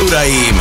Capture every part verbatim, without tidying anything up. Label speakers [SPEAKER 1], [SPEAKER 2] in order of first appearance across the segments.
[SPEAKER 1] uraim!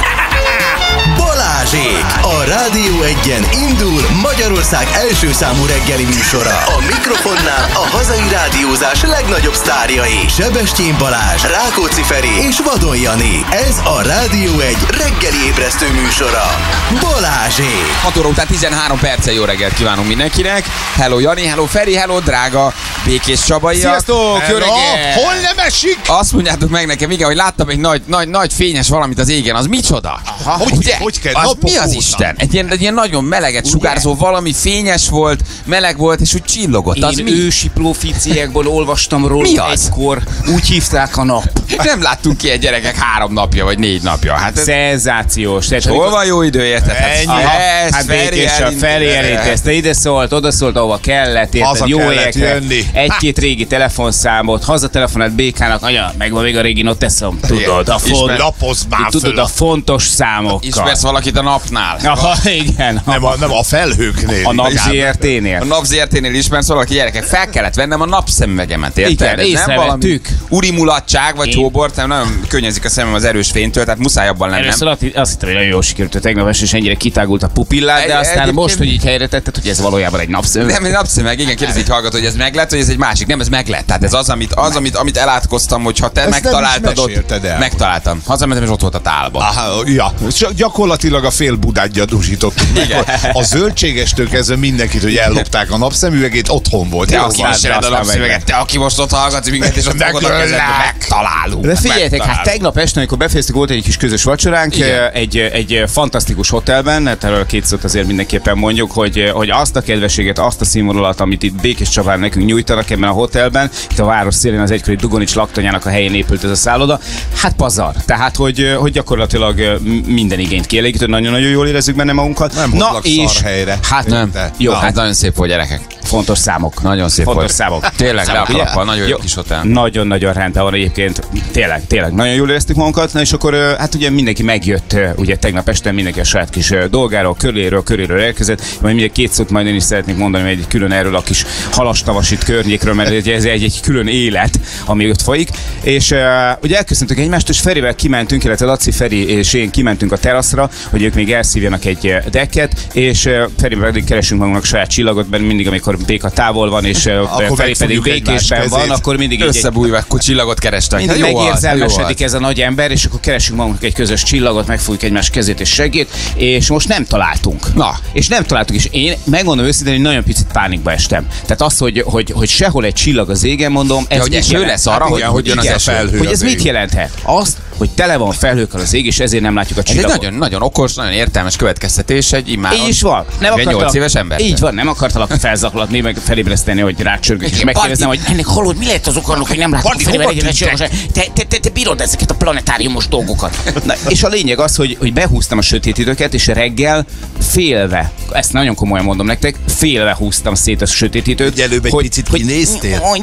[SPEAKER 1] Balázsék! A Rádió Egyen indul Magyarország első számú reggeli műsora. A mikrofonnál a hazai rádiózás legnagyobb sztárjai. Sebestyén Balázs, Rákóczi Feri és Vadon Jani. Ez a Rádió Egy reggeli ébresztő műsora. Balázsék!
[SPEAKER 2] hat óra után tizenhárom perccel jó reggelt kívánunk mindenkinek. Hello Jani, hello Feri, hello drága Békés Csabai.
[SPEAKER 3] Sziasztok, jó reggel! Hol nem esik?
[SPEAKER 2] Azt mondjátok meg nekem, igen, hogy láttam egy nagy, nagy, nagy fényes valamit az égen. Az micsoda?
[SPEAKER 3] Aha, hogy,
[SPEAKER 2] ugye?
[SPEAKER 3] hogy kell?
[SPEAKER 2] Az mi az Isten? Egy ilyen, egy ilyen nagyon meleget sugárzó valami, fényes volt, meleg volt, és úgy csillogott. Az
[SPEAKER 4] Én
[SPEAKER 2] mi?
[SPEAKER 4] ősi proféciákból olvastam róla
[SPEAKER 2] Mi az?
[SPEAKER 4] egykor, úgy hívták a nap.
[SPEAKER 2] Nem láttunk ki egy gyerekek három napja, vagy négy napja. Hát ez...
[SPEAKER 4] Szenzációs. Tehát,
[SPEAKER 2] Hol van jó idő, érted?
[SPEAKER 3] Ennyi.
[SPEAKER 4] Aha,
[SPEAKER 2] Ez,
[SPEAKER 4] hát
[SPEAKER 2] Feri
[SPEAKER 4] békésen
[SPEAKER 2] elindult.
[SPEAKER 4] felé elintézte, ide szólt, oda szólt, ahova kellett, érted,
[SPEAKER 3] Haza
[SPEAKER 4] jó
[SPEAKER 3] kellett
[SPEAKER 4] helyekre,
[SPEAKER 3] jönni.
[SPEAKER 4] egy-két régi telefonszámot, hazatelefonált Békának, anya, megvan még a régi noteszom, tudod, a, font,
[SPEAKER 2] Ismer-
[SPEAKER 3] Lapozd már
[SPEAKER 4] tudod,
[SPEAKER 3] föl
[SPEAKER 4] a fontos számokkal.
[SPEAKER 2] Ismersz valakit a napnál?
[SPEAKER 4] Aha, igen.
[SPEAKER 3] Nem a, nem a felhőknél.
[SPEAKER 4] A nap
[SPEAKER 3] inkább.
[SPEAKER 4] zé er té-nél.
[SPEAKER 2] A nap zé er té-nél ismersz valaki, gyerekek, fel kellett vennem a napszemüvegemet, érted?
[SPEAKER 4] Igen,
[SPEAKER 2] Ez nem
[SPEAKER 4] észrevettük.
[SPEAKER 2] valami uri mulatság, vagy
[SPEAKER 4] Én-
[SPEAKER 2] csóbort, nem, nagyon könnyezik a szemem az erős fénytől, tehát muszáj abban lennem.
[SPEAKER 4] Először azt azt hittem, hogy nagyon jól sikerült a tegnap este, és ennyire kitágult a pupillád,
[SPEAKER 2] Egy-
[SPEAKER 4] de aztán
[SPEAKER 2] egyébként-
[SPEAKER 4] most, hogy így helyre tetted, hogy ez valójában egy napszemüveg.
[SPEAKER 2] Nem, egy napszemüveg, igen, kérdezi így hallgató, hogy ez meg lett, hogy ez egy másik. Nem, ez meg lett. Tehát ez az, amit, az, amit, amit elátkoztam, hogy te
[SPEAKER 3] Ezt nem is
[SPEAKER 2] megtaláltad ott.
[SPEAKER 3] mesélted el.
[SPEAKER 2] Megtaláltam. Hazamentem, és ott volt a tálban.
[SPEAKER 3] Aha, ja. Csak gyakorlatilag a fél Budát gyanúsítottuk. Mikor a zöldségestől kezdve mindenkit, hogy ellopták a napszemüvegét, otthon volt.
[SPEAKER 2] Te,
[SPEAKER 3] Jó,
[SPEAKER 2] aki
[SPEAKER 3] aztán-
[SPEAKER 2] viseled a
[SPEAKER 3] aztán
[SPEAKER 2] napszemüveget, te, aki most ott hallgatsz minket, és ott fogod a kezedbe, megtalálunk.
[SPEAKER 4] De figyeljetek, hát
[SPEAKER 2] Megtalálunk.
[SPEAKER 4] tegnap este, amikor befejeztük, volt egy kis közös vacsoránk,
[SPEAKER 2] Igen.
[SPEAKER 4] egy, egy fantasztikus hotelben, hát erről két szót azért mindenképpen mondjuk, hogy, hogy azt a kedvességet, azt a színvonalat, amit itt Békés Csabán nekünk nyújtanak ebben a hotelben, itt a város szélén az egykori Dugonics laktanyának a helyén épült ez a szálloda, hát pazar. Tehát, hogy, hogy gyakorlatilag minden igényt kielégítő, nagyon-nagyon jól érezzük benne magunkat.
[SPEAKER 3] Nem hozlak szar helyre.
[SPEAKER 4] Hát
[SPEAKER 2] Nem.
[SPEAKER 3] De-
[SPEAKER 4] Jó,
[SPEAKER 2] Hát
[SPEAKER 4] hát
[SPEAKER 2] nagyon szép volt, gyerekek.
[SPEAKER 4] fontos számok.
[SPEAKER 2] Nagyon szép
[SPEAKER 4] fontos
[SPEAKER 2] volt.
[SPEAKER 4] számok.
[SPEAKER 2] Tényleg, le a
[SPEAKER 4] Számok, ugye?
[SPEAKER 2] kalappal, nagyon jó
[SPEAKER 4] Jó.
[SPEAKER 2] kis hotel.
[SPEAKER 4] Nagyon-nagyon rendben van egyébként. Tényleg, tényleg. Nagyon jól éreztük magunkat. Na és akkor ö, hát ugye mindenki megjött, ö, ugye tegnap este mindenki a saját kis ö, dolgáról, köréről, köréről érkezett. Majd ugye két szót majd én is szeretnék mondani egy külön erről a kis halastavas itt környékről, mert ez egy, egy, egy külön élet, ami ott folyik. És ö, ugye elköszöntünk egymást, és Ferivel kimentünk, illetve Laci, Feri és én kimentünk a teraszra, hogy ők még elszívjanak egy ö, decket, és ö, Ferivel pedig keresünk magunknak saját csillagot, mert mindig, amikor Béka távol van, és ö,
[SPEAKER 3] Akkor
[SPEAKER 4] Feri pedig
[SPEAKER 3] megfogjuk egymás
[SPEAKER 4] Békésben van,
[SPEAKER 3] kezét.
[SPEAKER 4] akkor mindig egy, egy
[SPEAKER 2] Összebújva, akkor csillagot kerestek.
[SPEAKER 4] mindig
[SPEAKER 2] Hát jó az,
[SPEAKER 4] megérzelmesedik
[SPEAKER 2] jó az.
[SPEAKER 4] ez a nagy ember, és akkor keresünk magunknak egy közös csillagot, megfújjuk egymás kezét és segít, és most nem találtunk.
[SPEAKER 2] Na.
[SPEAKER 4] És nem találtunk, és én megmondom őszintén, hogy nagyon picit pánikba estem. Tehát az, hogy, hogy, hogy sehol egy csillag az égen, mondom, ez
[SPEAKER 2] Ja, hogy
[SPEAKER 4] mit
[SPEAKER 2] eső
[SPEAKER 4] jelent?
[SPEAKER 2] lesz arra,
[SPEAKER 4] Hát
[SPEAKER 2] hogy,
[SPEAKER 4] igen,
[SPEAKER 2] hogy jön az
[SPEAKER 3] igen,
[SPEAKER 2] eső.
[SPEAKER 3] felhő.
[SPEAKER 4] hogy ez
[SPEAKER 3] az
[SPEAKER 4] mit
[SPEAKER 3] ég.
[SPEAKER 4] jelenthet? Azt, hogy tele van felhőkkel az ég, és ezért nem látjuk a
[SPEAKER 2] Ez egy
[SPEAKER 4] csillagot.
[SPEAKER 2] nagyon, nagyon okos, nagyon értelmes következtetés egy immáron.
[SPEAKER 4] Így is van. Nem
[SPEAKER 2] nyolc éves ember.
[SPEAKER 4] Így van, nem akartalak felzaklatni, meg felébreszteni, hogy rácsörgök, és megkérdezem, hogy ennek hallod, mi lehet az oka annak, hogy nem látom
[SPEAKER 3] Bardi,
[SPEAKER 4] Ferivel
[SPEAKER 3] hova
[SPEAKER 4] egyre
[SPEAKER 3] tűntek?
[SPEAKER 4] te, te, te, te bírod ezeket a planetáriumos dolgokat. Na, és a lényeg az, hogy, hogy behúztam a sötét időket, és reggel félve, ezt nagyon komolyan mondom nektek, félve húztam szét a sötét időt.
[SPEAKER 3] Hogy előbb egy picit kinéztél?
[SPEAKER 4] Hogy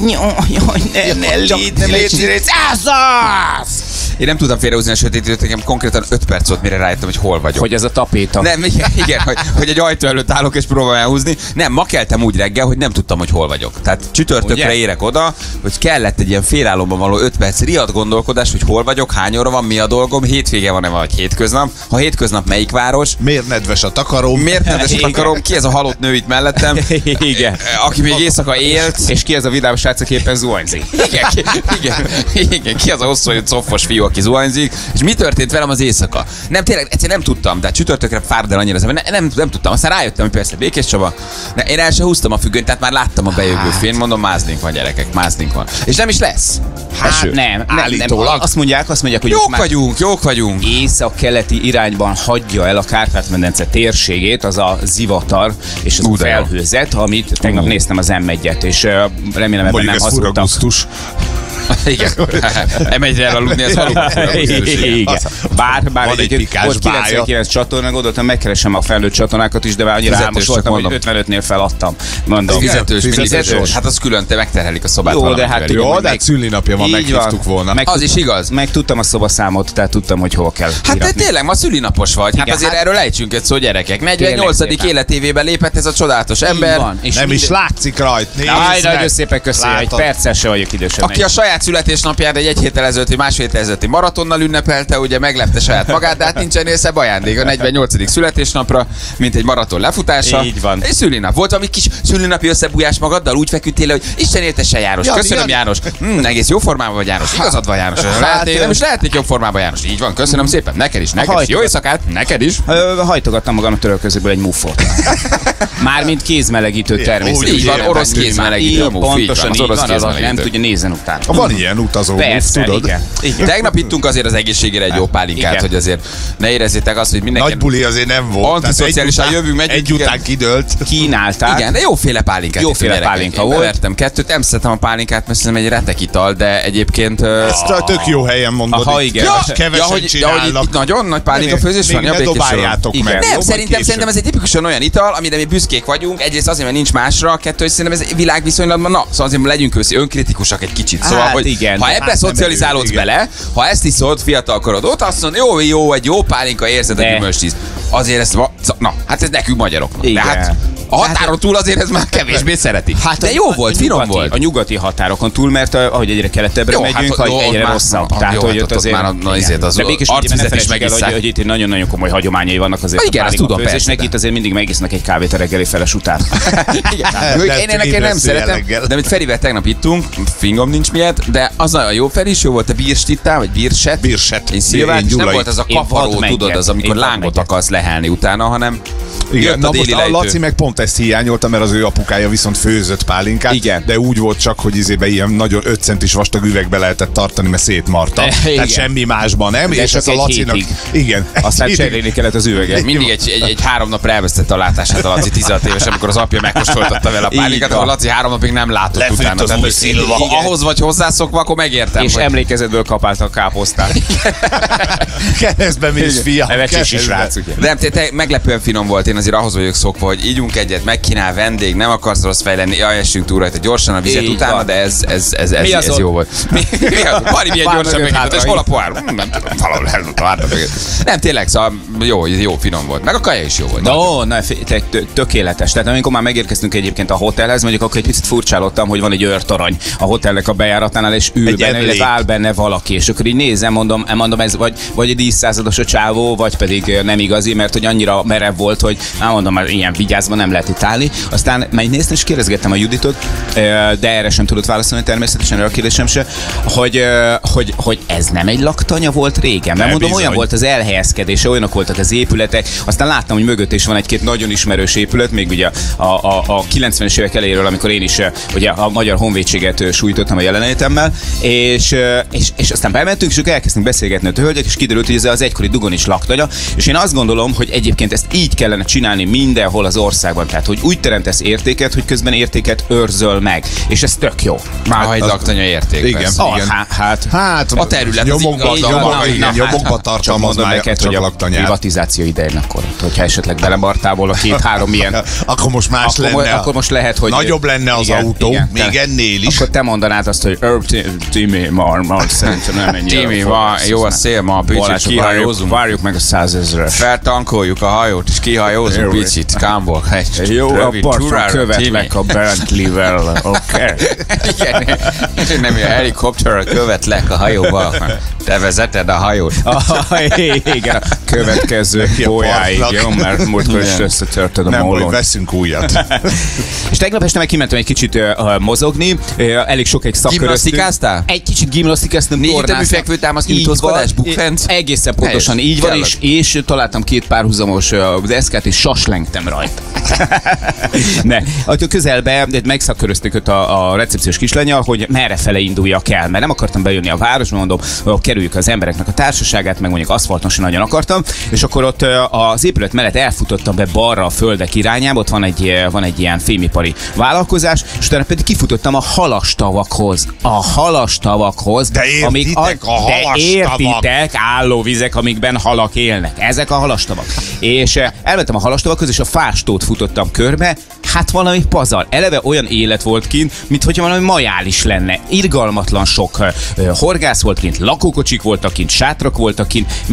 [SPEAKER 4] ne, ne,
[SPEAKER 3] Csak
[SPEAKER 4] légy,
[SPEAKER 3] nem
[SPEAKER 4] légy,
[SPEAKER 3] légy-
[SPEAKER 4] légy, ez az!
[SPEAKER 2] Én nem tudtam félrehúzni a sötét időt, nekem konkrétan öt perc volt, mire rájöttem, hogy hol vagyok.
[SPEAKER 4] Hogy ez a tapéta.
[SPEAKER 2] Nem, igen, igen hogy, hogy egy ajtó előtt állok és próbálom elhúzni. Nem, ma keltem úgy reggel, hogy nem tudtam, hogy hol vagyok. Tehát csütörtökre
[SPEAKER 4] Ugye?
[SPEAKER 2] érek oda, hogy kellett egy ilyen félálomban való öt perc riadt gondolkodás, hogy hol vagyok, hány óra van, mi a dolgom, hétvége van-e vagy hétköznap. Ha hétköznap melyik város?
[SPEAKER 3] Miért nedves a takarom?
[SPEAKER 2] Miért nem
[SPEAKER 4] Igen.
[SPEAKER 2] akarom? Ki ez a halott nő itt mellettem?
[SPEAKER 4] Igen.
[SPEAKER 2] Aki még éjszaka élt.
[SPEAKER 4] És ki ez a vidám srác, aki éppen zuhanyzik?
[SPEAKER 2] Igen, ki, igen, igen, ki az a hosszú, coffos fiú, aki zuhanyzik, és mi történt velem az éjszaka? Nem, tényleg, egyszerűen nem tudtam, de csütörtökre fáradt el annyira, nem, nem, nem tudtam, aztán rájöttem, hogy persze Békés Csaba, de én el sem húztam a függönyt, tehát már láttam a bejövő fény, mondom, máznink van, gyerekek, máznink van. És nem is lesz.
[SPEAKER 4] Hát
[SPEAKER 2] Eső.
[SPEAKER 4] nem, nem, nem,
[SPEAKER 3] Állítólag.
[SPEAKER 4] azt mondják, azt mondják, hogy
[SPEAKER 2] Jók
[SPEAKER 4] most már
[SPEAKER 2] vagyunk, jók vagyunk.
[SPEAKER 4] észak-keleti irányban hagyja el a Kárpát-medence térségét az a zivatar és az
[SPEAKER 2] Ú,
[SPEAKER 4] a
[SPEAKER 2] de jó.
[SPEAKER 4] felhőzet, amit tegnap
[SPEAKER 2] Ú.
[SPEAKER 4] néztem az em egyet, és uh, remélem ebben
[SPEAKER 3] Mondjuk
[SPEAKER 4] nem
[SPEAKER 3] ez fura
[SPEAKER 4] hazudtam.
[SPEAKER 3] gusztus.
[SPEAKER 2] Igen. Nem egyre elaludni, ez valóban.
[SPEAKER 4] Igen. Bár, bár
[SPEAKER 3] Van egy
[SPEAKER 4] egyébként
[SPEAKER 3] pikás
[SPEAKER 4] volt
[SPEAKER 3] bája.
[SPEAKER 4] kilencvenkilenc csatorna, gondoltam, megkeresem a felnőtt csatornákat is, de már annyira
[SPEAKER 2] Fizetős,
[SPEAKER 4] álmos
[SPEAKER 2] csak
[SPEAKER 4] voltam, hogy
[SPEAKER 2] mondom.
[SPEAKER 4] ötvenötnél feladtam. Mondom.
[SPEAKER 2] Fizetős, mindig
[SPEAKER 3] Fizetős.
[SPEAKER 2] fizetős. Hát az külön, te megterhelik a szobát.
[SPEAKER 4] Jó, de
[SPEAKER 2] valamivel.
[SPEAKER 4] hát
[SPEAKER 3] Jó,
[SPEAKER 4] Meg-
[SPEAKER 3] de hát szülinapja van,
[SPEAKER 4] Így
[SPEAKER 3] meghívtuk volna.
[SPEAKER 4] Meg
[SPEAKER 2] Az
[SPEAKER 4] tudtam-
[SPEAKER 2] is igaz.
[SPEAKER 4] Meg tudtam a szobaszámot, tehát tudtam, hogy hol kell
[SPEAKER 2] Hát te
[SPEAKER 4] íratni.
[SPEAKER 2] tényleg ma szülinapos vagy. Hát
[SPEAKER 4] Igen,
[SPEAKER 2] azért
[SPEAKER 4] hát-
[SPEAKER 2] erről ejtsünk egy szó, gyerekek. negyvennyolcadik
[SPEAKER 4] szépen.
[SPEAKER 2] életévébe lépett ez a csodálatos
[SPEAKER 4] Így
[SPEAKER 2] ember.
[SPEAKER 4] van. És
[SPEAKER 3] Nem is
[SPEAKER 4] minden-
[SPEAKER 3] látszik rajt, nézd
[SPEAKER 4] Aj,
[SPEAKER 3] meg.
[SPEAKER 4] nagyon szépen köszönöm, egy
[SPEAKER 3] Látod?
[SPEAKER 4] perccel se vagyok idősebb.
[SPEAKER 2] Aki a saját saját születésnapját egy egy héttel ezelőtti, másfél héttel ezelőtti maratonnal ünnepelte, ugye meglepte saját magát, de hát nincsen észebb ajándék a negyvennyolcadik születésnapra, mint egy maraton lefutása.
[SPEAKER 4] Így van.
[SPEAKER 2] És szülinap. Volt valami kis szülinapi összebújás magaddal, úgy feküdtél, hogy Isten éltesse János.
[SPEAKER 3] Jani,
[SPEAKER 2] Köszönöm,
[SPEAKER 3] Jani.
[SPEAKER 2] János. Hmm, egész jó formában vagy, János. Igazad van, János. Lehetnék, nem is lehetnék jobb formában, János. Így van, köszönöm szépen. Neked is, neked is. Jó éjszakát, neked is.
[SPEAKER 4] Ö, Hajtogattam magam a törölközőből egy muffot. Mármint kézmelegítő természetesen.
[SPEAKER 2] Így van, orosz kézmelegítő.
[SPEAKER 4] Pontosan így van, azaz nem tudja nézen után.
[SPEAKER 3] Van ilyen utazó
[SPEAKER 4] Persze,
[SPEAKER 3] muff, tudod?
[SPEAKER 4] igen. igen.
[SPEAKER 2] Tegnap ittunk azért az egészségére egy jó pálinkát,
[SPEAKER 4] Igen.
[SPEAKER 2] hogy azért ne érezzétek azt, hogy mindenki
[SPEAKER 3] Nagy buli azért nem volt.
[SPEAKER 2] Antiszociálisan
[SPEAKER 3] Tehát egy
[SPEAKER 2] jövünk,
[SPEAKER 3] után-
[SPEAKER 2] megyünk,
[SPEAKER 3] Egy
[SPEAKER 2] igen.
[SPEAKER 3] után kidőlt.
[SPEAKER 4] Kínálták.
[SPEAKER 2] Igen, de jóféle pálinkát.
[SPEAKER 4] Jóféle
[SPEAKER 2] ittunk,
[SPEAKER 4] pálinka
[SPEAKER 2] gyerekek. Én
[SPEAKER 4] volt.
[SPEAKER 2] bevertem kettőt, nem szeretem a pálinkát, mert szerintem egy retek ital, de egyébként... ö,
[SPEAKER 3] Ezt a tök jó helyen mondod.
[SPEAKER 4] Aha,
[SPEAKER 3] itt.
[SPEAKER 4] igen.
[SPEAKER 2] Ja,
[SPEAKER 3] Kevesen
[SPEAKER 2] ja, hogy, ja, hogy itt,
[SPEAKER 3] csinálnak.
[SPEAKER 2] itt nagyon nagy pálinka főzés
[SPEAKER 3] Még
[SPEAKER 2] van, ja,
[SPEAKER 3] ne
[SPEAKER 2] Békés soron.
[SPEAKER 3] dobáljátok
[SPEAKER 4] Igen.
[SPEAKER 3] meg.
[SPEAKER 2] Nem,
[SPEAKER 3] jó? Majd
[SPEAKER 2] szerintem,
[SPEAKER 3] később.
[SPEAKER 2] szerintem ez egy tipikusan olyan ital, amire mi büszkék vagyunk. Egyrészt azért, mert nincs másra, kettő, és szerintem ez világviszonylatban, na, szóval azért legyünk őszi, önkritikusak egy kicsit. Szóval,
[SPEAKER 4] Hát
[SPEAKER 2] hogy
[SPEAKER 4] igen.
[SPEAKER 2] ha ebbe
[SPEAKER 3] Hát nem
[SPEAKER 2] szocializálódsz
[SPEAKER 3] erős, igen.
[SPEAKER 2] bele, ha ezt iszod fiatalkorod óta, azt mondod, jó, jó, egy jó pálinka, érzed a
[SPEAKER 4] De.
[SPEAKER 2] gyümölcstíz. Azért ezt, va- na, hát ez nekünk magyaroknak.
[SPEAKER 4] Igen.
[SPEAKER 2] De hát a határon túl azért ez már kevésbé szeretik.
[SPEAKER 4] Hát
[SPEAKER 2] de
[SPEAKER 4] a-
[SPEAKER 2] jó
[SPEAKER 4] a-
[SPEAKER 2] volt,
[SPEAKER 4] a
[SPEAKER 2] finom
[SPEAKER 4] nyugati,
[SPEAKER 2] volt.
[SPEAKER 4] A nyugati határokon túl, mert uh, ahogy egyre keletebbre
[SPEAKER 2] Jó,
[SPEAKER 4] megyünk,
[SPEAKER 2] hát,
[SPEAKER 4] hát,
[SPEAKER 2] jó,
[SPEAKER 4] egyre
[SPEAKER 2] már-
[SPEAKER 4] rosszabb.
[SPEAKER 2] na,
[SPEAKER 4] Tehát,
[SPEAKER 2] jó,
[SPEAKER 4] hogy
[SPEAKER 2] hát
[SPEAKER 4] ott
[SPEAKER 2] ott
[SPEAKER 4] azért...
[SPEAKER 2] már a- na,
[SPEAKER 4] igen.
[SPEAKER 2] azért az
[SPEAKER 4] De Békés
[SPEAKER 2] arcvizet
[SPEAKER 4] ügyében ne
[SPEAKER 2] is
[SPEAKER 4] felejtsük el,
[SPEAKER 2] megisszák.
[SPEAKER 4] hogy, hogy itt nagyon-nagyon komoly hagyományai vannak azért.
[SPEAKER 2] Ah, igen,
[SPEAKER 4] a
[SPEAKER 2] ezt
[SPEAKER 4] pálinka
[SPEAKER 2] tudom,
[SPEAKER 4] főzésnek.
[SPEAKER 2] persze,
[SPEAKER 4] Itt azért mindig megisznak egy kávét a reggeli feles után.
[SPEAKER 2] Igen.
[SPEAKER 3] Hát,
[SPEAKER 2] Én
[SPEAKER 3] lehet,
[SPEAKER 2] ennek
[SPEAKER 3] hogy
[SPEAKER 2] én nem
[SPEAKER 3] ébresztő
[SPEAKER 2] szeretem,
[SPEAKER 3] jelleggel.
[SPEAKER 2] de amit Ferivel tegnap ittunk, fingom nincs miatt, de az nagyon jó. Feri is jó volt, a bírstittál, vagy bírset.
[SPEAKER 3] Bírset.
[SPEAKER 2] Én szilvát,
[SPEAKER 3] Én
[SPEAKER 2] és nem
[SPEAKER 3] Gyulai.
[SPEAKER 2] volt az a
[SPEAKER 4] Én
[SPEAKER 2] kaparó,
[SPEAKER 4] vadmeggyek.
[SPEAKER 2] tudod, az, amikor
[SPEAKER 4] Én
[SPEAKER 2] lángot
[SPEAKER 4] vadmeggyek.
[SPEAKER 2] akarsz lehelni utána, hanem
[SPEAKER 3] Igen,
[SPEAKER 2] jött
[SPEAKER 3] na
[SPEAKER 2] a
[SPEAKER 3] most
[SPEAKER 2] déli
[SPEAKER 3] a
[SPEAKER 2] lejtő.
[SPEAKER 3] Laci meg pont ezt hiányolta, mert az ő apukája viszont főzött pálinkát,
[SPEAKER 4] Igen.
[SPEAKER 3] de úgy volt csak, hogy izébe ilyen nagyon öt centis vastag üvegbe lehetett tartani, mert szétmarta.
[SPEAKER 4] Igen.
[SPEAKER 3] Tehát semmi másban nem,
[SPEAKER 4] De
[SPEAKER 3] és
[SPEAKER 4] csak
[SPEAKER 3] ez a
[SPEAKER 4] egy
[SPEAKER 3] Lacinak...
[SPEAKER 4] hétig.
[SPEAKER 3] Igen.
[SPEAKER 4] Aztán
[SPEAKER 3] Egy
[SPEAKER 4] cserélni kellett az üveget.
[SPEAKER 2] Mindig egy, egy, egy három napra elvesztette a látását a Laci tizenhat éves, amikor az apja megkóstoltatta vele a
[SPEAKER 4] Így
[SPEAKER 2] pálinkát,
[SPEAKER 4] van.
[SPEAKER 2] akkor Laci három napig nem látott
[SPEAKER 3] Lefűtt
[SPEAKER 2] utána.
[SPEAKER 3] az
[SPEAKER 2] Tehát,
[SPEAKER 3] új
[SPEAKER 2] hogy
[SPEAKER 3] szilva.
[SPEAKER 2] ha ahhoz vagy hozzászokva, akkor megértem.
[SPEAKER 4] És
[SPEAKER 2] hogy-
[SPEAKER 4] emlékezetből kapálta a káposztát.
[SPEAKER 3] Keresztbe mész, fiam.
[SPEAKER 4] Nevecsési
[SPEAKER 3] keresztbe.
[SPEAKER 4] srác, ugye?
[SPEAKER 2] De nem, te, te meglepően finom volt, én azért ahhoz vagyok szokva, hogy ígyunk egyet, megkínál vendég, nem akarsz rossz fej lenni, jaj, essünk túl rajta gyorsan a vizet
[SPEAKER 4] Így
[SPEAKER 2] utána,
[SPEAKER 4] van.
[SPEAKER 2] de ez, ez, ez, ez,
[SPEAKER 4] Mi
[SPEAKER 2] ez,
[SPEAKER 4] az
[SPEAKER 2] ez
[SPEAKER 4] ott?
[SPEAKER 2] jó volt. Mi, mi az? Mari milyen
[SPEAKER 4] Pár
[SPEAKER 2] gyorsan
[SPEAKER 4] mögött
[SPEAKER 2] megnyitott, és
[SPEAKER 4] hátra.
[SPEAKER 2] hol a pohár? Hm, Nem tudom, valahol elment a hátra mögött. Nem, tényleg, szóval jó, jó, finom volt. Meg a kaja is jó volt.
[SPEAKER 4] No, na, fi- te- tö- tökéletes. Tehát amikor már megérkeztünk egyébként a hotelhez, mondjuk akkor egy picit furcsálottam, hogy van egy őrtorony a hotelnek a bejáratánál, és ül
[SPEAKER 3] Egy
[SPEAKER 4] benne,
[SPEAKER 3] emlék.
[SPEAKER 4] illetve áll benne valaki. És akkor így nézem, mondom, mondom ez vagy, vagy egy díszszázados a csávó, vagy pedig ö, nem igazi, mert hogy annyira merev volt, hogy már mondom, már ilyen vigyázva nem lehet itt állni. Aztán meg néztem, és kérdezgettem a Juditot, ö, de erre sem tudott válaszolni természetesen, erre a kérdésem se, hogy, ö, hogy, hogy ez nem egy laktanya volt régen. Mert
[SPEAKER 3] Ne,
[SPEAKER 4] mondom,
[SPEAKER 3] bizony.
[SPEAKER 4] olyan volt az elhelyezkedése, olyanok voltak az épületek, aztán láttam, hogy mögött is van egy-két nagyon ismerős épület, még ugye a, a, a kilencvenes évek elejéről, amikor én is eh, ugye a Magyar Honvédséget eh, sújtottam a jelenlétemmel, és, eh, és, és aztán bementünk, és akkor elkezdtünk beszélgetni a hölgyek, és kiderült, hogy ez az egykori Dugonis laktanya, és én azt gondolom, hogy egyébként ezt így kellene csinálni mindenhol az országban, tehát hogy úgy teremtesz értéket, hogy közben értéket őrzöl meg, és ez tök jó.
[SPEAKER 2] Már ha egy laktanya érték.
[SPEAKER 3] Igen.
[SPEAKER 2] lesz.
[SPEAKER 4] Ah,
[SPEAKER 3] Igen.
[SPEAKER 4] há, hát,
[SPEAKER 3] Hát,
[SPEAKER 2] A terület az
[SPEAKER 3] nyomokba,
[SPEAKER 2] ingatlan,
[SPEAKER 3] nyomokba,
[SPEAKER 2] na,
[SPEAKER 3] igen,
[SPEAKER 2] na,
[SPEAKER 3] nyomokba
[SPEAKER 2] hát,
[SPEAKER 4] csak
[SPEAKER 3] tartalmaz
[SPEAKER 4] mondom
[SPEAKER 3] már
[SPEAKER 4] neked,
[SPEAKER 3] csak
[SPEAKER 4] hogy a
[SPEAKER 3] laktanyát.
[SPEAKER 4] privatizáció idején akkor, hogyha esetleg belemartából a két-három ilyen
[SPEAKER 3] Akkor most más
[SPEAKER 4] akkor,
[SPEAKER 3] lenne.
[SPEAKER 4] mo- akkor most lehet, hogy...
[SPEAKER 3] Nagyobb lenne az
[SPEAKER 4] igen,
[SPEAKER 3] autó,
[SPEAKER 4] igen,
[SPEAKER 3] még
[SPEAKER 4] te-
[SPEAKER 3] ennél is.
[SPEAKER 4] Akkor te mondanád azt, hogy "Ö, Ti- Timi, már, már szerintem nem ennyi.
[SPEAKER 2] Timi, ma jó a szél, ma picit kihajózunk.
[SPEAKER 4] Várjuk meg a százezres.
[SPEAKER 2] Feltankoljuk a hajót, és kihajózunk
[SPEAKER 4] Jó.
[SPEAKER 2] picit. Kámból. Egy
[SPEAKER 4] Jó,
[SPEAKER 2] rövid
[SPEAKER 4] apart
[SPEAKER 2] túrára,
[SPEAKER 4] követlek
[SPEAKER 2] Timi.
[SPEAKER 4] a Bentley-vel, oké?
[SPEAKER 2] Igen, nem ilyen helikopterrel követlek a hajóval. Te vezeted a hajót.
[SPEAKER 4] Ah, igen, a következő
[SPEAKER 3] Neki a
[SPEAKER 4] pólyáig,
[SPEAKER 3] partnak.
[SPEAKER 4] jó? Mert múltkor is
[SPEAKER 2] Igen.
[SPEAKER 4] összetörted a
[SPEAKER 3] Nem, hogy
[SPEAKER 4] mólon.
[SPEAKER 3] veszünk újat.
[SPEAKER 4] És tegnap este meg kimentem egy kicsit uh, mozogni, uh, elég sokáig szakköröztünk.
[SPEAKER 2] Gimnasztikáztál?
[SPEAKER 4] Egy kicsit gimnasztikáztam,
[SPEAKER 2] Négy
[SPEAKER 4] tornáztam.
[SPEAKER 2] ütemű fekvőtámasz,
[SPEAKER 4] Így
[SPEAKER 2] nyújtózkodás,
[SPEAKER 4] van.
[SPEAKER 2] bukfenc?
[SPEAKER 4] Egészen pontosan
[SPEAKER 2] Helyes.
[SPEAKER 4] így van,
[SPEAKER 2] Kell
[SPEAKER 4] és, és találtam két párhuzamos uh, deszkát, és saslengtem rajta. Ne, attól közelbe de megszaköröztük ott a, a recepciós kislánya, hogy merre fele induljak el, mert nem akartam bejönni a városba, mondom, hogy kerüljük az embereknek a társaságát, meg mondjuk aszfalton sem nagyon akartam, és akkor ott uh, az épület mellett elfutottam be balra a földek irányába, ott van egy, uh, van egy ilyen fémipari vállalkozás, és utána pedig kifutottam a halastavakhoz. A halastavakhoz,
[SPEAKER 3] De értitek,
[SPEAKER 4] amik
[SPEAKER 3] a
[SPEAKER 4] de
[SPEAKER 3] halastavak.
[SPEAKER 4] értitek, állóvizek, amikben halak élnek. Ezek a halastavak. És eh, elmentem a halastavakhoz, és a fástót futottam körbe, hát valami pazar. Eleve olyan élet volt kint, mint hogyha valami majális lenne. Irgalmatlan sok uh, horgász volt kint, lakókocsik voltak kint, sátrak voltak kint. Mi,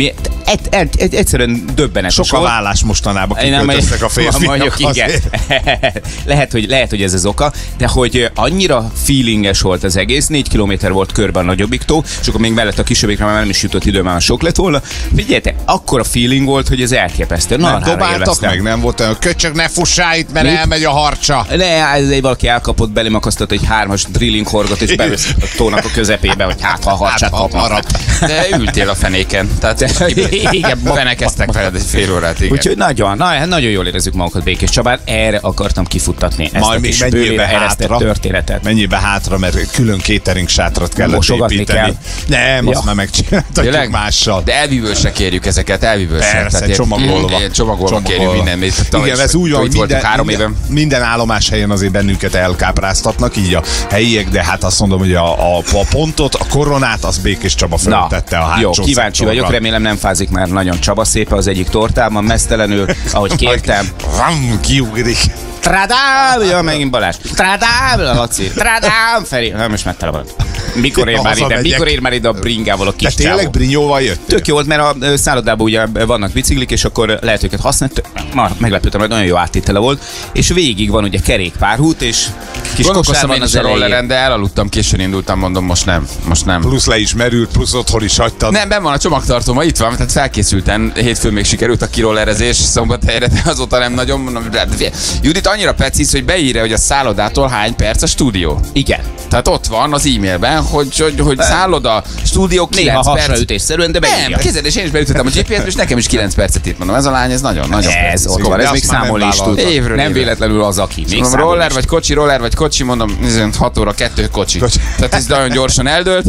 [SPEAKER 4] egy, egy, egy, egyszerűen döbbenetes
[SPEAKER 3] Sok a
[SPEAKER 4] volt.
[SPEAKER 3] vállás mostanában kiköltöztek a férfiak.
[SPEAKER 4] Mondjuk, igen. lehet, hogy, lehet, hogy ez az oka, de hogy annyira feelinges volt az egész, négy kilométer volt körben a nagyobbik tó, és akkor még mellett a kisebbikre már nem is jutott idő, már sok lett volna. Figyeljetek, akkora feeling volt, hogy ez elképesztő. Na,
[SPEAKER 3] Nem dobáltak meg, nem volt olyan, köcsög, ne fussál itt, mert
[SPEAKER 4] Mit?
[SPEAKER 3] elmegy a harcsa.
[SPEAKER 4] Ne, ez egy valaki elkapott, belém akasztott egy hármas drilling horgot, és bevesz a tónak a közepébe, hogy hát ha a harcsát kapnak.
[SPEAKER 2] De ültél a fenéken. Tehát igen, fenekeztek veled egy fél órát, igen.
[SPEAKER 4] Úgyhogy nagyon, na, nagyon jól érezzük magunkat Békés Csabán. Erre akartam kifuttatni ezt
[SPEAKER 3] Majd
[SPEAKER 4] a
[SPEAKER 3] még
[SPEAKER 4] kis
[SPEAKER 3] menjél
[SPEAKER 4] bővére
[SPEAKER 3] be
[SPEAKER 4] eresztett
[SPEAKER 3] hátra.
[SPEAKER 4] történetet.
[SPEAKER 3] Menjél be hátra, mert külön catering sátrat kellett
[SPEAKER 4] Mosogatni
[SPEAKER 3] építeni.
[SPEAKER 4] kell.
[SPEAKER 3] Nem,
[SPEAKER 4] Ja.
[SPEAKER 3] azt már megcsináltatjuk
[SPEAKER 2] Tényleg?
[SPEAKER 3] mással.
[SPEAKER 2] De elvívősre kérjük ezeket, elvívősre.
[SPEAKER 3] Persze,
[SPEAKER 2] ilyen-
[SPEAKER 3] csomagolva.
[SPEAKER 2] ilyen Csomagolva kérjük minden.
[SPEAKER 3] Igen, ez úgy van, hogy minden,
[SPEAKER 2] három
[SPEAKER 3] minden,
[SPEAKER 2] éve.
[SPEAKER 3] minden állomás helyen azért bennünket elkápráztatnak, így a helyiek, de hát azt mondom, hogy a, a, a pontot, a koronát, az Békés Csaba föltette a hátsó
[SPEAKER 4] jó, kíváncsi
[SPEAKER 3] szektorra.
[SPEAKER 4] vagyok, remélem nem fázik már nagyon Csaba szépe az egyik tortában, mesztelenül, ahogy kértem.
[SPEAKER 3] Ram, kiugrik.
[SPEAKER 4] Trádám! Ja, megint Balázs. Trádám! Laci. Trádám! Feri. Nem, most már tele van. Mikor ér már ide?
[SPEAKER 3] Hazamegyek.
[SPEAKER 4] Mikor ér már ide a bringával a
[SPEAKER 3] Te
[SPEAKER 4] kis
[SPEAKER 3] tényleg
[SPEAKER 4] csávó?
[SPEAKER 3] brinyóval jöttél?
[SPEAKER 4] Tök jó volt, mert a ö, szállodában ugye vannak biciklik, és akkor lehet őket használni. Tök- Már meglepődtem, hogy nagyon jó áttétele volt. És végig van ugye kerékpárút, és kis kosár
[SPEAKER 2] Gondolkoztam
[SPEAKER 4] van
[SPEAKER 2] én
[SPEAKER 4] az
[SPEAKER 2] is a rolleren,
[SPEAKER 4] elején.
[SPEAKER 2] de elaludtam, későn indultam, mondom, most nem. Most nem.
[SPEAKER 3] Plusz le is merült, plusz otthon is hagytad.
[SPEAKER 2] Nem, benn van a csomagtartó, ma itt van, tehát felkészülten, hétfőn még sikerült a kirollerezés, szombathelyre, de azóta nem nagyon mondom. de figyelj, Judit annyira precíz, hogy beírja, hogy a szállodától hány perc a stúdió.
[SPEAKER 4] Igen.
[SPEAKER 2] Tehát ott van az e-mailben, hogy, hogy, hogy szálloda, stúdió
[SPEAKER 4] Néha
[SPEAKER 2] kilenc perc.
[SPEAKER 4] hasraütésszerűen, de
[SPEAKER 2] Nem,
[SPEAKER 4] beírja.
[SPEAKER 2] képzeld, és én is beütöttem a gé pé es-be, és nekem is kilenc percet itt mondom. Ez a lány, ez nagyon, nagyon
[SPEAKER 4] Ez
[SPEAKER 2] precíz.
[SPEAKER 4] ott van,
[SPEAKER 3] de
[SPEAKER 4] ez
[SPEAKER 3] azt
[SPEAKER 4] még
[SPEAKER 3] már nem
[SPEAKER 4] számolni is tud.
[SPEAKER 3] vállalta.
[SPEAKER 2] Évről
[SPEAKER 4] Nem
[SPEAKER 2] évre.
[SPEAKER 4] véletlenül az, aki. Még
[SPEAKER 2] Mondom,
[SPEAKER 4] számolni
[SPEAKER 2] roller
[SPEAKER 4] is
[SPEAKER 2] vagy kocsi, roller vagy kocsi, mondom, hat óra, kettő kocsi.
[SPEAKER 3] Kocsi.
[SPEAKER 2] Tehát ez nagyon gyorsan eldőlt.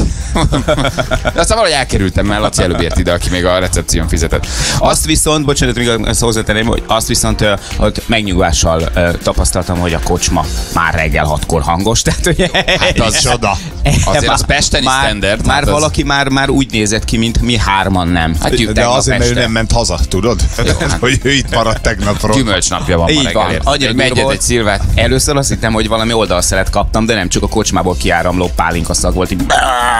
[SPEAKER 2] De aztán valahogy elkerültem, mert Laci előbb ért ide, aki még a recepción fizetett.
[SPEAKER 4] Azt viszont, bocsánat, még ezt hozzátenném, hogy azt viszont ö, hogy megnyugvással ö, tapasztaltam, hogy a kocsma már reggel hatkor hangos. Tehát, hogy
[SPEAKER 2] Hát az csoda. Azért az pesteni
[SPEAKER 4] már,
[SPEAKER 2] standard.
[SPEAKER 4] Már
[SPEAKER 2] hát az-
[SPEAKER 4] valaki már, már úgy nézett ki, mint mi hárman nem.
[SPEAKER 2] Hát gyűjt
[SPEAKER 3] De
[SPEAKER 2] tegnap
[SPEAKER 3] azért, mert ő
[SPEAKER 2] este.
[SPEAKER 3] nem ment haza, tudod?
[SPEAKER 2] hát-
[SPEAKER 3] Hogy ő itt maradt tegnapról.
[SPEAKER 2] Gyümölcsnapja van ma
[SPEAKER 4] Így
[SPEAKER 2] reggel,
[SPEAKER 4] van,
[SPEAKER 2] érted?
[SPEAKER 4] annyira
[SPEAKER 2] Egy
[SPEAKER 4] durva
[SPEAKER 2] megyet,
[SPEAKER 4] volt.
[SPEAKER 2] egy szilvát.
[SPEAKER 4] Először azt hittem, hogy valami oldalszelet kaptam, de nem, csak a kocsmából kiáramló pálinkaszag volt. Így,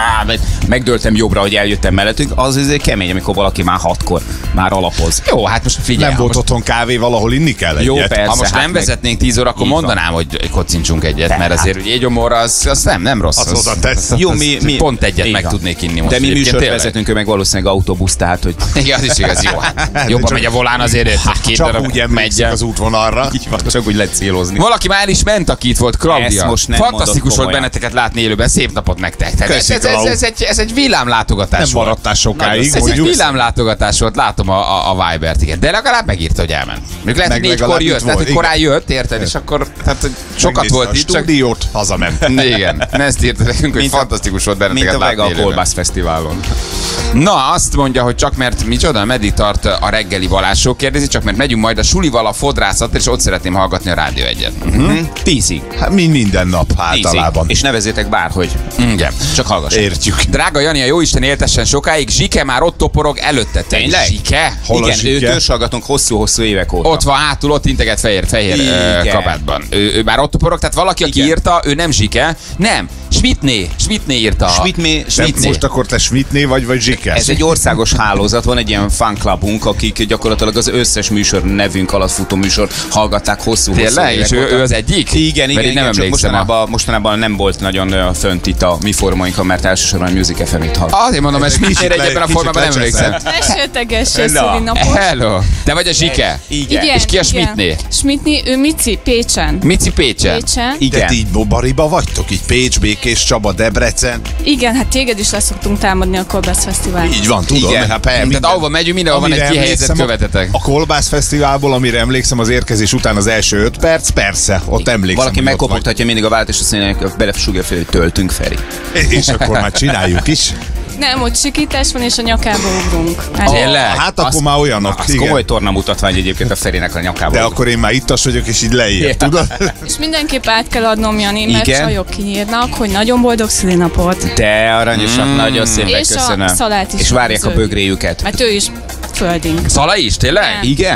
[SPEAKER 4] megdőltem jobbra, hogy eljöttem mellettünk. Az azért kemény, amikor valaki már hatkor már alapoz.
[SPEAKER 2] Jó, hát most figyelj.
[SPEAKER 3] Nem
[SPEAKER 2] ha
[SPEAKER 3] volt
[SPEAKER 2] most,
[SPEAKER 3] otthon kávé, valahol inni kell
[SPEAKER 4] Jó,
[SPEAKER 3] egyet.
[SPEAKER 4] persze.
[SPEAKER 2] ha most
[SPEAKER 4] hát
[SPEAKER 2] nem
[SPEAKER 4] meg-
[SPEAKER 2] vezetnénk tíz óra, akkor
[SPEAKER 4] Így van.
[SPEAKER 2] mondanám, hogy kocincsunk egyet, mert
[SPEAKER 4] Tehát.
[SPEAKER 2] azért ugye égyomorra az, az nem, nem rossz.
[SPEAKER 3] Az oda tesz.
[SPEAKER 4] Jó, mi, mi,
[SPEAKER 2] Pont egyet
[SPEAKER 4] így
[SPEAKER 2] meg
[SPEAKER 4] van.
[SPEAKER 2] tudnék inni most.
[SPEAKER 4] De mi
[SPEAKER 2] egyébként,
[SPEAKER 4] műsort
[SPEAKER 2] tényleg.
[SPEAKER 4] vezetünk, ő meg valószínűleg autóbusz, tehát hogy
[SPEAKER 2] Igen, az is igaz, jó. Hát, jobban
[SPEAKER 3] csak-
[SPEAKER 2] megy a volán azért, hogy két
[SPEAKER 3] Csak
[SPEAKER 2] darab
[SPEAKER 3] úgy emlékszik
[SPEAKER 2] megy.
[SPEAKER 3] az útvonalra.
[SPEAKER 4] így van, csak úgy lehet célozni.
[SPEAKER 2] Valaki már is ment, aki itt volt, Claudia.
[SPEAKER 4] Ezt most nem
[SPEAKER 2] Fantasztikus
[SPEAKER 4] mondod
[SPEAKER 2] volt
[SPEAKER 4] komolyan.
[SPEAKER 2] benneteket látni élőben, szép napot nektek. Tehát ez,
[SPEAKER 3] Köszi,
[SPEAKER 2] ez, ez,
[SPEAKER 3] Klau.
[SPEAKER 2] ez, egy, ez egy villámlátogatás
[SPEAKER 3] Nem
[SPEAKER 2] volt.
[SPEAKER 3] maradtál sokáig,
[SPEAKER 2] Ez egy
[SPEAKER 3] mondjuk.
[SPEAKER 2] villámlátogatás volt, látom a, a, a Vibert, igen. De legalább megírta, hogy elment. Még lehet, hogy
[SPEAKER 3] Meg
[SPEAKER 2] négykor
[SPEAKER 3] legalább
[SPEAKER 2] jött,
[SPEAKER 3] itt
[SPEAKER 2] lehet, hogy
[SPEAKER 3] volt,
[SPEAKER 2] korán jött, érted? És akkor tehát, hogy sokat
[SPEAKER 3] Megnézte
[SPEAKER 2] volt
[SPEAKER 3] a
[SPEAKER 2] itt, csak...
[SPEAKER 3] stúdiót, hazament.
[SPEAKER 2] Igen, ezt írta nekünk, hogy
[SPEAKER 4] Mint a-
[SPEAKER 2] fantasztikus volt
[SPEAKER 4] Mint
[SPEAKER 2] benneteket
[SPEAKER 4] a
[SPEAKER 2] látni
[SPEAKER 4] Vega a
[SPEAKER 2] élőben.
[SPEAKER 4] Kolbász Fesztiválon.
[SPEAKER 2] Na, azt mondja, hogy csak mert micsoda, meddig tart a reggeli Balázsó kérdezi, csak mert megyünk majd a sulival a fodrászat, és ott szeretném hallgatni a Rádió egyet.
[SPEAKER 4] Hm? Tízig.
[SPEAKER 3] Hát mi minden nap
[SPEAKER 4] Tízig.
[SPEAKER 3] általában.
[SPEAKER 4] És nevezzétek bárhogy.
[SPEAKER 2] Igen.
[SPEAKER 4] Csak hallgassatok.
[SPEAKER 3] Értjük.
[SPEAKER 2] Drága Jani, a jóisten éltessen sokáig, Zsike már ott toporog előtte. Te
[SPEAKER 4] Tényleg?
[SPEAKER 2] Zsike?
[SPEAKER 3] Hol a
[SPEAKER 4] Igen,
[SPEAKER 3] zsike?
[SPEAKER 4] őt őshallgatunk hosszú-hosszú évek óta.
[SPEAKER 2] Ott van hátul, ott integet fehér, fehér ö,
[SPEAKER 4] Igen.
[SPEAKER 2] kabátban. Ő, ő már ott toporog, tehát valaki, aki
[SPEAKER 4] Igen.
[SPEAKER 2] írta, ő nem Zsike, nem, Schmidtné, Schmidtné írta.
[SPEAKER 4] Schmidtné-
[SPEAKER 3] Te
[SPEAKER 2] Schmidtné.
[SPEAKER 3] most akkor te Schmidtné vagy, vagy Zsike?
[SPEAKER 4] Ez egy országos hálózat, van egy ilyen fanclubunk, akik gyakorlatilag az összes műsor nevünk alatt futó műsor hallgatták hosszú-hosszú
[SPEAKER 2] Tényleg?
[SPEAKER 4] évek
[SPEAKER 2] És ő,
[SPEAKER 4] óta.
[SPEAKER 2] ő az egyik?
[SPEAKER 4] Igen,
[SPEAKER 2] Mert
[SPEAKER 4] igen,
[SPEAKER 2] én nem
[SPEAKER 4] igen, csak
[SPEAKER 2] emlékszem. a-
[SPEAKER 4] mostanában, mostanában nem volt nagyon ö, fönt itt a mi formainkon, mert elsősorban a Music ef em-it hallgat.
[SPEAKER 2] Azért mondom, mert
[SPEAKER 3] Kicsit
[SPEAKER 2] Schmidtére
[SPEAKER 3] le-
[SPEAKER 2] ebben a
[SPEAKER 3] kicsit
[SPEAKER 2] formában nem
[SPEAKER 3] lecseszed.
[SPEAKER 2] emlékszem.
[SPEAKER 5] Esőteges
[SPEAKER 4] Na.
[SPEAKER 5] szülinapos.
[SPEAKER 2] Hello! Te vagy a Zsike?
[SPEAKER 4] Igen.
[SPEAKER 5] Igen,
[SPEAKER 2] És ki a
[SPEAKER 5] igen.
[SPEAKER 2] Schmidtné?
[SPEAKER 5] Schmidtné, ő Mici, Pécsen.
[SPEAKER 2] Mici Pécsen.
[SPEAKER 5] Pécsen.
[SPEAKER 4] Igen.
[SPEAKER 3] De így bobariba vagytok? Így Pécs, Békés, Csaba, Debrecen?
[SPEAKER 5] Igen, hát téged is leszoktunk támadni a Kolbász Fesztivál.
[SPEAKER 3] Így van, tudom.
[SPEAKER 4] Igen.
[SPEAKER 3] Hát, persze,
[SPEAKER 2] Tehát ahova megyünk, mindenhol van egy
[SPEAKER 3] amire
[SPEAKER 2] kihelyezett
[SPEAKER 3] emlékszem,
[SPEAKER 2] követetek.
[SPEAKER 3] A, a Kolbász Fesztiválból, amire emlékszem az érkezés után az első öt perc, persze, ott emlékszem.
[SPEAKER 4] Valaki
[SPEAKER 3] hogy ott
[SPEAKER 4] megkopogtatja mindig a vált, és azt mondja, hogy belesugja fel, hogy töltünk, Feri.
[SPEAKER 3] vagy. És akkor már csináljuk is.
[SPEAKER 5] Nem, ott sikítás van, és a nyakába ugrunk.
[SPEAKER 2] Tényleg?
[SPEAKER 3] Hát akkor
[SPEAKER 4] Azt-
[SPEAKER 3] már olyanok.
[SPEAKER 4] Az
[SPEAKER 3] igen.
[SPEAKER 4] komoly tornamutatvány egyébként a Ferinek a nyakában.
[SPEAKER 3] De akkor én már ittas vagyok, és így leír,
[SPEAKER 4] Igen.
[SPEAKER 3] tudod?
[SPEAKER 5] És mindenképp át kell adnom, Jani, mert
[SPEAKER 4] Igen.
[SPEAKER 5] csajok kiírnak, hogy nagyon boldog szülinapot.
[SPEAKER 4] De aranyosak, mm. nagyon szépen
[SPEAKER 5] És a
[SPEAKER 4] köszönöm.
[SPEAKER 5] szalát is
[SPEAKER 4] És várják a
[SPEAKER 5] zöld.
[SPEAKER 4] bögréjüket.
[SPEAKER 5] Mert ő is földink.
[SPEAKER 2] Szala is, tényleg?
[SPEAKER 5] Igen.
[SPEAKER 4] Igen?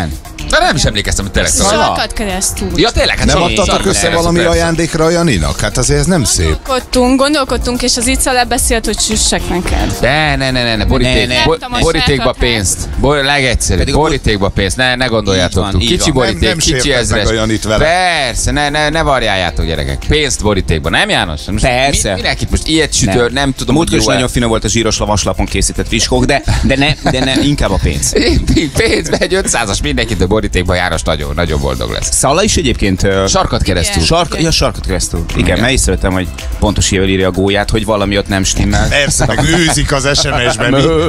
[SPEAKER 2] De nem is emlékeztem, hogy tényleg tavaly.
[SPEAKER 5] Sarkat keresztül.
[SPEAKER 2] Ja, tényleg, hát
[SPEAKER 3] Nem
[SPEAKER 2] sarkat
[SPEAKER 3] adtatok össze
[SPEAKER 2] keresztül,
[SPEAKER 3] valami
[SPEAKER 2] persze.
[SPEAKER 3] ajándékra a Janinak? Hát azért ez nem szép.
[SPEAKER 5] Gondolkodtunk, gondolkodtunk, és az Ica lebeszélt, hogy süssek neked.
[SPEAKER 2] De, ne, ne, ne, ne, boríték,
[SPEAKER 4] Ne, ne.
[SPEAKER 2] bo-
[SPEAKER 5] Láttam a
[SPEAKER 2] borítékba
[SPEAKER 5] sárkát.
[SPEAKER 2] pénzt. Bo- legegyszerűbb,
[SPEAKER 4] Pedig a
[SPEAKER 2] borítékba pénzt, ne, ne gondoljátok
[SPEAKER 4] Így van,
[SPEAKER 2] túl.
[SPEAKER 4] így
[SPEAKER 2] Kicsi
[SPEAKER 4] van.
[SPEAKER 2] boríték,
[SPEAKER 3] Nem- nem
[SPEAKER 2] kicsi
[SPEAKER 3] sértett
[SPEAKER 2] ezres.
[SPEAKER 3] meg a Janit vele.
[SPEAKER 2] Persze, ne, ne, ne varjáljátok gyerekek. Pénzt borítékba, nem János? Most
[SPEAKER 4] Persze.
[SPEAKER 2] Mi, minek itt most ilyet sütör, nem, nem tudom,
[SPEAKER 4] Múltkor is
[SPEAKER 2] jó-e.
[SPEAKER 4] nagyon finom volt a zsíros lavaslapon készített fiskók, de, de, ne, de ne, inkább a pénz.
[SPEAKER 2] Pénzbe egy ötszázas mindenkitől borítékba János nagyon, nagyon boldog lesz.
[SPEAKER 4] Szala is egyébként... ö,
[SPEAKER 2] Sarkat keresztül.
[SPEAKER 5] Igen.
[SPEAKER 4] Sark, ja, sarkot keresztül. Igen,
[SPEAKER 2] Igen.
[SPEAKER 4] mert észrevettem, hogy pontos hível írja a gólyát, hogy valami ott nem stimmel.
[SPEAKER 3] Persze, meg őzik az es em es-ben.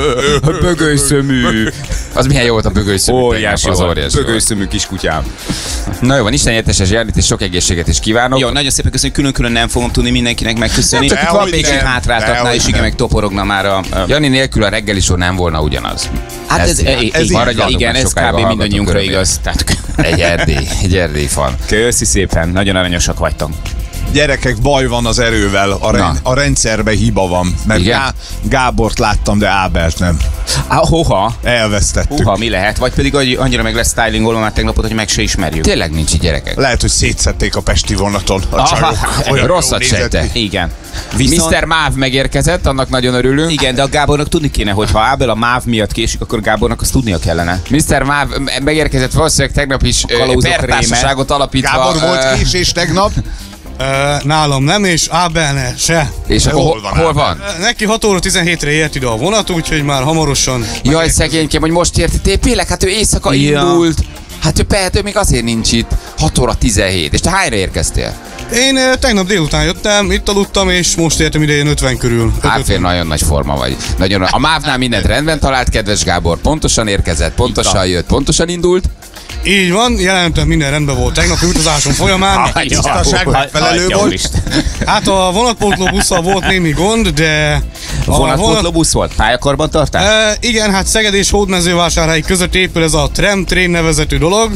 [SPEAKER 4] Bögölyszömű.
[SPEAKER 2] Az milyen jó volt a bögőszömű.
[SPEAKER 4] Óriási
[SPEAKER 2] az
[SPEAKER 4] volt.
[SPEAKER 2] óriási volt.
[SPEAKER 4] Bögölyszömű kiskutyám.
[SPEAKER 2] Na jó van, Isten érteses Janit, és sok egészséget is kívánok.
[SPEAKER 4] Jó, nagyon szépen köszönjük, külön-külön nem fogom tudni mindenkinek megköszönni.
[SPEAKER 3] Csak itt
[SPEAKER 4] van
[SPEAKER 3] van
[SPEAKER 4] még
[SPEAKER 3] még
[SPEAKER 4] egy
[SPEAKER 3] nem.
[SPEAKER 4] hátráltatná,
[SPEAKER 3] Dehogy
[SPEAKER 4] és igen,
[SPEAKER 3] nem.
[SPEAKER 4] meg toporogna már a... a
[SPEAKER 2] Jani nélkül a reggeli show nem volna ugyanaz.
[SPEAKER 4] hát ez, ez, ez,
[SPEAKER 3] így
[SPEAKER 4] igen,
[SPEAKER 2] maradjatok
[SPEAKER 4] igen,
[SPEAKER 2] meg
[SPEAKER 4] ez
[SPEAKER 2] sokáig a
[SPEAKER 4] kb.
[SPEAKER 2] hallgatók
[SPEAKER 4] mindannyiunkra
[SPEAKER 2] örömére.
[SPEAKER 4] igaz. Tehát,
[SPEAKER 2] Egy erdély, egy erdély fan.
[SPEAKER 4] köszi szépen, nagyon aranyosak vagytok.
[SPEAKER 3] Gyerekek, baj van az erővel, a, ren-
[SPEAKER 2] Na.
[SPEAKER 3] a rendszerben hiba van. Mert
[SPEAKER 2] Igen?
[SPEAKER 3] Gá- Gábort láttam, de Ábelt nem.
[SPEAKER 4] Á, hoha,
[SPEAKER 3] Elvesztettük.
[SPEAKER 4] hoha, mi lehet? Vagy pedig hogy annyira meg lesz stylingolva már tegnapot, hogy meg se ismerjük.
[SPEAKER 2] Tényleg nincs így gyerekek.
[SPEAKER 3] Lehet, hogy szétszették a pesti vonaton a
[SPEAKER 4] Aha,
[SPEAKER 3] csajok. Olyan
[SPEAKER 2] rosszat
[SPEAKER 3] jól nézett
[SPEAKER 2] sejtek.
[SPEAKER 3] ki.
[SPEAKER 4] Igen. Viszont,
[SPEAKER 2] miszter Máv megérkezett, annak nagyon örülünk.
[SPEAKER 4] igen, de a Gábornak tudni kéne, hogy ha Ábel a MÁV miatt késik, akkor Gábornak azt tudnia kellene.
[SPEAKER 2] miszter Máv megérkezett valószínűleg tegnap is ö,
[SPEAKER 4] Kalauzok
[SPEAKER 2] pertársaságot alapítva.
[SPEAKER 3] Gábor volt
[SPEAKER 2] ö,
[SPEAKER 3] késés tegnap.
[SPEAKER 6] Ö, nálam nem, és Ábelne se.
[SPEAKER 2] És akkor
[SPEAKER 3] hol
[SPEAKER 2] hol
[SPEAKER 3] van
[SPEAKER 2] van? Hol van?
[SPEAKER 6] Ö, Neki hat óra tizenhétre ért ide a vonat, úgyhogy már hamarosan...
[SPEAKER 2] Jaj, szegénykém, hogy most érti, tényleg, hát ő éjszaka
[SPEAKER 4] Ja.
[SPEAKER 2] indult. Hát ő persze, ő még azért nincs itt. hat óra tizenhét. És te hányra érkeztél?
[SPEAKER 6] Én ö, tegnap délután jöttem, itt aludtam, és most értem ide ilyen ötven körül.
[SPEAKER 2] Áfér, nagyon nagy forma vagy. Nagyon, a mávnál mindent rendben talált, kedves Gábor. Pontosan érkezett, pontosan jött, pontosan indult.
[SPEAKER 6] Így van, jelentem, minden rendben volt tegnapi utazásom folyamán.
[SPEAKER 3] tisztaság megfelelő volt.
[SPEAKER 6] Hát a vonatpótló busszal volt némi gond, de...
[SPEAKER 4] A vonatpótló busz volt? Pályakarbantartás?
[SPEAKER 6] E, igen, hát Szeged és Hódmezővásárhely között épül ez a Tram-Train nevezetű dolog.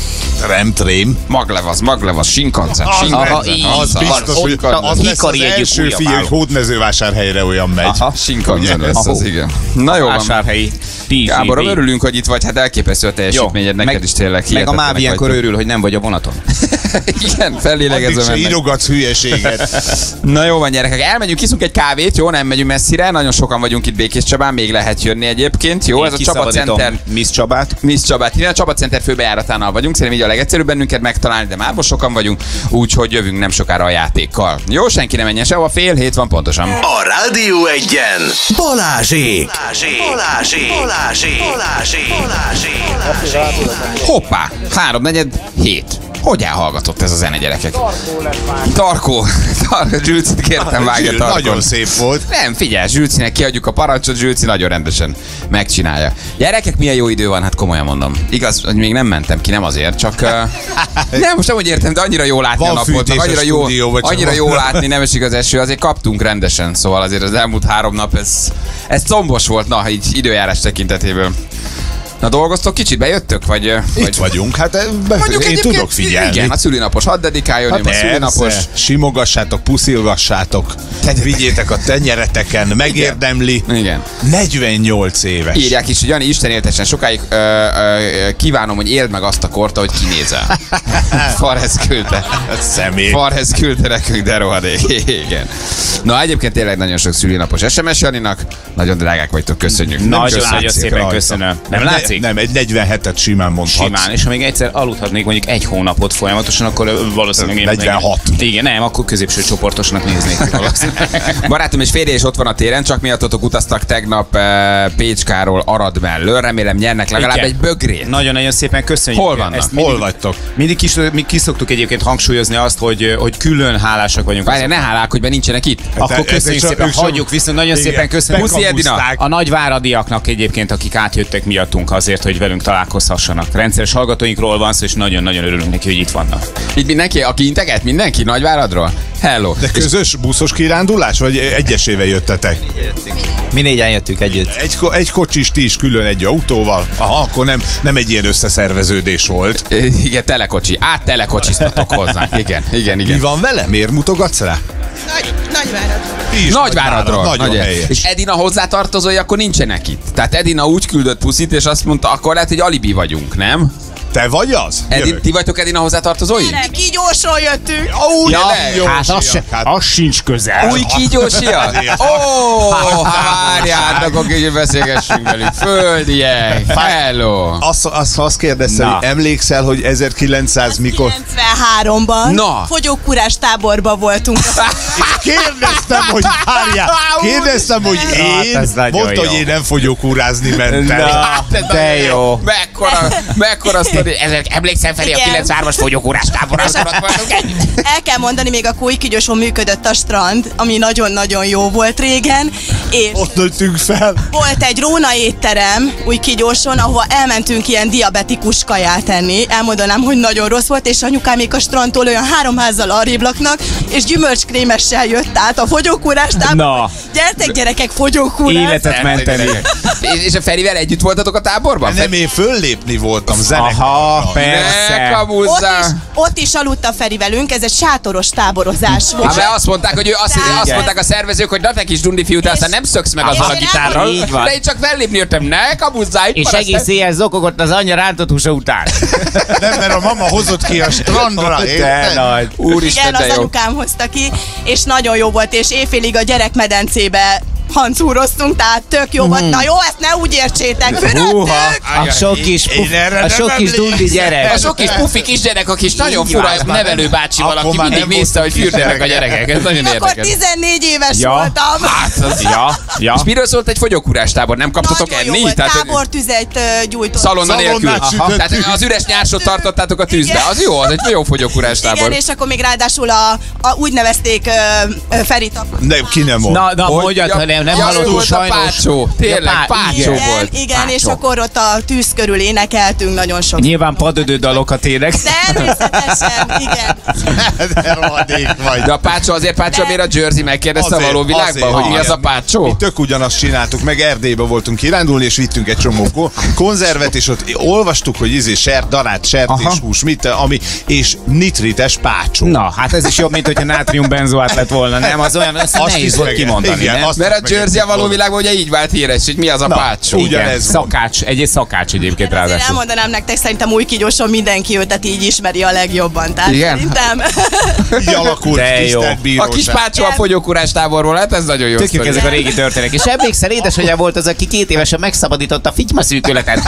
[SPEAKER 3] Remtrém.
[SPEAKER 2] Maglev, Maglev, Shinkansen.
[SPEAKER 3] Az,
[SPEAKER 4] Aha,
[SPEAKER 3] az,
[SPEAKER 4] így
[SPEAKER 3] az
[SPEAKER 4] van.
[SPEAKER 3] biztos,
[SPEAKER 4] Ott
[SPEAKER 3] hogy
[SPEAKER 4] a
[SPEAKER 3] az lesz az
[SPEAKER 4] Hikari egyik
[SPEAKER 3] első
[SPEAKER 4] újabb
[SPEAKER 3] fiú, hogy
[SPEAKER 4] álló.
[SPEAKER 3] Hódmezővásárhelyre olyan megy.
[SPEAKER 4] Aha.
[SPEAKER 2] Shinkansen
[SPEAKER 3] Ugye?
[SPEAKER 2] lesz az,
[SPEAKER 4] Ahó.
[SPEAKER 2] igen. Na jó van.
[SPEAKER 4] Vásárhelyi té gé vé.
[SPEAKER 2] Gábor, örülünk, hogy itt vagy, hát elképesztő a teljesítményed, neked
[SPEAKER 4] meg,
[SPEAKER 2] is tényleg
[SPEAKER 4] meg a
[SPEAKER 2] hihetetlenek
[SPEAKER 4] MÁV ilyenkor
[SPEAKER 2] vagytok.
[SPEAKER 4] örül, hogy nem vagy a vonaton.
[SPEAKER 2] Igen,
[SPEAKER 3] Addig
[SPEAKER 2] fellélegezve
[SPEAKER 3] se
[SPEAKER 2] mennek.
[SPEAKER 3] írogatsz hülyeséget.
[SPEAKER 2] Na jó van, gyerekek, elmegyünk, iszunk egy kávét, jó, nem megyünk messzire, nagyon sokan vagyunk itt Békés Csabán, még lehet jönni egyébként, jó,
[SPEAKER 4] Én
[SPEAKER 2] ez a Csaba
[SPEAKER 4] kiszabadítom
[SPEAKER 2] Center.
[SPEAKER 4] Miss Csabát.
[SPEAKER 2] Miss Csabát, innen a Csaba Center főbejáratánál vagyunk, szerintem így a legegyszerűbb bennünket megtalálni, de már most sokan vagyunk, úgyhogy jövünk nem sokára a játékkal. Jó, senki nem menjen sehova, fél hét van pontosan.
[SPEAKER 1] A Rádió egyen Balázsék! Balázsék! Balázsék! Balázsék! Balázsék!
[SPEAKER 2] Hoppá, háromnegyed hét. Hogy elhallgatott ez a zene, gyerekek? Tarkó, Tarkó, Zsülcit kértem, vágja
[SPEAKER 3] Zsül,
[SPEAKER 2] Tarkó.
[SPEAKER 3] Nagyon szép volt.
[SPEAKER 2] Nem, figyelj, Zsülcinek kiadjuk a parancsot, Zsülci nagyon rendesen megcsinálja. Gyerekek, milyen jó idő van, hát komolyan mondom. Igaz, hogy még nem mentem ki, nem azért, csak... Uh, nem, most nem úgy értem, de annyira jó látni
[SPEAKER 3] Van
[SPEAKER 2] a napot, meg
[SPEAKER 3] fűtés a
[SPEAKER 2] annyira jó,
[SPEAKER 3] stúdióban, csak
[SPEAKER 2] annyira
[SPEAKER 3] van.
[SPEAKER 2] jó látni, nem esik az eső, azért kaptunk rendesen, szóval azért az elmúlt három nap, ez, ez combos volt, na, így időjárás tekintetéből. Na dolgoztok kicsit, bejöttök? Vagy,
[SPEAKER 3] Itt
[SPEAKER 2] vagy...
[SPEAKER 3] vagyunk, hát eh, be,
[SPEAKER 2] Mondjuk
[SPEAKER 3] én
[SPEAKER 2] egyébként-
[SPEAKER 3] tudok figyelni.
[SPEAKER 2] Igen, a szülinapos, hadd dedikáljon,
[SPEAKER 3] Hát
[SPEAKER 2] a szülinapos.
[SPEAKER 3] persze, simogassátok, puszilgassátok, vigyétek a tenyereteken, megérdemli.
[SPEAKER 2] Igen.
[SPEAKER 3] negyvennyolc éves.
[SPEAKER 2] Írják is, hogy Jani, Isten éltesen sokáig ö, ö, kívánom, hogy éld meg azt a kort, ahogy kinézel. Farhez küldte.
[SPEAKER 3] Személy.
[SPEAKER 2] Farhez küldte nekünk, de rohadék. Igen. Na egyébként tényleg nagyon sok szülinapos es em es Janinak. Nagyon drágák vagytok, köszönjük.
[SPEAKER 3] Nem
[SPEAKER 4] Nagyon,
[SPEAKER 3] is
[SPEAKER 4] nagyon
[SPEAKER 3] látszik
[SPEAKER 4] szépen
[SPEAKER 3] rajta.
[SPEAKER 4] köszönöm. Nem
[SPEAKER 3] Ne-
[SPEAKER 4] látszik?
[SPEAKER 3] Nem, egy negyvenhetet simán mondhatsz.
[SPEAKER 4] Simán, és ha még egyszer aludhatnék mondjuk egy hónapot folyamatosan, akkor ö, valószínűleg... én-
[SPEAKER 3] negyvenhat.
[SPEAKER 4] Igen, nem, akkor középső csoportosnak néznék valószínűleg.
[SPEAKER 2] Barátom és férje is ott van a téren, csak miattatok utaztak tegnap uh, Pécskáról Arad mellől. Remélem nyernek legalább
[SPEAKER 4] Igen.
[SPEAKER 2] egy bögrét.
[SPEAKER 4] Nagyon-nagyon szépen köszönjük.
[SPEAKER 2] Hol vannak?
[SPEAKER 4] Ezt
[SPEAKER 3] Hol
[SPEAKER 4] mindig,
[SPEAKER 3] vagytok?
[SPEAKER 4] mindig kis, mi kiszoktuk egyébként hangsúlyozni azt, hogy, hogy külön hálásak vagyunk.
[SPEAKER 2] Várjál, ne hálálkodj, mert nincsenek itt.
[SPEAKER 4] Akkor
[SPEAKER 3] ezek
[SPEAKER 4] köszönjük
[SPEAKER 3] csak-
[SPEAKER 4] szépen,
[SPEAKER 3] ők csak-
[SPEAKER 4] hagyjuk viszont nagyon
[SPEAKER 3] Igen,
[SPEAKER 4] szépen köszönjük.
[SPEAKER 2] Puszi Edina.
[SPEAKER 3] bekapuzták.
[SPEAKER 4] A nagy váradiaknak egyébként, akik átjöttek miattunk azért, hogy velünk találkozhassanak. Rendszeres hallgatóinkról van szó, és nagyon-nagyon örülünk neki, hogy itt vannak.
[SPEAKER 2] Itt mindenki, aki integet, mindenki Nagyváradról? Hello.
[SPEAKER 3] De közös buszos kirándulás, vagy egyesével jöttetek?
[SPEAKER 7] Mi négyen jöttünk együtt.
[SPEAKER 3] Egy, ko- egy kocsis, ti is külön egy autóval? Aha, akkor nem, nem egy ilyen összeszerveződés volt.
[SPEAKER 2] Igen, telekocsi. Át telekocsiztatok hozzánk. Igen, igen,
[SPEAKER 3] Mi
[SPEAKER 2] igen.
[SPEAKER 3] van vele? Miért mutogatsz rá?
[SPEAKER 8] Nagy, Nagyvárad.
[SPEAKER 3] Ti is
[SPEAKER 2] Nagyváradról.
[SPEAKER 3] Nagyon
[SPEAKER 2] Nagy-
[SPEAKER 3] helyes.
[SPEAKER 2] És Edina hozzátartozói akkor nincsenek itt. Tehát Edina úgy küldött puszit, és azt mondta, akkor lehet, hogy alibi vagyunk, nem?
[SPEAKER 3] Te vagy az?
[SPEAKER 2] Edin, ti vagytok Edina hozzátartozói?
[SPEAKER 8] Mi kígyósról jöttünk.
[SPEAKER 3] Ó,
[SPEAKER 4] Ja,
[SPEAKER 3] jó,
[SPEAKER 4] hát az, se, az sincs közel.
[SPEAKER 2] Új kígyósia? Ó, várjátok, hogy beszélgessünk velük. Földiek, hello.
[SPEAKER 3] Azt, azt, azt kérdeztem, hogy emlékszel, hogy ezerkilencszáz mikor?
[SPEAKER 8] kilencvenháromban
[SPEAKER 2] Na.
[SPEAKER 8] fogyókúrás táborban voltunk.
[SPEAKER 3] Kérdeztem, hogy várjál, kérdeztem, hogy én,
[SPEAKER 4] ez nagyon
[SPEAKER 3] mondta,
[SPEAKER 4] jó.
[SPEAKER 3] hogy én nem fogyókúrázni mentem.
[SPEAKER 4] Na, de jó.
[SPEAKER 2] Mekkora, mekkora sztori. Ezek, emlékszem felé a
[SPEAKER 8] Igen.
[SPEAKER 2] kilencvenhármas fogyókúrás táborra.
[SPEAKER 8] El kell mondani, még a Újkígyóson működött a strand, ami nagyon-nagyon jó volt régen, és
[SPEAKER 3] Ott nőttünk fel.
[SPEAKER 8] volt egy Róna étterem Újkígyóson, ahova elmentünk ilyen diabetikus kaját enni. Elmondanám, hogy nagyon rossz volt, és anyukámék a strandtól olyan három házzal arrébb laknak, és gyümölcskrémessel jött át a fogyókúrás táborba.
[SPEAKER 4] Na.
[SPEAKER 8] Gyertek gyerekek, fogyókúrás!
[SPEAKER 4] Életet menteni.
[SPEAKER 2] És, és a Ferivel együtt voltatok a táborban?
[SPEAKER 3] Nem, én föllépni voltam zenekarra.
[SPEAKER 4] Aha,
[SPEAKER 8] Ott
[SPEAKER 4] persze.
[SPEAKER 8] is,
[SPEAKER 2] kamuzzá.
[SPEAKER 8] ott is aludt a Feri velünk, ez egy sátoros táborozás volt.
[SPEAKER 2] Hát mert azt mondták, hogy ő azt,
[SPEAKER 8] Tehát-
[SPEAKER 2] azt mondták a szervezők, hogy na te kis dundi fiú, te aztán nem szöksz meg azzal a
[SPEAKER 8] és-
[SPEAKER 2] gitárral.
[SPEAKER 4] Így van.
[SPEAKER 2] De én csak fellépni jöttem, ne kamuzzá, itt
[SPEAKER 4] És
[SPEAKER 2] maradsz,
[SPEAKER 4] egész
[SPEAKER 2] te.
[SPEAKER 4] éjjel zokogott az anyja rántott húsa után.
[SPEAKER 3] Nem, mert a mama hozott ki a strandra.
[SPEAKER 4] Te
[SPEAKER 3] érted?
[SPEAKER 4] nagy.
[SPEAKER 2] Úristen,
[SPEAKER 8] Igen,
[SPEAKER 2] de
[SPEAKER 8] az
[SPEAKER 2] jó.
[SPEAKER 8] anyukám hozta ki, és nagyon jó volt, és éjfélig a gyerekmedencébe hancúroztunk, tehát tök jó volt. Na jó, ezt ne úgy értsétek,
[SPEAKER 4] Húha,
[SPEAKER 8] fürödtök!
[SPEAKER 4] a sok kis,
[SPEAKER 3] Én erre
[SPEAKER 4] a
[SPEAKER 3] nem
[SPEAKER 4] sok kis dundi gyerek.
[SPEAKER 2] A sok kis pufi kisgyerek, a kis nagyon
[SPEAKER 4] Így
[SPEAKER 2] fura
[SPEAKER 4] van.
[SPEAKER 2] nevelő bácsival,
[SPEAKER 3] Akkor
[SPEAKER 2] aki
[SPEAKER 3] már
[SPEAKER 2] mindig
[SPEAKER 3] nem
[SPEAKER 2] nézte, hogy
[SPEAKER 3] voltunk
[SPEAKER 2] fürdenek a
[SPEAKER 3] kisgyerekek.
[SPEAKER 2] gyerekek. Ez nagyon
[SPEAKER 8] Akkor
[SPEAKER 2] érdekes.
[SPEAKER 8] tizennégy éves
[SPEAKER 4] Ja.
[SPEAKER 8] voltam.
[SPEAKER 2] Hát, az-
[SPEAKER 4] Ja, ja.
[SPEAKER 2] És miről szólt egy fogyókúrás tábor? Nem kaptatok
[SPEAKER 8] Nagyon jó
[SPEAKER 2] enni?
[SPEAKER 8] volt,
[SPEAKER 2] Tehát, hogy-
[SPEAKER 8] tábortüzet ö, gyújtott.
[SPEAKER 2] Szalonna nélkül.
[SPEAKER 3] Szalonnát
[SPEAKER 2] Aha.
[SPEAKER 3] sütöttünk.
[SPEAKER 2] Tehát az üres nyársot tartottátok a tűzbe.
[SPEAKER 8] Igen.
[SPEAKER 2] Az jó, az egy jó fogyókúrás tábor.
[SPEAKER 8] Igen, és akkor még ráadásul a, a úgy nevezték ö, ö, Ferit akkor.
[SPEAKER 3] Nem, ki nem mond.
[SPEAKER 4] Na, na,
[SPEAKER 2] Hogy-
[SPEAKER 4] mondjad,
[SPEAKER 2] ja,
[SPEAKER 4] ha nem, nem
[SPEAKER 2] ja, ő
[SPEAKER 4] hallottuk
[SPEAKER 2] volt a
[SPEAKER 4] sajnos.
[SPEAKER 2] Pácsó. Tényleg,
[SPEAKER 4] Ja, pá-
[SPEAKER 2] Pácsó
[SPEAKER 8] Igen,
[SPEAKER 2] volt.
[SPEAKER 8] igen, és
[SPEAKER 4] Pácsó.
[SPEAKER 8] akkor ott a tűz körül énekeltünk nagyon sok.
[SPEAKER 4] Nyilván padödő dalokat ének.
[SPEAKER 8] Természetesen, igen.
[SPEAKER 3] De rohadék vagy.
[SPEAKER 2] De a Pácsó azért Pácsó,
[SPEAKER 8] De-
[SPEAKER 2] miért a Jersey megkérdezte a
[SPEAKER 3] Azért,
[SPEAKER 2] való világban,
[SPEAKER 3] azért,
[SPEAKER 2] hogy mi az a
[SPEAKER 3] igen.
[SPEAKER 2] Pácsó?
[SPEAKER 3] Mi tök ugyanazt csináltuk, meg Erdélybe voltunk kirándulni, és vittünk egy csomó ko- konzervet, és ott olvastuk, hogy izé ser, darált sertéshús, mit, ami, és nitrites pácsó.
[SPEAKER 4] Na, hát ez is jobb, mint hogyha nátriumbenzoát lett volna, nem? Az olyan, ezt
[SPEAKER 3] Azt
[SPEAKER 4] nehéz
[SPEAKER 3] is
[SPEAKER 4] volt
[SPEAKER 3] meg-
[SPEAKER 4] kimondani,
[SPEAKER 3] igen,
[SPEAKER 4] nem?
[SPEAKER 3] azt
[SPEAKER 2] Mert a
[SPEAKER 3] meg-
[SPEAKER 2] Jersey a való világban ugye így vált híres, hogy mi az a
[SPEAKER 3] Na,
[SPEAKER 2] Pácsó.
[SPEAKER 3] ugyan-
[SPEAKER 4] Igen,
[SPEAKER 3] ez van.
[SPEAKER 4] szakács, egy szakács egyébként
[SPEAKER 8] Azért
[SPEAKER 4] ráadásul.
[SPEAKER 8] elmondanám nektek, szerintem Újkígyóson mindenki őt így ismeri a legjobban. Tehát
[SPEAKER 2] Igen?
[SPEAKER 8] szerintem.
[SPEAKER 3] Így alakult
[SPEAKER 4] De jó.
[SPEAKER 3] tisztelt
[SPEAKER 2] A
[SPEAKER 3] bíróság.
[SPEAKER 2] kis Pácsó a fogyókúrás táborról, hát ez nagyon jó
[SPEAKER 4] Tök jók
[SPEAKER 2] sztori.
[SPEAKER 4] ezek a régi történetek. És emlékszel, édesanyja volt az, aki két évesen megszabadította a figyma szűkületet.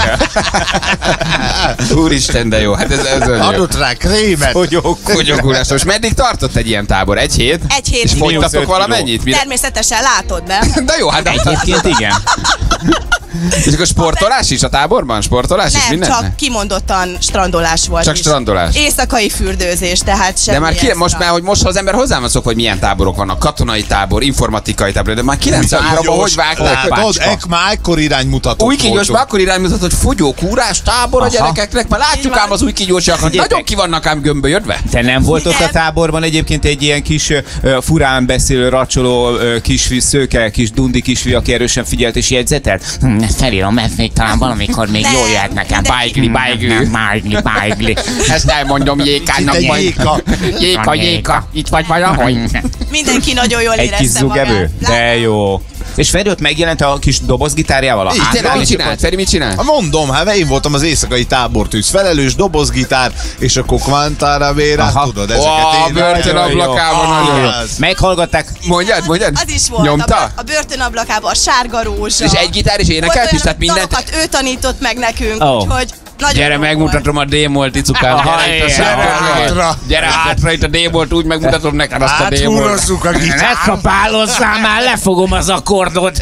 [SPEAKER 2] Úristen, de jó. Hát ez, ez nagyon jó.
[SPEAKER 3] Adott rá krémet.
[SPEAKER 2] Fogyókúrás. Most meddig tartott egy ilyen tábor? Egy hét?
[SPEAKER 8] Egy hét.
[SPEAKER 2] És
[SPEAKER 8] Mínusz
[SPEAKER 2] fogytatok
[SPEAKER 4] öt
[SPEAKER 2] valamennyit? Mire?
[SPEAKER 8] Természetesen látod, nem?
[SPEAKER 2] De jó, hát de
[SPEAKER 4] Egyébként igen.
[SPEAKER 2] és akkor sportolás is a táborban? Sportolás is
[SPEAKER 8] Nem,
[SPEAKER 2] minden?
[SPEAKER 8] csak kimondottan strandolás volt.
[SPEAKER 2] Csak
[SPEAKER 8] is.
[SPEAKER 2] strandolás.
[SPEAKER 8] Éjszakai fürdőzés, tehát semmi
[SPEAKER 2] De már ki,
[SPEAKER 8] extra.
[SPEAKER 2] most már, hogy most ha az ember hozzám szok, hogy milyen táborok vannak, katonai tábor, informatikai tábor, de már kilencvenháromban hogy vágták?
[SPEAKER 3] Látod, ek, már ekkor iránymutató.
[SPEAKER 2] Új kígyós, már akkor iránymutat, hogy fogyókúrás tábor a
[SPEAKER 4] Aha.
[SPEAKER 2] gyerekeknek, már látjuk
[SPEAKER 8] Így van.
[SPEAKER 2] ám az új kígyósiakat,
[SPEAKER 4] Figyeljetek.
[SPEAKER 2] nagyon ki vannak ám gömbölyödve.
[SPEAKER 4] Te nem volt ott a
[SPEAKER 8] Igen.
[SPEAKER 4] táborban egyébként egy ilyen kis ö, furán beszélő, racsoló ö, kisfi, szőke, kis dundi kisfi, aki erősen figyelt és jegyzetelt? Hm, ezt felírom, mert még talán valamikor még
[SPEAKER 8] Nem,
[SPEAKER 4] jól jöhet nekem.
[SPEAKER 8] de-
[SPEAKER 2] Bájgli, bájgli.
[SPEAKER 4] Bájgli, bájgli.
[SPEAKER 2] Ezt elmondom Jékának
[SPEAKER 3] Itt egy
[SPEAKER 2] majd.
[SPEAKER 3] Jéka.
[SPEAKER 2] Jéka, Jéka. Itt vagy valahogy.
[SPEAKER 8] Mindenki nagyon jól
[SPEAKER 4] Egy kis
[SPEAKER 8] érezte magát.
[SPEAKER 4] zugevő? De jó. És Feri ott megjelent a kis dobozgitárjával a
[SPEAKER 3] Így,
[SPEAKER 2] Tényleg
[SPEAKER 4] hátán,
[SPEAKER 2] mit
[SPEAKER 4] és
[SPEAKER 2] csinált? Feri mit csinált?
[SPEAKER 3] Ha mondom, hát én voltam az éjszakai tábortűz felelős, dobozgitár, és akkor Quantara Vera,
[SPEAKER 4] Aha.
[SPEAKER 3] tudod,
[SPEAKER 2] Ó,
[SPEAKER 3] ezeket
[SPEAKER 2] a
[SPEAKER 3] én...
[SPEAKER 2] börtön
[SPEAKER 4] nagyon jó.
[SPEAKER 2] ablakában nagyon jó.
[SPEAKER 3] Az.
[SPEAKER 4] meghallgatták.
[SPEAKER 2] Mondjad, mondjad.
[SPEAKER 8] Az is volt.
[SPEAKER 2] Nyomta?
[SPEAKER 8] A, a börtönablakában a sárga rózsa.
[SPEAKER 2] És egy gitár is énekelt
[SPEAKER 8] Volt
[SPEAKER 2] is,
[SPEAKER 8] olyan
[SPEAKER 2] tehát mindent...
[SPEAKER 8] dalokat ő tanított meg nekünk,
[SPEAKER 4] Ó.
[SPEAKER 8] úgyhogy nagyon
[SPEAKER 2] Gyere,
[SPEAKER 8] jó
[SPEAKER 2] megmutatom a démolt, icukám.
[SPEAKER 4] Aha,
[SPEAKER 2] Gyere itt a
[SPEAKER 4] igen.
[SPEAKER 2] sátorba.
[SPEAKER 3] Hátra.
[SPEAKER 2] Gyere hátra itt a démolt, úgy megmutatom neked azt a démolt.
[SPEAKER 3] Áthúrozzuk a
[SPEAKER 4] Ne
[SPEAKER 3] gitárt.
[SPEAKER 4] kapálozzál már, lefogom az akkordot.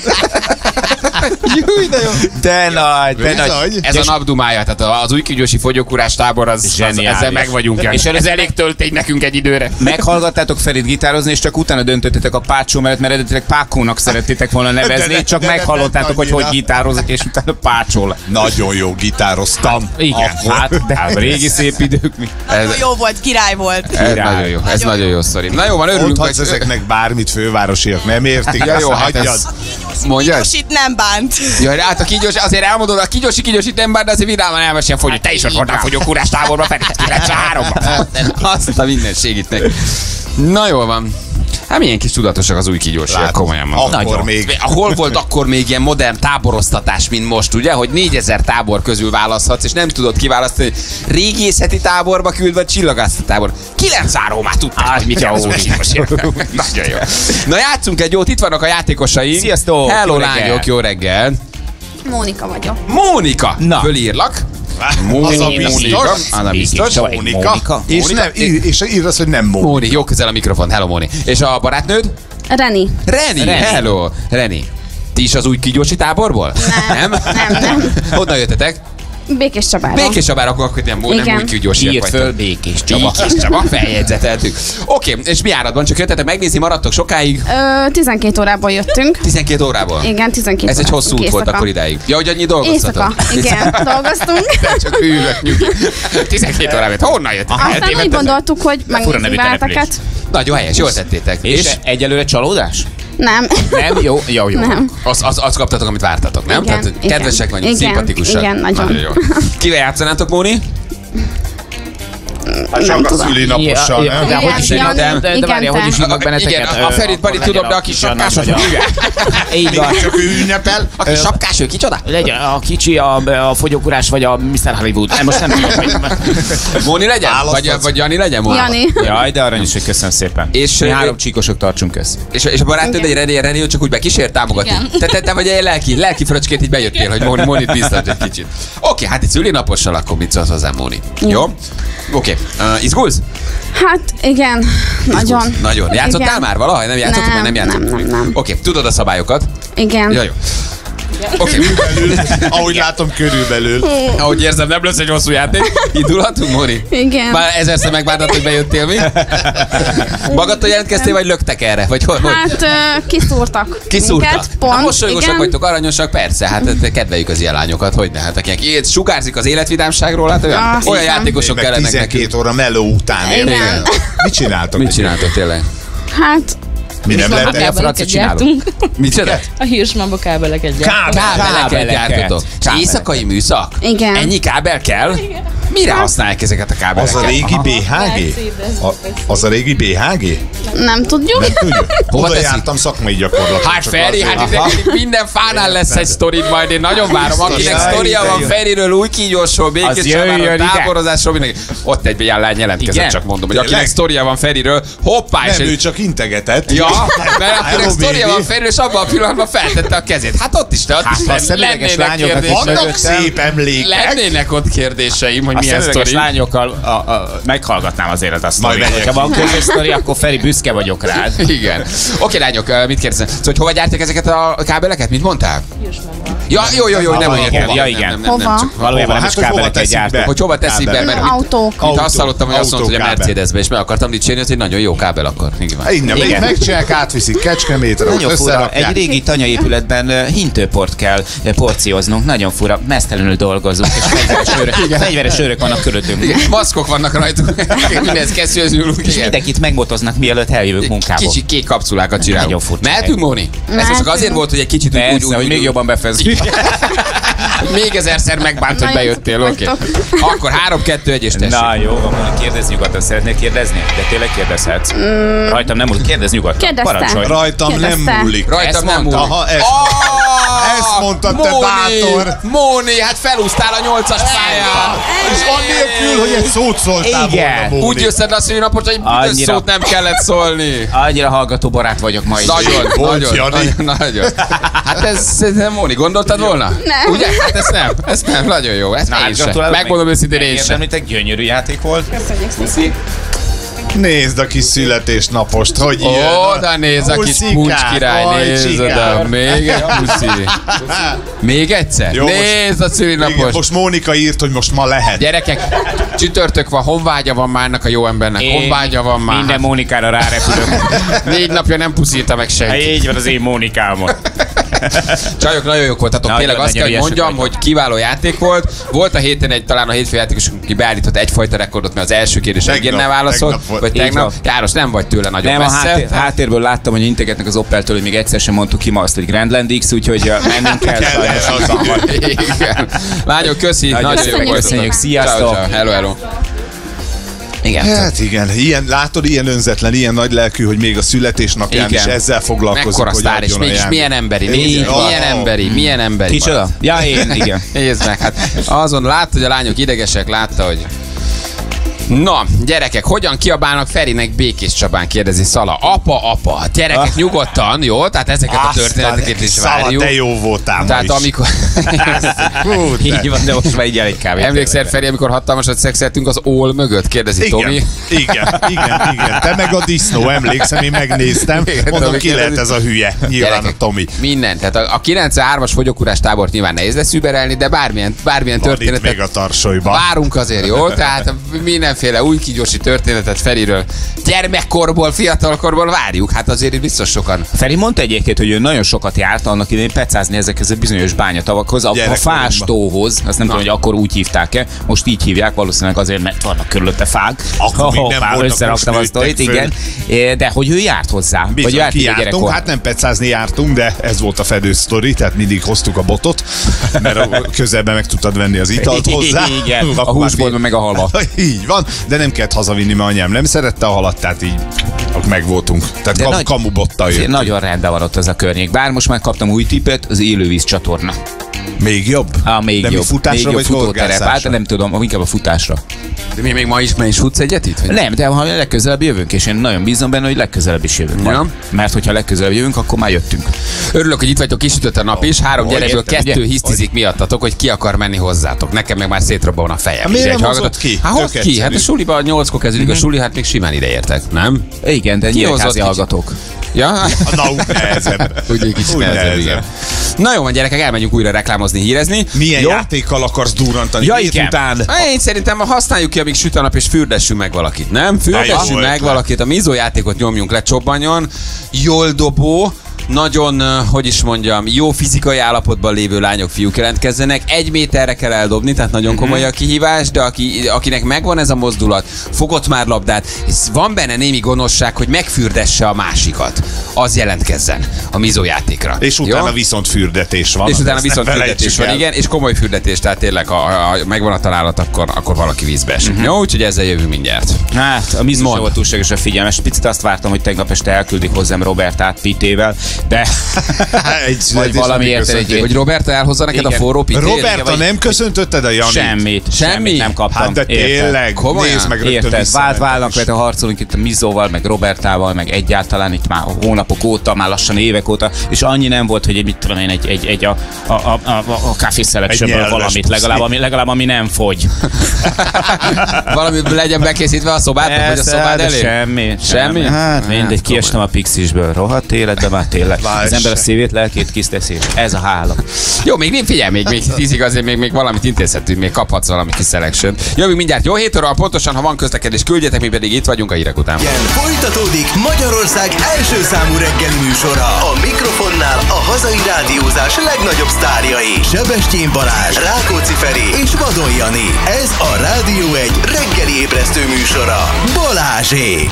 [SPEAKER 2] Júj, de jó.
[SPEAKER 4] De nagy, de nagy.
[SPEAKER 3] Bizony.
[SPEAKER 2] Ez a napdumája, tehát az új kígyósi fogyókúrás tábor, az, az
[SPEAKER 4] Zseniális.
[SPEAKER 2] ezzel meg vagyunk.
[SPEAKER 4] És
[SPEAKER 2] És ez elég töltény nekünk egy időre.
[SPEAKER 4] Meghallgattátok Ferit gitározni, és csak utána döntöttetek a Pácsó mellett, mert eredetileg Pákónak szerettétek volna nevezni,
[SPEAKER 3] De-
[SPEAKER 4] csak
[SPEAKER 3] de- de-
[SPEAKER 4] meghallottátok, hogy hogy
[SPEAKER 3] annyira.
[SPEAKER 4] gitározok, és utána Pácsó lett.
[SPEAKER 3] Nagyon jó gitároztam.
[SPEAKER 4] Igen,
[SPEAKER 3] Akkor.
[SPEAKER 4] hát, de a régi szép idők mi.
[SPEAKER 8] Nagyon
[SPEAKER 2] Ez-
[SPEAKER 8] jó volt, király volt.
[SPEAKER 2] Ez
[SPEAKER 4] Király.
[SPEAKER 2] nagyon jó, ez
[SPEAKER 8] Nagyon
[SPEAKER 2] nagyon jó sztori. Na jó, van, örülünk.
[SPEAKER 3] Mondhatsz
[SPEAKER 2] hogy-
[SPEAKER 3] ezeknek bármit, fővárosiak nem értik,
[SPEAKER 2] Ja, jó,
[SPEAKER 3] ezt
[SPEAKER 2] hát
[SPEAKER 3] hagyjad.
[SPEAKER 2] ez- Mondjad?
[SPEAKER 8] Kígyós itt nem bánt.
[SPEAKER 2] Ja, hát a kígyós, azért elmondod, a kígyósi kígyós itt nem bár, de azért vidáman elmesél, hogy te is ott voltál fogyókúrás táborban, Feri, kilencvenháromban. Azt a mindenségit neki. Na jól van. Hát milyen kis tudatosak az új kígyósiak, komolyan mondom.
[SPEAKER 3] Akkor még.
[SPEAKER 2] Hol volt akkor még ilyen modern táboroztatás, mint most, ugye? Hogy négyezer tábor közül választhatsz, és nem tudod kiválasztani, régészeti táborba küld, vagy csillagászati tábor. Kilenc áról már tudták, hogy mit jelent az új kígyósiak. Nagyon jó. Na játszunk egy jót, itt vannak a játékosaink.
[SPEAKER 4] Sziasztok!
[SPEAKER 2] Hello
[SPEAKER 4] Jó reggel.
[SPEAKER 2] lányok, jó reggel.
[SPEAKER 5] Mónika vagyok.
[SPEAKER 2] Mónika!
[SPEAKER 4] Na.
[SPEAKER 2] Fölírlak.
[SPEAKER 3] Az a biztos.
[SPEAKER 2] Az a biztos.
[SPEAKER 3] Mónika.
[SPEAKER 4] Mónika.
[SPEAKER 3] És,
[SPEAKER 2] Mónika.
[SPEAKER 3] nem, ír- és írd azt, hogy nem Mónika.
[SPEAKER 2] Móni, jó közel a mikrofon. Hello, Móni. És a barátnőd?
[SPEAKER 5] Reni.
[SPEAKER 2] Reni.
[SPEAKER 4] Reni.
[SPEAKER 2] Hello. Reni. Ti is az új kígyósi táborból?
[SPEAKER 5] Nem. Nem, nem.
[SPEAKER 2] Honnan jöttetek?
[SPEAKER 5] Békés Csabára.
[SPEAKER 2] Békés Csabára, akkor, akkor nem, nem
[SPEAKER 5] Igen.
[SPEAKER 2] új kígyósiak
[SPEAKER 4] Írt föl
[SPEAKER 2] vagytok.
[SPEAKER 4] Békés Csaba.
[SPEAKER 2] Békés Csaba, feljegyzeteltük. Oké, és mi áradban? Csak jöttetek megnézni, maradtok sokáig?
[SPEAKER 5] Ö, tizenkét órából jöttünk.
[SPEAKER 2] tizenkét órából?
[SPEAKER 5] Igen, tizenkét
[SPEAKER 2] Ez egy
[SPEAKER 5] órában.
[SPEAKER 2] hosszú út volt
[SPEAKER 5] Éjszaka.
[SPEAKER 2] akkor idáig. Ja, hogy annyi dolgoztatok?
[SPEAKER 5] Éjszaka. Igen, dolgoztunk.
[SPEAKER 2] Csak hűvök, nyugi. tizenkét órában. Honnan jöttetek?
[SPEAKER 5] Aztán úgy
[SPEAKER 2] Eltévedtetek?
[SPEAKER 5] gondoltuk, hogy
[SPEAKER 4] Fura
[SPEAKER 5] megnézzük
[SPEAKER 4] nevű
[SPEAKER 5] váltakat.
[SPEAKER 2] Nagyon helyes, jól tettétek.
[SPEAKER 4] És egyelőre csalódás?
[SPEAKER 5] Nem.
[SPEAKER 4] Nem? Jó, jó, jó.
[SPEAKER 5] Nem.
[SPEAKER 2] Az, az, azt kaptatok, amit vártatok, nem?
[SPEAKER 5] Igen,
[SPEAKER 2] Tehát hogy
[SPEAKER 5] igen.
[SPEAKER 2] kedvesek vagyunk,
[SPEAKER 5] Igen,
[SPEAKER 2] szimpatikusak.
[SPEAKER 5] igen, nagyon.
[SPEAKER 2] jó. Kivel játszanátok, Móni?
[SPEAKER 3] Hát csak a szülinapossal,
[SPEAKER 4] Ja,
[SPEAKER 3] nem?
[SPEAKER 4] de hogy is
[SPEAKER 5] Igen,
[SPEAKER 4] hívnak, de, de, de várja,
[SPEAKER 5] igen,
[SPEAKER 4] hogy is
[SPEAKER 5] te.
[SPEAKER 4] hívnak benneteket?
[SPEAKER 2] Igen, a Ferit Bari tudom, de a kis sapkások.
[SPEAKER 4] Így van.
[SPEAKER 3] Csak ő ünnepel.
[SPEAKER 2] A kis sapkás, ő kicsoda?
[SPEAKER 4] Legyen a kicsi, a, a fogyókurás, vagy a miszter Hollywood. Nem, most nem tudom, hogy...
[SPEAKER 2] Móni legyen? Vagy,
[SPEAKER 3] Választhatsz.
[SPEAKER 2] vagy Jani legyen? Móni?
[SPEAKER 5] Jani.
[SPEAKER 4] Jaj, de aranyos, hogy köszönöm szépen.
[SPEAKER 2] És,
[SPEAKER 4] Mi
[SPEAKER 2] ö,
[SPEAKER 4] három csíkosok tartsunk össze.
[SPEAKER 2] És, és a barátod egy René, René, csak úgy bekísért támogatni.
[SPEAKER 5] Igen.
[SPEAKER 2] Te, te, te vagy egy lelki, lelki fröcskét, így bejöttél, hogy Móni, Mónit biztos egy kicsit. Oké, hát itt szülinapossal, akkor mit szólsz hozzá, Móni? Jó? Oké, uh, izgulsz?
[SPEAKER 5] Hát igen, nagyon.
[SPEAKER 2] Izgulsz? Nagyon. Játszottál
[SPEAKER 5] Igen.
[SPEAKER 2] már valahogy? Nem játszottuk,
[SPEAKER 5] Nem,
[SPEAKER 2] mert nem játszottuk.
[SPEAKER 5] nem, nem, nem.
[SPEAKER 2] Oké, tudod a szabályokat?
[SPEAKER 5] Igen.
[SPEAKER 2] Ja, jó. Oké,
[SPEAKER 3] Körülbelül, ahogy látom, körülbelül.
[SPEAKER 2] ahogy érzem, nem lesz egy hosszú játék. Indulhatunk, Móni?
[SPEAKER 5] Igen.
[SPEAKER 2] Már ezerszer megbántad, hogy bejöttél, mi? Magadtól jelentkeztél, vagy löktek erre? Vagy hogy? hogy?
[SPEAKER 5] Hát ö, kiszúrtak.
[SPEAKER 2] Kiszúrtak.
[SPEAKER 5] minket, Pont,
[SPEAKER 2] Na, mosolyogosak
[SPEAKER 5] igen.
[SPEAKER 2] vagytok, aranyosak, persze, hát hát kedveljük az ilyen lányokat, hogy ne, hát akinek ilyet sugárzik az életvidámságról, hát olyan,
[SPEAKER 5] Azt
[SPEAKER 2] olyan
[SPEAKER 5] hiszem.
[SPEAKER 2] játékosok
[SPEAKER 3] Meg
[SPEAKER 2] kellenek
[SPEAKER 3] tizenkét
[SPEAKER 2] nekünk.
[SPEAKER 3] óra meló után, érted?
[SPEAKER 5] Igen.
[SPEAKER 3] Mit csináltok?
[SPEAKER 2] Mit csináltok tényleg?
[SPEAKER 5] Hát
[SPEAKER 3] Mi nem lehet?
[SPEAKER 4] a francia csinálunk?
[SPEAKER 2] Mit csináltok?
[SPEAKER 9] A hírsmabba kábeleket gyártunk.
[SPEAKER 2] Kábeleket
[SPEAKER 4] Kábeleket.
[SPEAKER 2] gyártotok.
[SPEAKER 4] Kábelek.
[SPEAKER 2] Éjszakai műszak?
[SPEAKER 5] Igen.
[SPEAKER 2] Ennyi kábel kell? Mire használják ezeket a
[SPEAKER 3] Az
[SPEAKER 2] kábeleket?
[SPEAKER 3] a régi bé há gé? A, az a régi bé há gé?
[SPEAKER 5] nem tudjuk.
[SPEAKER 3] Nem tudjuk.
[SPEAKER 2] Hova
[SPEAKER 3] Oda
[SPEAKER 2] teszik?
[SPEAKER 3] jártam szakmai gyakorlatot.
[SPEAKER 2] Hát
[SPEAKER 3] csak
[SPEAKER 2] Feri,
[SPEAKER 3] azért.
[SPEAKER 2] hát itt minden fánál lesz egy sztorid, majd én nagyon várom. Akinek
[SPEAKER 3] Jaj,
[SPEAKER 2] sztoria
[SPEAKER 3] de
[SPEAKER 2] van
[SPEAKER 3] jó.
[SPEAKER 2] Feriről, új kígyósról,
[SPEAKER 4] Az
[SPEAKER 2] Békés
[SPEAKER 4] jöjjön
[SPEAKER 2] Csabáról,
[SPEAKER 4] ide.
[SPEAKER 2] táborozásról, mindenki. Ott egy ilyen lány jelentkezett,
[SPEAKER 4] Igen?
[SPEAKER 2] csak mondom, hogy akinek
[SPEAKER 3] Tényleg?
[SPEAKER 2] sztoria van Feriről, hoppá, és
[SPEAKER 3] Nem, ő
[SPEAKER 2] egy...
[SPEAKER 3] csak integetett.
[SPEAKER 2] Ja, mert akinek
[SPEAKER 3] Hello,
[SPEAKER 2] sztoria
[SPEAKER 3] baby.
[SPEAKER 2] van Feriről, és abban a pillanatban feltette a kezét. Hát ott is, te ott
[SPEAKER 4] Hát,
[SPEAKER 2] is
[SPEAKER 4] ha a
[SPEAKER 2] lenn-
[SPEAKER 4] szemüveges
[SPEAKER 2] lennének
[SPEAKER 4] lányokat is
[SPEAKER 2] kérdéseim.
[SPEAKER 3] Vannak
[SPEAKER 4] mögöttem.
[SPEAKER 3] szép emlékek.
[SPEAKER 2] Lennének ott kérdéseim, hogy
[SPEAKER 4] A
[SPEAKER 2] milyen
[SPEAKER 4] szemüveges
[SPEAKER 2] sztori.
[SPEAKER 4] lányokkal a, a, meghallgatnám azért a
[SPEAKER 3] Majd
[SPEAKER 4] sztorit.
[SPEAKER 3] megyek.
[SPEAKER 4] Ha van közös sztori, akkor Feri, büszke vagyok rád.
[SPEAKER 2] Igen. Oké, lányok, ö, mit kérdezem? Szóval, hogy hova gyártják ezeket a kábeleket? Mit mondtál? Ja, jó, jó, jó, nem
[SPEAKER 4] Hova?
[SPEAKER 2] olyan értem.
[SPEAKER 4] Ja,
[SPEAKER 2] Nem,
[SPEAKER 4] igen.
[SPEAKER 2] nem, nem, nem,
[SPEAKER 5] Hova?
[SPEAKER 2] csak
[SPEAKER 4] Valójában nem
[SPEAKER 3] Hát,
[SPEAKER 4] is
[SPEAKER 3] hogy hova
[SPEAKER 4] kábeleket
[SPEAKER 3] teszik
[SPEAKER 4] gyártok.
[SPEAKER 3] be?
[SPEAKER 2] hogy hova teszik be,
[SPEAKER 3] Kábel.
[SPEAKER 2] mert
[SPEAKER 5] Autók.
[SPEAKER 2] itt azt hallottam, hogy azt mondta, hogy a
[SPEAKER 3] Autókábel.
[SPEAKER 2] Mercedesbe, és meg akartam dicsérni, hogy egy nagyon jó kábel akkor. Igen.
[SPEAKER 3] Innen,
[SPEAKER 4] Igen.
[SPEAKER 3] még megcsinálják, átviszik Kecskemétre, most
[SPEAKER 4] Nagyon fura,
[SPEAKER 3] összerakják.
[SPEAKER 4] egy régi tanyaépületben ö, hintőport kell ö, porcióznunk, nagyon fura, mesztelenül dolgozunk, és fegyveres őrök, fegyveres őrök vannak körülöttünk.
[SPEAKER 2] Igen, maszkok vannak rajtuk, mindenhez kesztyűhöz nyúlunk.
[SPEAKER 4] És
[SPEAKER 2] Igen.
[SPEAKER 4] mindenkit megmotoznak, mielőtt eljövünk munkába.
[SPEAKER 2] Kicsi kék kapszulákat
[SPEAKER 4] Nagyon
[SPEAKER 2] csinálunk.
[SPEAKER 4] furcsa.
[SPEAKER 2] Mehetünk, Móni? Ez csak
[SPEAKER 5] Mehetünk.
[SPEAKER 2] azért volt, hogy egy kicsit úgy, úgy,
[SPEAKER 4] Persze,
[SPEAKER 2] úgy,
[SPEAKER 4] hogy még
[SPEAKER 2] úgy-
[SPEAKER 4] jobban befejezzük.
[SPEAKER 2] még ezerszer megbánt, hogy
[SPEAKER 5] Na,
[SPEAKER 2] bejöttél,
[SPEAKER 5] jók
[SPEAKER 2] oké.
[SPEAKER 5] vagytok.
[SPEAKER 2] Akkor három, kettő, egy és tessék.
[SPEAKER 4] Na jó, van, kérdezz nyugodtan, szeretnél kérdezni? De tényleg kérdezhetsz. Rajtam nem múlik, kérdezz nyugodtan.
[SPEAKER 5] Kérdezte.
[SPEAKER 4] Parancsolj.
[SPEAKER 3] Rajtam nem
[SPEAKER 5] Kérdezte.
[SPEAKER 3] múlik.
[SPEAKER 2] Rajtam
[SPEAKER 4] Ezt
[SPEAKER 2] nem
[SPEAKER 4] mondta.
[SPEAKER 2] múlik.
[SPEAKER 3] Aha, ezt-
[SPEAKER 2] Oh!
[SPEAKER 3] ezt mondtad, te
[SPEAKER 2] Móni,
[SPEAKER 3] bátor.
[SPEAKER 2] Móni, hát felúsztál a nyolcas pályán.
[SPEAKER 3] És annélkül, hogy egy szót szóltál
[SPEAKER 4] Igen.
[SPEAKER 3] volna, Móni.
[SPEAKER 2] Úgy jösszed a szülinapot, hogy büdös
[SPEAKER 4] Annyira.
[SPEAKER 2] szót nem kellett szólni.
[SPEAKER 4] Annyira hallgató barát vagyok ma is.
[SPEAKER 2] Nagyon,
[SPEAKER 3] Volt,
[SPEAKER 2] nagyon,
[SPEAKER 3] Jani.
[SPEAKER 2] nagyon, nagyon. Hát ez, ez nem Móni, gondoltad volna?
[SPEAKER 5] Nem.
[SPEAKER 2] Ugye? Hát ezt nem, ezt nem, nagyon jó. Ezt
[SPEAKER 4] Na,
[SPEAKER 2] én
[SPEAKER 4] hát
[SPEAKER 2] sem.
[SPEAKER 4] gratulálok,
[SPEAKER 2] Megmondom
[SPEAKER 4] meg-
[SPEAKER 2] őszintén én sem.
[SPEAKER 4] Megérdemlitek, gyönyörű játék volt.
[SPEAKER 3] Nézd a kis születésnapost, hogy
[SPEAKER 2] Ó,
[SPEAKER 3] ilyen.
[SPEAKER 2] oda néz a kis
[SPEAKER 3] Puszikám,
[SPEAKER 2] puncs király,
[SPEAKER 3] aj,
[SPEAKER 2] nézd
[SPEAKER 3] csikám.
[SPEAKER 2] oda, még egy puszi. Még egyszer?
[SPEAKER 3] Jó, most-
[SPEAKER 2] Nézd a
[SPEAKER 3] Igen,
[SPEAKER 2] szülinapos.
[SPEAKER 3] most Mónika írt, hogy most ma lehet.
[SPEAKER 2] Gyerekek, csütörtök van, honvágya van már ennek a jó embernek, honvágya van már.
[SPEAKER 4] Minden Mónikára rárepülök.
[SPEAKER 2] Négy napja nem puszíta meg
[SPEAKER 4] Hát
[SPEAKER 2] senki.
[SPEAKER 4] így van az én Mónikámon.
[SPEAKER 2] Csajok, nagyon jók voltatok.
[SPEAKER 4] Nagyon,
[SPEAKER 2] Tényleg azt
[SPEAKER 4] nagyon
[SPEAKER 2] kell, hogy
[SPEAKER 4] ügyesek
[SPEAKER 2] mondjam,
[SPEAKER 4] vagytok.
[SPEAKER 2] hogy kiváló játék volt. Volt a héten egy, talán a hétfő játékos, aki beállított egyfajta rekordot, mert az első kérdésre
[SPEAKER 3] Tegnap,
[SPEAKER 2] igen nem válaszolt.
[SPEAKER 3] tegnap volt.
[SPEAKER 2] Vagy
[SPEAKER 4] Így
[SPEAKER 2] tegnap.
[SPEAKER 4] van.
[SPEAKER 2] János, nem vagy tőle nagyon
[SPEAKER 4] Nem, a
[SPEAKER 2] messze.
[SPEAKER 4] háttér, háttérből láttam, hogy integetnek az Opeltől, hogy még egyszer sem mondtuk ki ma azt, hogy Grandland X, úgyhogy uh, mennünk kell.
[SPEAKER 3] Kell
[SPEAKER 4] sajnos
[SPEAKER 3] az
[SPEAKER 4] így van.
[SPEAKER 3] idő.
[SPEAKER 2] Igen. Lányok, köszi.
[SPEAKER 4] Nagyon
[SPEAKER 2] Nagyon jó
[SPEAKER 4] szépen
[SPEAKER 2] voltatok.
[SPEAKER 4] köszönjük, sziasztok.
[SPEAKER 2] Ciao, ciao. Hello, hello. Igen.
[SPEAKER 3] Hát igen, ilyen, látod, ilyen önzetlen, ilyen nagy lelkű, hogy még a születésnapján
[SPEAKER 2] Igen.
[SPEAKER 3] is ezzel foglalkozik.
[SPEAKER 2] Mekkora sztár, és mégis milyen emberi, milyen, milyen emberi, milyen emberi.
[SPEAKER 4] Kicsoda? Ja, én, igen.
[SPEAKER 2] Nézd meg, hát azon látta, hogy a lányok idegesek, látta, hogy... Na, gyerekek, hogyan kiabálnak Ferinek Békés Csabán, kérdezi Szala. Apa, apa, gyerekek, nyugodtan, jó? Tehát ezeket a történeteket is várjuk.
[SPEAKER 3] Te jó voltál.
[SPEAKER 2] Tehát amikor...
[SPEAKER 3] Hú,
[SPEAKER 4] így van, de most már így elég kávét.
[SPEAKER 2] Emlékszel, Feri, amikor hatalmasat szexeltünk az ól mögött, kérdezi
[SPEAKER 3] igen,
[SPEAKER 2] Tomi.
[SPEAKER 3] Igen, igen, igen. Te meg a disznó, emlékszem, én megnéztem.
[SPEAKER 2] Igen,
[SPEAKER 3] mondom,
[SPEAKER 2] Tomi,
[SPEAKER 3] ki lehet ez a hülye. Nyilván
[SPEAKER 2] gyerekek,
[SPEAKER 3] a Tomi.
[SPEAKER 2] Minden. Tehát a, a kilencvenhármas fogyókúrás tábort nyilván nehéz lesz überelni, de bármilyen, bármilyen
[SPEAKER 3] Van itt
[SPEAKER 2] történetet
[SPEAKER 3] még a tarsolyban.
[SPEAKER 2] várunk azért, jó? Tehát mindenféle új kígyósi történetet Feriről gyermekkorból, fiatalkorból várjuk. Hát azért itt biztos sokan.
[SPEAKER 4] Feri mondta egyébként, hogy ő nagyon sokat járt annak idején pecázni ezekhez a bizonyos bányatavakhoz, a, a fástóhoz, azt nem tudom, hogy akkor úgy hívták-e, most így hívják, valószínűleg azért, mert vannak körülötte fák.
[SPEAKER 3] Akkor még nem voltak,
[SPEAKER 4] összeraktam a sztorit, igen. De hogy ő járt hozzá.
[SPEAKER 3] Bizony,
[SPEAKER 4] vagy járt
[SPEAKER 3] jártunk, hát nem pecázni jártunk, de ez volt a fedő sztori, tehát mindig hoztuk a botot, mert közelben meg tudtad venni az italt hozzá.
[SPEAKER 4] Igen, a húsból meg a halva.
[SPEAKER 3] Így van, de nem kellett hazavinni, mert anyám nem szerette a halat, tehát így meg voltunk. Tehát kam,
[SPEAKER 4] nagy,
[SPEAKER 3] kamubottal jöttünk.
[SPEAKER 4] Nagyon rendben van ott az a környék. Bár most már kaptam új tippet, az élővíz csatorna.
[SPEAKER 3] Még jobb?
[SPEAKER 4] Ah, még
[SPEAKER 3] de
[SPEAKER 4] jobb.
[SPEAKER 3] Mi futásra
[SPEAKER 4] még
[SPEAKER 3] vagy
[SPEAKER 4] futóterep? Hát nem tudom, inkább a futásra.
[SPEAKER 2] De mi még ma is, ma is futsz egyet itt? Vagy?
[SPEAKER 4] Nem, de ha legközelebb jövünk, és én nagyon bízom benne, hogy legközelebb is jövünk.
[SPEAKER 2] Ja.
[SPEAKER 4] Mert hogyha legközelebb jövünk, akkor már jöttünk.
[SPEAKER 2] Örülök, hogy itt vagytok, kisütött a nap is. Három
[SPEAKER 3] Oh,
[SPEAKER 2] gyerekből
[SPEAKER 3] értem,
[SPEAKER 2] kettő
[SPEAKER 3] ugye?
[SPEAKER 2] hisztizik miattatok, hogy ki akar menni hozzátok. Nekem meg már szétrobban a fejem.
[SPEAKER 3] Miért
[SPEAKER 2] Így
[SPEAKER 3] nem
[SPEAKER 2] egy
[SPEAKER 3] hozott
[SPEAKER 2] hallgató-
[SPEAKER 3] ki?
[SPEAKER 2] Hát
[SPEAKER 3] Tök
[SPEAKER 2] hozd ki, hát a
[SPEAKER 3] egyszerű.
[SPEAKER 2] suliban nyolckor kezdődik a suli, hát még simán ideértek, nem?
[SPEAKER 4] Igen, de
[SPEAKER 2] Ki hozott
[SPEAKER 4] nyíregyházi
[SPEAKER 2] ki?
[SPEAKER 4] hallgatók.
[SPEAKER 2] Ja?
[SPEAKER 3] Na, úgy nehezebb.
[SPEAKER 2] Úgy egy kicsit
[SPEAKER 3] Úgy
[SPEAKER 2] nehezebb,
[SPEAKER 3] nehezebb.
[SPEAKER 2] igen. Na jó van, gyerekek, elmegyünk újra reklámozni, hírezni.
[SPEAKER 3] Milyen
[SPEAKER 2] jó?
[SPEAKER 3] játékkal akarsz durrantani?
[SPEAKER 4] Ja,
[SPEAKER 3] Hét
[SPEAKER 4] igen.
[SPEAKER 3] után?
[SPEAKER 2] Hát én szerintem használjuk ki, amíg süt a nap, és fürdessünk meg valakit, nem? Fürdessünk
[SPEAKER 3] jó
[SPEAKER 2] meg
[SPEAKER 3] ötlet.
[SPEAKER 2] valakit, a Mizo játékot nyomjunk le, csobbanjon. Jól dobó, nagyon, uh, hogy is mondjam, jó fizikai állapotban lévő lányok, fiúk jelentkezzenek. Egy méterre kell eldobni, tehát nagyon komoly a kihívás, de aki, akinek megvan ez a mozdulat, fogott már labdát, és van benne némi gonoszság, hogy megfürdesse a másikat, az jelentkezzen a Mizo játékra.
[SPEAKER 3] És utána
[SPEAKER 2] jó?
[SPEAKER 3] viszont fürdetés van.
[SPEAKER 2] És utána
[SPEAKER 3] Ezt
[SPEAKER 2] viszont
[SPEAKER 3] ne
[SPEAKER 2] fürdetés
[SPEAKER 3] felejtsük
[SPEAKER 2] van,
[SPEAKER 3] el.
[SPEAKER 2] igen, és komoly fürdetés, tehát tényleg, ha, ha megvan a találat, akkor, akkor valaki vízbe esik. Uh-huh. Jó, úgyhogy ezzel jövünk mindjárt.
[SPEAKER 4] Hát, a Mizo
[SPEAKER 2] Mond.
[SPEAKER 4] sem volt túlságosan figyelmes. Picit azt vártam, hogy tegnap este elküldik hozzám Robertát Pitével, de
[SPEAKER 3] Egy
[SPEAKER 4] vagy
[SPEAKER 3] születésnapi
[SPEAKER 4] valamiért
[SPEAKER 3] köszöntés.
[SPEAKER 4] egy...
[SPEAKER 2] Hogy Roberta elhozza neked
[SPEAKER 4] Igen.
[SPEAKER 2] a forró pitét?
[SPEAKER 3] Roberta, nem köszöntötted a Janit?
[SPEAKER 4] Semmit,
[SPEAKER 2] Semmi?
[SPEAKER 4] semmit nem kaptam.
[SPEAKER 3] Hát de
[SPEAKER 4] Érted?
[SPEAKER 3] tényleg,
[SPEAKER 2] Komolyan?
[SPEAKER 3] nézd meg rögtön
[SPEAKER 4] Érted, vált
[SPEAKER 3] visszamentem
[SPEAKER 4] válnak,
[SPEAKER 3] is.
[SPEAKER 4] mert harcolunk itt a Mizóval, meg Robertával, meg egyáltalán itt már hónapok óta, már lassan évek óta, és annyi nem volt, hogy egy, mit tudom én, egy, egy, egy a, a, a, a, a Café Selectionből
[SPEAKER 3] nyelves
[SPEAKER 4] valamit,
[SPEAKER 3] puszi.
[SPEAKER 4] legalább ami, legalább ami nem fogy.
[SPEAKER 2] Valami legyen bekészítve a szobádba, vagy a
[SPEAKER 4] Persze,
[SPEAKER 2] szobád
[SPEAKER 4] de
[SPEAKER 2] elé?
[SPEAKER 4] Semmi.
[SPEAKER 2] Semmi?
[SPEAKER 4] Hát mindegy, kiestem a Pixisből, rohadt életbe már tényleg.
[SPEAKER 3] Láss
[SPEAKER 4] Az ember a
[SPEAKER 3] se.
[SPEAKER 4] szívét, lelkét kiszteszi. Ez a hála.
[SPEAKER 2] Jó, még nem figyelj, még, még tízig azért még, még valamit intézhetünk, még kaphatsz valami kis selection. Jövünk mindjárt jó hét óra, pontosan, ha van közlekedés, küldjetek, mi pedig itt vagyunk a hírek után.
[SPEAKER 1] Igen, folytatódik Magyarország első számú reggeli műsora. A mikrofonnál a hazai rádiózás legnagyobb sztárjai. Sebestyén Balázs, Rákóczi Feri és Vadon Jani. Ez a Rádió egy reggeli ébresztő műsora. Balázsék!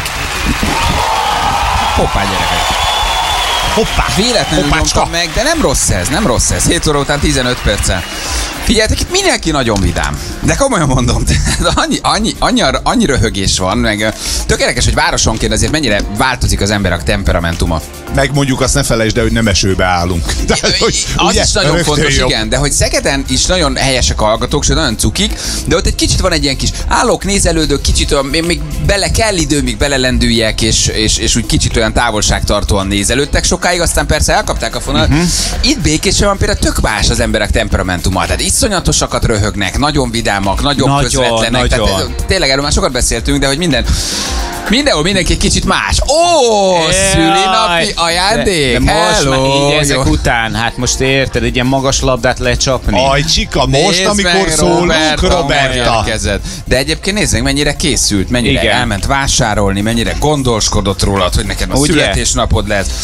[SPEAKER 2] Hoppá, gyerekek!
[SPEAKER 3] Hoppá!
[SPEAKER 2] Véletlenül
[SPEAKER 3] Hoppácska.
[SPEAKER 2] nyomtam meg, de nem rossz ez, nem rossz ez. hét óra után tizenöt perccel. Figyeljetek, itt mindenki nagyon vidám. De komolyan mondom, de annyi, annyi, annyi, annyi röhögés van, meg ö, tök érdekes, hogy városonként azért mennyire változik az emberek temperamentuma.
[SPEAKER 3] Meg mondjuk azt ne felejtsd el, hogy nem esőbe állunk. Tehát, hogy,
[SPEAKER 2] Az
[SPEAKER 3] ugye,
[SPEAKER 2] is nagyon
[SPEAKER 3] rögtön
[SPEAKER 2] fontos,
[SPEAKER 3] jobb.
[SPEAKER 2] igen, de hogy Szegeden is nagyon helyesek a hallgatók, sőt nagyon cukik, de ott egy kicsit van egy ilyen kis állók, nézelődők, kicsit olyan, még, még bele kell idő, míg belelendüljek, és, és, és úgy kicsit olyan távolságtartóan nézelődtek sokáig, aztán persze elkapták a fonalat. Uh-huh. Itt Békésen van például tök más az emberek temperamentuma, tehát iszonyatosakat röhögnek, nagyon vidámak, nagyobb
[SPEAKER 4] Nagyon,
[SPEAKER 2] közvetlenek, tehát
[SPEAKER 4] nagyon.
[SPEAKER 2] tényleg erről már sokat beszéltünk, de hogy minden Mindenhol mindenki egy kicsit más. Ó, szülinapi ajándék.
[SPEAKER 4] De, de most
[SPEAKER 2] Hello.
[SPEAKER 4] már így ezek
[SPEAKER 2] Jó.
[SPEAKER 4] után, hát most érted, egy ilyen magas labdát lecsapni.
[SPEAKER 3] Aj, csika, most,
[SPEAKER 2] Nézd
[SPEAKER 3] amikor
[SPEAKER 2] meg,
[SPEAKER 3] szólunk,
[SPEAKER 2] Roberta,
[SPEAKER 3] Roberta.
[SPEAKER 2] megérkezett. De egyébként nézd meg, mennyire készült, mennyire
[SPEAKER 4] Igen.
[SPEAKER 2] elment vásárolni, mennyire gondoskodott rólad, hogy neked a
[SPEAKER 4] Ugye?
[SPEAKER 2] születésnapod lesz. Fogsz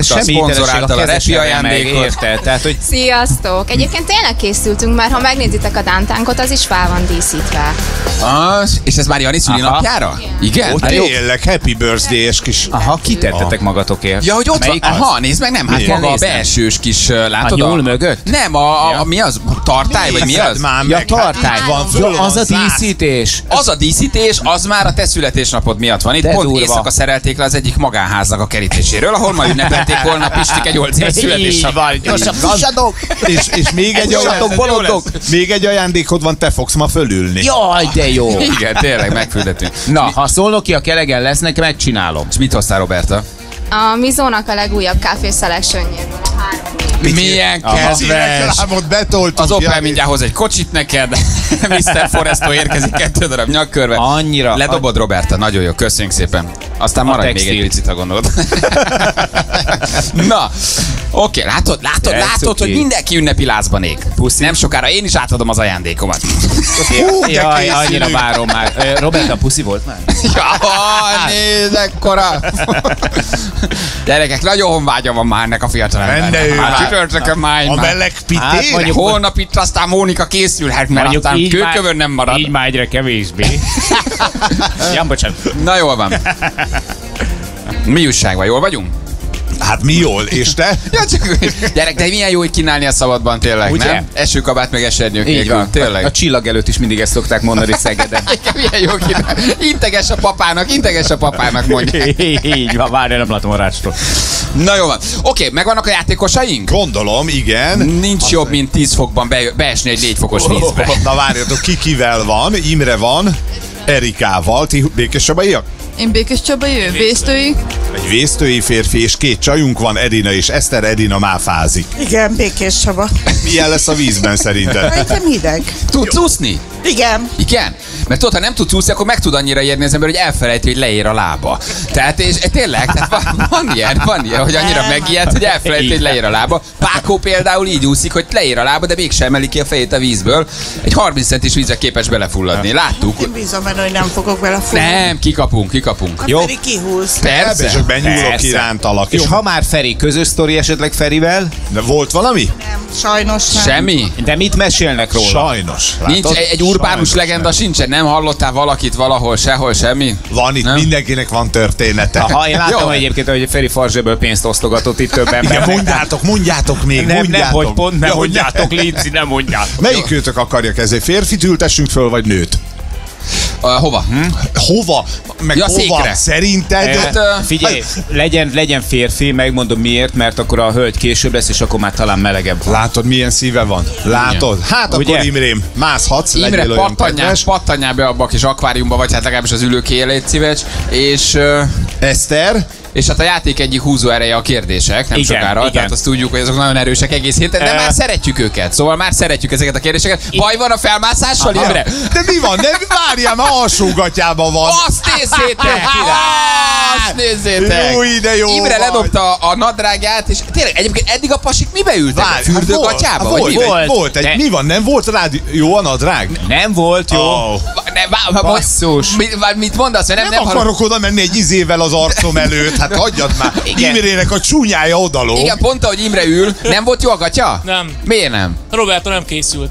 [SPEAKER 2] a szponzor által a repi ajándékot.
[SPEAKER 4] Érted? Tehát, hogy
[SPEAKER 10] Sziasztok! Egyébként tényleg készültünk, mert ha megnézitek a dántánkot, az is fel van díszítve.
[SPEAKER 2] Az, és ez már Jani szülinapjára? Igen?
[SPEAKER 3] Ó, tényleg, happy birthday-es kis...
[SPEAKER 4] aha, kitettetek magatokért.
[SPEAKER 2] Ja, hogy ott van.
[SPEAKER 4] Melyik az?
[SPEAKER 2] Aha, nézd meg, nem, hát
[SPEAKER 4] Milyen
[SPEAKER 2] maga a
[SPEAKER 4] néznem?
[SPEAKER 2] belsős kis, uh, látod?
[SPEAKER 4] A nyúl mögött?
[SPEAKER 2] Nem, a, a, a mi az? Tartály, vagy mi az?
[SPEAKER 3] Már
[SPEAKER 4] Ja,
[SPEAKER 3] meg,
[SPEAKER 4] tartály.
[SPEAKER 3] hát itt van, föl
[SPEAKER 4] Ja,
[SPEAKER 3] van
[SPEAKER 4] az a
[SPEAKER 3] zárt.
[SPEAKER 4] díszítés.
[SPEAKER 2] Az a díszítés, az már a te születésnapod miatt van. Itt
[SPEAKER 4] De
[SPEAKER 2] pont
[SPEAKER 4] durva.
[SPEAKER 2] éjszaka szerelték le az egyik magánháznak a kerítéséről, ahol ma ünnepelték volna Pistik egy nyolc éves születésnapot.
[SPEAKER 3] És, és még egy ajándékod, még egy ajándékod van, te fogsz ma fölülni.
[SPEAKER 4] Jaj, de jó.
[SPEAKER 2] Igen, tényleg megküldetünk.
[SPEAKER 4] Na, ha Szolnoki a Kelegen lesznek, megcsinálom.
[SPEAKER 2] És mit hoztál, Roberta?
[SPEAKER 10] A Mizónak a legújabb Café Selection-jéről.
[SPEAKER 2] Milyen
[SPEAKER 3] Kedves!
[SPEAKER 2] kedves!
[SPEAKER 3] Reklámot betoltuk.
[SPEAKER 2] Az Opel
[SPEAKER 3] Jani.
[SPEAKER 2] mindjárt hoz egy kocsit neked. miszter Foresto érkezik, kettő darab nyakkörbe.
[SPEAKER 4] Annyira.
[SPEAKER 2] Ledobod, Roberta, nagyon jó, köszönjük szépen. Aztán
[SPEAKER 4] A
[SPEAKER 2] maradj még
[SPEAKER 4] textil.
[SPEAKER 2] egy picit, ha gondolod. Na, oké, látod, látod,
[SPEAKER 4] Ez
[SPEAKER 2] látod,
[SPEAKER 4] oké.
[SPEAKER 2] hogy mindenki ünnepi lázban ég.
[SPEAKER 4] Puszi.
[SPEAKER 2] Nem sokára én is átadom az ajándékomat.
[SPEAKER 3] Hú, de
[SPEAKER 4] Jaj, annyira
[SPEAKER 3] készülünk.
[SPEAKER 4] várom már. Ö, Robert, a puszi volt már?
[SPEAKER 2] Jaj, nézd, ekkora! Gyerekek, nagyon honvágya van már ennek a fiatalembernek.
[SPEAKER 3] Benne ő
[SPEAKER 2] Már
[SPEAKER 3] már.
[SPEAKER 2] csütörtökön már.
[SPEAKER 3] A
[SPEAKER 2] már.
[SPEAKER 3] meleg
[SPEAKER 4] Hát,
[SPEAKER 3] pitére?
[SPEAKER 4] mondjuk-
[SPEAKER 2] Holnap itt aztán Mónika készülhet, mert
[SPEAKER 4] Mondjuk
[SPEAKER 2] aztán
[SPEAKER 4] így
[SPEAKER 2] kőkövön
[SPEAKER 4] már-
[SPEAKER 2] nem marad.
[SPEAKER 4] Így már egyre kevésbé. Jan, bocsánat.
[SPEAKER 2] Na jól van. Mi újság van, jól vagyunk?
[SPEAKER 3] Hát mi jól, és te?
[SPEAKER 2] Ja, csak, gyerek, de milyen jó, hogy kínálni a szabadban tényleg,
[SPEAKER 4] Ugye?
[SPEAKER 2] nem? Esőkabát meg esernyők
[SPEAKER 4] Így
[SPEAKER 2] nélkül,
[SPEAKER 4] van.
[SPEAKER 2] tényleg.
[SPEAKER 4] A csillag előtt is mindig ezt szokták mondani Szegeden.
[SPEAKER 2] Milyen jó kínálni. Integes a papának, integes a papának, mondja.
[SPEAKER 4] Így van, várj, nem látom a rácstól.
[SPEAKER 2] Na jó van. Oké, megvannak a játékosaink?
[SPEAKER 3] Gondolom, igen.
[SPEAKER 2] Nincs jobb, mint tíz fokban be, beesni egy négy fokos vízbe.
[SPEAKER 3] Na várjatok, ki kivel van? Imre van, Erikával, ti Békés Csabaiak?
[SPEAKER 5] Én Békés Csaba jövő, Vésztői.
[SPEAKER 3] Egy vésztői férfi és két csajunk van, Edina és Eszter. Edina máfázik.
[SPEAKER 11] Igen, Békés Csaba.
[SPEAKER 3] Milyen lesz a vízben szerinted?
[SPEAKER 11] Nekem hideg.
[SPEAKER 2] Tudsz úszni?
[SPEAKER 11] Igen.
[SPEAKER 2] Igen? Mert tudod, ha nem tudsz úszni, akkor meg tud annyira érni az ember, hogy elfelejti, hogy leér a lába. Tehát és tényleg, tehát van, van ilyen, van ilyen, hogy annyira megijed, hogy elfelejti, hogy leér a lába. Pákó például így úszik, hogy leér a lába, de mégsem emeli ki a fejét a vízből. Egy harminc centis vízre képes belefulladni. Láttuk.
[SPEAKER 11] Én bízom benne, hogy nem fogok belefogni.
[SPEAKER 2] Nem, kikapunk, kikapunk.
[SPEAKER 11] Hát
[SPEAKER 4] Jó.
[SPEAKER 11] pedig kihúz.
[SPEAKER 3] Ebbe csak benyúlok
[SPEAKER 4] Persze.
[SPEAKER 3] irántalak.
[SPEAKER 4] És
[SPEAKER 3] Jó.
[SPEAKER 4] ha már Feri, közös sztori esetleg Ferivel?
[SPEAKER 3] De volt valami?
[SPEAKER 11] Nem, sajnos nem.
[SPEAKER 2] Semmi?
[SPEAKER 4] De mit mesélnek róla?
[SPEAKER 3] Sajnos.
[SPEAKER 2] Nincs
[SPEAKER 3] Látod?
[SPEAKER 2] egy, egy urbánus
[SPEAKER 3] Sajnos
[SPEAKER 2] legenda
[SPEAKER 3] nem.
[SPEAKER 2] sincsen? Nem hallottál valakit valahol, sehol, semmi?
[SPEAKER 3] Van itt,
[SPEAKER 2] Nem?
[SPEAKER 3] mindenkinek van története.
[SPEAKER 4] Aha, én láttam
[SPEAKER 2] Jó.
[SPEAKER 4] egyébként, hogy Feri farzséből pénzt osztogatott itt több ember.
[SPEAKER 3] Igen, mondjátok, mondjátok még,
[SPEAKER 4] Nem,
[SPEAKER 3] mondjátok.
[SPEAKER 4] nem, hogy pont, nem
[SPEAKER 3] Ja, hogy
[SPEAKER 4] mondjátok,
[SPEAKER 3] ne.
[SPEAKER 4] Linci, nem mondjátok.
[SPEAKER 3] Melyik őtök akarja kezdeni? Férfit ültessünk föl, vagy nőt?
[SPEAKER 2] Uh, hova? Hm?
[SPEAKER 3] Hova? Meg
[SPEAKER 2] Ja,
[SPEAKER 3] hova?
[SPEAKER 2] székre.
[SPEAKER 3] Szerinted?
[SPEAKER 2] Hát, uh,
[SPEAKER 4] Figyelj, legyen, legyen férfi, megmondom miért, mert akkor a hölgy később lesz, és akkor már talán melegebb.
[SPEAKER 3] Látod, milyen szíve van? Látod? Hát
[SPEAKER 4] Ugye?
[SPEAKER 3] akkor Imrém, mászhatsz,
[SPEAKER 2] Imre,
[SPEAKER 3] legyél olyan
[SPEAKER 2] pattanjál,
[SPEAKER 3] kedves.
[SPEAKER 2] pattanjál be abba a kis akváriumba, vagy hát legalábbis az ülőkéje, légy szíves, és... Uh,
[SPEAKER 3] Eszter,
[SPEAKER 2] És hát a játék egyik húzó ereje a kérdések, nem
[SPEAKER 4] Igen,
[SPEAKER 2] sokára,
[SPEAKER 4] igen.
[SPEAKER 2] tehát azt tudjuk, hogy azok nagyon erősek egész héten, de
[SPEAKER 4] Ö-
[SPEAKER 2] már szeretjük őket, szóval már szeretjük ezeket a kérdéseket. Baj van a felmászással,
[SPEAKER 3] Aha.
[SPEAKER 2] Imre?
[SPEAKER 3] De mi van? De várjál, már alsógatjában van.
[SPEAKER 2] Azt nézzétek! Azt nézzétek!
[SPEAKER 3] Jó, de jó
[SPEAKER 2] Imre
[SPEAKER 3] vagy.
[SPEAKER 2] ledobta a nadrágját, és tényleg egyébként eddig a pasik mibe ültek?
[SPEAKER 3] Várj,
[SPEAKER 2] a fürdőgatyába?
[SPEAKER 3] hát
[SPEAKER 2] vagy
[SPEAKER 3] volt,
[SPEAKER 2] mibe?
[SPEAKER 3] volt, egy, volt egy,
[SPEAKER 4] De-
[SPEAKER 3] mi van? Nem volt rád jó a nadrág?
[SPEAKER 4] Nem volt jó.
[SPEAKER 3] Oh.
[SPEAKER 2] Ne, vá, vá,
[SPEAKER 4] Basszus.
[SPEAKER 2] mit, vá, mit mondasz? Nem,
[SPEAKER 3] Nem,
[SPEAKER 2] nem,
[SPEAKER 3] nem
[SPEAKER 2] hallom.
[SPEAKER 3] akarok oda menni egy izével az arcom előtt, hát hagyjad már.
[SPEAKER 4] Igen.
[SPEAKER 3] Imrének a csúnyája odaló.
[SPEAKER 2] Igen, pont ahogy Imre ül, nem volt jó a gatya?
[SPEAKER 12] Nem.
[SPEAKER 2] Miért nem?
[SPEAKER 12] Roberto nem készült.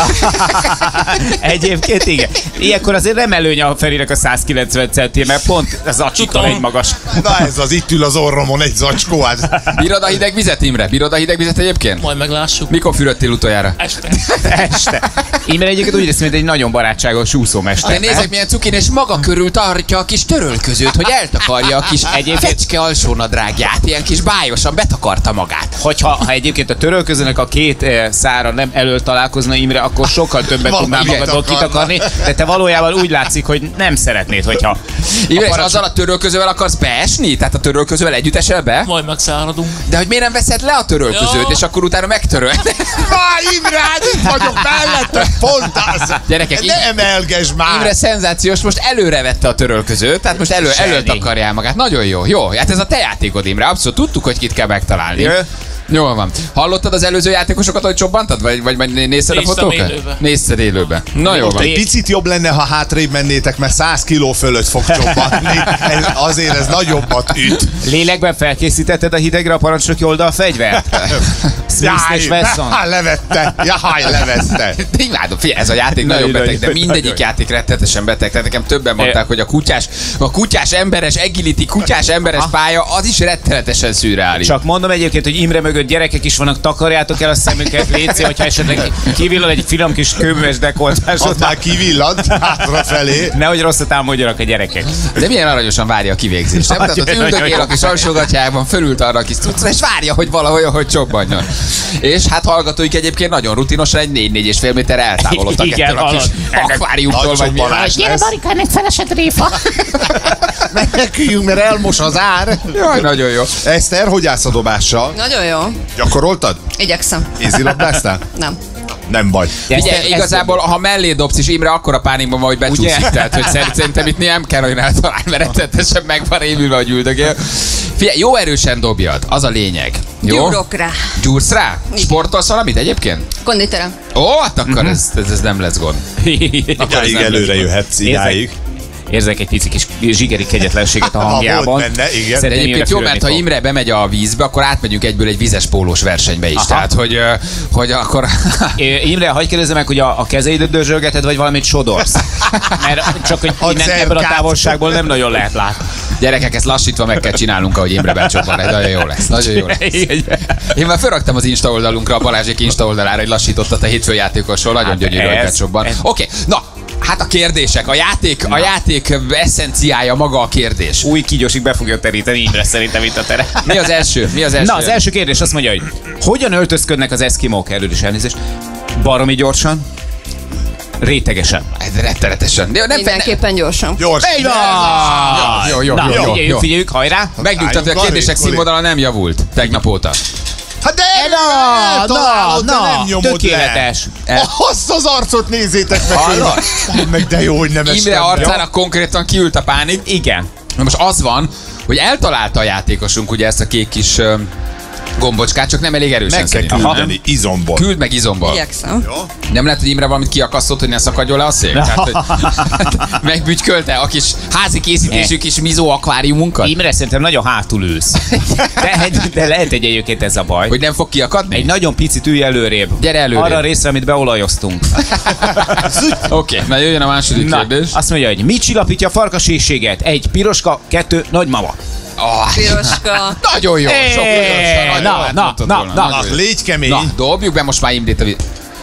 [SPEAKER 4] Egyébként igen. Ilyenkor azért nem előny a Ferinek a száz kilencven centi, mert pont az acsikon
[SPEAKER 12] Tudom.
[SPEAKER 4] egy magas.
[SPEAKER 3] Na ez az, itt ül az orromon egy zacskó. Hát.
[SPEAKER 2] Bírod a hideg vizet, Imre? Bírod a hideg vizet egyébként?
[SPEAKER 12] Majd meglássuk.
[SPEAKER 2] Mikor fürödtél utoljára?
[SPEAKER 12] Este.
[SPEAKER 4] Este. Imre egyébként úgy lesz, mint egy nagyon barátságos úszómester.
[SPEAKER 2] De nézzek, milyen cukin, és maga körül tartja a kis törölközőt, hogy eltakarja a kis fecske alsónadrágját. Ilyen kis bájosan betakarta magát.
[SPEAKER 4] Hogyha ha egyébként a törölközőnek a két eh, szára nem elől találkozna, Imre, akkor sokkal többet
[SPEAKER 3] Valami
[SPEAKER 4] tudnál magadból
[SPEAKER 3] kitakarna.
[SPEAKER 4] kitakarni, de te valójában úgy látszik, hogy nem szeretnéd, hogyha...
[SPEAKER 2] Imre, és
[SPEAKER 4] parancs-
[SPEAKER 2] azzal a törölközővel akarsz beesni? Tehát a törölközővel együtt esel be?
[SPEAKER 12] Majd megszáradunk.
[SPEAKER 2] De hogy miért nem veszed le a törölközőt,
[SPEAKER 12] Jó.
[SPEAKER 2] és akkor utána megtöröl?
[SPEAKER 3] Á, Imre, hát itt vagyok melletted, pont az.
[SPEAKER 2] Gyerekek,
[SPEAKER 3] ne emelgesd már.
[SPEAKER 2] Imre szenzációs, most előre vette a törölközőt, tehát most elő,
[SPEAKER 4] Zseni.
[SPEAKER 2] elő takarjál magát. Nagyon jó, jó. Hát ez a te játékod, Imre. Abszolút tudtuk, hogy kit kell megtalálni.
[SPEAKER 4] Jö.
[SPEAKER 2] Jól van. Hallottad az előző játékosokat, hogy csobbantad? Vagy, vagy, vagy nézted a
[SPEAKER 12] Néztem
[SPEAKER 2] fotókat?
[SPEAKER 12] élőben.
[SPEAKER 2] Nézted élőben. Na jó van.
[SPEAKER 3] Egy picit jobb lenne, ha hátrébb mennétek, mert száz kiló fölött fog csobbanni. Ez, azért ez nagyobbat üt.
[SPEAKER 4] Lélekben felkészítetted a hidegre a parancsnoki oldalfegyvert? Smith és Wesson.
[SPEAKER 3] Jaj, levette. Jaj, levette.
[SPEAKER 2] Imádom, figyelj, ez a játék nagyon
[SPEAKER 4] Nagyon,
[SPEAKER 2] beteg, de
[SPEAKER 4] nagyon,
[SPEAKER 2] mindegyik
[SPEAKER 4] nagyon.
[SPEAKER 2] játék rettetesen beteg. Tehát nekem többen mondták, hogy a kutyás, a kutyás emberes agility, kutyás emberes pálya, az is rettenetesen szürreális.
[SPEAKER 4] Csak mondom egyébként, hogy Imre mögött gyerekek is vannak, takarjátok el a szemüket, léci, hogyha esetleg kivillan egy finom kis kőműves dekoltásod.
[SPEAKER 3] Az már kivillant hátrafelé.
[SPEAKER 4] Nehogy rosszat álmodjanak a gyerekek.
[SPEAKER 2] De milyen aranyosan várja a kivégzést. Nem? Tehát ott
[SPEAKER 4] Nagyon
[SPEAKER 2] üldögél
[SPEAKER 4] jó.
[SPEAKER 2] a kis alsógatjában, fölült arra a kis cuccra, és várja, hogy valahogy, hogy csobbanjon. És hát hallgatóik egyébként nagyon rutinosan egy négy-négy és fél méter eltávolodtak
[SPEAKER 4] Igen,
[SPEAKER 2] ettől a kis
[SPEAKER 4] hallod.
[SPEAKER 2] akváriumtól, vagy mi.
[SPEAKER 3] Gyere,
[SPEAKER 9] Marikán, egy felesett réfa.
[SPEAKER 3] Meneküljünk, mert elmos az ár.
[SPEAKER 2] Jaj, nagyon jó.
[SPEAKER 3] Eszter, hogy állsz a dobással?
[SPEAKER 13] Nagyon jó.
[SPEAKER 3] Gyakoroltad?
[SPEAKER 13] Igyekszem.
[SPEAKER 3] Ízilabdáztál?
[SPEAKER 13] Nem.
[SPEAKER 3] Nem baj.
[SPEAKER 2] Ugye, igazából, ha mellé dobsz, és Imre akkora pánikban van, hogy becsúszik.
[SPEAKER 4] Ugye?
[SPEAKER 2] Tehát, hogy szerintem itt nem kell olyan eltalálni, mert rettenetesen meg van rémülve, hogy üldögél. Figyelj, jó erősen dobjad, az a lényeg. Jó?
[SPEAKER 13] Gyúrok rá.
[SPEAKER 2] Gyúrsz rá? Sportolsz valamit egyébként?
[SPEAKER 13] Konditere.
[SPEAKER 2] Ó, hát akkor ez, ez, ez nem lesz gond. Akkor ez
[SPEAKER 3] Alig
[SPEAKER 2] nem
[SPEAKER 3] előre
[SPEAKER 2] lesz gond.
[SPEAKER 3] jöhetsz idáig.
[SPEAKER 4] Érzek egy pici kis zsigeri kegyetlenséget a hangjában.
[SPEAKER 3] Volt benne, igen.
[SPEAKER 2] De
[SPEAKER 4] Szeretném
[SPEAKER 2] egyébként
[SPEAKER 4] Imre
[SPEAKER 2] jó, mert ha
[SPEAKER 4] fülölni fog.
[SPEAKER 2] Imre bemegy a vízbe, akkor átmegyünk egyből egy vizes pólós versenybe is.
[SPEAKER 4] Aha.
[SPEAKER 2] Tehát, hogy, ö, hogy akkor...
[SPEAKER 4] É, Imre, hagyd kérdezzem meg, hogy a, a kezeidet dörzsölgeted, vagy valamit sodorsz? Mert csak, hogy
[SPEAKER 3] A
[SPEAKER 4] innen ebből a
[SPEAKER 3] cerkát.
[SPEAKER 4] távolságból nem nagyon lehet látni.
[SPEAKER 2] Gyerekek, ezt lassítva meg kell csinálnunk, ahogy Imre becsobban. Ez nagyon jó lesz. Nagyon jó lesz. Én már felraktam az Insta oldalunkra, a Balázsék Insta oldalára, hogy lassítottat a hétfő játékosról. Nagyon
[SPEAKER 4] Hát
[SPEAKER 2] gyönyörű, hogy
[SPEAKER 4] ez-
[SPEAKER 2] becsobban.
[SPEAKER 4] ez-
[SPEAKER 2] Oké, na, hát a kérdések, a játék, a játék eszenciája maga a kérdés.
[SPEAKER 4] Új kígyósig be fogja teríteni Imre szerintem itt a tere.
[SPEAKER 2] Mi az első? Mi az első?
[SPEAKER 4] Na, az első kérdés azt mondja, hogy hogyan öltözködnek az eszkimók? Erről is elnézést. Baromi gyorsan, rétegesen.
[SPEAKER 2] Ez rettenetesen. De nem
[SPEAKER 13] Mindenképpen gyorsan.
[SPEAKER 3] Gyors.
[SPEAKER 4] Így van!
[SPEAKER 2] Jó, jó,
[SPEAKER 4] Na,
[SPEAKER 2] jó, jó,
[SPEAKER 4] figyeljük,
[SPEAKER 2] jó.
[SPEAKER 4] figyeljük, hajrá!
[SPEAKER 2] Megnyugtat, hogy a
[SPEAKER 3] Álljunk
[SPEAKER 2] kérdések
[SPEAKER 3] arrébb,
[SPEAKER 2] színvonala nem javult tegnap óta.
[SPEAKER 3] Hát de
[SPEAKER 4] Na,
[SPEAKER 3] eltalálod, de
[SPEAKER 4] na,
[SPEAKER 3] nem nyomod
[SPEAKER 4] tökéletes.
[SPEAKER 3] le. Azt az arcot nézzétek meg.
[SPEAKER 2] Hallod?
[SPEAKER 3] hogy- Meg de jó, hogy nem estem
[SPEAKER 2] Imre
[SPEAKER 3] be.
[SPEAKER 2] arcának konkrétan kiült a pánik.
[SPEAKER 4] Igen.
[SPEAKER 2] Na most az van, hogy eltalálta a játékosunk ugye ezt a kék kis ö, gombocskát, csak nem elég erősen
[SPEAKER 3] Meg kell
[SPEAKER 2] szerintem.
[SPEAKER 3] küldeni izomból.
[SPEAKER 2] Küld meg izomból.
[SPEAKER 13] Igyekszem.
[SPEAKER 2] Nem lehet, hogy Imre valamit kiakasztott, hogy ne szakadjon le a szék? Tehát, hogy megbütykölte a kis házi készítésű kis mizó akváriumunkat?
[SPEAKER 4] Imre, szerintem nagyon hátul ülsz. De, de lehet egy egyébként ez a baj.
[SPEAKER 2] Hogy nem fog kiakadni?
[SPEAKER 4] Egy nagyon picit ülj előrébb.
[SPEAKER 2] Gyere előrébb.
[SPEAKER 4] Arra a részre, amit beolajoztunk.
[SPEAKER 2] Oké, na jöjjön a második
[SPEAKER 4] Na,
[SPEAKER 2] kérdés.
[SPEAKER 4] azt mondja, hogy mit csillapítja a farkas éhséget? Egy piroska, kettő nagymama.
[SPEAKER 2] Oh,
[SPEAKER 13] Piroska.
[SPEAKER 2] nagyon jó, sok
[SPEAKER 4] Hey,
[SPEAKER 2] nagyon
[SPEAKER 4] na,
[SPEAKER 2] jól
[SPEAKER 4] na,
[SPEAKER 2] mondtad
[SPEAKER 4] na,
[SPEAKER 2] volna,
[SPEAKER 4] na.
[SPEAKER 2] nagyon jó.
[SPEAKER 3] Légy kemény.
[SPEAKER 2] Na, dobjuk be most már Imrét a vi-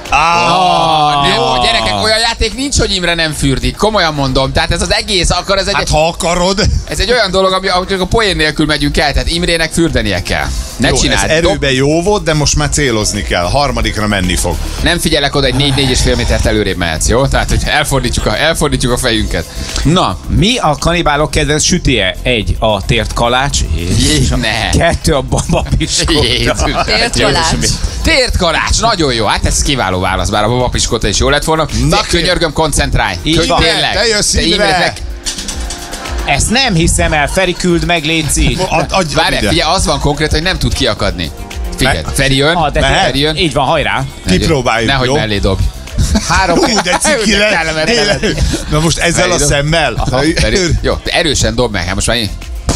[SPEAKER 3] Ah,
[SPEAKER 2] Nem, oh, gyerekek, olyan játék nincs, hogy Imre nem fürdik. Komolyan mondom. Tehát ez az egész, akkor ez egy,
[SPEAKER 3] Hát ha akarod.
[SPEAKER 2] ez egy olyan dolog, ami amikor a poén nélkül megyünk el, tehát Imrének fürdenie kell. Ne
[SPEAKER 3] Jó, ez
[SPEAKER 2] csináld. Dob,
[SPEAKER 3] erőben jó volt, de most már célozni kell. Harmadikra menni fog.
[SPEAKER 2] nem figyelek oda, egy négy-négy és fél métert előrébb mehetsz, jó? Tehát, hogy elfordítjuk a, elfordítjuk a fejünket. Na,
[SPEAKER 4] Mi a kanibálok kedvenc sütije? Egy, a tért kalács.
[SPEAKER 2] Jé, ne.
[SPEAKER 4] Kettő, a baba piskóta.
[SPEAKER 2] Jézus.
[SPEAKER 13] Tért kalács.
[SPEAKER 2] Tért kalács, nagyon jó. Hát ez kiváló válasz, bár a babapiskóta is jó lett volna. Na,
[SPEAKER 3] Oké.
[SPEAKER 2] könyörgöm, koncentrálj.
[SPEAKER 4] Így
[SPEAKER 2] Köny-
[SPEAKER 4] van.
[SPEAKER 2] Tényleg.
[SPEAKER 3] Te jössz
[SPEAKER 2] Te
[SPEAKER 3] Imre.
[SPEAKER 2] Imrének-
[SPEAKER 4] Ezt nem hiszem el, Feri, küld meg, léci.
[SPEAKER 3] Ad, adj
[SPEAKER 2] Várj,
[SPEAKER 3] ide.
[SPEAKER 2] figyelj, az van konkrét, hogy nem tud kiakadni. Figyelj,
[SPEAKER 3] Me-
[SPEAKER 2] Feri jön,
[SPEAKER 4] Ah, de
[SPEAKER 2] Feri jön.
[SPEAKER 4] így van, hajrá.
[SPEAKER 3] Kipróbáljuk,
[SPEAKER 2] Nehogy
[SPEAKER 3] jó?
[SPEAKER 2] mellé dob.
[SPEAKER 4] Három.
[SPEAKER 3] Hú, de ciki le.
[SPEAKER 2] Kellemetlen.
[SPEAKER 3] Tényleg. Na most ezzel
[SPEAKER 2] Feri
[SPEAKER 3] a
[SPEAKER 2] dob.
[SPEAKER 3] szemmel.
[SPEAKER 2] Aha, Feri. Jó, erősen dob meg, hát most már én.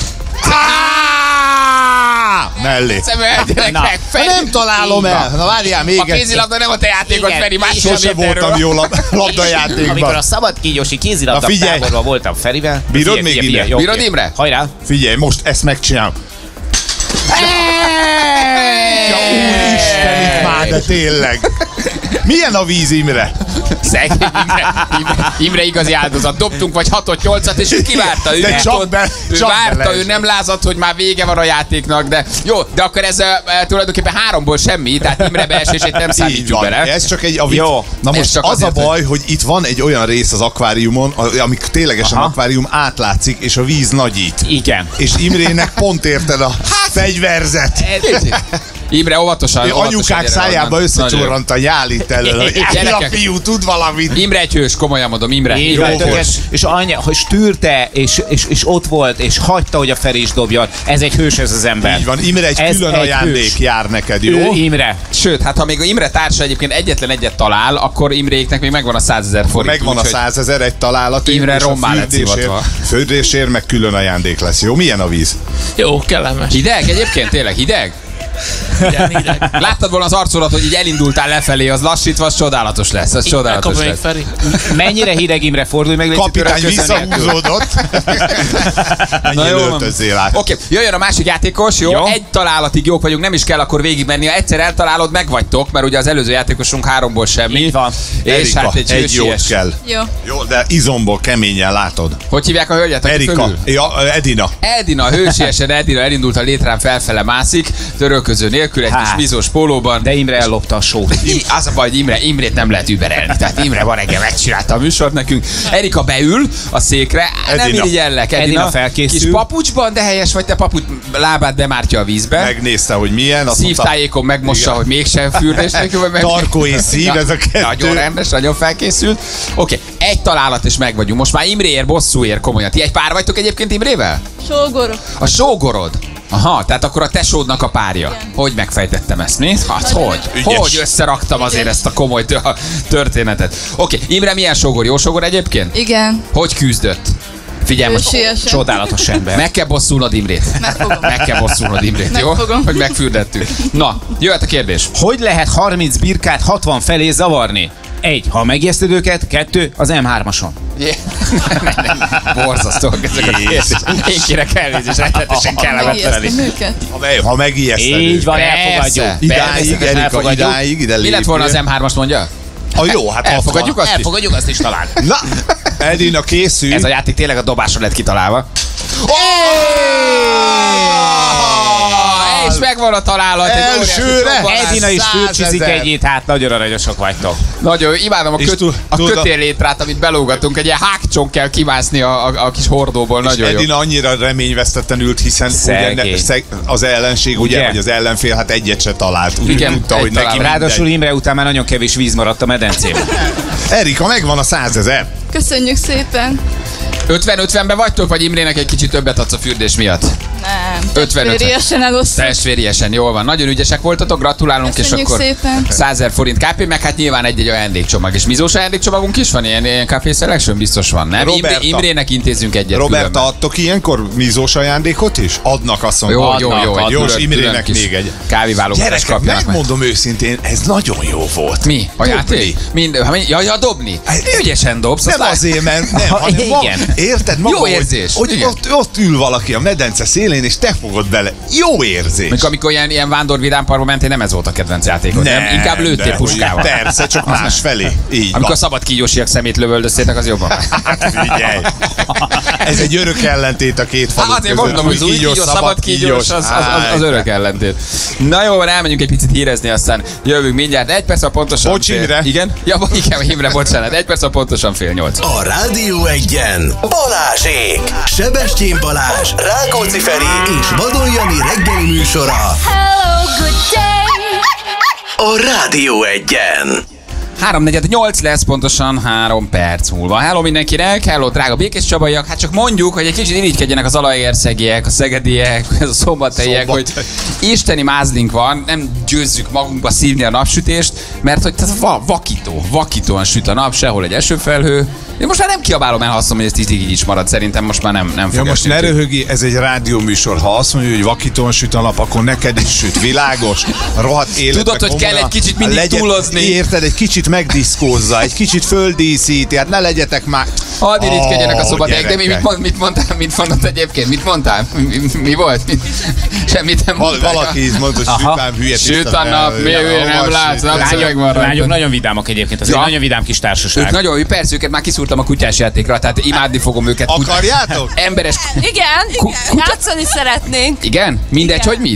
[SPEAKER 3] Mellé.
[SPEAKER 2] Szemel, gyerekek,
[SPEAKER 3] Na,
[SPEAKER 2] Feri.
[SPEAKER 3] nem találom
[SPEAKER 2] Így
[SPEAKER 3] el.
[SPEAKER 2] van.
[SPEAKER 3] Na várjál még
[SPEAKER 2] A
[SPEAKER 3] egyszer.
[SPEAKER 2] kézilabda nem a te játékod,
[SPEAKER 4] Igen,
[SPEAKER 2] Feri, más
[SPEAKER 3] Sose voltam jó lab- labdajátékban.
[SPEAKER 4] Amikor a szabad kígyósi kézilabda
[SPEAKER 3] Na figyelj.
[SPEAKER 4] táborban voltam Ferivel.
[SPEAKER 3] Bírod
[SPEAKER 4] Figyelj,
[SPEAKER 3] még
[SPEAKER 4] figyelj,
[SPEAKER 3] ide?
[SPEAKER 4] figyelj, jó,
[SPEAKER 2] Bírod,
[SPEAKER 4] oké.
[SPEAKER 2] Imre?
[SPEAKER 4] Hajrá.
[SPEAKER 3] Figyelj, most ezt megcsinálom. Ja, úristen, itt már, de tényleg. Milyen a víz, Imre?
[SPEAKER 2] Szegény Imre, Imre, Imre igazi áldozat. Dobtunk vagy hatot, nyolcat, és ő kivárta. Ő,
[SPEAKER 3] De
[SPEAKER 2] nem
[SPEAKER 3] csak
[SPEAKER 2] tudott-
[SPEAKER 3] be-
[SPEAKER 2] ő
[SPEAKER 3] csak
[SPEAKER 2] várta,
[SPEAKER 3] bele
[SPEAKER 2] ő
[SPEAKER 3] is.
[SPEAKER 2] nem lázadt, hogy már vége van a játéknak, de jó, de akkor ez uh, tulajdonképpen háromból semmi, tehát Imre beesését nem
[SPEAKER 3] Így
[SPEAKER 2] számítjuk
[SPEAKER 3] van.
[SPEAKER 2] bele.
[SPEAKER 3] Ez csak egy a vicc.
[SPEAKER 4] Jó.
[SPEAKER 3] Na
[SPEAKER 2] Ez
[SPEAKER 3] most
[SPEAKER 2] csak
[SPEAKER 3] az a
[SPEAKER 2] azért,
[SPEAKER 3] baj, hogy itt van egy olyan rész az akváriumon, a- amik ténylegesen
[SPEAKER 4] Aha.
[SPEAKER 3] akvárium átlátszik, és a víz nagyít.
[SPEAKER 4] Igen.
[SPEAKER 3] És Imrének pont érted a fegyverzet.
[SPEAKER 2] Kicsit. Imre, óvatosan.
[SPEAKER 3] Anyukák szájába összecsorrant a nyálit elől. Ez a fiú tud valamit.
[SPEAKER 2] Imre egy hős, komolyan mondom, Imre.
[SPEAKER 4] Így van, tökéletes. És anya, hogy stűrte, és, és, és ott volt, és hagyta, hogy a Feri is dobjon. Ez egy hős, ez az ember.
[SPEAKER 3] Így van, Imre egy
[SPEAKER 4] ez
[SPEAKER 3] külön
[SPEAKER 4] egy
[SPEAKER 3] ajándék
[SPEAKER 4] hős.
[SPEAKER 3] jár neked, jó?
[SPEAKER 4] Ő Imre.
[SPEAKER 2] Sőt, hát ha még a Imre társa egyébként egyetlen egyet talál, akkor Imréknek még megvan a százezer forint.
[SPEAKER 3] Megvan a százezer egy találat.
[SPEAKER 2] Imre rommá lett szivatva.
[SPEAKER 3] Földrésért meg külön ajándék lesz, jó? Milyen a víz?
[SPEAKER 12] Jó, kellemes.
[SPEAKER 2] Hideg egyébként? Tényleg hideg?
[SPEAKER 12] Igen, hideg.
[SPEAKER 2] Láttad volna az arcodat, hogy így elindultál lefelé, az lassítva, az csodálatos lesz. Az csodálatos lesz.
[SPEAKER 12] Feri.
[SPEAKER 4] Mennyire hideg, Imre, fordulj meg.
[SPEAKER 3] Kapitány visszahúzódott.
[SPEAKER 2] Na jó.
[SPEAKER 3] Oké,
[SPEAKER 2] okay, jöjjön a másik játékos, jó? jó? Egy találatig jók vagyunk, nem is kell akkor végigmenni. Ha egyszer eltalálod, megvagytok, mert ugye az előző játékosunk háromból semmi.
[SPEAKER 4] Így van.
[SPEAKER 2] És
[SPEAKER 3] Erika,
[SPEAKER 2] hát egy,
[SPEAKER 3] egy jót kell.
[SPEAKER 13] Jó.
[SPEAKER 3] Jó, de izomból keményen látod.
[SPEAKER 2] Hogy hívják a hölgyet?
[SPEAKER 3] Erika. Ja, Edina.
[SPEAKER 2] Edina, hősiesen Edina elindult a létrán, felfele mászik, törölköző nélkül, egy kis bizos pólóban.
[SPEAKER 4] De Imre ellopta a sót.
[SPEAKER 2] Az a baj, hogy Imre, Imrét nem lehet überelni. Tehát Imre van reggel megcsinálta a műsort nekünk. Erika beül a székre, Edina. Nem irigyellek. Edina,
[SPEAKER 4] Edina felkészül.
[SPEAKER 2] Kis papucsban, de helyes vagy, te papucs lábát bemártja a vízbe.
[SPEAKER 3] Megnézte, hogy milyen.
[SPEAKER 2] Szívtájékon megmossa, igen, hogy mégsem fürdés nekünk. Meg...
[SPEAKER 3] Tarkó és szív, ez a kettő.
[SPEAKER 2] Nagyon rendes, nagyon felkészült. Oké, okay, egy találat és meg vagyunk. Most már Imréért, bosszúért komolyan. Ti egy pár vagytok egyébként Imrével?
[SPEAKER 13] Sógor.
[SPEAKER 2] A sógorod? Aha, tehát akkor a tesódnak a párja. Igen. Hogy megfejtettem ezt, mi? Hát hogy?
[SPEAKER 3] Ügyes.
[SPEAKER 2] Hogy összeraktam azért Igen. ezt a komoly történetet. Oké, okay. Imre milyen sógor? Jó sógor egyébként?
[SPEAKER 13] Igen.
[SPEAKER 2] Hogy küzdött? Figyelj, most
[SPEAKER 4] csodálatos ember.
[SPEAKER 2] Meg kell bosszulnod Imrét.
[SPEAKER 13] Megfogom.
[SPEAKER 2] Meg kell bosszulnod Imrét, jó?
[SPEAKER 13] Megfogom.
[SPEAKER 2] Hogy megfürdettük. Na, jöhet a kérdés.
[SPEAKER 4] Hogy lehet harminc birkát hatvan felé zavarni? Egy, ha megijeszted őket, kettő, az em hármason.
[SPEAKER 2] Yeah. Borzasztóak ezek a kérdések. Én kérek elnézést, rettetesen kellemetlenül.
[SPEAKER 3] Ha megijeszted
[SPEAKER 4] Így van, elfogadjuk.
[SPEAKER 3] Idáig, Erika, idáig, ide
[SPEAKER 2] mi lett volna az em hármas, mondja?
[SPEAKER 3] A jó, hát
[SPEAKER 2] elfogadjuk azt,
[SPEAKER 4] elfogadjuk azt is talán.
[SPEAKER 3] Na, Edina készül.
[SPEAKER 2] Ez a játék tényleg a dobásra lett kitalálva. És megvan a találat.
[SPEAKER 3] Elsőre.
[SPEAKER 4] Edina is fürcsizik egyét, hát nagyon aranyosak vagytok.
[SPEAKER 2] Nagyon, imádom a, köt, a kötéllétrát, amit belógatunk, egy ilyen hákcson kell kimászni a, a, a kis hordóból,
[SPEAKER 3] és
[SPEAKER 2] nagyon jó.
[SPEAKER 3] Edina annyira reményvesztetten ült, hiszen ugye, szeg, az ellenség, ugye, ugye, vagy az ellenfél, hát egyet se talált. Úgy
[SPEAKER 2] igen,
[SPEAKER 3] tudta, hogy neki
[SPEAKER 4] ráadásul Imre után már nagyon kevés víz maradt a medencében.
[SPEAKER 3] Erika, megvan a százezer.
[SPEAKER 13] Köszönjük szépen.
[SPEAKER 2] ötven-ötvenbe vagytok, vagy Imrének egy kicsit többet adsz a fürdés miatt?
[SPEAKER 13] Nem,
[SPEAKER 2] testvériesen
[SPEAKER 13] elosztjuk.
[SPEAKER 2] Testvériesen, jól van. Nagyon ügyesek voltatok, gratulálunk.
[SPEAKER 13] Köszönjük
[SPEAKER 2] és akkor
[SPEAKER 13] szépen.
[SPEAKER 2] százezer forint ká pé, meg hát nyilván egy-egy ajándékcsomag. És mizós ajándékcsomagunk is van? Ilyen, ilyen Café Selection biztos van, nem? Imre, Imrének intézünk egyet.
[SPEAKER 3] Roberta,
[SPEAKER 2] különben.
[SPEAKER 3] Adtok ilyenkor mizós ajándékot is? Adnak, azt mondom.
[SPEAKER 2] Jó, jó, jó.
[SPEAKER 3] Jó, és Imrének még egy.
[SPEAKER 2] Kávéválogatást kapjanak.
[SPEAKER 3] Megmondom őszintén, ez nagyon jó volt.
[SPEAKER 2] Mi? A játék? Mind, ja, ja, dobni. Ügyesen dobsz.
[SPEAKER 3] Nem azért, mert nem, hanem ma, érted? Maga,
[SPEAKER 2] jó érzés.
[SPEAKER 3] Hogy, hogy ott, ott ül valaki a medence szélén, és te fogod bele. Jó érzés.
[SPEAKER 2] Mikor, amikor ilyen, ilyen vándor vidámparkba mentél, nem ez volt a kedvenc játékod, nem? nem? Inkább lőttél puskával.
[SPEAKER 3] Persze, csak más felé. Így
[SPEAKER 2] amikor van. Szabad kígyósiak szemét lövöldöztétek, az jobban.
[SPEAKER 3] Hát figyelj. Ez egy örök ellentét a két falu
[SPEAKER 2] hát, között. Mondom, hogy új kígyós, szabad kígyós, az, az, az, az örök ellentét. Na jó, elmenjünk egy picit hírezni, aztán jövünk mindjárt. Egy perc a pontosan.
[SPEAKER 3] Bocs, Imre.
[SPEAKER 2] Igen? Ja, igen, Imre, bocsánat. Egy perc a pontosan fél nyolc.
[SPEAKER 1] A Rádió Egyen Balázsék. Sebestyén Balázs, Rákóczi Feri és Vadon Jani reggeli műsora.
[SPEAKER 14] Hello, good day.
[SPEAKER 1] A Rádió Egyen.
[SPEAKER 2] háromnegyed nyolc lesz pontosan három perc múlva. Hello mindenkinek, hello drága Békés Csabaiak. Hát csak mondjuk, hogy egy kicsit irigykedjenek az alaegerszegiek, a szegediek, ez a szombathelyiek, hogy isteni mázlink van, nem győzzük magunkba szívni a napsütést, mert hogy ez va- vakító, vakítóan süt a nap, sehol egy esőfelhő. Én most már nem kiabálom el, ha azt mondom, hogy ez így is marad. Szerintem most már nem, nem fog.
[SPEAKER 3] Ja, most ne röhögi, ez egy rádióműsor. Ha azt mondja, hogy vakítóan süt a nap, akkor neked is süt. Világos, rohadt életbe.
[SPEAKER 2] Tudod, hogy kell egy kicsit mindig legyen, túlozni.
[SPEAKER 3] Érted, egy kicsit megdiszkózza, egy kicsit földíszíti, hát ne legyetek már.
[SPEAKER 2] Hadd irigykedjenek a szobadék, de mi, mit, mond, mit mondtál, mit mondott egyébként? Mit mondtál? Mi, mi volt? Mi? Semmit nem mondtál.
[SPEAKER 3] Valaki mondta, hogy sütám hülye.
[SPEAKER 2] Süt a nap, mi hülye, nem látsz, nem
[SPEAKER 4] lányok nagyon vidámak egyébként, az egy nagyon vidám kis társaság.
[SPEAKER 2] Ők nagyon, persze, őket már kiszúrtam a kutyás játékra, tehát imádni fogom őket.
[SPEAKER 3] Akarjátok?
[SPEAKER 2] Emberes.
[SPEAKER 13] Igen, igen. Játszani szeretnénk.
[SPEAKER 2] Igen? Mindegy,
[SPEAKER 13] igen.
[SPEAKER 2] hogy mit?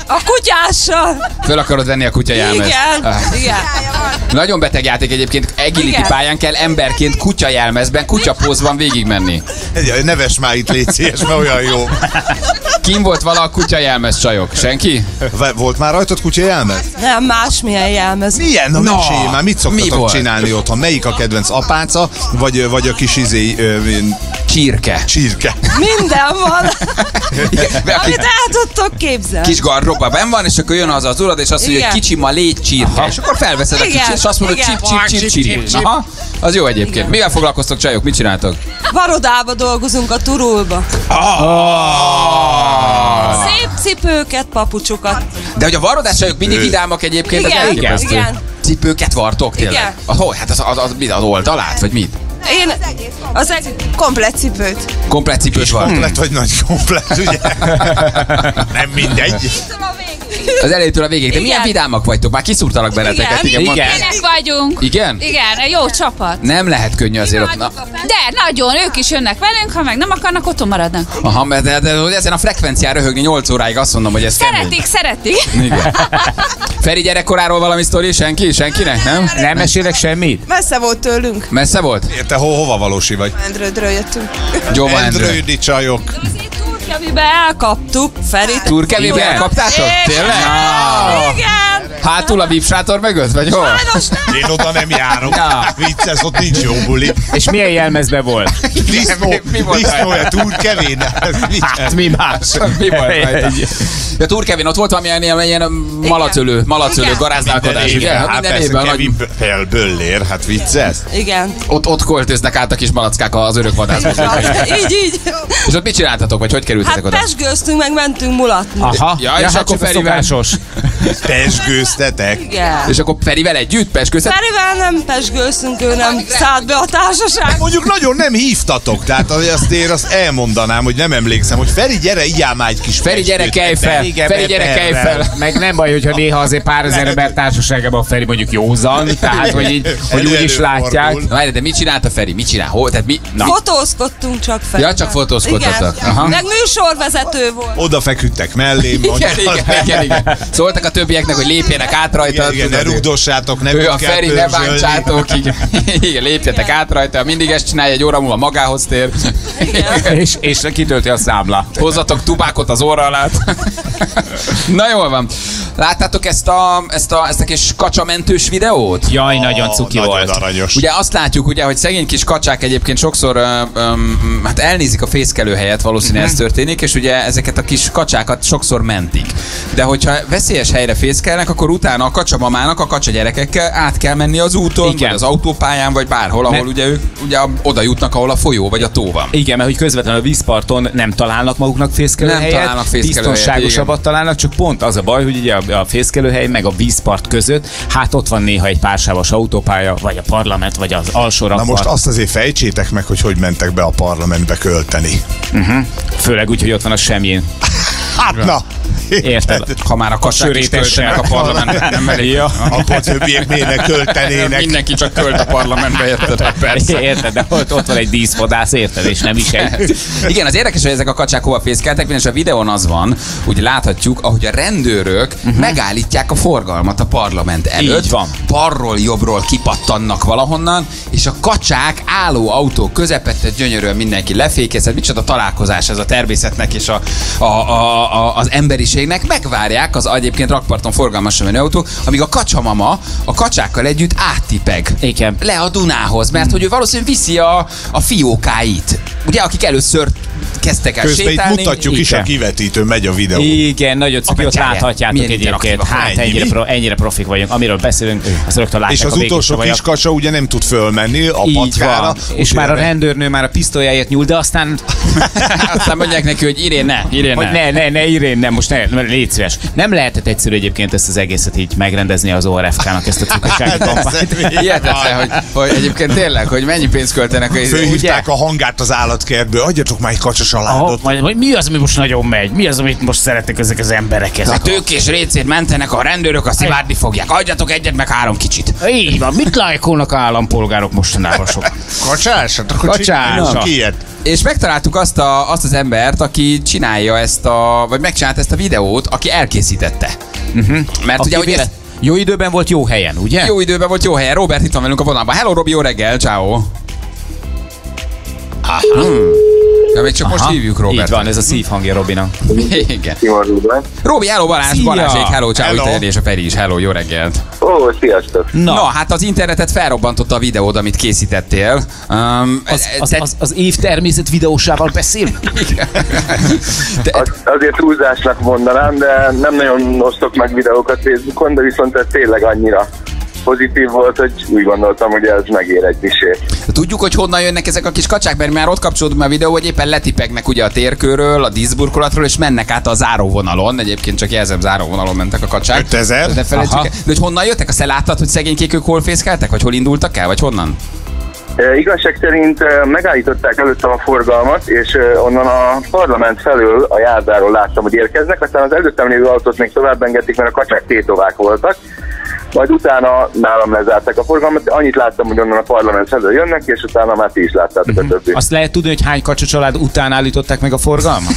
[SPEAKER 15] A kutyással.
[SPEAKER 2] Föl akarod venni a kutya jelmezt?
[SPEAKER 15] Igen,
[SPEAKER 2] Ah.
[SPEAKER 15] igen.
[SPEAKER 2] Nagyon beteg játék egyébként, agility
[SPEAKER 15] Igen.
[SPEAKER 2] pályán kell emberként kutya jelmezben, kutyapózban végigmenni.
[SPEAKER 3] Neves már itt, légy szíves, mert olyan jó.
[SPEAKER 2] Kim volt vala a kutya jelmez, csajok? Senki?
[SPEAKER 3] Volt már rajtad kutya jelmez?
[SPEAKER 15] Nem, másmilyen jelmez.
[SPEAKER 3] Milyen? Na,
[SPEAKER 2] Na,
[SPEAKER 3] mesélj már, mit
[SPEAKER 2] mi
[SPEAKER 3] szoktatok
[SPEAKER 2] volt?
[SPEAKER 3] csinálni otthon? Melyik a kedvenc apáca, vagy, vagy a kis izé... Ö,
[SPEAKER 2] Csirke.
[SPEAKER 3] Csirke.
[SPEAKER 15] Minden van,
[SPEAKER 2] Be a
[SPEAKER 15] amit el tudtok képzelni.
[SPEAKER 2] kis gardróbban benn van, és akkor jön az az urad, és azt mondja, hogy
[SPEAKER 15] Igen.
[SPEAKER 2] kicsi ma légy csirke. És akkor felveszed a
[SPEAKER 15] Igen,
[SPEAKER 2] kicsit, és azt mondod,
[SPEAKER 15] igen.
[SPEAKER 2] csip, csip, csip, csip, csip. Aha, az jó egyébként. Mivel foglalkoztok, csajok? Mit csináltok?
[SPEAKER 15] Varodába dolgozunk a Turulba. Szép cipőket, papucsokat.
[SPEAKER 2] De hogy a varrodás csajok mindig vidámak egyébként, az
[SPEAKER 15] Igen,
[SPEAKER 2] elképesztő.
[SPEAKER 15] igen.
[SPEAKER 2] Cipőket vartok tényleg?
[SPEAKER 15] Igen.
[SPEAKER 2] Az, hogy? Hát az, az, az, az, az oldalát, vagy mit?
[SPEAKER 15] Én az egy komplet cipőt.
[SPEAKER 2] Komplet cipős var.
[SPEAKER 3] Komplet vagy nagy komplet, ugye? Nem mindegy.
[SPEAKER 2] Az elejétől a végéig. De milyen
[SPEAKER 15] Igen.
[SPEAKER 2] vidámak vagytok? Már kiszúrtalak benneteket.
[SPEAKER 15] Igen.
[SPEAKER 2] mondd.
[SPEAKER 5] Ilyenek vagyunk.
[SPEAKER 2] Igen?
[SPEAKER 5] Igen, jó csapat.
[SPEAKER 2] Nem lehet könnyű azért ott. Na,
[SPEAKER 5] De nagyon, ők is jönnek velünk, ha meg nem akarnak, otthon maradnak.
[SPEAKER 2] aha, mert de, de, de ezen a frekvencián röhögni nyolc óráig azt mondom, hogy ez
[SPEAKER 5] Szeretik, szeretik.
[SPEAKER 2] Igen. Feri gyerekkoráról valami sztori? Senki? Senkinek? Nem?
[SPEAKER 4] Nem mesélek semmit?
[SPEAKER 11] Messze volt tőlünk.
[SPEAKER 2] Messze volt?
[SPEAKER 3] Te ho, hova valósi vagy?
[SPEAKER 11] Endrődről jöttünk.
[SPEAKER 2] Gyoma Endrő.
[SPEAKER 3] Endrődi csajok.
[SPEAKER 15] Turkevibe elkaptuk, Ferit.
[SPEAKER 2] Turkevibe
[SPEAKER 15] Igen.
[SPEAKER 2] elkaptátok?
[SPEAKER 15] Igen.
[SPEAKER 2] Tényleg?
[SPEAKER 15] Igen.
[SPEAKER 2] Hátul a VIP sátor mögött? Vagy hol?
[SPEAKER 15] Sajnos nem.
[SPEAKER 3] Én oda nem járok. Vicces, ott nincs jó buli.
[SPEAKER 4] És milyen jelmezben volt?
[SPEAKER 3] Disznó,
[SPEAKER 2] mi volt
[SPEAKER 3] disznója, túrkevén.
[SPEAKER 4] Hát mi más?
[SPEAKER 2] Mi volt rajta? Ja, Turkevin, ott volt valamilyen ilyen, ilyen malacölő, malacölő
[SPEAKER 15] Igen.
[SPEAKER 2] garázdálkodás, ugye?
[SPEAKER 3] Hát
[SPEAKER 2] Minden
[SPEAKER 3] persze,
[SPEAKER 2] évben nagy...
[SPEAKER 3] Kevin Böll- Böllér, hát vicces.
[SPEAKER 15] Igen.
[SPEAKER 2] Ott, ott költöznek át a kis malackák az örök vadászba.
[SPEAKER 15] Így, így.
[SPEAKER 2] És ott mit csináltatok, vagy hogy kerültetek
[SPEAKER 15] Hát
[SPEAKER 2] oda?
[SPEAKER 15] pesgőztünk, meg mentünk mulatni.
[SPEAKER 4] Aha,
[SPEAKER 2] Ja,
[SPEAKER 4] ja,
[SPEAKER 2] és
[SPEAKER 4] hát
[SPEAKER 2] akkor
[SPEAKER 4] csak
[SPEAKER 2] Ferivel-
[SPEAKER 4] szokásos.
[SPEAKER 3] Pesgőztetek.
[SPEAKER 15] Igen.
[SPEAKER 2] És akkor Ferivel együtt peskőztet?
[SPEAKER 15] Ferivel nem pesgőztünk, ő nem szállt be a társaság.
[SPEAKER 3] Mondjuk nagyon nem hívtatok, tehát azt én azt elmondanám, hogy nem emlékszem, hogy Feri, gyere, igyál már egy kis
[SPEAKER 2] Feri, gyere, kelj fel!
[SPEAKER 3] Igen,
[SPEAKER 2] Feri, gyere, kelj fel!
[SPEAKER 4] Meg nem baj, hogyha néha azért pár ezer ember társaságában a Feri mondjuk józan, tehát hogy így, hogy úgy is látják.
[SPEAKER 2] Na, várj, de mit csinált a Feri? Mit csinál? Hol? Tehát mi? Na.
[SPEAKER 15] Fotózkodtunk csak fel.
[SPEAKER 2] Ja, csak fotózkodtatok.
[SPEAKER 15] Igen.
[SPEAKER 2] Aha.
[SPEAKER 15] Meg műsorvezető volt.
[SPEAKER 3] Oda feküdtek mellém.
[SPEAKER 2] Igen, igen, igen, igen. Szóltak a többieknek, hogy lépjenek át rajta.
[SPEAKER 3] Igen, igen, ne
[SPEAKER 2] tudod,
[SPEAKER 3] rugdossátok, ne
[SPEAKER 2] ő a
[SPEAKER 3] kell
[SPEAKER 2] Feri, ne
[SPEAKER 3] pörzsölni.
[SPEAKER 2] bántsátok, igen. Igen, lépjetek át rajta, mindig ezt csinálja, egy óra múlva magához tér.
[SPEAKER 4] és, és kitölti a számla.
[SPEAKER 2] Hozzatok tubákot az óra alá. Na jól van. Láttátok ezt a, ezt a, ezt a kis kacsamentős videót?
[SPEAKER 4] Jaj, nagyon cuki
[SPEAKER 3] nagyon
[SPEAKER 4] volt.
[SPEAKER 3] aranyos.
[SPEAKER 2] Ugye azt látjuk, ugye, hogy szegény kis kacsák egyébként sokszor ö, ö, hát elnézik a fészkelőhelyet, valószínűleg ez történik, és ugye ezeket a kis kacsákat sokszor mentik. De hogyha veszélyes helyre fészkelnek, akkor utána a kacsamamának a kacsa gyerekekkel át kell menni az úton,
[SPEAKER 4] Igen.
[SPEAKER 2] vagy az autópályán, vagy bárhol, ahol
[SPEAKER 4] Mert-
[SPEAKER 2] ugye ők ugye oda jutnak, ahol a folyó vagy a tó van.
[SPEAKER 4] Igen, mert hogy közvetlenül a vízparton nem találnak maguknak fészkelőhelyet,
[SPEAKER 2] Nem találnak fészkelőhelyet,
[SPEAKER 4] biztonságosabbat találnak, csak pont az a baj, hogy ugye a, a fészkelőhely meg a vízpart között, hát ott van néha egy pársávos autópálya, vagy a parlament, vagy az alsó
[SPEAKER 3] Na
[SPEAKER 4] rakpart.
[SPEAKER 3] most azt azért fejtsétek meg, hogy hogy mentek be a parlamentbe költeni.
[SPEAKER 4] Uh-huh. Főleg úgy, hogy ott van a semjén.
[SPEAKER 3] Hát na!
[SPEAKER 4] Érted?
[SPEAKER 2] Ha már a kacsák is költenek a parlamentben, nem elég.
[SPEAKER 4] Ja.
[SPEAKER 3] Akkor a többiek miért költenének?
[SPEAKER 2] Mindenki csak költ a parlamentbe, érted? Hát persze.
[SPEAKER 4] Érted, de ott, ott van egy díszvadász, érted, és nem is egy.
[SPEAKER 2] Igen, az érdekes, hogy ezek a kacsák hova fészkeltek, és a videón az van, úgy láthatjuk, ahogy a rendőrök uh-huh. megállítják a forgalmat a parlament előtt.
[SPEAKER 4] Így van.
[SPEAKER 2] Balról, jobbról kipattannak valahonnan, és a kacsák álló autó közepette gyönyörűen mindenki lefékezhet. Micsoda találkozás ez a természetnek és a, a, a, a, az emberiségnek. Megvárják az egyébként rakparton forgalmasan menő autó, amíg a kacsamama a kacsákkal együtt áttipeg.
[SPEAKER 4] Igen.
[SPEAKER 2] Le a Dunához, mert hogy ő valószínűleg viszi a, a fiókáit. Ugye, akik először kezdtek el
[SPEAKER 3] Közben itt
[SPEAKER 2] sétálni.
[SPEAKER 3] mutatjuk is a kivetítő, megy a videó.
[SPEAKER 4] Igen, nagyon cuki, ott
[SPEAKER 2] Apetyárja.
[SPEAKER 4] láthatjátok
[SPEAKER 2] Milyen
[SPEAKER 4] egyébként.
[SPEAKER 2] interaktívak.
[SPEAKER 4] Hát
[SPEAKER 3] Ennyi,
[SPEAKER 4] ennyire,
[SPEAKER 3] mi?
[SPEAKER 4] pro, ennyire profik vagyunk. Amiről beszélünk, azt rögtön látják
[SPEAKER 3] És az
[SPEAKER 4] a végig
[SPEAKER 3] utolsó
[SPEAKER 4] savajak.
[SPEAKER 3] kis kacsa ugye nem tud fölmenni a
[SPEAKER 4] Így
[SPEAKER 3] packára.
[SPEAKER 4] van. És már a rendőrnő már a pisztolyáért nyúl, de aztán...
[SPEAKER 2] Aztán mondják neki, hogy Irén ne, Irén
[SPEAKER 4] Hogy
[SPEAKER 2] ne.
[SPEAKER 4] ne, ne, ne, Irén, nem, most ne, ne, légy szíves. Nem lehetett egyszerű egyébként ezt az egészet így megrendezni az o er ef ká-nak ezt a cukkasági kampányt.
[SPEAKER 2] Hihetetlen, hogy, hogy egyébként tényleg, hogy mennyi pénzt költenek. Hogy
[SPEAKER 3] Fölhívták a hangát az állatkertből, adjatok már egy kacsasaládot.
[SPEAKER 4] Vagy, vagy mi az, ami most nagyon megy? Mi az, amit most szeretnek ezek az emberek? Ezek
[SPEAKER 2] a tőkés récét mentenek a rendőrök, a szivárni fogják. Adjatok egyet, meg három kicsit.
[SPEAKER 4] Így van, mit lájkolnak állampolgárok mostanában sok?
[SPEAKER 3] Kacsás? Hát akkor
[SPEAKER 4] Kacsás.
[SPEAKER 3] csináljuk ki ilyet.
[SPEAKER 2] És megtaláltuk azt, a, azt az embert, aki csinálja ezt a, vagy megcsinálta ezt a videót, aki elkészítette. Uh-huh. Mert
[SPEAKER 4] Aki
[SPEAKER 2] ugye, hogy
[SPEAKER 4] véle...
[SPEAKER 2] ezt...
[SPEAKER 4] Jó időben volt jó helyen, ugye?
[SPEAKER 2] Jó időben volt jó helyen. Robert itt van velünk a vonalban. Hello, Robi, jó reggel, ciao. Hmm. De még csak Aha. most hívjuk Robert.
[SPEAKER 4] Így van, ez a szívhangja Robinak.
[SPEAKER 2] Igen. Robi, hello Balázs,
[SPEAKER 4] Szia.
[SPEAKER 2] Balázsék, hello, ciao, itt és a Feri is, hello, jó reggelt.
[SPEAKER 16] Ó, sziasztok.
[SPEAKER 2] Na. Na, hát az internetet felrobbantotta a videód, amit készítettél. Um,
[SPEAKER 4] az, az, az, az év természet videósával beszél?
[SPEAKER 16] az, azért túlzásnak mondanám, de nem nagyon osztok meg videókat Facebookon, de viszont ez tényleg annyira pozitív volt, hogy úgy gondoltam, hogy ez megér egy misét.
[SPEAKER 2] Tudjuk, hogy honnan jönnek ezek a kis kacsák, mert már ott kapcsolódunk a videó, hogy éppen letipegnek ugye a térkőről, a díszburkolatról, és mennek át a záróvonalon. Egyébként csak jelzem, záróvonalon mentek a kacsák.
[SPEAKER 3] ötezer?
[SPEAKER 2] De felejtsük el. De hogy honnan jöttek? Azt láttad, hogy szegénykék ők hol fészkeltek? Vagy hol indultak el? Vagy honnan?
[SPEAKER 16] E, igazság szerint e, megállították előttem a forgalmat, és e, onnan a parlament felől a járdáról láttam, hogy érkeznek, aztán az előttem lévő autót még tovább engedték, mert a kacsák tétovák voltak. Majd utána nálam lezárták a forgalmat, annyit láttam, hogy onnan a parlament felől jönnek, és utána már ti is láttátok uh-huh. a többi.
[SPEAKER 4] Azt lehet tudni, hogy hány kacsa család után állították meg a forgalmat?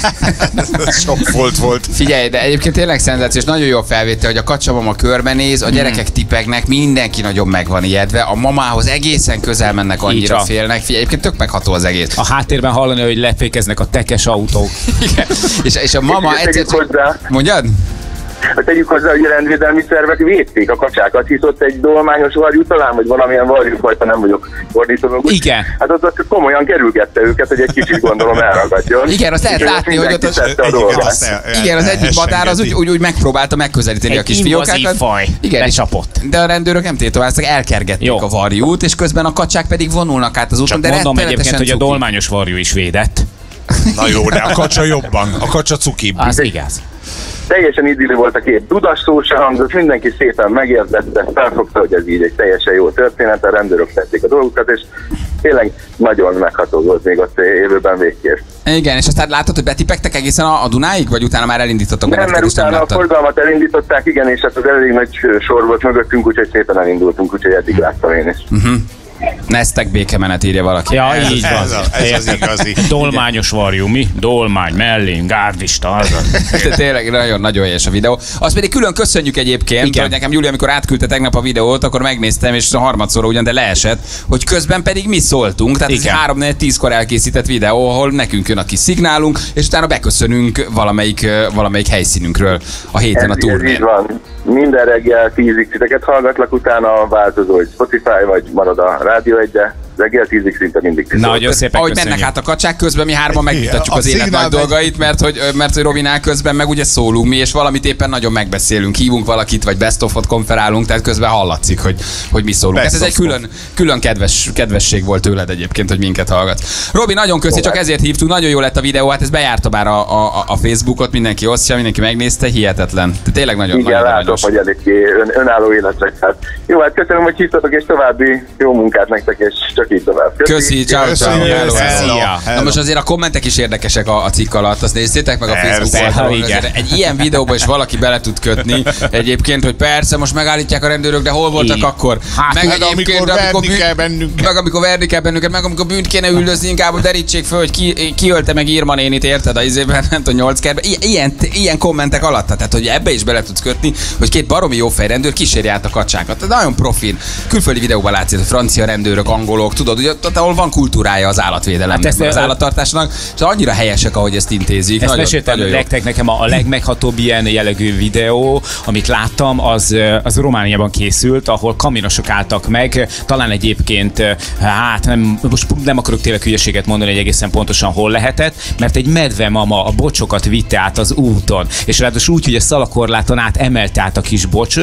[SPEAKER 3] Sok volt volt.
[SPEAKER 2] Figyelj, de egyébként tényleg szenzációs, nagyon jó felvétel, hogy a kacsamama körbenéz, a gyerekek tipegnek, mindenki nagyon meg van ijedve, a mamához egészen közel mennek, annyira félnek. Figyelj, egyébként tök megható az egész.
[SPEAKER 4] A háttérben hallani, hogy lefékeznek a tekes autók.
[SPEAKER 2] Igen. És, és a mama egyszer... Mondjad?
[SPEAKER 16] Hát tegyük hozzá, hogy a rendvédelmi szervek védték a kacsákat, hisz ott egy dolmányos varjú talán, vagy valamilyen varjúfajta, nem vagyok fordítólogus.
[SPEAKER 4] Igen.
[SPEAKER 16] Hát ott, ott komolyan kerülgette őket, hogy egy kicsit gondolom elragadjon.
[SPEAKER 2] Igen, azt lehet látni, hogy ott az, igen, az egyik madár az úgy, úgy, úgy megpróbálta megközelíteni
[SPEAKER 4] egy
[SPEAKER 2] a kis fiókákat.
[SPEAKER 4] Faj. Igen, lecsapott.
[SPEAKER 2] De a rendőrök nem tétováztak, elkergették Jó. a varjút, és közben a kacsák pedig vonulnak át az úton.
[SPEAKER 4] Csak de mondom egyébként, hogy a dolmányos varjú is védett.
[SPEAKER 3] Na jó, de a kacsa jobban, a kacsa cukibb.
[SPEAKER 4] Az igaz.
[SPEAKER 16] Teljesen idilli volt a két dudas szó se hangzott, mindenki szépen megértette, felfogta, hogy ez így egy teljesen jó történet, a rendőrök tették a dolgukat, és tényleg nagyon megható volt még ott élőben végképp.
[SPEAKER 2] Igen, és aztán látod, hogy betipegtek egészen a, a Dunáig, vagy utána már elindítottak?
[SPEAKER 16] Nem, mert utána a forgalmat elindították, igen, és hát az elég nagy sor volt mögöttünk, úgyhogy szépen elindultunk, úgyhogy eddig láttam én is. Uh-huh.
[SPEAKER 2] Neztek békemenet, írja valaki.
[SPEAKER 4] Ja, így van.
[SPEAKER 3] Ez, a, ez az igazi.
[SPEAKER 4] Dolmányos varjú, mi? Dolmány, mellén, gárdista, az az.
[SPEAKER 2] Tényleg nagyon-nagyon helyes a videó. Azt pedig külön köszönjük egyébként, igen. Hogy nekem Júlia, amikor átküldte tegnap a videót, akkor megnéztem, és a harmadszorra ugyan, de leesett, hogy közben pedig mi szóltunk. Tehát igen. Ez három négy tízkor elkészített videó, ahol nekünk jön a kis szignálunk, és utána beköszönünk valamelyik, valamelyik helyszínünkről a héten
[SPEAKER 16] ez,
[SPEAKER 2] a turnén.
[SPEAKER 16] Ez így van. Minden reggel tízig titeket hallgatlak, utána változó, hogy Spotify, vagy marad a Rádió egy, de reggel tízig szinte mindig tisztult.
[SPEAKER 2] Nagyon szépen ahogy köszönjük. Mennek át a kacsák, közben mi hárman megmutatjuk az élet nagy dolgait, mert hogy, mert hogy Robinál közben meg ugye szólunk mi, és valamit éppen nagyon megbeszélünk, hívunk valakit, vagy best of-ot konferálunk, tehát közben hallatszik, hogy, hogy mi szólunk. Ez, ez egy külön, külön kedves, kedvesség volt tőled egyébként, hogy minket hallgatsz. Robi, nagyon köszi, csak ezért hívtuk, nagyon jó lett a videó, hát ez bejárta már a, a, a Facebookot, mindenki osztja, mindenki megnézte, hihetetlen. De tényleg nagyon
[SPEAKER 16] igen,
[SPEAKER 2] nagyon
[SPEAKER 16] látom, hogy eléggé ön, önálló életre. Hát, jó, hát köszönöm, hogy hívtatok, és további jó munkát nektek, és csak így tovább.
[SPEAKER 2] Köszi, Köszi ciao, ciao. Hello, hello. Na most azért a kommentek is érdekesek a, a cikk alatt, azt nézzétek meg a Facebook oldalon. Egy ilyen videóban is valaki bele tud kötni egyébként, hogy persze, most megállítják a rendőrök, de hol voltak így. Akkor?
[SPEAKER 3] Hát, meg, meg amikor verni bűn... kell bennünket.
[SPEAKER 2] Meg amikor verni kell bennünket, meg amikor bűnt kéne üldözni, inkább derítsék föl, hogy ki, ki ölte meg Irma nénit, érted a izében, nem tudom, nyolc kertben. Ilyen, ilyen kommentek alatt, tehát hogy ebbe is bele tudsz kötni, hogy két baromi jó fejrendőr kíséri át a kacsákat. Tehát nagyon profin. Külföldi videóban látszik, hogy francia rendőrök, angolok, tudod, hogy ott, ahol van kultúrája az állatvédelemnek, hát az állattartásnak, és annyira helyesek, ahogy ezt intézik.
[SPEAKER 4] Ezt meséltem nektek, nekem a, a legmeghatóbb ilyen jellegű videó, amit láttam, az, az Romániában készült, ahol kaminosok álltak meg, talán egyébként, hát nem, most nem akarok tényleg hülyeséget mondani, hogy egészen pontosan hol lehetett, mert egy medvemama a bocsokat vitte át az úton, és ráadásul úgy, hogy a szalakorláton át emelte át a kis, bocs,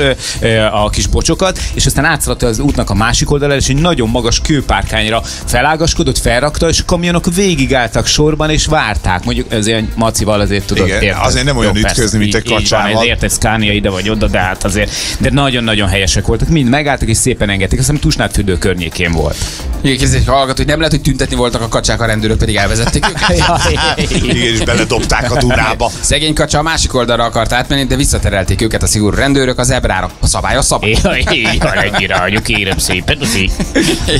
[SPEAKER 4] a kis bocsokat, és aztán átszaladt az útnak a másik oldalára, és egy nagyon magas kőpárkányra felágaskodott, felrakta, és a kamionok végigálltak sorban, és várták. Mondjuk azért Macival azért tudod
[SPEAKER 3] érteni. Azért nem olyan ütközni, mint egy kacsával.
[SPEAKER 4] Érted, Scania ide vagy oda, de hát azért, de nagyon-nagyon helyesek voltak. Mind megálltak, és szépen engedték. Azt hiszem Tusnádfürdő környékén volt.
[SPEAKER 2] Igen, ez egy hallgató, hogy nem lehet, hogy tüntetni voltak a kacsák, a rendőrök pedig elvezették őket.
[SPEAKER 3] Igen, és beledobták a Dunába.
[SPEAKER 2] Szegény kacsa a másik oldalra akart átmenni, de visszaterelték őket a szigorú rendőrök az ebrára. A szabály a szabály.
[SPEAKER 4] Igen, ennyire, kérem szépen.
[SPEAKER 2] Igen, Bali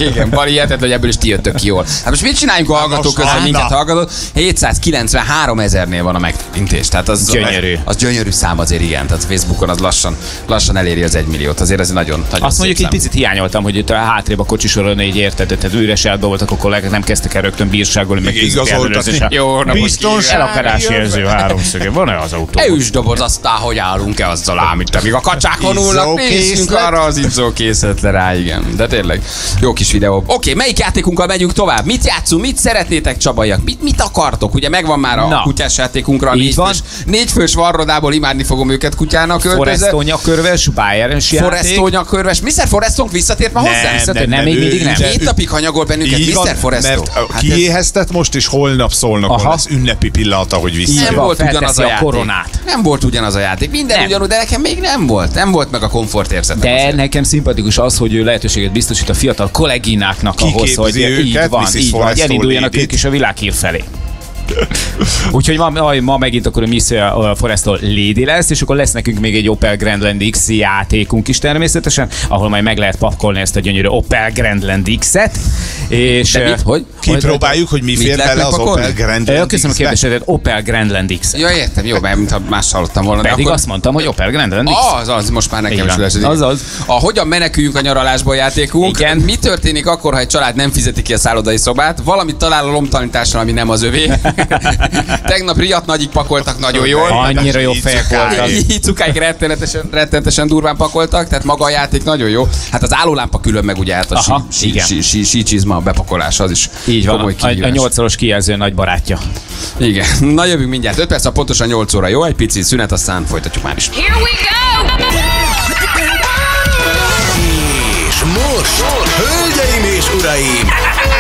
[SPEAKER 2] hihetetlen, hogy ebből is ti jöttök ki jól. Hát most mit csináljunk a hallgatók közben, hogy minket hallgatott? hétszázkilencvenhárom ezernél van a megtekintés. Tehát az
[SPEAKER 4] gyönyörű.
[SPEAKER 2] Az gyönyörű szám azért, igen. Tehát Facebookon az lassan, lassan eléri az egymilliót. Azért ez nagyon, nagyon
[SPEAKER 4] azt mondjuk, egy picit hiányoltam, hogy itt a hátrébb a kocsisoron így érted, tehát üres elbe voltak a kollégák, nem kezdtek el rögtön bírságolni, meg
[SPEAKER 3] igazoltatni.
[SPEAKER 2] Jó, na
[SPEAKER 3] biztonság.
[SPEAKER 4] Elakarási jelző háromszöge. Van-e az autó?
[SPEAKER 2] Ősdoboz, aztán hogy állunk-e azzal ám, itt amíg a kacsák vonulnak, nézzünk arra az izzókészletre rá, igen. De tényleg, jó kis videó. Oké, okay, melyik játékunkkal megyünk tovább? Mit játszunk? Mit szeretnétek, csabaiak? Mit, mit akartok? Ugye megvan már a Na. kutyás játékunkra, négy fős, négy fős varrodából imádni fogom őket kutyának öltözve.
[SPEAKER 4] Forestó nyakörves, Bayern-es játék.
[SPEAKER 2] Forestó nyakörves. miszter Forestónk visszatért ma hozzá?
[SPEAKER 4] Nem, de nem, még mindig nem.
[SPEAKER 2] Két napig hanyagol bennünket miszter Forestó.
[SPEAKER 3] Mert hát kiéheztet most, és holnap szólnak, lesz ünnepi pillanata, hogy vissza.
[SPEAKER 2] Nem volt ugyanaz a játék. Nem volt ugyanaz a játék. Minden ugyanúgy, de nekem még nem volt. Nem volt meg a komfortérzetem.
[SPEAKER 4] De azért. Nekem szimpatikus az, hogy ő lehetőséget biztosít a fiatal kollégináknak ahhoz, hogy így van, így van, hogy elinduljanak ők is a világhír felé. Úgyhogy ma, ma megint akkor a Miss Forestall Lady lesz, és akkor lesz nekünk még egy Opel Grandland X játékunk is természetesen, ahol majd meg lehet pakolni ezt a gyönyörű Opel Grandland X-et. És
[SPEAKER 2] de mit? Hogy?
[SPEAKER 3] Kipróbáljuk, hogy mi fér bele az Opel Grandland X-be.
[SPEAKER 4] Köszönöm a kérdésedet, Opel Grandland X.
[SPEAKER 2] Ja, értem, jó, mert mintha más hallottam volna.
[SPEAKER 4] Pedig akkor... azt mondtam, hogy Opel Grandland X.
[SPEAKER 2] Az, az, most már nekem is ülesedik. Az, az. A hogyan meneküljünk a nyaralásból játékunk. Igen. Mi történik akkor, ha egy család nem fizeti ki a szállodai szobát? Valamit talál a lomtalanítással, ami nem az övé. Tegnap riadt nagyik pakoltak nagyon jól.
[SPEAKER 4] Annyira jó fejek voltak.
[SPEAKER 2] Icukáik rettenetesen, rettenetesen durván pakoltak, tehát maga a játék nagyon jó. Hát az állólámpa külön meg ugye át a sícsizma bepakolása, az is
[SPEAKER 4] így van, a, a nyolcszoros kijelző nagy barátja.
[SPEAKER 2] Igen. Na jövünk mindjárt. öt perc, a pontosan nyolc óra. Jó, egy pici szünet, aztán folytatjuk már is.
[SPEAKER 14] Here we go!
[SPEAKER 1] És most, hölgyeim és uraim,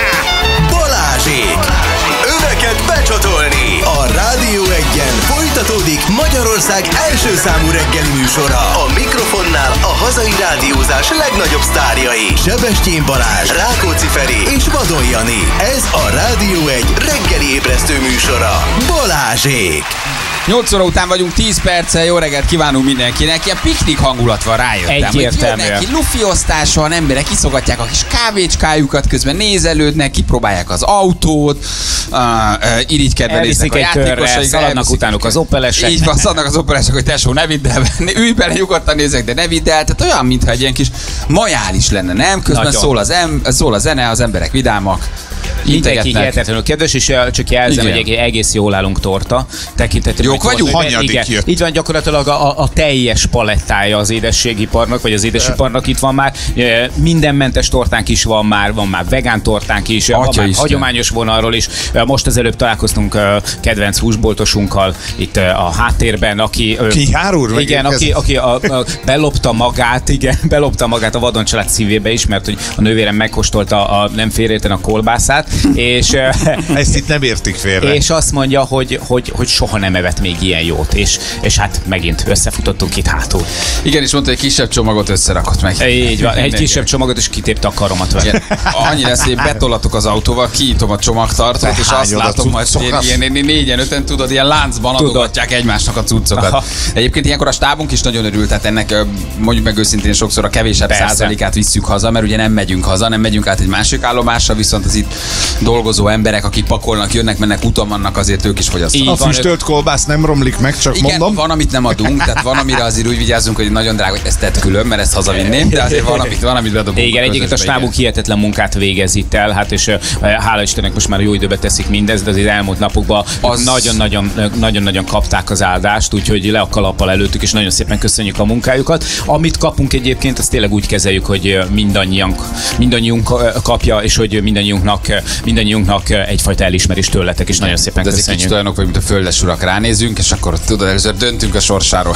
[SPEAKER 1] Balázsék! Öveket becsatolni! A Rádió Egyen folytatódik Magyarország első számú reggeli műsora. A mikrofonnál a hazai rádiózás legnagyobb sztárjai. Sebestyén Balázs, Rákóczi Feri és Vadon Jani. Ez a Rádió Egy reggeli ébresztő műsora. Balázsék!
[SPEAKER 2] nyolc óra után vagyunk, tíz perccel, jó reggelt kívánunk mindenkinek. Ilyen piknik hangulat van, rájöttem.
[SPEAKER 4] Egyértelműen.
[SPEAKER 2] Ki lufiosztása, van, emberek kiszogatják a kis kávécskájukat, közben nézelődnek, külnek az autót, uh, uh, irigykedve néznek a játékosaik.
[SPEAKER 4] Szaladnak utánuk az opelesek.
[SPEAKER 2] Így van, szaladnak az opelesek, hogy tesó, ne vidd el, ülj bele, nyugodtan nézek, de ne vidd el. Tehát olyan, mintha egy ilyen kis majális lenne, nem? Közben szól, az em, szól a zene, az emberek vidámak.
[SPEAKER 4] Mindenki hihetetlenül kedves, és csak jelzem, igen, hogy egész jól állunk torta tekintetében.
[SPEAKER 2] Jók vagyunk?
[SPEAKER 3] Hanyadik jött.
[SPEAKER 4] Így van, gyakorlatilag a, a, a teljes palettája az édességiparnak, vagy az édesiparnak itt van már. Mindenmentes tortánk is van már, van már vegán tortánk is, van már hagyományos vonalról is. Most az előbb találkoztunk kedvenc húsboltosunkkal itt a háttérben, aki...
[SPEAKER 3] Ki járul?
[SPEAKER 4] Igen, aki, aki a, a, belopta magát, igen, belopta magát a Vadon család szívébe is, mert hogy a nővérem megkóstolta a nem félreérten a kolbászát, és,
[SPEAKER 3] ezt itt nem értik félre.
[SPEAKER 4] És azt mondja, hogy, hogy, hogy soha nem evett még ilyen jót, és, és hát megint összefutottunk itt hátul.
[SPEAKER 2] Igen, és mondta, hogy egy kisebb csomagot összerakott meg.
[SPEAKER 4] Így van, egy kisebb csomagot, és kitépte a karomat vele.
[SPEAKER 2] Annyi lesz, hogy betolatok az autóval, kiítom a csomagtartót, és azt látom, hogy ilyen, ilyen négyen, öten, tudod, ilyen láncban adogatják egymásnak a cuccokat. Aha. Egyébként ilyenkor a stábunk is nagyon örült, tehát ennek mondjuk meg őszintén sokszor a kevésebb Persze. százalékát visszük haza, mert ugye nem megyünk haza, nem megyünk át egy másik állomásra, viszont az itt dolgozó emberek, akik pakolnak, jönnek, mennek, úton vannak, azért ők is fogyasztanak.
[SPEAKER 3] A füstölt kolbász nem romlik meg, csak
[SPEAKER 2] igen,
[SPEAKER 3] mondom.
[SPEAKER 2] Van, amit nem adunk, tehát van, amire azért úgy vigyázunk, hogy nagyon drága, hogy ezt tett külön, mert ezt hazavinném, de azért van, amit, van, amit bedobunk.
[SPEAKER 4] Igen, egyébként a stábunk hihetetlen munkát végez itt el, hát és hála Istennek most már jó időben teszik mindezt, de az elmúlt napokban az... nagyon-nagyon kapták az áldást, úgyhogy le a kalappal előttük, és nagyon szépen köszönjük a munkájukat. Amit kapunk egyébként, azt tényleg úgy kezeljük, hogy mindannyian, mindannyiunk kapja, és hogy mindannyiunknak, mindannyiunknak egyfajta elismerést tőletek, és nagyon szépen
[SPEAKER 2] de
[SPEAKER 4] köszönjük.
[SPEAKER 2] Kicsit olyanok, hogy mint a földes urak, ránézünk, és akkor tudod, először döntünk a sorsáról.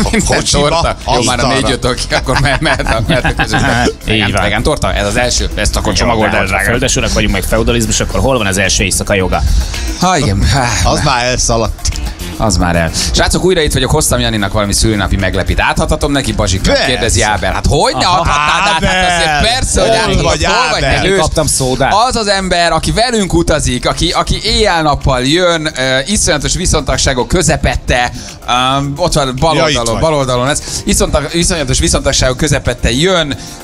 [SPEAKER 2] Torta. Jó, már a négy jöttök, akkor mehet a közösben. Vegán torta, ez az első, ezt akkor csomagold el, drága.
[SPEAKER 4] Földes urak vagyunk, meg feudalizmus, akkor hol van az első éjszaka joga?
[SPEAKER 2] Ha igen.
[SPEAKER 3] Az már elszaladt.
[SPEAKER 2] Az már el. Srácok, újra itt vagyok, hoztam Janinak valami szülinapi meglepít. Átadhatom neki, Bazsiknak? Kérdezi Áber. Hát hogy ne adhatnád át? Hát azért persze, hogy átadhatom. Hol vagy
[SPEAKER 4] Áber? Kaptam szódát.
[SPEAKER 2] Az az ember, aki velünk utazik, aki, aki éjjel-nappal jön, uh, iszonyatos viszontagságok közepette, um, ott van bal oldalon, bal oldalon ez, iszonyatos viszontagságok közepette jön,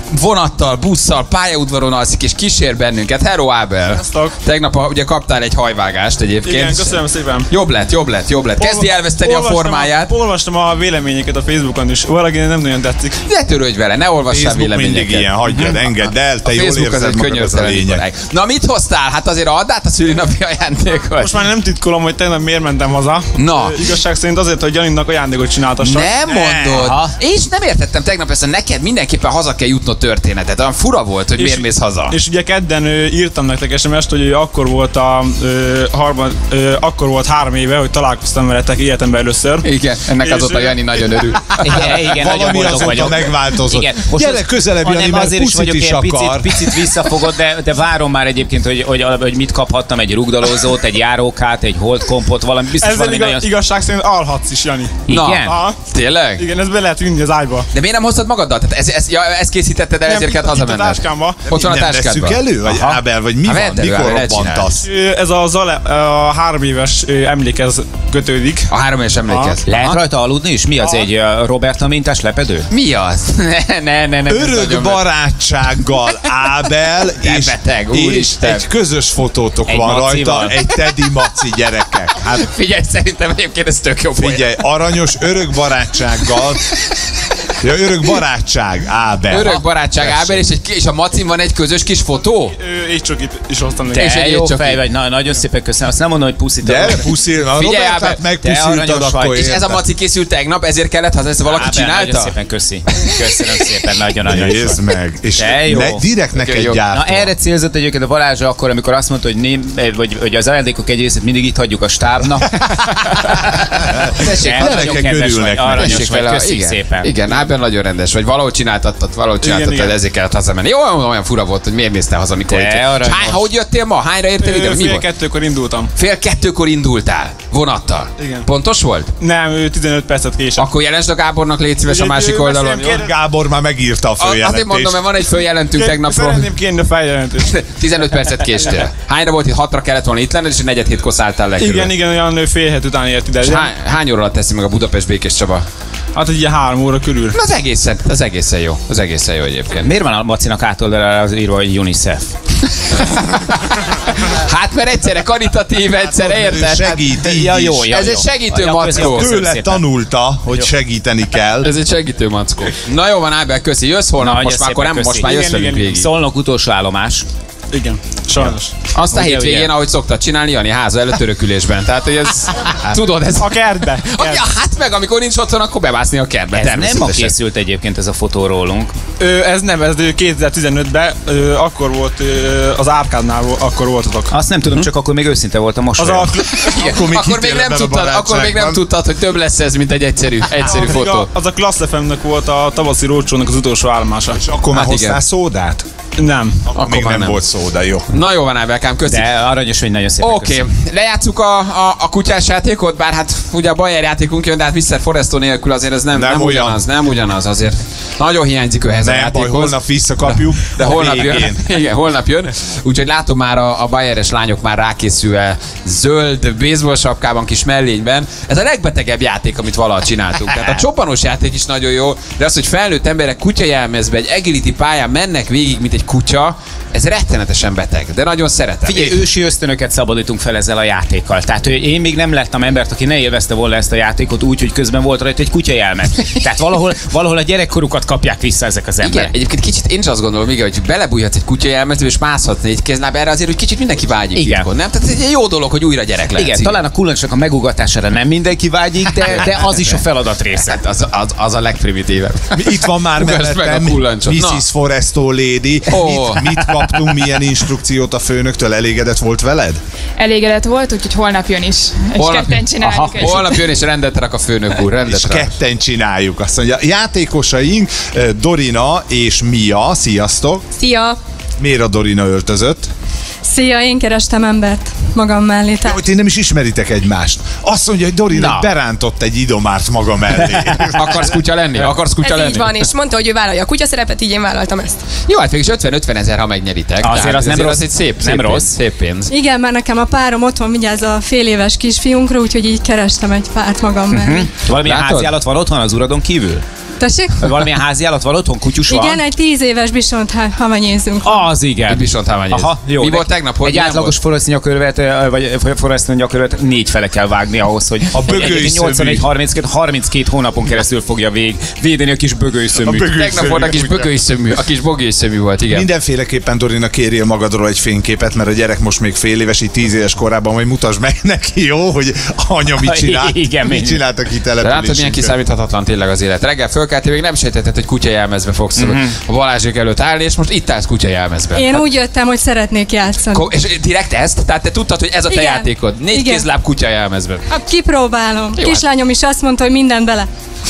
[SPEAKER 2] vonattal, busszal, pályaudvaron alszik és kísér bennünket. Hello Ábel!
[SPEAKER 17] Sziasztok.
[SPEAKER 2] Tegnap a, ugye kaptál egy hajvágást egyébként.
[SPEAKER 17] Igen, köszönöm szépen.
[SPEAKER 2] Jobb lett, jobb lett, jobb lett. Kezdi elveszteni a formáját.
[SPEAKER 17] A, olvastam a véleményeket a Facebookon is. Valaki nem nagyon tetszik.
[SPEAKER 2] Ne törődj vele, ne olvassál véleményeket.
[SPEAKER 3] Mindig ilyen, hagyjad, engedd el, te
[SPEAKER 2] a
[SPEAKER 3] jól
[SPEAKER 2] Facebook az
[SPEAKER 3] érzed
[SPEAKER 2] egy
[SPEAKER 3] magad, ez a lényeg.
[SPEAKER 2] Na mit hoztál? Hát azért add át a szülinapi ajándékot.
[SPEAKER 17] Most már nem titkolom, hogy tegnap miért mentem haza.
[SPEAKER 2] Na.
[SPEAKER 17] Ö, igazság szerint azért, hogy Janinak ajándékot csináltassak.
[SPEAKER 2] Nem mondod. És nem értettem tegnap ezt, neked mindenképpen haza kell jutnod történetet. Olyan fura volt, hogy
[SPEAKER 17] és,
[SPEAKER 2] miért mész haza.
[SPEAKER 17] És ugye kedden ö, írtam nektek es em est, hogy akkor volt a ö, harmad, ö, akkor volt három éve, hogy találkoztam veletek életemben először.
[SPEAKER 2] Igen, ennek azóta Jani nagyon örül.
[SPEAKER 4] Igen, igen,
[SPEAKER 3] valami azóta megváltozott. Igen. Gyere közelebb, Jani, mert
[SPEAKER 4] azért is vagyok
[SPEAKER 3] is
[SPEAKER 4] ilyen
[SPEAKER 3] akar.
[SPEAKER 4] Picit, picit visszafogott, de, de várom már egyébként, hogy, hogy, hogy mit kaphattam, egy rugdalózót, egy járókát, egy holdkompot, valami biztos
[SPEAKER 17] ezzel
[SPEAKER 4] valami
[SPEAKER 17] igaz,
[SPEAKER 4] nagyon...
[SPEAKER 17] igazság szerint alhatsz is, Jani.
[SPEAKER 4] Igen?
[SPEAKER 2] Na, tényleg?
[SPEAKER 17] Igen, ez be lehet vinni az ágyba.
[SPEAKER 2] De miért nem hoztad magaddal? Tehát ez, ez, ja, ezt készítetted el,
[SPEAKER 17] nem,
[SPEAKER 2] ezért kellett hazamenned.
[SPEAKER 17] Itt a táskámba.
[SPEAKER 2] Ott van a táskádban.
[SPEAKER 3] Veszük elő? Vagy Ábel, vagy mi
[SPEAKER 2] ha,
[SPEAKER 3] van?
[SPEAKER 2] elő,
[SPEAKER 3] Mikor robbantasz?
[SPEAKER 17] Ez a, Zale, a három éves emlékez kötődik.
[SPEAKER 2] A három éves emlékez.
[SPEAKER 4] Lehet rajta aludni is? Mi az, egy uh, Roberta mintás lepedő?
[SPEAKER 2] Mi az? Ne, ne, ne, ne.
[SPEAKER 3] Örök barátsággal Ábel, és,
[SPEAKER 2] beteg,
[SPEAKER 3] és egy közös fotótok
[SPEAKER 4] egy
[SPEAKER 3] van
[SPEAKER 4] macival.
[SPEAKER 3] rajta, egy Teddy Maci gyerekek. Hát
[SPEAKER 2] figyelj, szerintem egyébként ez tök jó.
[SPEAKER 3] Figyelj, aranyos örök barátsággal. Ja, örök barátság, Ábel.
[SPEAKER 2] Örök barátság, ha, Ábel, és, egy, és a Macin van egy közös kis fotó?
[SPEAKER 17] Ő, így csak itt is hoztam neki.
[SPEAKER 4] Te jó fej vagy, na, nagyon szépen köszönöm. Azt nem mondom, hogy puszítom.
[SPEAKER 3] De puszil, a
[SPEAKER 2] figyelj,
[SPEAKER 3] Robertát megpuszíltad, akkor
[SPEAKER 2] és ez a Maci készült tegnap, ezért kellett haza, ezt valaki
[SPEAKER 4] Ábel,
[SPEAKER 2] csinálta?
[SPEAKER 4] nagyon szépen köszi. Köszönöm szépen, nagyon-nagyon.
[SPEAKER 3] Nézd meg. És ne, direkt neked gyártva.
[SPEAKER 4] Na erre célzott egyébként a Balázs akkor, amikor azt mondta, hogy, nem, vagy, hogy az ajándékok egy részét mindig itt hagyjuk a stábnak.
[SPEAKER 3] Gyerekek örülnek.
[SPEAKER 4] Aranyos vagy, köszi szépen.
[SPEAKER 2] Igen, Ábel nagyon rendes vagy. Valahogy csináltattad, valahogy csináltattad, ezért kellett hazamenni. Jó, olyan fura volt, hogy miért mész te haza, mikor itt. Hány, hogy jöttél ma? Hányra értél ide?
[SPEAKER 17] Fél kettőkor indultam.
[SPEAKER 2] Fél kettőkor indultál? Vonattal?
[SPEAKER 17] Igen.
[SPEAKER 2] Pontos volt?
[SPEAKER 17] Nem, ő tizenöt percet késett.
[SPEAKER 2] Akkor jelensd a Gábornak, légy szíves a másik oldalon.
[SPEAKER 3] Gábor már megírta a följelentést.
[SPEAKER 2] Azért mondom, mert van egy följelentünk tegnapról.
[SPEAKER 17] Szeretném kérni a feljelentést.
[SPEAKER 2] tizenöt percet késtél. Hányra volt itt? hatra kellett volna itt lenned, és negyed hétkor szálltál le.
[SPEAKER 17] Igen, igen, olyan fél hét után ért ide.
[SPEAKER 2] Hány, hány óra alatt teszi meg a Budapest Békés Csaba?
[SPEAKER 17] Hát egy ilyen három óra körül.
[SPEAKER 2] Na, az egészen, az egészen jó. Az egészen jó egyébként.
[SPEAKER 4] Miért van a Macinak átoldalára az írva, hogy UNICEF?
[SPEAKER 2] Hát mert egyszerre karitatív, egyszerre érted?
[SPEAKER 3] Segít, így
[SPEAKER 4] ja, jó, ja,
[SPEAKER 2] Ez
[SPEAKER 4] jó.
[SPEAKER 2] egy segítő
[SPEAKER 4] ja,
[SPEAKER 2] mackó.
[SPEAKER 3] Tőle tanulta, hogy segíteni kell.
[SPEAKER 2] Ez egy segítő mackó. Na jó van, Ábel, köszi. Jössz holnap,
[SPEAKER 4] Na,
[SPEAKER 2] most már akkor nem,
[SPEAKER 4] köszi.
[SPEAKER 2] most már jössz velünk végig.
[SPEAKER 4] Szolnok utolsó állomás.
[SPEAKER 17] Igen, sajnos.
[SPEAKER 2] Azt a
[SPEAKER 4] ugye,
[SPEAKER 2] hétvégén,
[SPEAKER 4] ugye?
[SPEAKER 2] ahogy szoktad csinálni, Jani háza előtt örökülésben. Tehát, hogy ez, tudod, ez...
[SPEAKER 17] A kertbe.
[SPEAKER 2] Ja, hát meg, amikor nincs otthon, akkor bevászni a kertbe.
[SPEAKER 4] Ez nem ma készült egyébként ez a fotó rólunk.
[SPEAKER 17] Ö, ez nem, ez kétezer-tizenötben, ö, akkor volt ö, az Árkádnál, akkor voltatok.
[SPEAKER 4] Azt nem tudom, hm? csak akkor még őszinte voltam most.
[SPEAKER 17] Az a,
[SPEAKER 2] igen, akkor még, akkor még nem tudtad, akkor még nem tudtad, hogy több lesz ez, mint egy egyszerű, egyszerű
[SPEAKER 17] a,
[SPEAKER 2] fotó.
[SPEAKER 17] A, az a Klassz ef em-nek volt a tavaszi rócsónak az utolsó állomása.
[SPEAKER 3] És akkor már
[SPEAKER 2] Hát
[SPEAKER 3] hoztál
[SPEAKER 2] igen.
[SPEAKER 3] szódát?
[SPEAKER 17] Nem.
[SPEAKER 3] Akkor, akkor még nem, nem volt szóda, jó.
[SPEAKER 2] Na jó van, Ábelkám, köszi.
[SPEAKER 4] De aranyos, hogy nagyon szépen
[SPEAKER 2] Oké, okay. Lejátszuk a, a, a kutyás játékot, bár hát ugye a Bayer játékunk jön, de hát miszter Foresto nélkül azért ez nem, nem, nem ugyanaz, nem ugyanaz azért. Nagyon hiányzik őhez a játékhoz.
[SPEAKER 3] Baj, holnap visszakapjuk.
[SPEAKER 2] De, de holnap jön. Igen, holnap jön. Úgyhogy látom már a, a Bayeres lányok már rákészülve zöld baseball sapkában, kis mellényben. Ez a legbetegebb játék, amit valaha csináltunk. Tehát a csobbanos játék is nagyon jó, de az, hogy felnőtt emberek kutyajelmezbe egy agility pályán mennek végig, mint egy kutya, ez rettenetesen beteg, de nagyon szeretem.
[SPEAKER 4] Figyelj, ősi ösztönöket szabadítunk fel ezzel a játékkal. Tehát én még nem lettem embert, aki ne élvezte volna ezt a játékot úgy, hogy közben volt rajta egy kutyajelmez. Tehát valahol, valahol a gyerekkorukat kapják vissza ezek az emberek.
[SPEAKER 2] Igen, egyébként kicsit én is azt gondolom, igen, hogy belebújhatsz egy kutyajelmezbe és mászhatsz egy kézláb erre, azért, hogy kicsit mindenki vágyik.
[SPEAKER 4] Igen.
[SPEAKER 2] Titkon, nem? Tehát ez egy jó dolog, hogy újra gyerek lesz.
[SPEAKER 4] Igen, talán a kullancsnak a megugatására nem mindenki vágyik, de, de az is a feladat része.
[SPEAKER 2] Hát az, az, az a legprimitívebb.
[SPEAKER 3] Itt van már mellettem missis Foresto Lady.
[SPEAKER 2] Oh.
[SPEAKER 3] Mit, mit kaptunk, milyen instrukciót a főnöktől? Elégedett volt veled?
[SPEAKER 5] Elégedett volt, úgyhogy holnap jön is. És
[SPEAKER 2] Holnap-
[SPEAKER 5] ketten csináljuk.
[SPEAKER 2] Aha, holnap jön és rendet rak a főnök úr, rendet
[SPEAKER 3] És
[SPEAKER 2] rak.
[SPEAKER 3] ketten csináljuk. Azt mondja, játékosaink eh, Dorina és Mia, sziasztok!
[SPEAKER 18] Szia!
[SPEAKER 3] Miért a Dorina öltözött?
[SPEAKER 18] Szia, én kerestem embert magam mellé.
[SPEAKER 3] Ja, hogy ti nem is ismeritek egymást. Azt mondja, hogy Dorina
[SPEAKER 2] Na.
[SPEAKER 3] berántott egy idomárt maga mellé.
[SPEAKER 2] Akarsz kutya lenni? Akarsz kutya
[SPEAKER 19] Ez
[SPEAKER 2] lenni?
[SPEAKER 19] így van, és mondta, hogy ő vállalja a kutya szerepet, így én vállaltam ezt.
[SPEAKER 2] Jó, hát végig ötven-ötven ezer, ha megnyeritek.
[SPEAKER 4] Azért
[SPEAKER 2] Tehát
[SPEAKER 4] az nem rossz.
[SPEAKER 2] Az egy szép,
[SPEAKER 4] Nem
[SPEAKER 2] szép
[SPEAKER 4] rossz.
[SPEAKER 2] Pénz, szép pénz.
[SPEAKER 18] Igen, mert nekem a párom otthon vigyáz a fél éves kisfiunkra, úgyhogy így kerestem egy párt magam mellé.
[SPEAKER 4] Valamilyen
[SPEAKER 2] Látod?
[SPEAKER 4] háziállat van otthon az uradon kívül?
[SPEAKER 18] Tessék?
[SPEAKER 4] Valamilyen háziállat van otthon? Kutyus van?
[SPEAKER 18] Igen, egy tíz éves bisont havanyézünk.
[SPEAKER 4] Az igen.
[SPEAKER 2] Egy bisont havanyéz.
[SPEAKER 4] Aha, jó.
[SPEAKER 2] Mi volt tegnap? Hogy
[SPEAKER 4] egy átlagos forrasztó nyakörvet, vagy forrasztó nyakörvet négy fele kell vágni ahhoz, hogy
[SPEAKER 3] a bögői
[SPEAKER 4] nyolcvanegy harminckét harminckét hónapon keresztül fogja vég, védeni a kis bögőszöműt.
[SPEAKER 2] Tegnap volt a kis bögőszömű, a kis bögőszömű volt, igen.
[SPEAKER 3] Mindenféleképpen, Dorina, kérjél magadról egy fényképet, mert a gyerek most még fél éves, így tíz éves korában, majd mutasd meg neki, jó, hogy anya mit csinált.
[SPEAKER 4] Igen,
[SPEAKER 3] mit csinált a kitelepülésünkön.
[SPEAKER 2] Látod, milyen kiszámíthatatlan tényleg az élet. Reggel fölkeltél, még nem sejtetted, hogy kutyajelmezbe fogsz mm-hmm. a Balázsék előtt állni, és most itt állsz kutyajelmezbe.
[SPEAKER 18] Én hát... úgy jöttem, hogy szeretnék játszani.
[SPEAKER 2] Ko- és direkt ezt? Tehát te tudtad, hogy ez a te
[SPEAKER 18] igen.
[SPEAKER 2] játékod. Négy
[SPEAKER 18] igen.
[SPEAKER 2] kézláb kutyajelmezbe.
[SPEAKER 18] Hát kipróbálom.
[SPEAKER 2] Jó,
[SPEAKER 18] Kislányom is azt mondta, hogy minden bele.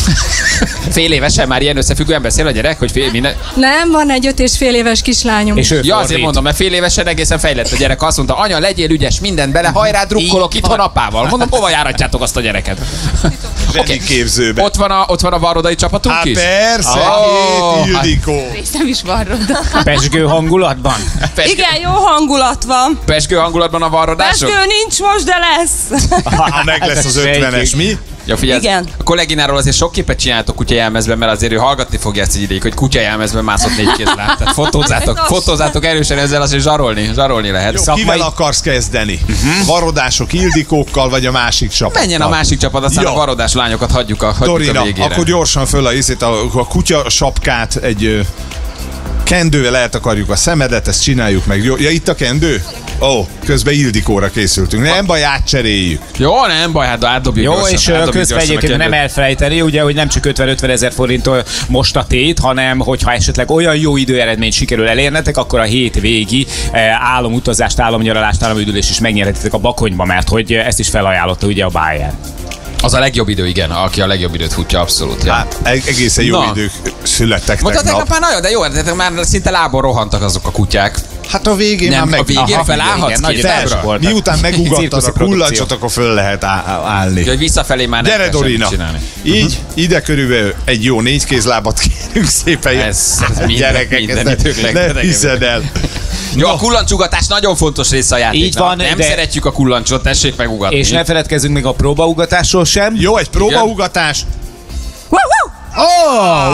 [SPEAKER 2] Fél évesen már ilyen összefüggően beszél a gyerek, hogy fél minden...
[SPEAKER 18] Nem, van egy öt és fél éves kislányom.
[SPEAKER 2] És ja, azért mondom, mert fél évesen egészen fejlett a gyerek. Azt mondta, anya, legyél ügyes, minden bele, hajrá, drukkolok itthon apával. Mondom, hova járatjátok azt a gyereket?
[SPEAKER 3] Okay. Képzőbe.
[SPEAKER 2] Ott van a, ott van a varrodai csapatunk
[SPEAKER 3] Há,
[SPEAKER 2] is?
[SPEAKER 3] persze, oh, két Ildikó.
[SPEAKER 19] Részem is varroda.
[SPEAKER 4] Pezsgő hangulatban?
[SPEAKER 15] Pezsgő. Igen, jó hangulat van.
[SPEAKER 2] Pezsgő hangulatban a varrodások?
[SPEAKER 15] Pezsgő nincs most, de lesz.
[SPEAKER 3] Ha meg lesz az ötvenes, mi?
[SPEAKER 2] Ja, figyelj,
[SPEAKER 15] igen.
[SPEAKER 2] A kollégináról azért sok képet csináltok kutyajelmezben, mert azért ő hallgatni fogja ezt így ideig, hogy kutyajelmezben mászott négy kézláb. Tehát fotózzátok, fotózzátok erősen ezzel, azért zsarolni, zsarolni lehet.
[SPEAKER 3] Jó, szakmai... Kivel akarsz kezdeni? Uh-huh. Varodások Ildikókkal, vagy a másik csapattal?
[SPEAKER 2] Menjen a másik csapat, aztán jó. A varodás lányokat hagyjuk a, hagyjuk
[SPEAKER 3] Dorina,
[SPEAKER 2] a végére.
[SPEAKER 3] akkor gyorsan föl a, a, a kutya sapkát egy kendővel eltakarjuk a szemedet, ezt csináljuk meg. Jó, ja, itt a kendő? Ó, oh, közben Ildikóra készültünk. Nem baj, átcseréljük.
[SPEAKER 2] Jó, nem baj, hát átdobjuk.
[SPEAKER 4] Jó,
[SPEAKER 2] gyorsan,
[SPEAKER 4] és
[SPEAKER 2] átdobjuk
[SPEAKER 4] közben egyébként nem elfelejteni, ugye, hogy nem csak ötven-ötven ezer forint most a tét, hanem hogyha esetleg olyan jó időeredményt sikerül elérnetek, akkor a hétvégi álomutazást, álomnyaralást, álomüdülést is megnyerhetitek a Bakonyba, mert hogy ezt is felajánlotta ugye a Bayern.
[SPEAKER 2] Az a legjobb idő, igen, aki a legjobb időt futja, abszolút. Ja.
[SPEAKER 3] Hát egészen jó Na. idők születtek
[SPEAKER 2] tegnap. Tegnap már nagyon, de jó, de már szinte lábon rohantak azok a kutyák.
[SPEAKER 3] Hát a végén
[SPEAKER 2] nem,
[SPEAKER 3] már meg...
[SPEAKER 2] a végén aha, felállhatsz két lábra.
[SPEAKER 3] Miután megugattad a kullacsot, akkor föl lehet állni.
[SPEAKER 2] Hogy visszafelé már nem
[SPEAKER 3] Gyere, Dorina. Csinálni. Így, uh-huh. ide körülbelül egy jó négy kézlábat kérünk szépen.
[SPEAKER 2] Ez, ez gyerekek, minden, minden
[SPEAKER 3] ne, ne hiszed el.
[SPEAKER 2] Jó, a kullancsugatás nagyon fontos része a játéknak.
[SPEAKER 4] Így van,
[SPEAKER 2] nem
[SPEAKER 4] de...
[SPEAKER 2] szeretjük a kullancsot, tessék megugatni.
[SPEAKER 4] És ne feledkezzünk még a próbaugatásról sem.
[SPEAKER 3] Jó, egy próbaugatás.
[SPEAKER 4] Oh!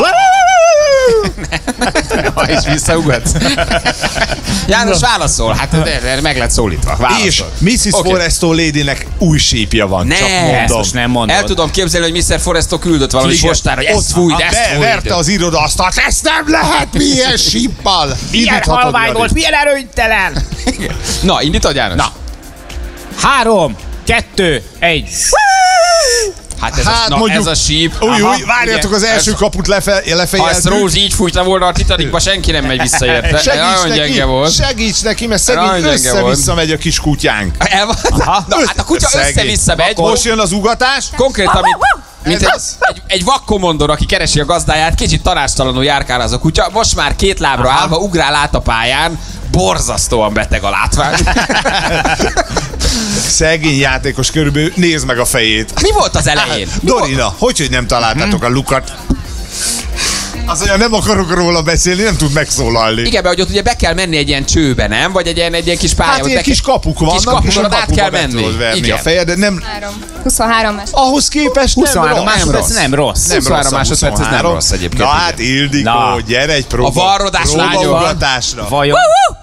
[SPEAKER 2] És visszaugatsz. János válaszol, hát meg lett szólítva. Válaszol.
[SPEAKER 3] És missziz Okay. Foresto Ladynek új sípja van,
[SPEAKER 2] ne,
[SPEAKER 3] csak mondom.
[SPEAKER 4] Most nem mondod.
[SPEAKER 2] El tudom képzelni, hogy mister Foresto küldött valami postára, hogy ezt fújd, ezt fújd.
[SPEAKER 3] Verte az irodaasztalt, ezt nem lehet, milyen síppal.
[SPEAKER 4] Milyen halvány volt, milyen erőnytelen.
[SPEAKER 2] Na, indítod, János?
[SPEAKER 4] Na. Három, kettő, egy.
[SPEAKER 2] Hát ez, hát a, na, mondjuk, ez a síp.
[SPEAKER 3] Új, új, várjatok az első ez, kaput lefe, lefejeltük.
[SPEAKER 2] Ha ezt Rose így fújta volna a Titanicba, senki nem megy vissza érte.
[SPEAKER 3] Segíts neki, segíts neki, mert szegény össze-vissza megy a kis kutyánk.
[SPEAKER 2] Na, hát a kutya össze-vissza megy.
[SPEAKER 3] Most jön az ugatás.
[SPEAKER 2] Konkrétan, mint, mint egy, egy, egy vakkomondor, aki keresi a gazdáját, kicsit tanástalanul járkál az a kutya. Most már két lábra Aha. állva ugrál át a pályán. Borzasztóan beteg a látvány.
[SPEAKER 3] Szegény játékos, körülbelül nézd meg a fejét.
[SPEAKER 2] Mi volt az elején?
[SPEAKER 3] Dorina, hogy, hogy nem találtátok hmm. a lukat? Az olyan nem akarok róla beszélni, nem tud megszólalni.
[SPEAKER 2] Igen, mert hogy ott ugye be kell menni egy ilyen csőbe, nem? Vagy egy ilyen, egy ilyen kis pálya.
[SPEAKER 3] Hát ilyen kis kapuk vannak,
[SPEAKER 2] kis kapuk, át kell menni.
[SPEAKER 3] Igen. A fejed, de nem...
[SPEAKER 10] huszonhárom másodperc.
[SPEAKER 3] Ahhoz képest nem
[SPEAKER 4] huszonhárom másodperc nem rossz.
[SPEAKER 2] Nem huszonhárom másodperc, ez nem rossz egyébként.
[SPEAKER 3] Na hát Ildikó, gyere egy próba.
[SPEAKER 2] A varrodás lányok.
[SPEAKER 4] Vajon?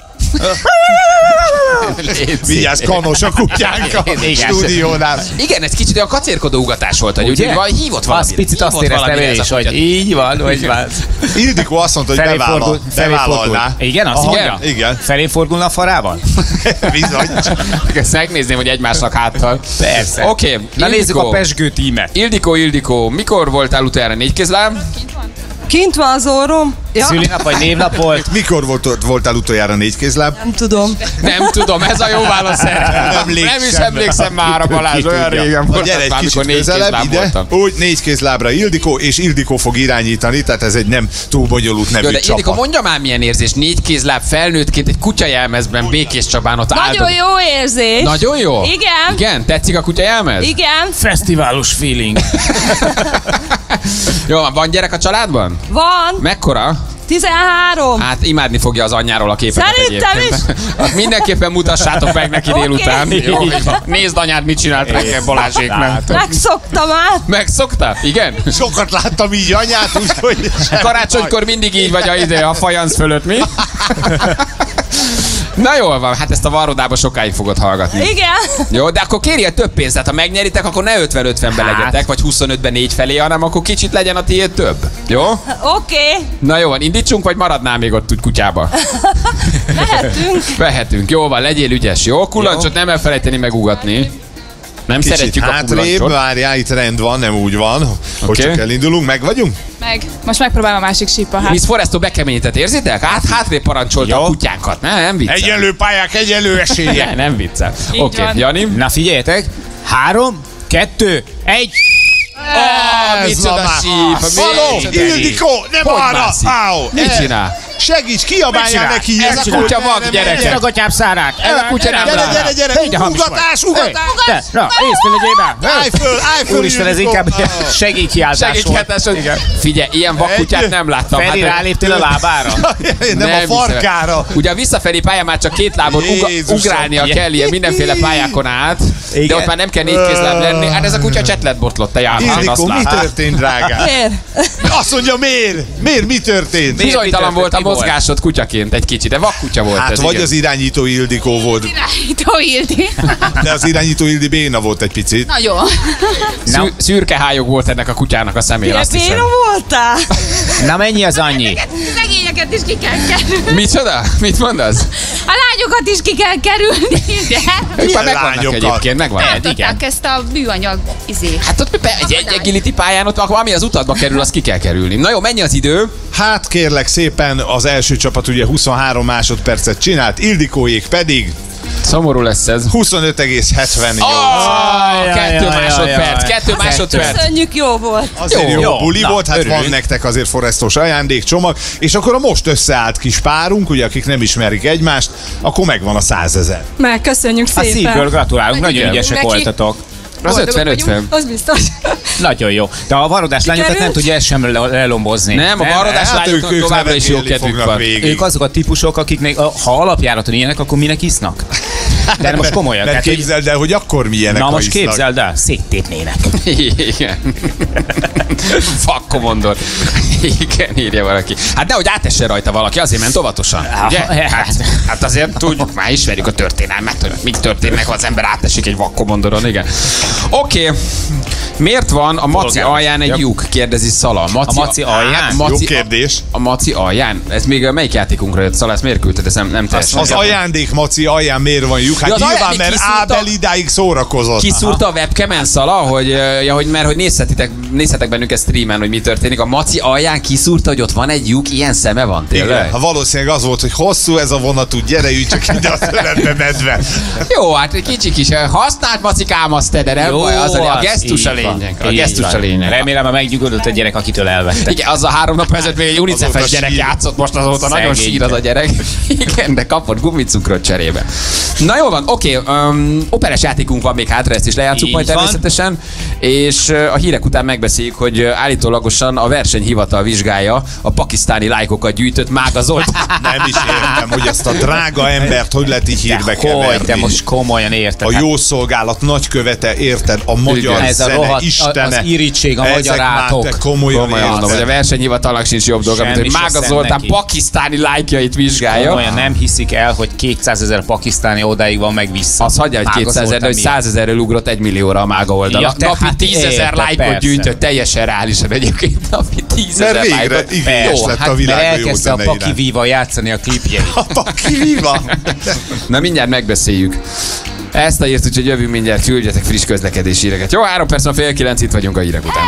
[SPEAKER 3] Vigyázz, kanos a kutyánk a stúdiónál.
[SPEAKER 2] Igen, ez kicsit olyan kacérkodó ugatás volt, hogy úgy vagy hívott valami.
[SPEAKER 4] Az picit azt éreztem én is, hogy így van, hogy van.
[SPEAKER 3] Ildikó azt mondta, hogy bevállal, bevállalná.
[SPEAKER 4] Igen, azt mondja?
[SPEAKER 3] Igen.
[SPEAKER 4] Felé fordulna a farával?
[SPEAKER 3] Bizony.
[SPEAKER 2] Ezt megnézném, hogy egymásnak háttal.
[SPEAKER 4] Persze.
[SPEAKER 2] Oké,
[SPEAKER 4] na nézzük a Pezsgő tímet.
[SPEAKER 2] Ildikó, Ildikó, mikor voltál utoljára négy kézláb?
[SPEAKER 15] Kint van az orrom.
[SPEAKER 4] Ja. Szülinap vagy névnap volt?
[SPEAKER 3] Mikor volt, voltál utoljára négy kézláb?
[SPEAKER 15] Nem tudom.
[SPEAKER 2] Nem tudom, ez a jó válasz erre. Nem, nem is emlékszem már a Balázs, olyan régen volt.
[SPEAKER 3] Gyere egy kicsit közelebb ide. Voltam. Úgy négy kézlábra Ildikó, és Ildikó fog irányítani, tehát ez egy nem túl bonyolult nevű
[SPEAKER 2] jó, de
[SPEAKER 3] csapat.
[SPEAKER 2] Ildikó, mondja már milyen érzés, négy kézláb felnőttként egy kutyajelmezben Békés Csabán ott
[SPEAKER 15] Nagyon
[SPEAKER 2] áldod.
[SPEAKER 15] jó érzés.
[SPEAKER 2] Nagyon jó?
[SPEAKER 15] Igen.
[SPEAKER 2] Igen? Tetszik a kutyajelmez?
[SPEAKER 15] Igen.
[SPEAKER 4] Fesztiválos feeling.
[SPEAKER 2] Jó, van gyerek a családban?
[SPEAKER 15] Van.
[SPEAKER 2] Mekkora?
[SPEAKER 15] tizenhárom.
[SPEAKER 2] Hát imádni fogja az anyjáról a képeket.
[SPEAKER 15] Szerintem
[SPEAKER 2] egyébként. Hát mindenképpen mutassátok meg neki délután.
[SPEAKER 15] Okay.
[SPEAKER 2] Jó, nézd anyád, mit csinált reggel Balázséknak.
[SPEAKER 15] Megszoktam át.
[SPEAKER 2] Megszokta? Igen?
[SPEAKER 3] Sokat láttam így anyát, úgyhogy...
[SPEAKER 2] Karácsonykor mindig így vagy a, ide, a fajansz fölött, mi? Na jól van, hát ezt a varrodába sokáig fogod hallgatni.
[SPEAKER 15] Igen.
[SPEAKER 2] Jó, de akkor kérje több pénzt, hát ha megnyeritek, akkor ne ötven-ötvenbe hát. legyetek, vagy huszonötben négy felé, hanem akkor kicsit legyen a tiéd több. Jó?
[SPEAKER 15] Oké. Okay.
[SPEAKER 2] Na jó van, indítsunk, vagy maradnál még ott úgy kutyába?
[SPEAKER 15] Vehetünk.
[SPEAKER 2] Vehetünk, jó van, legyél ügyes, jó? Kullancsot nem elfelejteni megugatni. Nem
[SPEAKER 3] Kicsit
[SPEAKER 2] szeretjük a
[SPEAKER 3] hátrébb,
[SPEAKER 2] kullancsot.
[SPEAKER 3] várjál, itt rend van, nem úgy van, okay. hogy csak elindulunk, meg vagyunk?
[SPEAKER 5] Meg. Most megpróbálom a másik sípa. Hát.
[SPEAKER 2] Miss Foresto bekeményített, érzitek? Hát hátrébb parancsolta a kutyánkat, ne, nem viccel.
[SPEAKER 3] Egyenlő pályák, egyenlő esélye.
[SPEAKER 2] ne, nem viccel. Oké, okay, Jani?
[SPEAKER 4] Na figyeljetek, három, kettő, egy.
[SPEAKER 2] Oh, micsoda síp!
[SPEAKER 3] Haló, Ildikó, nem arra! Áó!
[SPEAKER 2] Mit csinál?
[SPEAKER 3] Segíts, kiabáljál neki!
[SPEAKER 2] Ez a kutya vak, gyerekek!
[SPEAKER 4] Ez a gatyám szárák!
[SPEAKER 2] Ez a kutya nem
[SPEAKER 3] Gyere, gyere, gyere! Ugatás, ugatás!
[SPEAKER 4] Na, észre legyél!
[SPEAKER 3] Állj föl, állj föl!
[SPEAKER 4] Úristen, ez inkább segélykiáltás volt.
[SPEAKER 2] Figyelj, ilyen vakkutyát nem láttam.
[SPEAKER 4] Feri, ráléptél a lábára?
[SPEAKER 3] Nem a farkára.
[SPEAKER 2] Ugye a visszafelé pályán már csak két lábon ugrálnia kell ilyen mindenféle pályákon át, de ott már nem kell négy kézláb lenni. Hát ez a kutya csetletbotlott, te jártál.
[SPEAKER 3] Ildikó, mi történt, drágám?
[SPEAKER 15] Miért?
[SPEAKER 3] Azt mondja, miért? Miért, mi történt?
[SPEAKER 2] Bizonytalan volt a mozgásod kutyaként egy kicsit, de vakkutya volt
[SPEAKER 3] hát
[SPEAKER 2] ez.
[SPEAKER 3] vagy
[SPEAKER 2] igen.
[SPEAKER 3] az irányító Ildikó volt.
[SPEAKER 5] Irányító Ildi.
[SPEAKER 3] De az irányító Ildi béna volt egy picit.
[SPEAKER 5] Nagyon.
[SPEAKER 2] Szür- szürke hályog volt ennek a kutyának a szemén, azt hiszem.
[SPEAKER 15] Béna voltál?
[SPEAKER 4] Na mennyi az annyi?
[SPEAKER 5] Szegényeket is ki kell kerülni.
[SPEAKER 2] Micsoda? Mit mondasz?
[SPEAKER 5] A lányokat is ki kell kerülni. De?
[SPEAKER 2] Ők már megvannak egyébként, megvannak.
[SPEAKER 5] Eltották ezt a műanyag izét.
[SPEAKER 2] Hát ott egy, egy agility pályán, ott ami az utadba kerül, az ki kell kerülni. Na jó, mennyi az idő?
[SPEAKER 3] Hát kérlek szépen, az első csapat ugye huszonhárom másodpercet csinált, Ildikóék pedig
[SPEAKER 2] szomorú lesz ez.
[SPEAKER 3] huszonöt egész hetvennyolc.
[SPEAKER 2] Oh, kettő másodperc, kettő másodperc.
[SPEAKER 15] Köszönjük, jó volt.
[SPEAKER 3] Azért jó, jó buli
[SPEAKER 4] na,
[SPEAKER 3] volt, hát
[SPEAKER 4] örülünk.
[SPEAKER 3] van nektek azért Forestos ajándékcsomag, és akkor a most összeállt kis párunk, ugye akik nem ismerik egymást, akkor megvan a százezer.
[SPEAKER 18] Meg, köszönjük
[SPEAKER 4] A
[SPEAKER 18] szépen.
[SPEAKER 4] szívből gratulálunk, nagyon ügyesek
[SPEAKER 5] neki.
[SPEAKER 4] voltatok.
[SPEAKER 2] Az ötven-ötven.
[SPEAKER 18] Az biztos.
[SPEAKER 4] Nagyon jó. De a varrodás lányokat nem tudja ezt sem le- lelombozni.
[SPEAKER 2] Nem, a varrodás
[SPEAKER 3] hát
[SPEAKER 2] lányoknak
[SPEAKER 3] ők- ők
[SPEAKER 2] továbbra is jó
[SPEAKER 3] nevetgélni
[SPEAKER 2] kedvük
[SPEAKER 3] fognak
[SPEAKER 2] van.
[SPEAKER 3] végig.
[SPEAKER 4] Ők azok a típusok, akiknek, ha alapjáraton ilyenek, akkor minek isznak? De most komolyan.
[SPEAKER 3] Mert
[SPEAKER 4] Tehát, hogy-
[SPEAKER 3] képzeld el, hogy akkor milyenek
[SPEAKER 4] Na
[SPEAKER 3] a
[SPEAKER 4] most
[SPEAKER 3] isznak.
[SPEAKER 4] képzeld el, széttépnének.
[SPEAKER 2] Igen. Fakkomondor. Igen, írja valaki. Hát nehogy átessen rajta valaki, azért ment óvatosan. Ugye? Hát, hát azért tudjuk, már ismerjük a történelmet, hogy mit történnek, ha az ember átesik egy vakkomondoron, igen. Oké. Okay. Miért van a maci
[SPEAKER 4] Polgár.
[SPEAKER 2] alján egy lyuk? Kérdezi Szala.
[SPEAKER 4] A maci alján?
[SPEAKER 2] Hát,
[SPEAKER 3] Jó
[SPEAKER 2] maci,
[SPEAKER 3] kérdés.
[SPEAKER 2] a, a maci alján? Ez még a melyik játékunkra jött, Szala? Ezt miért küldted? Ez nem, nem teljesen.
[SPEAKER 3] Az ajándék maci alján miért van lyuk? Hát
[SPEAKER 2] Ja, az
[SPEAKER 3] nyilván,
[SPEAKER 2] ajándék
[SPEAKER 3] mert
[SPEAKER 2] kiszúrta-
[SPEAKER 3] Ábel idáig szórakozott.
[SPEAKER 2] Kiszúrta a webcamen, Szala, hogy, ja, hogy, mert hogy nézhetitek, nézhetek bennünket streamen, hogy mi történik. A maci alján kiszúrta, hogy ott van egy lyuk, ilyen szeme van tényleg.
[SPEAKER 3] Igen, ha valószínűleg az volt, hogy hosszú ez a vonatú, gyere, ülj csak ide a szövetbe medve.
[SPEAKER 2] Jó, hát egy kicsi kis használt macikám azt te, de nem
[SPEAKER 4] Jó,
[SPEAKER 2] baj, az a, a
[SPEAKER 4] az
[SPEAKER 2] gesztus a
[SPEAKER 4] így van.
[SPEAKER 2] lényeg. A
[SPEAKER 4] Így
[SPEAKER 2] gesztus a
[SPEAKER 4] van.
[SPEAKER 2] lényeg.
[SPEAKER 4] Remélem, hogy megnyugodott a gyerek, akitől elvette.
[SPEAKER 2] Igen, az a három nap ezelőtt még egy unicefes
[SPEAKER 3] Azóta
[SPEAKER 2] gyerek
[SPEAKER 3] sír.
[SPEAKER 2] játszott, most azóta nagyon
[SPEAKER 4] Szegény.
[SPEAKER 2] sír az a gyerek. Igen, de kapott gumicukrot cserébe. Na jó van, oké, um, operes játékunk van még hátra, ezt is lejátszuk
[SPEAKER 4] Így
[SPEAKER 2] majd
[SPEAKER 4] van.
[SPEAKER 2] természetesen, és uh, a hírek után megbeszéljük, hogy uh, állítólagosan a versenyhivatal vizsgálja a pakisztáni lájkokat gyűjtött Mága Zolt.
[SPEAKER 3] Nem is értem, hogy ezt a drága embert hogy lehet így hírbe
[SPEAKER 4] Hogy,
[SPEAKER 3] keverni.
[SPEAKER 4] te most komolyan érted.
[SPEAKER 3] A jó szolgálat nagykövete, érted? A magyar
[SPEAKER 2] Igen.
[SPEAKER 4] Ez a
[SPEAKER 3] zene
[SPEAKER 4] rohadt-
[SPEAKER 3] istene.
[SPEAKER 4] az irítség, a
[SPEAKER 3] Ezek
[SPEAKER 4] magyar
[SPEAKER 3] már
[SPEAKER 4] átok.
[SPEAKER 3] te komolyan
[SPEAKER 2] Komolyan mondom, hogy a
[SPEAKER 3] érted.
[SPEAKER 2] versenyhivatalnak sincs jobb dolga, mint
[SPEAKER 4] Semmi
[SPEAKER 2] hogy
[SPEAKER 4] se
[SPEAKER 2] Mága
[SPEAKER 4] szem
[SPEAKER 2] Zoltán
[SPEAKER 4] neki.
[SPEAKER 2] pakisztáni lájkjait vizsgálja.
[SPEAKER 4] Komolyan nem hiszik el, hogy kétszázezer pakisztáni odáig van meg vissza.
[SPEAKER 2] Az hagyja, hogy
[SPEAKER 4] Mága
[SPEAKER 2] kétszázezer, de
[SPEAKER 4] Zoltán
[SPEAKER 2] hogy
[SPEAKER 4] miatt.
[SPEAKER 2] százezerről ugrott egy millióra a Mága oldala.
[SPEAKER 4] Ja, te-
[SPEAKER 2] Napi
[SPEAKER 4] hát
[SPEAKER 2] tízezer
[SPEAKER 4] érted,
[SPEAKER 2] lájkot
[SPEAKER 4] persze.
[SPEAKER 2] gyűjtött, teljesen reálisan egyébként. Napi tízezer
[SPEAKER 3] Mert végre
[SPEAKER 2] lájkot.
[SPEAKER 3] igényes
[SPEAKER 2] Jó,
[SPEAKER 3] lett
[SPEAKER 2] hát
[SPEAKER 3] a világ
[SPEAKER 4] Mert
[SPEAKER 3] a jó
[SPEAKER 4] elkezdte a
[SPEAKER 3] zene
[SPEAKER 4] Paki
[SPEAKER 3] iránt.
[SPEAKER 4] Viva játszani a klipjeit.
[SPEAKER 3] A Paki Viva?
[SPEAKER 2] Na mindjárt megbeszéljük. Ezt a írt, úgyhogy jövünk mindjárt, küldjetek friss közlekedési híreket. Jó, három perc, a fél kilenc, itt vagyunk a hírek után.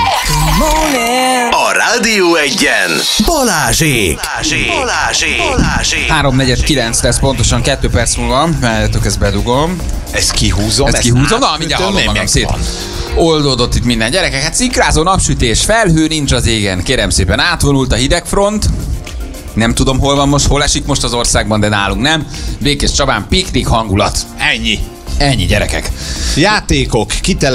[SPEAKER 1] A Rádió Egyen Balázsék. Balázsék. Balázsék. Balázsék.
[SPEAKER 2] három negyven kilenc lesz pontosan, kettő perc múlva, várjátok, ezt bedugom.
[SPEAKER 3] Ezt kihúzom.
[SPEAKER 2] Ezt kihúzom, na mindjárt hallom
[SPEAKER 3] nem
[SPEAKER 2] magam
[SPEAKER 3] meg
[SPEAKER 2] szét.
[SPEAKER 3] van.
[SPEAKER 2] Oldódott itt minden. Gyerekek, hát szikrázó napsütés, felhő nincs az égen. Kérem szépen, átvonult a hidegfront. Nem tudom, hol van most, hol esik most az országban, de nálunk nem. Békés Csabán, piknik hangulat.
[SPEAKER 3] Ennyi.
[SPEAKER 2] Ennyi, gyerekek.
[SPEAKER 3] Játékok,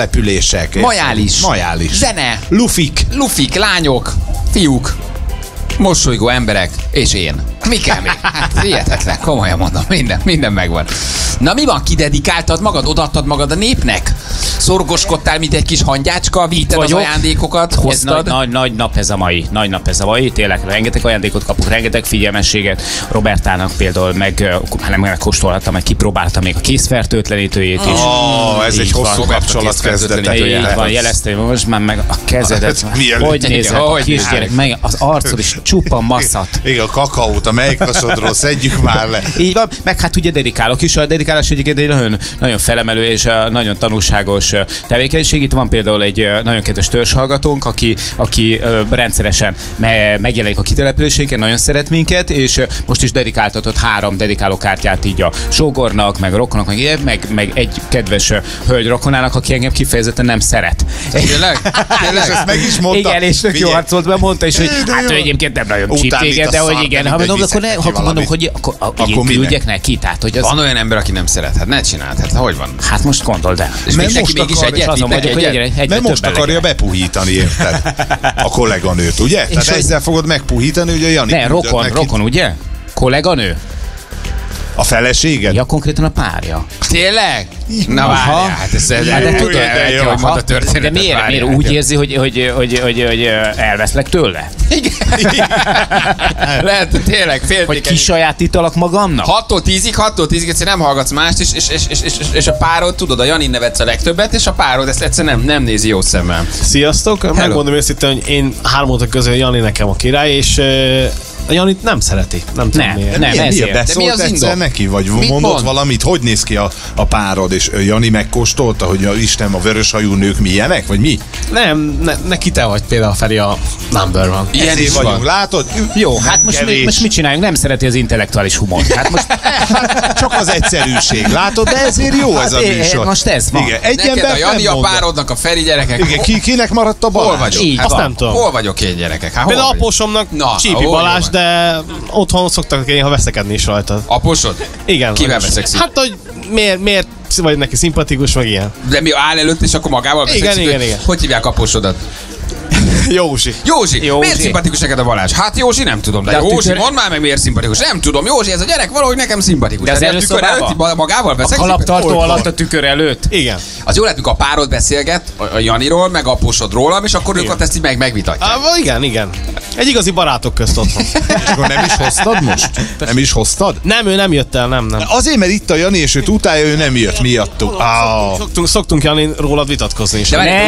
[SPEAKER 3] kitelepülések.
[SPEAKER 2] Majális.
[SPEAKER 3] Majális.
[SPEAKER 2] Zene.
[SPEAKER 3] Lufik.
[SPEAKER 2] Lufik, lányok, fiúk. mosolygó emberek, és én. Mi kell még? Hát hihetetlen, komolyan mondom, minden, minden megvan. Na mi van, kidedikáltad magad, odaadtad magad a népnek? Szorgoskodtál, mint egy kis hangyácska, vitted az ajándékokat,
[SPEAKER 4] Ez
[SPEAKER 2] hoztad?
[SPEAKER 4] nagy, nagy, nagy nap ez a mai. Nagy nap ez a mai. Tényleg rengeteg ajándékot kapok, rengeteg figyelmességet. Robertának például meg, hát nem megkóstolhattam, meg kipróbáltam még a készfertőtlenítőjét is.
[SPEAKER 3] Oh, ez
[SPEAKER 4] Így
[SPEAKER 3] egy
[SPEAKER 4] van.
[SPEAKER 3] hosszú kapcsolat kezdete.
[SPEAKER 4] Így van, jelezte, hogy most már meg a kezedet. Hogy nézel,
[SPEAKER 2] hogy
[SPEAKER 4] kisgyerek, meg az arcod is csupa masszat.
[SPEAKER 3] Igen, a kakaót a melykasodról szedjük már le.
[SPEAKER 4] Így van, meg hát ugye dedikálok is, a dedikálás egyébként egy nagyon, nagyon felemelő és uh, nagyon tanulságos uh, tevékenység. Itt van például egy uh, nagyon kedves törzshallgatónk, aki, aki uh, rendszeresen me- megjelenik a kitelepüléseinken, nagyon szeret minket, és uh, most is dedikáltatott három dedikálókártyát így a sógornak, meg a rokonnak, meg, ilyen, meg, meg egy kedves uh, hölgy rokonának, aki engem kifejezetten nem szeret.
[SPEAKER 2] Tényleg?
[SPEAKER 3] Tényleg? És ezt meg is mondta?
[SPEAKER 4] Igen, és tök jó arcolt be, mondta is, hogy hát ő egyébként nem nagyon csíp téged, de hogy igen, ha mondom, akkor ne, ha mondom, hogy akkor, akkor küldjek neki, tehát hogy az...
[SPEAKER 2] Van olyan ember, aki nem szeret, hát ne csináld, hát hogy van?
[SPEAKER 4] Hát most gondold el.
[SPEAKER 2] És még neki mégis egyet,
[SPEAKER 4] azon vagyok, hogy egyre, egyre
[SPEAKER 3] mert most akarja bepuhítani, érted? A kolléganőt, ugye? Tehát
[SPEAKER 4] hogy...
[SPEAKER 3] ezzel fogod megpuhítani, ugye Jani?
[SPEAKER 4] Ne, rokon, rokon, ugye? Kolléganő?
[SPEAKER 3] A feleséged?
[SPEAKER 4] Ja, konkrétan a párja.
[SPEAKER 2] Tényleg? Na várjál, hát ez egy
[SPEAKER 4] de tudod,
[SPEAKER 2] hogy mondta a történetet.
[SPEAKER 4] De miért, miért úgy érzi, hogy, hogy, hogy, hogy, hogy elveszlek tőle?
[SPEAKER 2] Igen. Lehet, tényleg, féltékeny.
[SPEAKER 4] Hogy kisajátítalak magamnak?
[SPEAKER 2] hattól tízig, hattól tízig egyszer nem hallgatsz mást, és, és, és, és, és, és a párod, tudod, a Jani nevetsz a legtöbbet, és a párod ezt egyszer nem, nem nézi jó szemmel.
[SPEAKER 20] Sziasztok! Hello. Megmondom őszintén, hogy én hármótok közül Jani nekem a király, és a Janit nem szereti. Nem tudom
[SPEAKER 4] nem,
[SPEAKER 20] miért.
[SPEAKER 4] Nem,
[SPEAKER 3] miért, miért
[SPEAKER 4] ezért.
[SPEAKER 3] beszólt
[SPEAKER 2] mi
[SPEAKER 3] egyszer neki? Vagy
[SPEAKER 2] Mit
[SPEAKER 3] mondott
[SPEAKER 2] mond?
[SPEAKER 3] valamit? Hogy néz ki a, a párod? És Jani megkóstolta, hogy a Isten, a vöröshajú nők milyenek? Vagy mi?
[SPEAKER 20] Nem, ne, neki te vagy például, Feri, a number one.
[SPEAKER 2] Ilyen is
[SPEAKER 3] vagyunk,
[SPEAKER 2] van.
[SPEAKER 3] látod?
[SPEAKER 4] Jó, hát most, mi, most mit csináljunk? Nem szereti az intellektuális humort. Hát most...
[SPEAKER 3] Csak az egyszerűség, látod? De ezért jó ez a
[SPEAKER 4] Hát,
[SPEAKER 3] műsor.
[SPEAKER 4] most ez van.
[SPEAKER 3] Igen, egy
[SPEAKER 2] Neked
[SPEAKER 3] ember
[SPEAKER 2] a Jani, a
[SPEAKER 3] fennmondja.
[SPEAKER 2] párodnak, a Feri gyerekek.
[SPEAKER 3] Igen, ki, kinek maradt a
[SPEAKER 2] Hol
[SPEAKER 3] Balázs?
[SPEAKER 2] vagyok?
[SPEAKER 4] Így
[SPEAKER 2] Hát
[SPEAKER 20] Azt
[SPEAKER 4] van.
[SPEAKER 20] nem tudom.
[SPEAKER 2] Hol vagyok én gyerekek? Hát,
[SPEAKER 20] Például
[SPEAKER 2] hol vagyok?
[SPEAKER 20] apósomnak
[SPEAKER 2] Na,
[SPEAKER 20] Csípi
[SPEAKER 2] ó,
[SPEAKER 20] Balázs,
[SPEAKER 2] jó.
[SPEAKER 20] de otthon szoktak néha veszekedni is rajta.
[SPEAKER 2] Aposod?
[SPEAKER 20] Igen.
[SPEAKER 2] Kivel
[SPEAKER 20] most-
[SPEAKER 2] veszekszik?
[SPEAKER 20] Hát, hogy miért, miért vagy neki szimpatikus, meg ilyen.
[SPEAKER 2] De mi áll előtt, és akkor magával
[SPEAKER 20] Igen,
[SPEAKER 2] veszekszik,
[SPEAKER 20] igen,
[SPEAKER 2] hogy
[SPEAKER 20] igen.
[SPEAKER 2] Hogy hívják aposodat?
[SPEAKER 20] Józsi.
[SPEAKER 2] Józsi.
[SPEAKER 4] Józsi.
[SPEAKER 2] Miért szimpatikus neked a Balázs? Hát Józsi nem tudom, de,
[SPEAKER 4] De a
[SPEAKER 2] Józsi,
[SPEAKER 4] tükör-
[SPEAKER 2] mondd már meg miért szimpatikus. Nem tudom, Józsi, ez a gyerek valahogy nekem szimpatikus.
[SPEAKER 4] De az
[SPEAKER 2] Tehát a tükör
[SPEAKER 4] előszobában?
[SPEAKER 2] előtt ba- magával
[SPEAKER 4] A
[SPEAKER 2] veszekszik?
[SPEAKER 4] kalaptartó
[SPEAKER 2] Olykor.
[SPEAKER 4] alatt a tükör előtt?
[SPEAKER 20] Igen.
[SPEAKER 2] Az jó lehet, mikor a párod beszélget a a Janiról, meg aposod rólam, és akkor ők ott ezt így meg megvitatják.
[SPEAKER 20] Á, igen, igen. Egy igazi barátok közt otthon.
[SPEAKER 3] És akkor nem is hoztad most? Nem is hoztad?
[SPEAKER 20] Nem, ő nem jött el, nem, nem.
[SPEAKER 3] Azért, mert itt a Jani, és őt utálja, ő nem jött miattuk. Ah.
[SPEAKER 20] Szoktunk, szoktunk Jani rólad vitatkozni is.
[SPEAKER 2] De várj,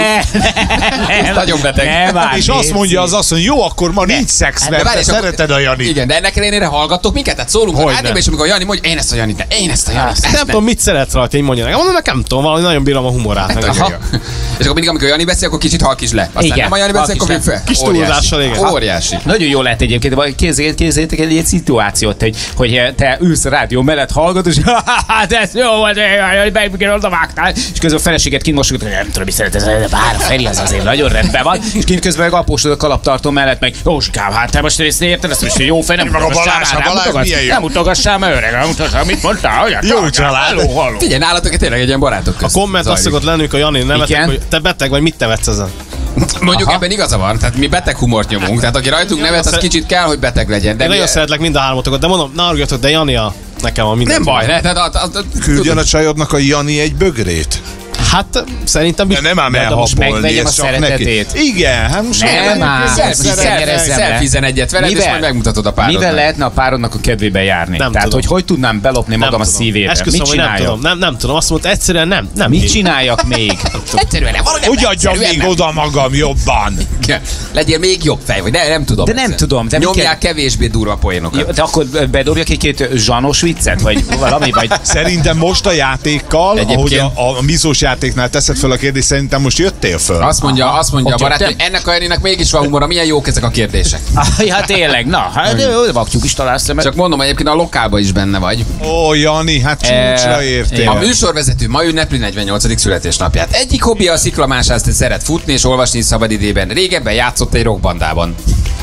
[SPEAKER 4] Ne,
[SPEAKER 2] Ez nagyon beteg.
[SPEAKER 4] ne várj,
[SPEAKER 3] És azt
[SPEAKER 4] légy
[SPEAKER 3] mondja
[SPEAKER 4] szíves.
[SPEAKER 3] az asszony, jó, akkor ma nincs szex,
[SPEAKER 2] De
[SPEAKER 3] mert
[SPEAKER 2] várj,
[SPEAKER 3] te
[SPEAKER 2] és akkor-
[SPEAKER 3] szereted a Janit.
[SPEAKER 2] Igen, de ennek ellenére hallgattok minket, tehát szólunk a
[SPEAKER 20] Hogyne.
[SPEAKER 2] rádióba, és amikor a Jani mondja, én ezt a Janit, de én ezt a Janit. ezt
[SPEAKER 20] Nem
[SPEAKER 2] nem.
[SPEAKER 20] tudom, mit szeret rajta, én mondja nekem. Mondom, nekem nem tudom, valami nagyon bírom a humorát. Meg
[SPEAKER 2] Aha. És akkor mindig, amikor Jani beszél, akkor kicsit halkis le. Aztán
[SPEAKER 4] Igen,
[SPEAKER 2] nem a Jani beszél,
[SPEAKER 4] halkis
[SPEAKER 2] akkor még
[SPEAKER 4] le.
[SPEAKER 2] fel.
[SPEAKER 20] Kis
[SPEAKER 2] Óriási.
[SPEAKER 20] túlzással, igen.
[SPEAKER 2] Óriási.
[SPEAKER 4] Nagyon jó lehet egyébként, vagy képzeljétek, képzeljétek egy ilyen szituációt, hogy, hogy te ülsz a rádió mellett, hallgatod, és hát ez jó volt, hogy oda vágtál, és közben a feleséget kint mosogat, hogy nem tudom, mi szeret, ez bár a Feri az azért nagyon rendben van, és kint közben meg apósod a kalaptartó mellett, meg Józsikám, hát te most ezt érted, ezt most jó fej, nem
[SPEAKER 3] Meg a Balázs,
[SPEAKER 4] mutogassál,
[SPEAKER 3] a
[SPEAKER 4] nem
[SPEAKER 3] Balázs
[SPEAKER 4] mutogass,
[SPEAKER 3] milyen jó.
[SPEAKER 4] nem mutogassál, mert öreg, nem mutassál, mit mondtál, hogy
[SPEAKER 3] Jó család.
[SPEAKER 4] Halló, halló.
[SPEAKER 2] Figyelj, nálatok tényleg egy ilyen barátok
[SPEAKER 20] A
[SPEAKER 2] közt
[SPEAKER 20] komment azt
[SPEAKER 2] zajlik.
[SPEAKER 20] szokott lennünk a Jani nevetek,
[SPEAKER 4] Igen.
[SPEAKER 20] hogy te beteg vagy, mit nevetsz ezen?
[SPEAKER 2] Mondjuk
[SPEAKER 4] Aha.
[SPEAKER 2] ebben igaza van, tehát mi beteg humort nyomunk, tehát aki rajtunk nevet, az
[SPEAKER 20] szeret-
[SPEAKER 2] kicsit kell, hogy beteg legyen. De
[SPEAKER 20] Én
[SPEAKER 2] mi-
[SPEAKER 20] nagyon szeretlek mind a hármatokat, de mondom, ne argjatok, de Jani a nekem a minden.
[SPEAKER 2] nem baj, ne? Tehát, a, a, a,
[SPEAKER 3] Küldjön a csajodnak a Jani egy bögrét.
[SPEAKER 20] Hát szerintem
[SPEAKER 3] De nem ám
[SPEAKER 4] de most
[SPEAKER 3] elhabolni,
[SPEAKER 4] megvegyem
[SPEAKER 3] ez
[SPEAKER 4] a
[SPEAKER 3] csak
[SPEAKER 4] szeretetét.
[SPEAKER 3] neki. Igen, hát most
[SPEAKER 4] Nem
[SPEAKER 3] nem,
[SPEAKER 4] ám,
[SPEAKER 2] Szelfizen szelfizen egyet veled, és majd megmutatod a párodnak.
[SPEAKER 4] Mivel lehetne a párodnak a kedvébe járni?
[SPEAKER 20] Nem
[SPEAKER 4] Tehát,
[SPEAKER 20] tudom.
[SPEAKER 4] hogy hogy tudnám belopni magam a szívébe?
[SPEAKER 20] Esküszöm,
[SPEAKER 4] Mit
[SPEAKER 20] hogy nem
[SPEAKER 4] csináljak?
[SPEAKER 20] tudom, nem, nem tudom, azt mondta, egyszerűen nem. nem
[SPEAKER 4] Mit
[SPEAKER 20] így.
[SPEAKER 4] csináljak még?
[SPEAKER 2] Egyszerűen nem, valahogy
[SPEAKER 3] Hogy adjam még oda magam jobban?
[SPEAKER 2] Igen. Legyél még jobb fej, vagy de nem tudom.
[SPEAKER 4] De nem
[SPEAKER 2] egyszer.
[SPEAKER 4] tudom, de mit
[SPEAKER 2] Nyomjál
[SPEAKER 4] kell-
[SPEAKER 2] kevésbé durva poénokat.
[SPEAKER 4] Jó, de akkor bedobjak egy-két zsanos viccet? Vagy valami? Vagy...
[SPEAKER 3] Szerintem most a játékkal,
[SPEAKER 2] Egyébként-
[SPEAKER 3] ahogy a, a mizós játéknál teszed fel a kérdést, szerintem most jöttél föl.
[SPEAKER 2] Azt mondja, azt mondja a
[SPEAKER 4] Ott
[SPEAKER 2] barát,
[SPEAKER 4] jöttem.
[SPEAKER 2] hogy ennek a Janinak mégis van humora, milyen jók ezek a kérdések.
[SPEAKER 4] Ah, ja, tényleg, na, hát vaktyúk is találsz szemet.
[SPEAKER 2] Csak mondom, egyébként a lokálban is benne vagy.
[SPEAKER 3] Ó, Jani, hát csúcsra
[SPEAKER 4] Eh,
[SPEAKER 3] értél.
[SPEAKER 2] A műsorvezető ma ünnepli negyvennyolcadik születésnapját. Egyik hobbija a sziklamásász, szeret futni és olvasni szabadidében. Régebben játszott egy rockbandában.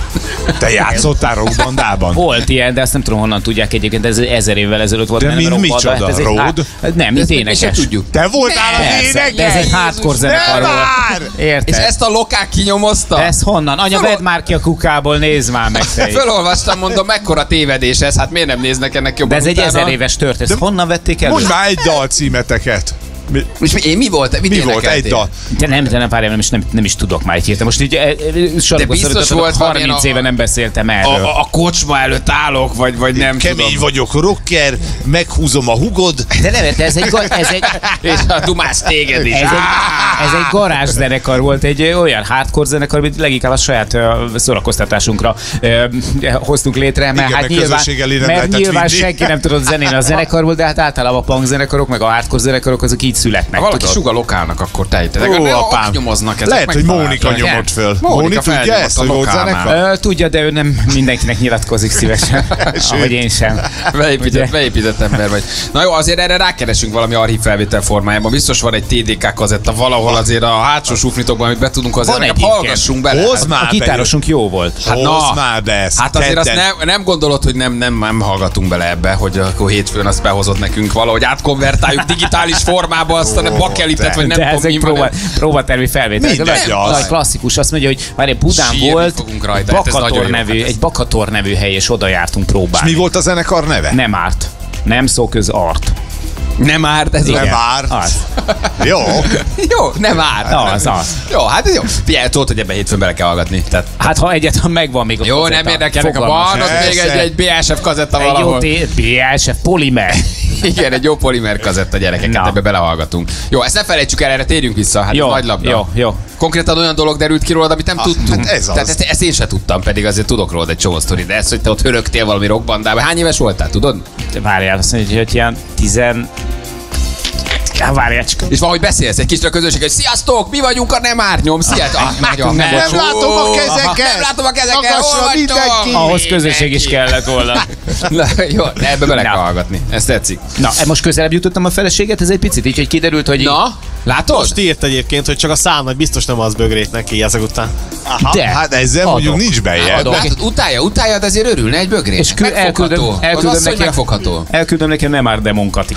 [SPEAKER 3] Te játszottál rockbandában?
[SPEAKER 4] Volt ilyen, de azt nem tudom honnan tudják egyébként, ez ezer évvel ezelőtt volt.
[SPEAKER 3] De mi, micsoda?
[SPEAKER 4] Hát
[SPEAKER 3] Road?
[SPEAKER 4] Hát, nem, mint énekes.
[SPEAKER 2] Tudjuk.
[SPEAKER 3] Te voltál az énekes?
[SPEAKER 4] De ez egy hardcore zenekar volt. Érted?
[SPEAKER 2] És ezt a lokák kinyomozta?
[SPEAKER 4] Ez honnan? Anya, vedd már ki a kukából, nézd már meg te.
[SPEAKER 2] Fölolvastam, mondom, mekkora tévedés ez, hát miért nem néznek ennek jobban?
[SPEAKER 4] De ez egy ezer éves történet. Ezt honnan vették elő?
[SPEAKER 3] Mondj már egy dalcímeteket.
[SPEAKER 2] Mi? És mi, én mi volt? Mit
[SPEAKER 3] mi volt? Egy dal.
[SPEAKER 4] De nem, de nem, várjál, nem, is, nem, nem is tudok már egy hirtelen. Most így
[SPEAKER 2] de biztos volt
[SPEAKER 4] harminc éve nem beszéltem erről.
[SPEAKER 2] A, a kocsma előtt állok, vagy, vagy nem
[SPEAKER 3] Kemény
[SPEAKER 2] tudom.
[SPEAKER 3] vagyok, rocker, meghúzom a hugod.
[SPEAKER 4] De nem, de ez egy... Ez egy
[SPEAKER 2] és a dumás téged is.
[SPEAKER 4] Ez egy, ez egy garázs zenekar volt, egy olyan hardcore zenekar, amit leginkább a saját uh, szórakoztatásunkra uh, hoztunk létre, mert
[SPEAKER 3] igen,
[SPEAKER 4] hát nyilván, mert nyilván senki nem tudott zenélni a zenekarból, de hát általában a punk zenekarok, meg a hardcore zenekarok, azok így születnek.
[SPEAKER 2] Valaki sugalokálnak, akkor tejtetek.
[SPEAKER 3] Ó, apám.
[SPEAKER 2] Nyomoznak ezek.
[SPEAKER 3] Lehet, hogy Mónika nyomott föl. Mónika tudja ezt, hogy volt zenekar?
[SPEAKER 4] Tudja, de ő nem mindenkinek nyilatkozik szívesen. Ahogy én sem.
[SPEAKER 2] Beépített, beépített ember vagy. Na jó, azért erre rákeresünk valami archív felvétel formájában. Biztos van egy té dé ká kazetta valahol azért a hátsó sufnitokban, amit be tudunk azért, nekem hallgassunk bele.
[SPEAKER 3] Hozd már
[SPEAKER 4] a gitárosunk jó volt.
[SPEAKER 3] Hát hozd már be ezt.
[SPEAKER 2] Hát azért azt nem, nem gondolod, hogy nem, nem, nem hallgatunk bele ebbe, hogy akkor hétfőn azt behozott nekünk valahogy átkonvertáljuk digitális formába, aztán a bakeliptet, vagy nem tudom mi
[SPEAKER 4] próba, próbatervi felvétel. Nagy klasszikus, azt mondja, hogy már egy Budán
[SPEAKER 2] sírni
[SPEAKER 4] volt
[SPEAKER 2] rajta,
[SPEAKER 4] Bakator nevű, egy Bakator nevű hely, és oda jártunk próbálni.
[SPEAKER 3] És mi volt a zenekar neve?
[SPEAKER 4] Nem árt. Nem szó köz art.
[SPEAKER 2] Nem árt, ez
[SPEAKER 3] nem árt.
[SPEAKER 4] Az.
[SPEAKER 3] Jó.
[SPEAKER 2] Jó, nem árt.
[SPEAKER 4] Na, az az.
[SPEAKER 2] Jó, hát ez jó. Figyelj, tudod, hogy ebben hétfőn bele kell hallgatni. Tehát...
[SPEAKER 4] Hát ha egyáltalán megvan még a
[SPEAKER 2] jó,
[SPEAKER 4] kazetta.
[SPEAKER 2] nem érdekelnek a van, ott még egy, egy bé es ef kazetta
[SPEAKER 4] egy
[SPEAKER 2] valahol.
[SPEAKER 4] Egy jó bé es ef polimer.
[SPEAKER 2] Igen, egy jó polimer kazetta, gyerekeket, no. Ebbe belehallgatunk. Jó, ezt ne felejtsük el, erre térjünk vissza. Hát
[SPEAKER 4] jó,
[SPEAKER 2] nagy labda.
[SPEAKER 4] Jó, jó.
[SPEAKER 2] Konkrétan olyan dolog derült ki rólad, amit nem ah, tudtunk. Hát ez az. Tehát ezt, ezt én sem tudtam, pedig azért tudok rólad egy csomó sztori, de ezt, hogy te ott hörögtél valami rockbandában. Hány éves voltál, tudod?
[SPEAKER 4] Várjál, azt mondja, hogy ilyen tizen... Ja, várjál csak.
[SPEAKER 2] És valahogy beszélsz egy kicsit a közönség, hogy sziasztok, mi vagyunk a Nem Árnyom, sziasztok. Ah,
[SPEAKER 3] nem, nem, nem látom a kezeket.
[SPEAKER 2] Nem látom a kezeket, hol vagytok?
[SPEAKER 4] Ahhoz közönség is kellett volna.
[SPEAKER 2] Na, jó, de ebbe bele kell hallgatni. Ez tetszik.
[SPEAKER 4] Na, most közelebb jutottam a feleséget, ez egy picit így, hogy kiderült, hogy...
[SPEAKER 2] Na, látod?
[SPEAKER 20] Most írt egyébként, hogy csak a szám, hogy biztos nem az bögrét neki ezek után.
[SPEAKER 3] Aha, de, hát ezzel adok. Mondjuk nincs bejjel.
[SPEAKER 2] Látod, utálja, utálja, de azért örülne egy bögrét. És kül- elküldöm, elküldöm az neki, megfogható.
[SPEAKER 4] Elküldöm neki a Nem Árt demonkat.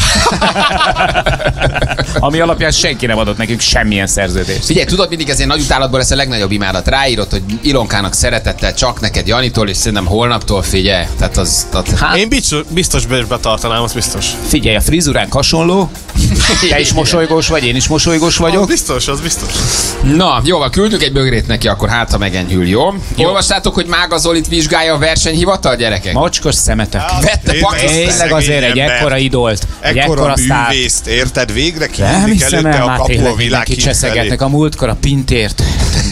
[SPEAKER 4] Ami alapján senki nem adott nekünk semmilyen szerződést.
[SPEAKER 2] Figyelj, tudod, mindig ezért nagy utálatból lesz a legnagyobb imádat. Ráírod, hogy Ilonkának szeretettel csak neked Janitól, és szerintem holnaptól figyelj. Tehát az, az...
[SPEAKER 20] Hát, én biztos, biztos betartanám, az biztos.
[SPEAKER 4] Figyelj, a frizuránk hasonló. Te is mosolygós vagy, én is mosolygós vagyok.
[SPEAKER 20] Az biztos, az biztos.
[SPEAKER 2] Na, jó, küldjük egy bögrét neki, akkor hát ha megenyhül, jó? jó. Olvastátok, hogy Mága Zolit vizsgálja a versenyhivatal, gyerekek?
[SPEAKER 4] Macskos szemetek.
[SPEAKER 2] Vette Pakisztán.
[SPEAKER 4] Tényleg azért egy ekkora idolt. Egy
[SPEAKER 3] ekkora művészt, érted? Végre kihindik előtte a kapu a világ
[SPEAKER 4] cseszegetnek a múltkor a pintért.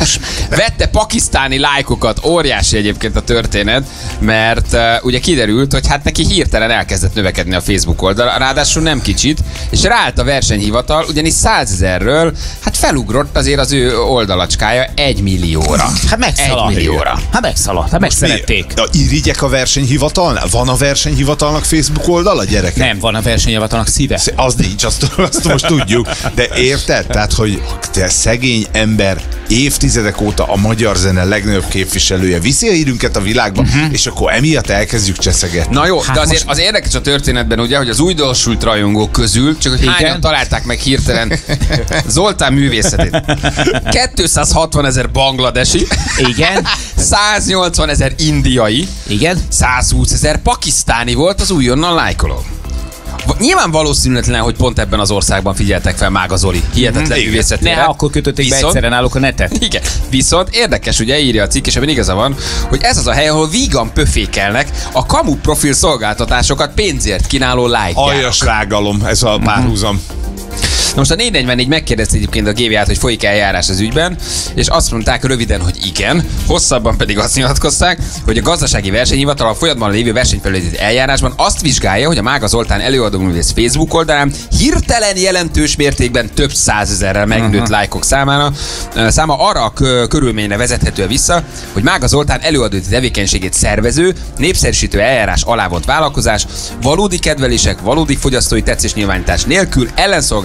[SPEAKER 2] Vette pakisztáni lájkokat, óriási egyébként a történet, mert uh, ugye kiderült, hogy hát neki hirtelen elkezdett növekedni a Facebook oldal, ráadásul nem kicsit, és ráállt a versenyhivatal, ugyanis százezerről, hát felugrott azért az ő oldalacskája egy millióra.
[SPEAKER 4] Hát megszaladt.
[SPEAKER 2] Egy millióra.
[SPEAKER 4] Hát megszaladt, hát megszerették.
[SPEAKER 3] Irigyek a versenyhivatalnál? Van a versenyhivatalnak Facebook oldala, gyerekek?
[SPEAKER 4] Nem, van a versenyhivatalnak szíve.
[SPEAKER 3] Az nincs, azt, azt most tudjuk. De érted? Tehát, hogy te szegény ember évtizedek óta a magyar zene legnagyobb képviselője viszi a hírünket a világban, uh-huh. és akkor emiatt elkezdjük cseszegetni.
[SPEAKER 2] Na jó,
[SPEAKER 4] hát
[SPEAKER 2] de azért
[SPEAKER 4] most...
[SPEAKER 2] az érdekes a történetben ugye, hogy az újdonsült rajongók közül, csak hogy hányan találták meg hirtelen Zoltán művészetét. kétszázhatvan ezer bangladesi.
[SPEAKER 4] Igen.
[SPEAKER 2] száznyolcvan ezer indiai.
[SPEAKER 4] Igen.
[SPEAKER 2] százhúsz ezer pakisztáni volt az újonnan lájkoló. Nyilván valószínűtlen, hogy pont ebben az országban figyeltek fel Mága Zoli hihetetlen művészetére.
[SPEAKER 4] Ne, akkor kötötték Viszont, be egyszerre náluk a netet.
[SPEAKER 2] Igen. Viszont érdekes, ugye írja a cikk, és ebben igaza van, hogy ez az a hely, ahol vígan pöfékelnek a kamu profil szolgáltatásokat pénzért kínáló lájkjárok.
[SPEAKER 3] Aljas rágalom, ez a párhuzam.
[SPEAKER 2] Na most a négy negyvennégy megkérdezte egyébként a gé vé á-t, hogy folyik eljárás az ügyben, és azt mondták röviden, hogy igen, hosszabban pedig azt nyilatkozták, hogy a gazdasági versenyhivatal a folyamatban lévő versenyfelügyeleti eljárásban azt vizsgálja, hogy a Mága Zoltán előadóművész Facebook oldalán hirtelen jelentős mértékben több százezerrel megnőtt uh-huh. lájkok számára, száma arra a körülményre vezethető vissza, hogy Mága Zoltán előadói tevékenységét szervező, népszerűsítő eljárás alá vont vállalkozás, valódi kedvelések, valódi fogyasztói tetszésnyilvánítás nélkül ellenszolgáltatás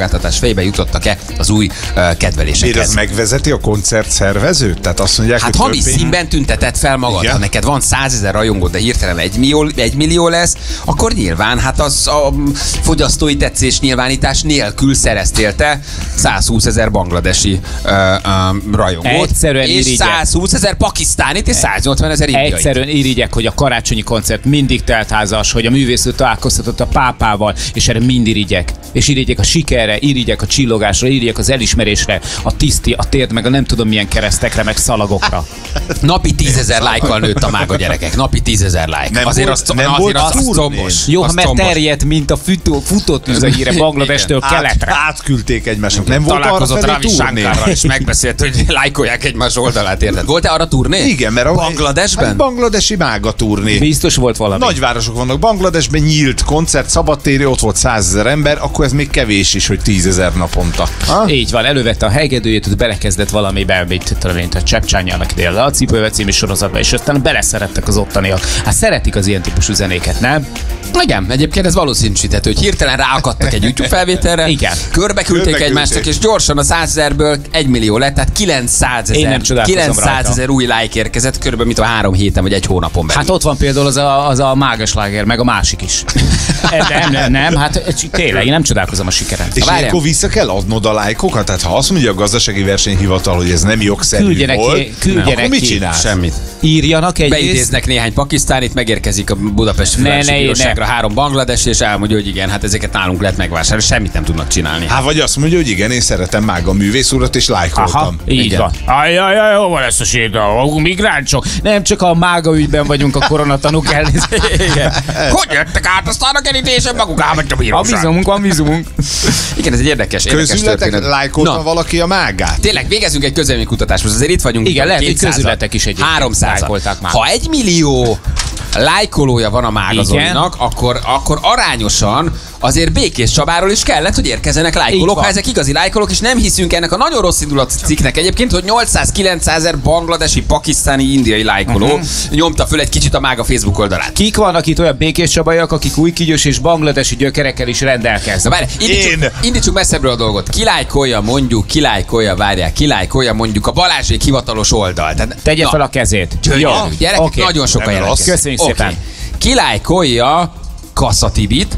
[SPEAKER 2] fejbe jutottak-e az új uh, kedvelésekhez.
[SPEAKER 3] Miért ez megvezeti a koncert szervezőt? Tehát azt mondják,
[SPEAKER 2] hát
[SPEAKER 3] hogy
[SPEAKER 2] hamis
[SPEAKER 3] több...
[SPEAKER 2] színben tüntetett fel magad. Igen? Ha neked van százezer rajongó, de hirtelen egy millió, egy millió lesz, akkor nyilván hát az a fogyasztói tetszés nyilvánítás nélkül szereztél te százhúszezer bangladesi uh, um, rajongót.
[SPEAKER 4] Egyszerűen
[SPEAKER 2] és százhúszezer pakisztánit és száznyolcvanezer indiait.
[SPEAKER 4] Egyszerűen irigyek, hogy a karácsonyi koncert mindig teltházas, hogy a művésző találkoztatott a pápával, és erre mind irigyek. És irigyek a sikerre, irigyek a csillogásra, irigyek az elismerésre, a tiszti, a térd, meg a nem tudom milyen keresztekre, meg szalagokra.
[SPEAKER 2] Napi tízezer lájkkal nőtt a mága, gyerekek. Napi tízezer lájk.
[SPEAKER 3] Nem
[SPEAKER 2] azért
[SPEAKER 3] volt,
[SPEAKER 2] az,
[SPEAKER 3] nem
[SPEAKER 2] azért
[SPEAKER 3] volt
[SPEAKER 2] az, az combos.
[SPEAKER 4] Jó, ha
[SPEAKER 2] az
[SPEAKER 4] mert
[SPEAKER 2] combos.
[SPEAKER 4] terjedt, mint a futó, futótűz a híre Bangladestől keletre.
[SPEAKER 3] Át, átküldték egymásnak. Nem volt arra
[SPEAKER 2] találkozott
[SPEAKER 3] felé
[SPEAKER 2] Ravi
[SPEAKER 3] turné?
[SPEAKER 2] Shankarral, és megbeszélt, hogy lájkolják egymás oldalát, érted? Volt-e arra turné?
[SPEAKER 3] Igen, mert a
[SPEAKER 2] Bangladesben?
[SPEAKER 3] Hát bangladesi mága turné.
[SPEAKER 4] Biztos volt valami.
[SPEAKER 3] Nagyvárosok vannak. Bangladesben nyílt koncert, szabadtéri, ott volt százezer ember, akkor ez még kevés is, hogy tízezer naponta. Ha?
[SPEAKER 4] Így van, elővette a hegedűjét, ott belekezdett valamiben, mit tudom én, a Cseppcsányának ide a Cipőve című sorozatba, és aztán beleszerettek az ottaniak. Hát szeretik az ilyen típusú zenéket, nem?
[SPEAKER 2] Igen, egyébként ez valószínűsíthető, hogy hirtelen ráakadtak egy YouTube felvételre,
[SPEAKER 4] igen.
[SPEAKER 2] Körbeküldték egymásnak, és gyorsan a százezerből egy millió lett, tehát kilencszázezer kilencszázezer új like érkezett, körülbelül mint a három héten vagy egy hónapon belül.
[SPEAKER 4] Hát ott van például az a, az a mágasláger, meg a másik is. nem, nem, nem, hát tényleg, én nem csodálkozom a sikeren.
[SPEAKER 3] És ilyenkor vissza kell adnod a lájkokat? Tehát ha azt mondja a gazdasági versenyhivatal, hogy ez nem jogszerű
[SPEAKER 4] küldjenek
[SPEAKER 3] volt,
[SPEAKER 4] ki, küldjenek
[SPEAKER 3] akkor mit
[SPEAKER 4] ki.
[SPEAKER 3] csinálsz?
[SPEAKER 2] Semmit.
[SPEAKER 4] Írjanak egy
[SPEAKER 2] Beidéznek néhány pakisztánit, megérkezik a Budapesti Fővárosi Bíróságra három bangladesi, és elmondja, hogy igen, hát ezeket nálunk lehet megvásárolni, semmit nem tudnak csinálni.
[SPEAKER 3] Hát vagy azt mondja, hogy igen, én szeretem mága a művész urat, és lájkoltam.
[SPEAKER 4] Aha, így igen. Van. Ajjajjaj, hova lesz a séta? Migránsok. Nem csak a mága ügyben vagyunk a koronatanúk elnézést.
[SPEAKER 2] Hogy jöttek át, aztán a kerítésen maguk elment a bíróság.
[SPEAKER 4] A vízumunk, a vízumunk.
[SPEAKER 2] Igen, ez egy érdekes, érdekes
[SPEAKER 3] történet. Lájkolta valaki a mágát?
[SPEAKER 2] Tényleg, végezzünk egy közvéleménykutatást, most azért itt vagyunk.
[SPEAKER 4] Igen, lehet, hogy közületek is egy
[SPEAKER 2] háromszáz. Ha egy millió lájkolója van a mágazolinak, akkor, akkor arányosan azért Békés Csabáról is kellett, hogy érkezzenek lájkolók. Ha ezek igazi lájkolók, és nem hiszünk ennek a nagyon rossz indulatú cikknek egyébként, hogy nyolcszáz-kilencszázezer bangladesi, pakisztáni, indiai lájkoló uh-huh. nyomta föl egy kicsit a mága Facebook oldalát.
[SPEAKER 4] Kik vannak itt olyan Békés Csabaiak, akik újkigyős és bangladesi gyökerekkel is rendelkeznek?
[SPEAKER 2] Várj, indítsuk, indítsuk messzebbről a dolgot. Kilájkolja mondjuk, kilájkolja, várják, kilájkolja mondjuk a Balázsék hivatalos oldal. Tehát,
[SPEAKER 4] tegye fel a kezét.
[SPEAKER 2] Jó, gyerekek, okay. Nagyon sokan jelentkeznek.
[SPEAKER 4] Köszönjük okay. szépen.
[SPEAKER 2] Kilájkolja Kassa Tibit.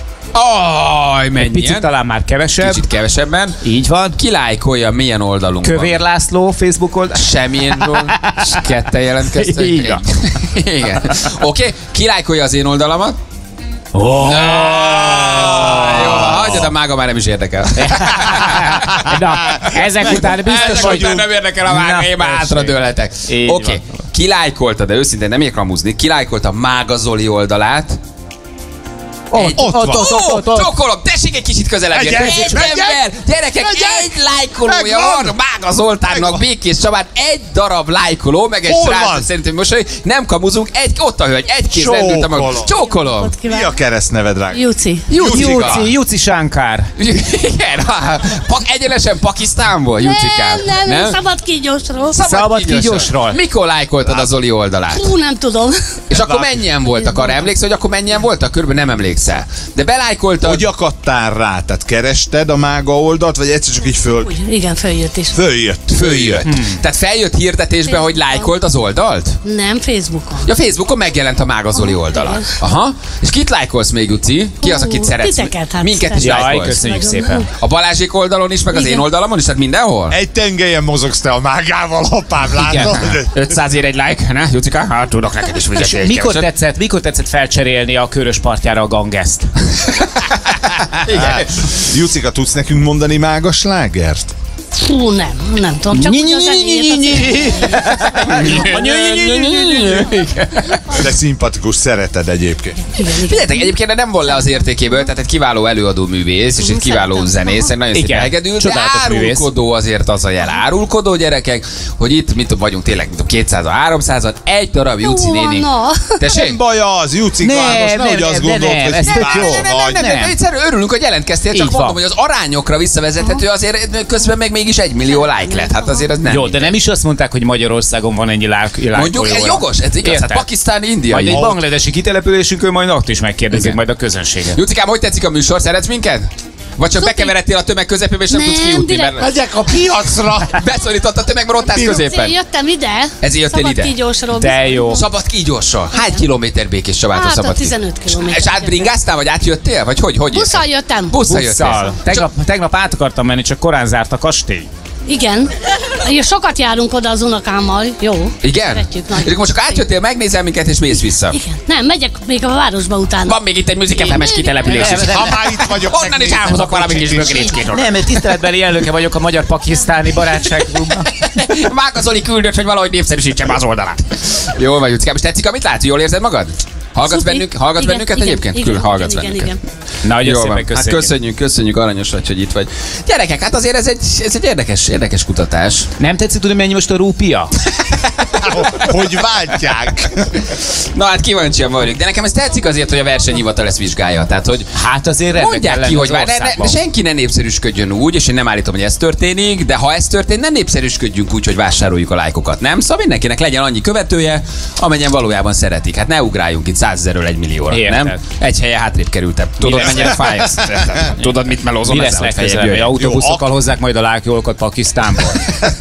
[SPEAKER 2] Aj, mennyien.
[SPEAKER 4] Picit talán már kevesebb.
[SPEAKER 2] Kicsit kevesebben.
[SPEAKER 4] Így van.
[SPEAKER 2] Kilájkolja milyen oldalunkon.
[SPEAKER 4] Kövér László Facebook oldal.
[SPEAKER 2] Semmilyenről. Ketten jelentkeztek.
[SPEAKER 4] Igen.
[SPEAKER 2] Igen. Oké, okay. Kilájkolja az én oldalamat.
[SPEAKER 4] Oh.
[SPEAKER 2] No. Jó, hagyjad, a mága már nem is érdekel.
[SPEAKER 4] Na, ezek után biztos,
[SPEAKER 2] ezek
[SPEAKER 4] hogy...
[SPEAKER 2] után nem érdekel a mága, én már hátradőlhetek. Oké, okay. Kilájkolta, de őszintén nem érek ramuzni, kilájkolta Mága Zoli oldalát.
[SPEAKER 4] Ott, egy, ott, ott, ott, ott, ott, ott.
[SPEAKER 2] Csokolom, tessék egy kicsit közelebb. Egy, egy, egy, ember, gyerekek, egy, egy lájkolója van Mága Zoltánnak, Békés Csabán, egy darab lájkoló, meg egy srác, szerintem most nem kamuzunk, egy, ott a hölgy, egy kéz rendült a maga. Csókolom.
[SPEAKER 3] Mi a keresztneved, drága?
[SPEAKER 18] Juci.
[SPEAKER 4] Juci, Juci Sánkár.
[SPEAKER 2] Igen, egyenesen Pakisztánból, Jucikám.
[SPEAKER 18] Nem, nem, nem, Szabad Kígyósról.
[SPEAKER 4] Szabad Kígyósról.
[SPEAKER 2] Mikor lájkoltad a Zoli oldalát?
[SPEAKER 18] Hú, nem tudom.
[SPEAKER 2] És akkor mennyien voltak? Arra emlékszel, hogy akkor mennyien voltak? Körülbelül nem emlékszel. De belájkoltad.
[SPEAKER 3] Hogy akadtál rá? Tehát kerested a mága oldalt, vagy egyszer csak így föl...
[SPEAKER 18] Úgy, igen, följött is.
[SPEAKER 3] Följött.
[SPEAKER 2] Följött. Hmm. Tehát feljött hirdetésbe, hogy lájkolt az oldalt?
[SPEAKER 18] Nem, Facebookon.
[SPEAKER 2] Ja, Facebookon megjelent a Mága Zoli oldala. Aha. És kit lájkolsz még, Uci? Ki az, akit szeretsz?
[SPEAKER 18] Titeket, hát.
[SPEAKER 2] Minket is
[SPEAKER 4] Jaj,
[SPEAKER 2] lájkolsz.
[SPEAKER 4] köszönjük szépen.
[SPEAKER 2] A Balázsék oldalon is, meg az
[SPEAKER 18] igen.
[SPEAKER 2] én oldalamon is, tehát mindenhol?
[SPEAKER 3] Egy tengelyen mozogsz te a mágával, apám, látod?
[SPEAKER 2] ötszázért egy like, ne, Jucika? Hát tudok neked is fizetni.
[SPEAKER 4] Mikor tetszett, mikor tetszett felcserélni a Körös partjára a Gangeszt?
[SPEAKER 2] Igen.
[SPEAKER 3] Jucika, tudsz nekünk mondani mága slágert?
[SPEAKER 18] Fú, nem, nem tudom, csak úgy az
[SPEAKER 3] de szimpatikus, szereted egyébként.
[SPEAKER 2] Figyeljetek, egyébként nem von le az értékéből, tehát egy kiváló előadó művész, és egy kiváló zenész, egy nagyon szép elgedül, de árulkodó azért az a jel. Árulkodó, gyerekek, hogy itt mit vagyunk tényleg, kétszázan, háromszázan, egy darab Juci néni.
[SPEAKER 3] Nem baj az, Jucika, most nehogy azt gondolt, hogy
[SPEAKER 2] nem, nem, nem, egyszerűen örülünk, hogy jelentkeztél, csak mondom, hogy az arányokra visszavezethető, azért közben meg mégis egy millió like lett, hát azért az nem.
[SPEAKER 4] Jó, de nem is azt mondták, hogy Magyarországon van ennyi like.
[SPEAKER 2] Mondjuk, ez jogos, ez igaz, hát pakisztáni, indiai.
[SPEAKER 4] Majd egy bangladesi kitelepülésünkön majd ott is megkérdezik majd a közönséget.
[SPEAKER 2] Jucikám, hogy tetszik a műsor? Szeretsz minket? Vagy csak bekeveredtél a tömeg közepébe, és nem, nem tudsz kijutni. Mert...
[SPEAKER 3] Megyek a piacra!
[SPEAKER 2] Beszorított a tömeg, mert ott állsz középen.
[SPEAKER 18] Ezért jöttem ide.
[SPEAKER 2] Ezért jöttél
[SPEAKER 18] Szabad
[SPEAKER 2] ide?
[SPEAKER 18] Kígyósról.
[SPEAKER 2] De jó. Szabad Kígyósról. Hány kilométer Békés Csabától
[SPEAKER 18] hát
[SPEAKER 2] Szabad
[SPEAKER 18] tizenöt kilométer.
[SPEAKER 2] És átbringáztál, vagy átjöttél? Vagy hogy? hogy
[SPEAKER 18] Busszal jöttem.
[SPEAKER 2] Busszal jöttél.
[SPEAKER 4] Tegnap, tegnap át akartam menni, csak korán zárt a kastély.
[SPEAKER 18] Igen. Igen. Sokat járunk oda az unokámmal. Jó.
[SPEAKER 2] Igen? És most csak átjöttél, megnézel minket, és mész vissza.
[SPEAKER 18] Igen. Nem, megyek még a városba utána.
[SPEAKER 2] Van még itt egy Music ef em-es kitelepülés is.
[SPEAKER 3] Ha már itt vagyok,
[SPEAKER 2] onnan is elhozok valami kis bögrécskét.
[SPEAKER 4] Nem, mert tiszteletbeli elnöke vagyok a magyar-pakisztáni barátságklubban.
[SPEAKER 2] Vága Zoli küldött, hogy valahogy népszerűsítsem az oldalát. Jól vagy, Juckám, és tetszik, amit látsz? Jól érzed magad? Hallgatsz, bennünk, hallgatsz igen, bennünket igen, egyébként?
[SPEAKER 18] Igen,
[SPEAKER 2] Külön hallgatsz
[SPEAKER 18] igen,
[SPEAKER 2] bennünket.
[SPEAKER 18] Igen,
[SPEAKER 2] Na, nagyon szépen
[SPEAKER 4] köszönjük.
[SPEAKER 2] Hát köszönjük, köszönjük, aranyos vagy, hogy itt vagy. Gyerekek, hát azért ez egy, ez egy érdekes, érdekes kutatás.
[SPEAKER 4] Nem tetszik tudni, mennyi most a rúpia?
[SPEAKER 3] Hogy váltják?
[SPEAKER 2] Na hát kíváncsian vagyok, de nekem ez tetszik azért, hogy a versenyhivatal ezt vizsgálja. Tehát, hogy
[SPEAKER 4] hát azért
[SPEAKER 2] mondják ki, hogy vár, ne, ne, senki ne népszerűsködjön úgy, és én nem állítom, hogy ez történik, de ha ez történt, ne népszerűsködjünk úgy, hogy vásároljuk a lájkokat, nem? Szóval mindenkinek legyen annyi követője, amennyien valójában szeretik. Hát ne ugráljunk itt százezerről egy millióra,
[SPEAKER 4] érted.
[SPEAKER 2] Nem? Egy helyen hátrébb kerültem. Tudod, mennyire fáj ez? Tudod, mit melózom
[SPEAKER 4] mi lesz legközelebb, hogy autóbuszokkal hozzák majd a lájkolókat Pakisztánból.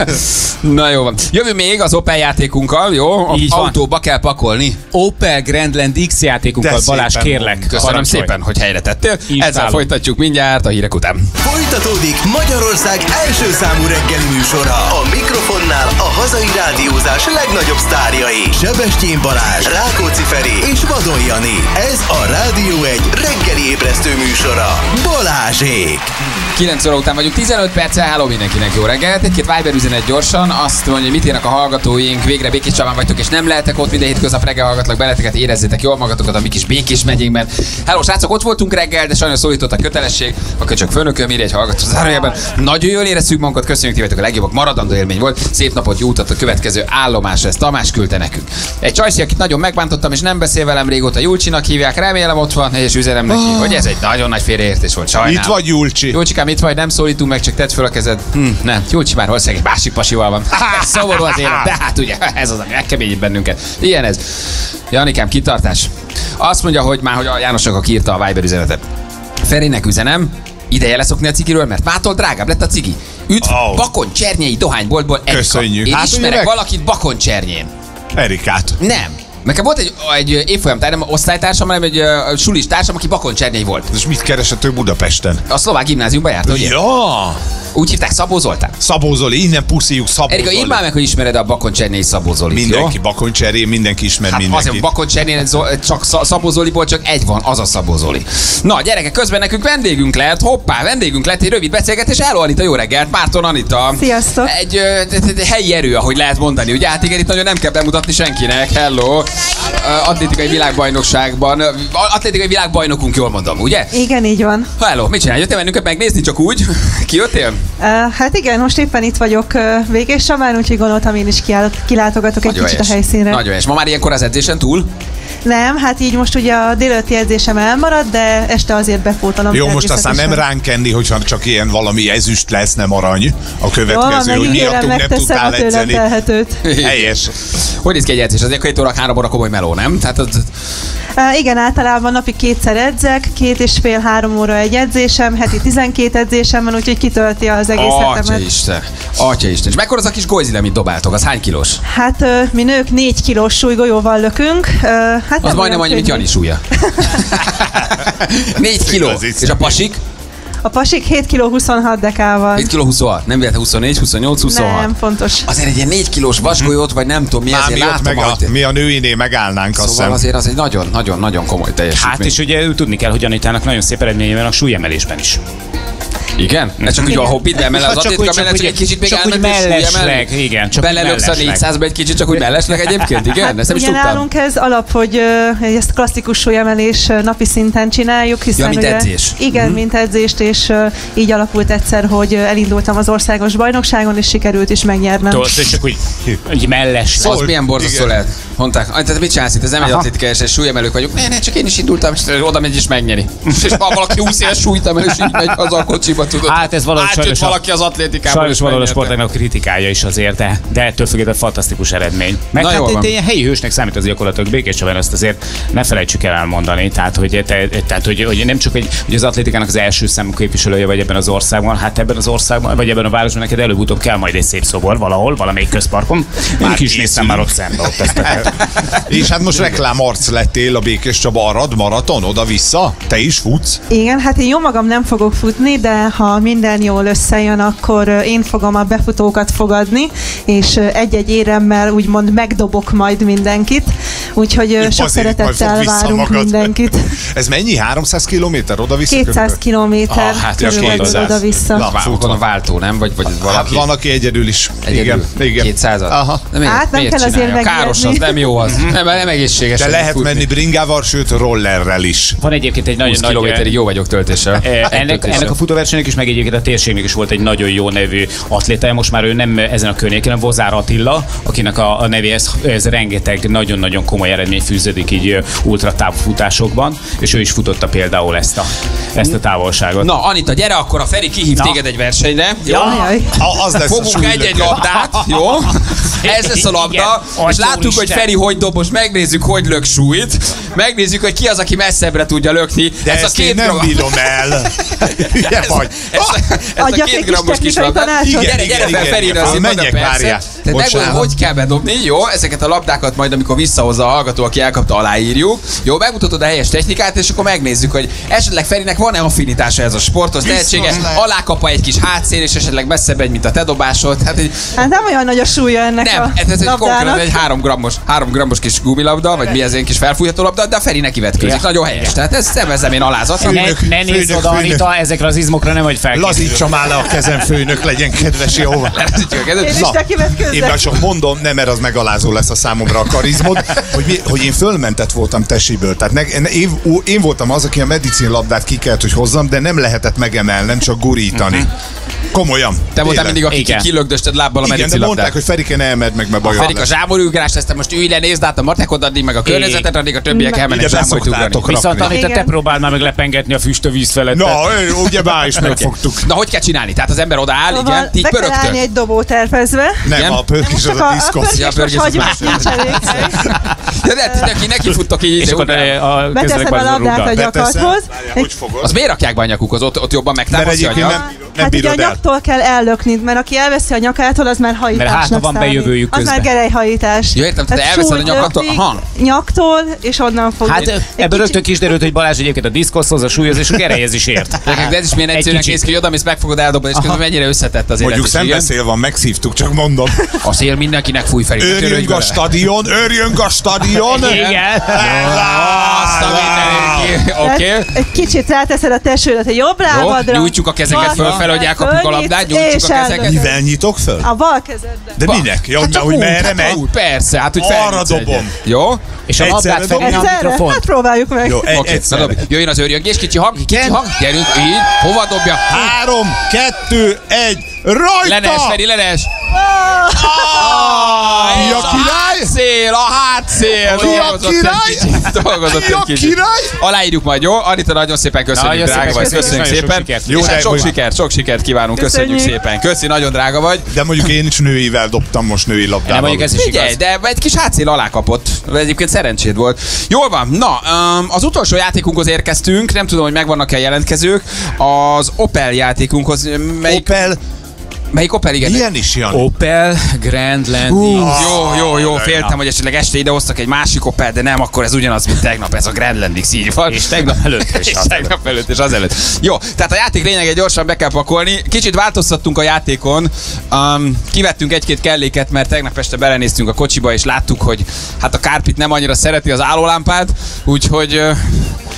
[SPEAKER 2] Na jó van. Jövő még az Opel játékunkkal, jó?
[SPEAKER 4] Így van.
[SPEAKER 2] Autóba kell pakolni.
[SPEAKER 4] Opel Grandland X játékunkkal, Balázs, kérlek.
[SPEAKER 2] Köszönöm
[SPEAKER 4] parancsolj.
[SPEAKER 2] szépen, hogy helyre tettél.
[SPEAKER 4] Így
[SPEAKER 2] Ezzel
[SPEAKER 4] válom.
[SPEAKER 2] folytatjuk mindjárt a hírek után.
[SPEAKER 1] Folytatódik Magyarország első számú reggeli műsora. A mikrofonnál a hazai rádiózás legnagyobb sztárjai. Sebestyén Balázs, Rákóczi Feri és Vadon Jani. Ez a Rádió egy reggeli ébresztő műsora. Balázsék!
[SPEAKER 2] kilenc óra után vagyunk, tizenöt perccel, háló mindenkinek, jó reggelt. Egy-két Viber üzenet gyorsan, azt mondja, hogy mit írnak a hallgatóink, végre Békés Csabán vagytok, és nem lehetek ott, minden hétköznap reggel hallgatlak beleteket, érezzétek jól magatokat a mi kis Békés megyénkben. Hello, srácok, ott voltunk reggel, de sajnos szólított a kötelesség, a köcsök főnököm írja egy hallgató zárójelben. Nagyon jól érezzük magunkat, köszönjük, ti vagytok a legjobbak, maradandó élmény volt. Szép napot, jó utat a következő állomásra, ezt Tamás küldte nekünk. Egy csajszi, akit nagyon megbántottam, és nem beszél velem régóta, Julcsinak hívják, remélem ott van, és üzenem neki, oh. hogy ez egy nagyon nagy félreértés volt. Sajnálom.
[SPEAKER 3] Itt vagy, Julcsi.
[SPEAKER 2] Julcsikám, itt vagy, nem szólítunk meg, csak tedd föl a kezed. Hm, nem, Julcsi már valószínűleg egy másik pasival van. Szomorú az élet, de hát ugye, ez az, ami megkeményít bennünket. Ilyen ez. Janikám, kitartás. Azt mondja, hogy már, hogy a Jánosnak a írta a Viber üzenetet. Ferinek üzenem, ideje leszokni a cigiről, mert mától drágább lett a cigi. Üdv, oh. Bakon Csernyei dohányboltból Erika.
[SPEAKER 3] Köszönjük.
[SPEAKER 2] Én
[SPEAKER 3] hát,
[SPEAKER 2] ismerek
[SPEAKER 3] meg...
[SPEAKER 2] valakit Bakon Csernyén.
[SPEAKER 3] Erikát.
[SPEAKER 2] Nem. Nekem volt egy, egy évfolyamtársam, nem osztálytársam, hanem egy uh, sulis társam, aki Bakon Csernyei volt.
[SPEAKER 3] És mit keresett ő Budapesten?
[SPEAKER 2] A szlovák gimnáziumba járt, ugye?
[SPEAKER 3] Ja!
[SPEAKER 2] Úgy hívták, Szabó Zoltán.
[SPEAKER 3] Szabó Zoli, innen puszíjuk Szabó
[SPEAKER 2] Erika,
[SPEAKER 3] Zoli.
[SPEAKER 2] írd már meg, hogy ismered a Bakon Csernyei Szabó Zolit,
[SPEAKER 3] mindenki
[SPEAKER 2] jó?
[SPEAKER 3] Bakon Csernyei, mindenki ismer
[SPEAKER 2] hát
[SPEAKER 3] mindenkit.
[SPEAKER 2] Azért Bakon Csernyén csak Szabó Zoliból csak egy van, az a Szabó Zoli. Na, gyerekek, közben nekünk vendégünk lett, hoppá, vendégünk lett, egy rövid beszélgetés. Hello, Anita, jó reggelt, Márton Anita.
[SPEAKER 21] Sziasztok.
[SPEAKER 2] Egy ö, helyi erő, ahogy lehet mondani, ugye? Hát igen, itt nagyon nem kell bemutatni senkinek. Hello. Atlétikai világbajnokságban, atlétikai világbajnokunk, jól mondom, ugye?
[SPEAKER 21] Igen, így van.
[SPEAKER 2] Hello, mit csinálj? Jöttél bennünket megnézni csak úgy? Ki jöttél?
[SPEAKER 21] Uh, hát igen, most éppen itt vagyok uh, Békés Csabán, úgyhogy gondoltam én is kilátogatok egy kicsit
[SPEAKER 2] helyes.
[SPEAKER 21] a helyszínre.
[SPEAKER 2] Nagyon és ma már ilyenkor az edzésen túl?
[SPEAKER 21] Nem, hát így most ugye a délelőtti edzésem elmarad, de este azért bepótolom.
[SPEAKER 3] Jó, most aztán nem ránk enni, hogyha csak ilyen valami ezüst lesz, nem arany a következő,
[SPEAKER 21] jó,
[SPEAKER 3] hogy miattunk nem tudtál edzeni.
[SPEAKER 21] Helyes.
[SPEAKER 2] Hogy néz ki egy edzés? Azért két óra, három óra komoly meló, nem? Tehát az...
[SPEAKER 21] Uh, igen, általában napi kétszer edzek, két és fél-három óra egy edzésem, heti tizenkét edzésem van, úgyhogy kitölti az egész hetemet.
[SPEAKER 2] Atya Isten, Atya Isten. És mekkora az a kis gojzil, amit dobáltok? Az hány kilós?
[SPEAKER 21] Hát uh, mi nők négy kilós súlygolyóval lökünk. Uh, hát
[SPEAKER 2] az majdnem annyi, mint Jani súlya. négy kiló. És a pasik?
[SPEAKER 21] A pasik hét kiló huszonhat dekával.
[SPEAKER 2] hét kiló huszonhat, nem véletlen huszonnégy, huszonnyolc, huszonhat.
[SPEAKER 21] Nem, fontos.
[SPEAKER 2] Azért egy ilyen négy kilós vasgolyót, vagy nem tudom mi,
[SPEAKER 3] Már
[SPEAKER 2] ezért
[SPEAKER 3] mi
[SPEAKER 2] látom,
[SPEAKER 3] meg a,
[SPEAKER 2] hogy...
[SPEAKER 3] mi a nőiné megállnánk,
[SPEAKER 2] szóval
[SPEAKER 3] azt hiszem.
[SPEAKER 2] azért az egy nagyon-nagyon-nagyon komoly teljesítmény.
[SPEAKER 4] Hát és ugye tudni kell, hogy Anitának nagyon szép eredménye van a súlyemelésben is.
[SPEAKER 2] Igen? Ez csak úgy a hobbit, mellett az atlétika mellett csak egy kicsit még
[SPEAKER 4] elment és súlyemelni. Igen, csak
[SPEAKER 2] belelöksz a négyszázba egy kicsit, csak úgy mellesleg egyébként, igen?
[SPEAKER 21] Hát,
[SPEAKER 2] ezt nem is
[SPEAKER 21] ugye
[SPEAKER 2] tudtam.
[SPEAKER 21] nálunk ez alap, hogy uh, ezt klasszikus súlyemelés uh, napi szinten csináljuk, hiszen
[SPEAKER 2] ja, mint
[SPEAKER 21] ugye,
[SPEAKER 2] edzés.
[SPEAKER 21] Igen,
[SPEAKER 2] mm-hmm.
[SPEAKER 21] mint edzést, és uh, így alakult egyszer, hogy uh, elindultam az országos bajnokságon, és sikerült is megnyernem.
[SPEAKER 4] Tudod, és csak úgy, úgy mellesleg.
[SPEAKER 2] Az milyen borzasztó lehet. mondták, tehát mit csinálsz itt, ez nem egy atlétikai súlyemelők vagyunk. Ne, ne, csak én is indultam, és oda megy és megnyeri. És ha valaki húsz éves súlyemelő, és így megy haza a kocsiba, tudod.
[SPEAKER 4] Hát ez valahogy
[SPEAKER 2] sajnos valaki az atlétikában.
[SPEAKER 4] Sajnos valahol a sportágnak kritikája is azért, de, de ettől függetlenül fantasztikus eredmény. Meg
[SPEAKER 2] Na,
[SPEAKER 4] hát egy ilyen helyi hősnek számít az gyakorlatilag Békéscsabán, azt azért ne felejtsük el elmondani. Tehát, hogy, te, tehát, hogy, hogy nem csak egy, hogy az atlétikának az első számú képviselője vagy ebben az országban, hát ebben az országban, vagy ebben a városban neked előbb-utóbb kell majd egy szép szobor valahol, valamelyik közparkon. Én is néztem már ott szembe ott ezt.
[SPEAKER 3] És hát most reklámarc lettél a Békéscsaba Arad maraton, oda-vissza? Te is futsz?
[SPEAKER 21] Igen, hát én jó magam nem fogok futni, de ha minden jól összejön, akkor én fogom a befutókat fogadni, és egy-egy éremmel úgymond megdobok majd mindenkit. Úgyhogy
[SPEAKER 3] Épp
[SPEAKER 21] sok szeretettel várunk
[SPEAKER 3] magad.
[SPEAKER 21] mindenkit.
[SPEAKER 3] Ez mennyi? háromszáz kilométer oda-vissza?
[SPEAKER 21] kétszáz kilométer
[SPEAKER 2] ah, hát
[SPEAKER 21] körülbelül oda-vissza.
[SPEAKER 2] Na, van a váltó, nem? Vagy, vagy valaki?
[SPEAKER 3] Hát van, aki egyedül is.
[SPEAKER 2] Egyedül.
[SPEAKER 3] Igen. Igen.
[SPEAKER 2] kétszázat?
[SPEAKER 3] Aha.
[SPEAKER 2] De miért,
[SPEAKER 21] Hát nem
[SPEAKER 2] miért
[SPEAKER 21] kell azért
[SPEAKER 2] csinálja? Káros az, nem jó az. Nem, nem egészséges.
[SPEAKER 3] De lehet menni bringával, sőt rollerrel is.
[SPEAKER 4] Van egyébként egy nagyon nagy
[SPEAKER 2] kilométerig jó vagyok töltéssel.
[SPEAKER 4] Ennek, ennek a futóversenynek is, meg egyébként a térségnek is volt egy nagyon jó nevű atléta. Most már ő nem ezen a környéken, hanem Vozár Attila, akinek a, a nevéhez ez rengeteg nagyon-nagyon komoly eredmény fűződik így ultratávfutásokban, és ő is futotta például ezt a, ezt a távolságot.
[SPEAKER 2] Na, Anita, gyere akkor, a Feri kihív Na. téged egy versenyre. Jó?
[SPEAKER 3] A, az lesz
[SPEAKER 2] Fogunk egy-egy labdát, jó? Ez lesz a labda, igen. És láttuk, hogy Feri hogy dob, most megnézzük, hogy lök súlyt. Megnézzük, hogy ki az, aki messzebbre tudja lökni.
[SPEAKER 3] De ez ezt a két nem gram... bírom el. Hülye vagy.
[SPEAKER 21] Ezt a két grammos kis labdát.
[SPEAKER 2] Gyere, gyere fel Ferire, azért
[SPEAKER 3] menjek, várjál.
[SPEAKER 2] Tehát megmondom, hogy kell bedobni, jó? Ezeket a labdákat majd, amikor visszahozza a hallgató, aki elkapta, aláírjuk. Jó, megmutatod a helyes technikát, és akkor megnézzük, hogy esetleg Ferinek van-e affinitása ez a sporthoz, tehetsége, alákapa egy kis hátszél, és esetleg messzebb egy, mint a te dobásod. Hát, egy...
[SPEAKER 21] hát nem olyan nagy a súlya ennek
[SPEAKER 2] nem,
[SPEAKER 21] a
[SPEAKER 2] ez, ez egy
[SPEAKER 21] labdának.
[SPEAKER 2] egy három grammos, három grammos kis gumilabda, vagy mi ez egy kis felfújható labda, de a Feri neki vetkőzik. Ja. Nagyon helyes. Tehát ezt szemezem én alázatra.
[SPEAKER 4] Ne, ne nézz oda, Anita, ezekre az izmokra nem vagy fel.
[SPEAKER 3] Lazítsa már le a kezem, főnök, legyen kedves, jó?
[SPEAKER 21] Én is neki vetkőzek.
[SPEAKER 3] Én már csak mondom, nem, mert az megalázó lesz a számomra a karizmod, hogy, mi, hogy én fölmentett voltam tesiből. Tehát ne, én, én voltam az, aki a medicinlabdát ki kellett, hogy hozzam, de nem lehetett megemelnem, csak gurítani. Uh-huh. Komolyan.
[SPEAKER 2] Te voltál mindig, aki kilögdösted lábbal a medicinlabdát.
[SPEAKER 3] Igen, de mondták, hogy Ferike ne emeld meg, mert bajom.
[SPEAKER 2] Ferik a zsámorugrást, ezt most ülj le, nézd át a matekot, addig meg a környezetet, addig a többiek elmennek zsámort ugrani.
[SPEAKER 4] Viszont Anita, te próbáld már meg lepengetni a füst a víz felett.
[SPEAKER 3] Na, ugye már is megfogtuk.
[SPEAKER 2] Na, hogy kell csinálni? Tehát az ember odaáll, igen, így pörögtök.
[SPEAKER 21] Be kell állni egy dobó tervezve.
[SPEAKER 3] Nem, a pörgés az a diszkosz.
[SPEAKER 21] Ja, a pörgés most hagyjuk, nincs elég.
[SPEAKER 2] De neki futtok így.
[SPEAKER 21] Beteszed a labdát a nyakadhoz.
[SPEAKER 2] Az miért rakják be a nyakukhoz? Ott jobban megtámasztja a nyak?
[SPEAKER 21] Hát ugye a nyaktól kell ellökni, mert aki elveszi a nyakától, az már hajításnak számít.
[SPEAKER 4] Mert hát van bejövőjük közben.
[SPEAKER 21] Az már gerelyhajítás.
[SPEAKER 2] Jó, értem, te elveszed a nyakattól. Aha.
[SPEAKER 21] Nyaktól, és onnan fogjuk.
[SPEAKER 4] Hát ebből rögtön kis derült, hogy Balázs egyébként a diszkoszhoz, a súlyhoz és a gerelyhez is ért.
[SPEAKER 2] De ez is milyen egyszerűen kész ki, hogy oda mész, meg fogod eldobni, és közben mennyire összetett az élet.
[SPEAKER 3] Mondjuk szembeszél van, megszívtuk, csak mondom.
[SPEAKER 2] A szél mindenkinek fúj felé.
[SPEAKER 3] Örjünk a stadion, örjünk a stadion.
[SPEAKER 4] Igen.
[SPEAKER 2] Oké.
[SPEAKER 21] Egy kicsit ráteszed a tesődet a jobb lábadra.
[SPEAKER 2] Nyújtjuk a kezeket fölfel, hogy elkapjuk a labdát, nyújtjuk a kezeket.
[SPEAKER 3] Mivel nyitok föl?
[SPEAKER 21] A bal kezeddel.
[SPEAKER 3] De minek? Ja,
[SPEAKER 2] hát
[SPEAKER 3] hogy merre megy?
[SPEAKER 2] Persze, hát hogy
[SPEAKER 3] arra dobom.
[SPEAKER 2] Jó?
[SPEAKER 4] És a labdát felé a mikrofon.
[SPEAKER 21] Hát próbáljuk meg.
[SPEAKER 3] Jó, egyszer.
[SPEAKER 2] Jöjjön az őrjöngés, kicsi hang, kicsi hang. Gyerünk, így. Hova dobja?
[SPEAKER 3] Három, kettő, egy. Rajta!
[SPEAKER 2] Lenes, Feri, lenes!
[SPEAKER 3] Mi a király?
[SPEAKER 2] Hátszél, a hátszél!
[SPEAKER 3] Mi a király?
[SPEAKER 2] Dolgozott
[SPEAKER 3] Mi a király?
[SPEAKER 2] Aláírjuk majd, jó? Anita, nagyon szépen köszönjük, drága vagy. Köszönjük szépen.
[SPEAKER 3] Jó, de
[SPEAKER 2] sok sikert, sok sikert kívánunk, köszönjük szépen. Köszi, nagyon drága vagy.
[SPEAKER 3] De mondjuk én is nőivel dobtam most női labdával.
[SPEAKER 2] Figyelj, de egy kis hátszél alá kapott. Egyébként szerencséd volt. Jól van, na, az utolsó játékunkhoz érkeztünk, nem tudom, hogy megvannak-e jelentkezők. Az Opel játékunkhoz.
[SPEAKER 3] Opel?
[SPEAKER 2] Melyik Opel, igen?
[SPEAKER 3] Ilyen is, Jani.
[SPEAKER 4] Opel Grand Landing.
[SPEAKER 2] Uh, jó, jó, jó, féltem, hogy esetleg este idehoztak egy másik Opel, de nem, akkor ez ugyanaz, mint tegnap, ez a Grand Landing szín van.
[SPEAKER 4] És tegnap előtt is.
[SPEAKER 2] És tegnap előtt és azelőtt. Jó, tehát a játék lényege gyorsan be kell pakolni. Kicsit változtattunk a játékon. Um, kivettünk egy-két kelléket, mert tegnap este belenéztünk a kocsiba, és láttuk, hogy hát a Kárpit nem annyira szereti az állólámpát, úgyhogy... Uh,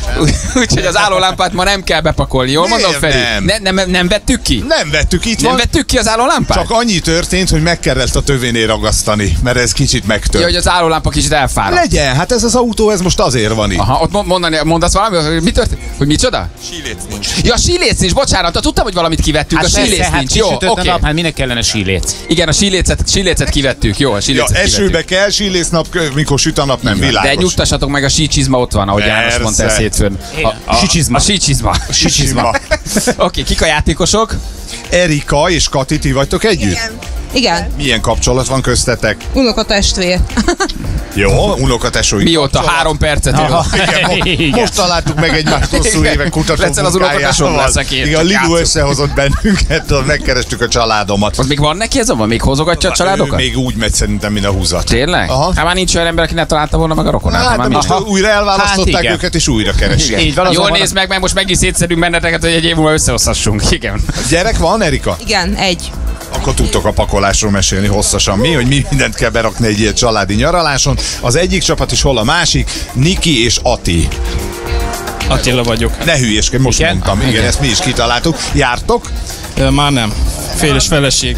[SPEAKER 2] Úgyhogy az állólámpát ma nem kell bepakolni, jól mondom, Feri?
[SPEAKER 3] Nem.
[SPEAKER 2] Ne, nem. Nem vettük ki?
[SPEAKER 3] Nem vettük, itt
[SPEAKER 2] Nem
[SPEAKER 3] van.
[SPEAKER 2] vettük ki az állólámpát?
[SPEAKER 3] Csak annyi történt, hogy meg kellett a tövénél ragasztani, mert ez kicsit megtört.
[SPEAKER 2] Ja, hogy az állólámpa kicsit elfáradt.
[SPEAKER 3] Legyen, hát ez az autó, ez most azért van itt.
[SPEAKER 2] Aha, ott mondani, mondasz valami, hogy mi történt? Hogy micsoda? Síléc nincs. Ja, síléc nincs, bocsánat, tudtam, hogy valamit kivettük,
[SPEAKER 4] Hát
[SPEAKER 2] a síléc
[SPEAKER 4] persze,
[SPEAKER 2] nincs.
[SPEAKER 4] hát
[SPEAKER 2] Jó,
[SPEAKER 4] oké.
[SPEAKER 2] oké.
[SPEAKER 4] Okay. Hát minek kellene síléc?
[SPEAKER 2] Igen, a sílécet, sílécet kivettük, jó, a
[SPEAKER 3] Ja,
[SPEAKER 2] sílécet
[SPEAKER 3] esőbe
[SPEAKER 2] kivettük.
[SPEAKER 3] kell, sílécnap, mikor süt a nap, nem világos.
[SPEAKER 2] De nyugtassatok meg, a sícsizma ott van, ahogy János
[SPEAKER 3] Persze.
[SPEAKER 2] mondta ezt hétfőn. A, a,
[SPEAKER 4] sícsizma.
[SPEAKER 2] A sícsizma.
[SPEAKER 3] A sícsizma.
[SPEAKER 2] Oké, kik a játékosok?
[SPEAKER 3] Erika és Kati, ti vagytok együtt?
[SPEAKER 11] Igen. Igen.
[SPEAKER 3] Milyen kapcsolat van köztetek?
[SPEAKER 11] Unokatestvér.
[SPEAKER 3] Jó, unokatesói.
[SPEAKER 2] Mióta? Három percet
[SPEAKER 3] Aha,
[SPEAKER 2] él.
[SPEAKER 3] igen, mo- most találtuk meg egymást hosszú
[SPEAKER 2] Igen.
[SPEAKER 3] évek kutató
[SPEAKER 2] Leszel az unokatesóm lesz a két.
[SPEAKER 3] Igen, a Lidu
[SPEAKER 2] Játszunk.
[SPEAKER 3] összehozott bennünket, megkerestük a családomat.
[SPEAKER 2] Az még van neki ez a van? Még hozogatja a családokat?
[SPEAKER 3] Még úgy megy szerintem, mint a húzat.
[SPEAKER 2] Tényleg?
[SPEAKER 3] Aha.
[SPEAKER 2] Hát már nincs olyan ember, aki ne találta volna meg a rokonát.
[SPEAKER 3] Hát,
[SPEAKER 2] már
[SPEAKER 3] de
[SPEAKER 2] nincs.
[SPEAKER 3] most újra elválasztották
[SPEAKER 4] Hát igen.
[SPEAKER 3] őket, és újra keresik.
[SPEAKER 2] Igen.
[SPEAKER 4] Így van, azon
[SPEAKER 2] Jól
[SPEAKER 4] van
[SPEAKER 2] nézd meg, mert most megint szétszedünk benneteket, hogy egy év múlva összehozhassunk. Igen.
[SPEAKER 3] Gyerek van, Erika?
[SPEAKER 11] Igen, egy.
[SPEAKER 3] Akkor tudtok a pakolásról mesélni hosszasan. Mi, hogy mi mindent kell berakni egy ilyen családi nyaraláson. Az egyik csapat is hol a másik, Niki és Ati.
[SPEAKER 17] Attila vagyok.
[SPEAKER 3] Ne hülyeskedj, most
[SPEAKER 4] Igen?
[SPEAKER 3] mondtam. Igen,
[SPEAKER 2] Igen.
[SPEAKER 3] ezt mi is kitaláltuk. Jártok?
[SPEAKER 17] Ö, Már nem. Fél és feleség.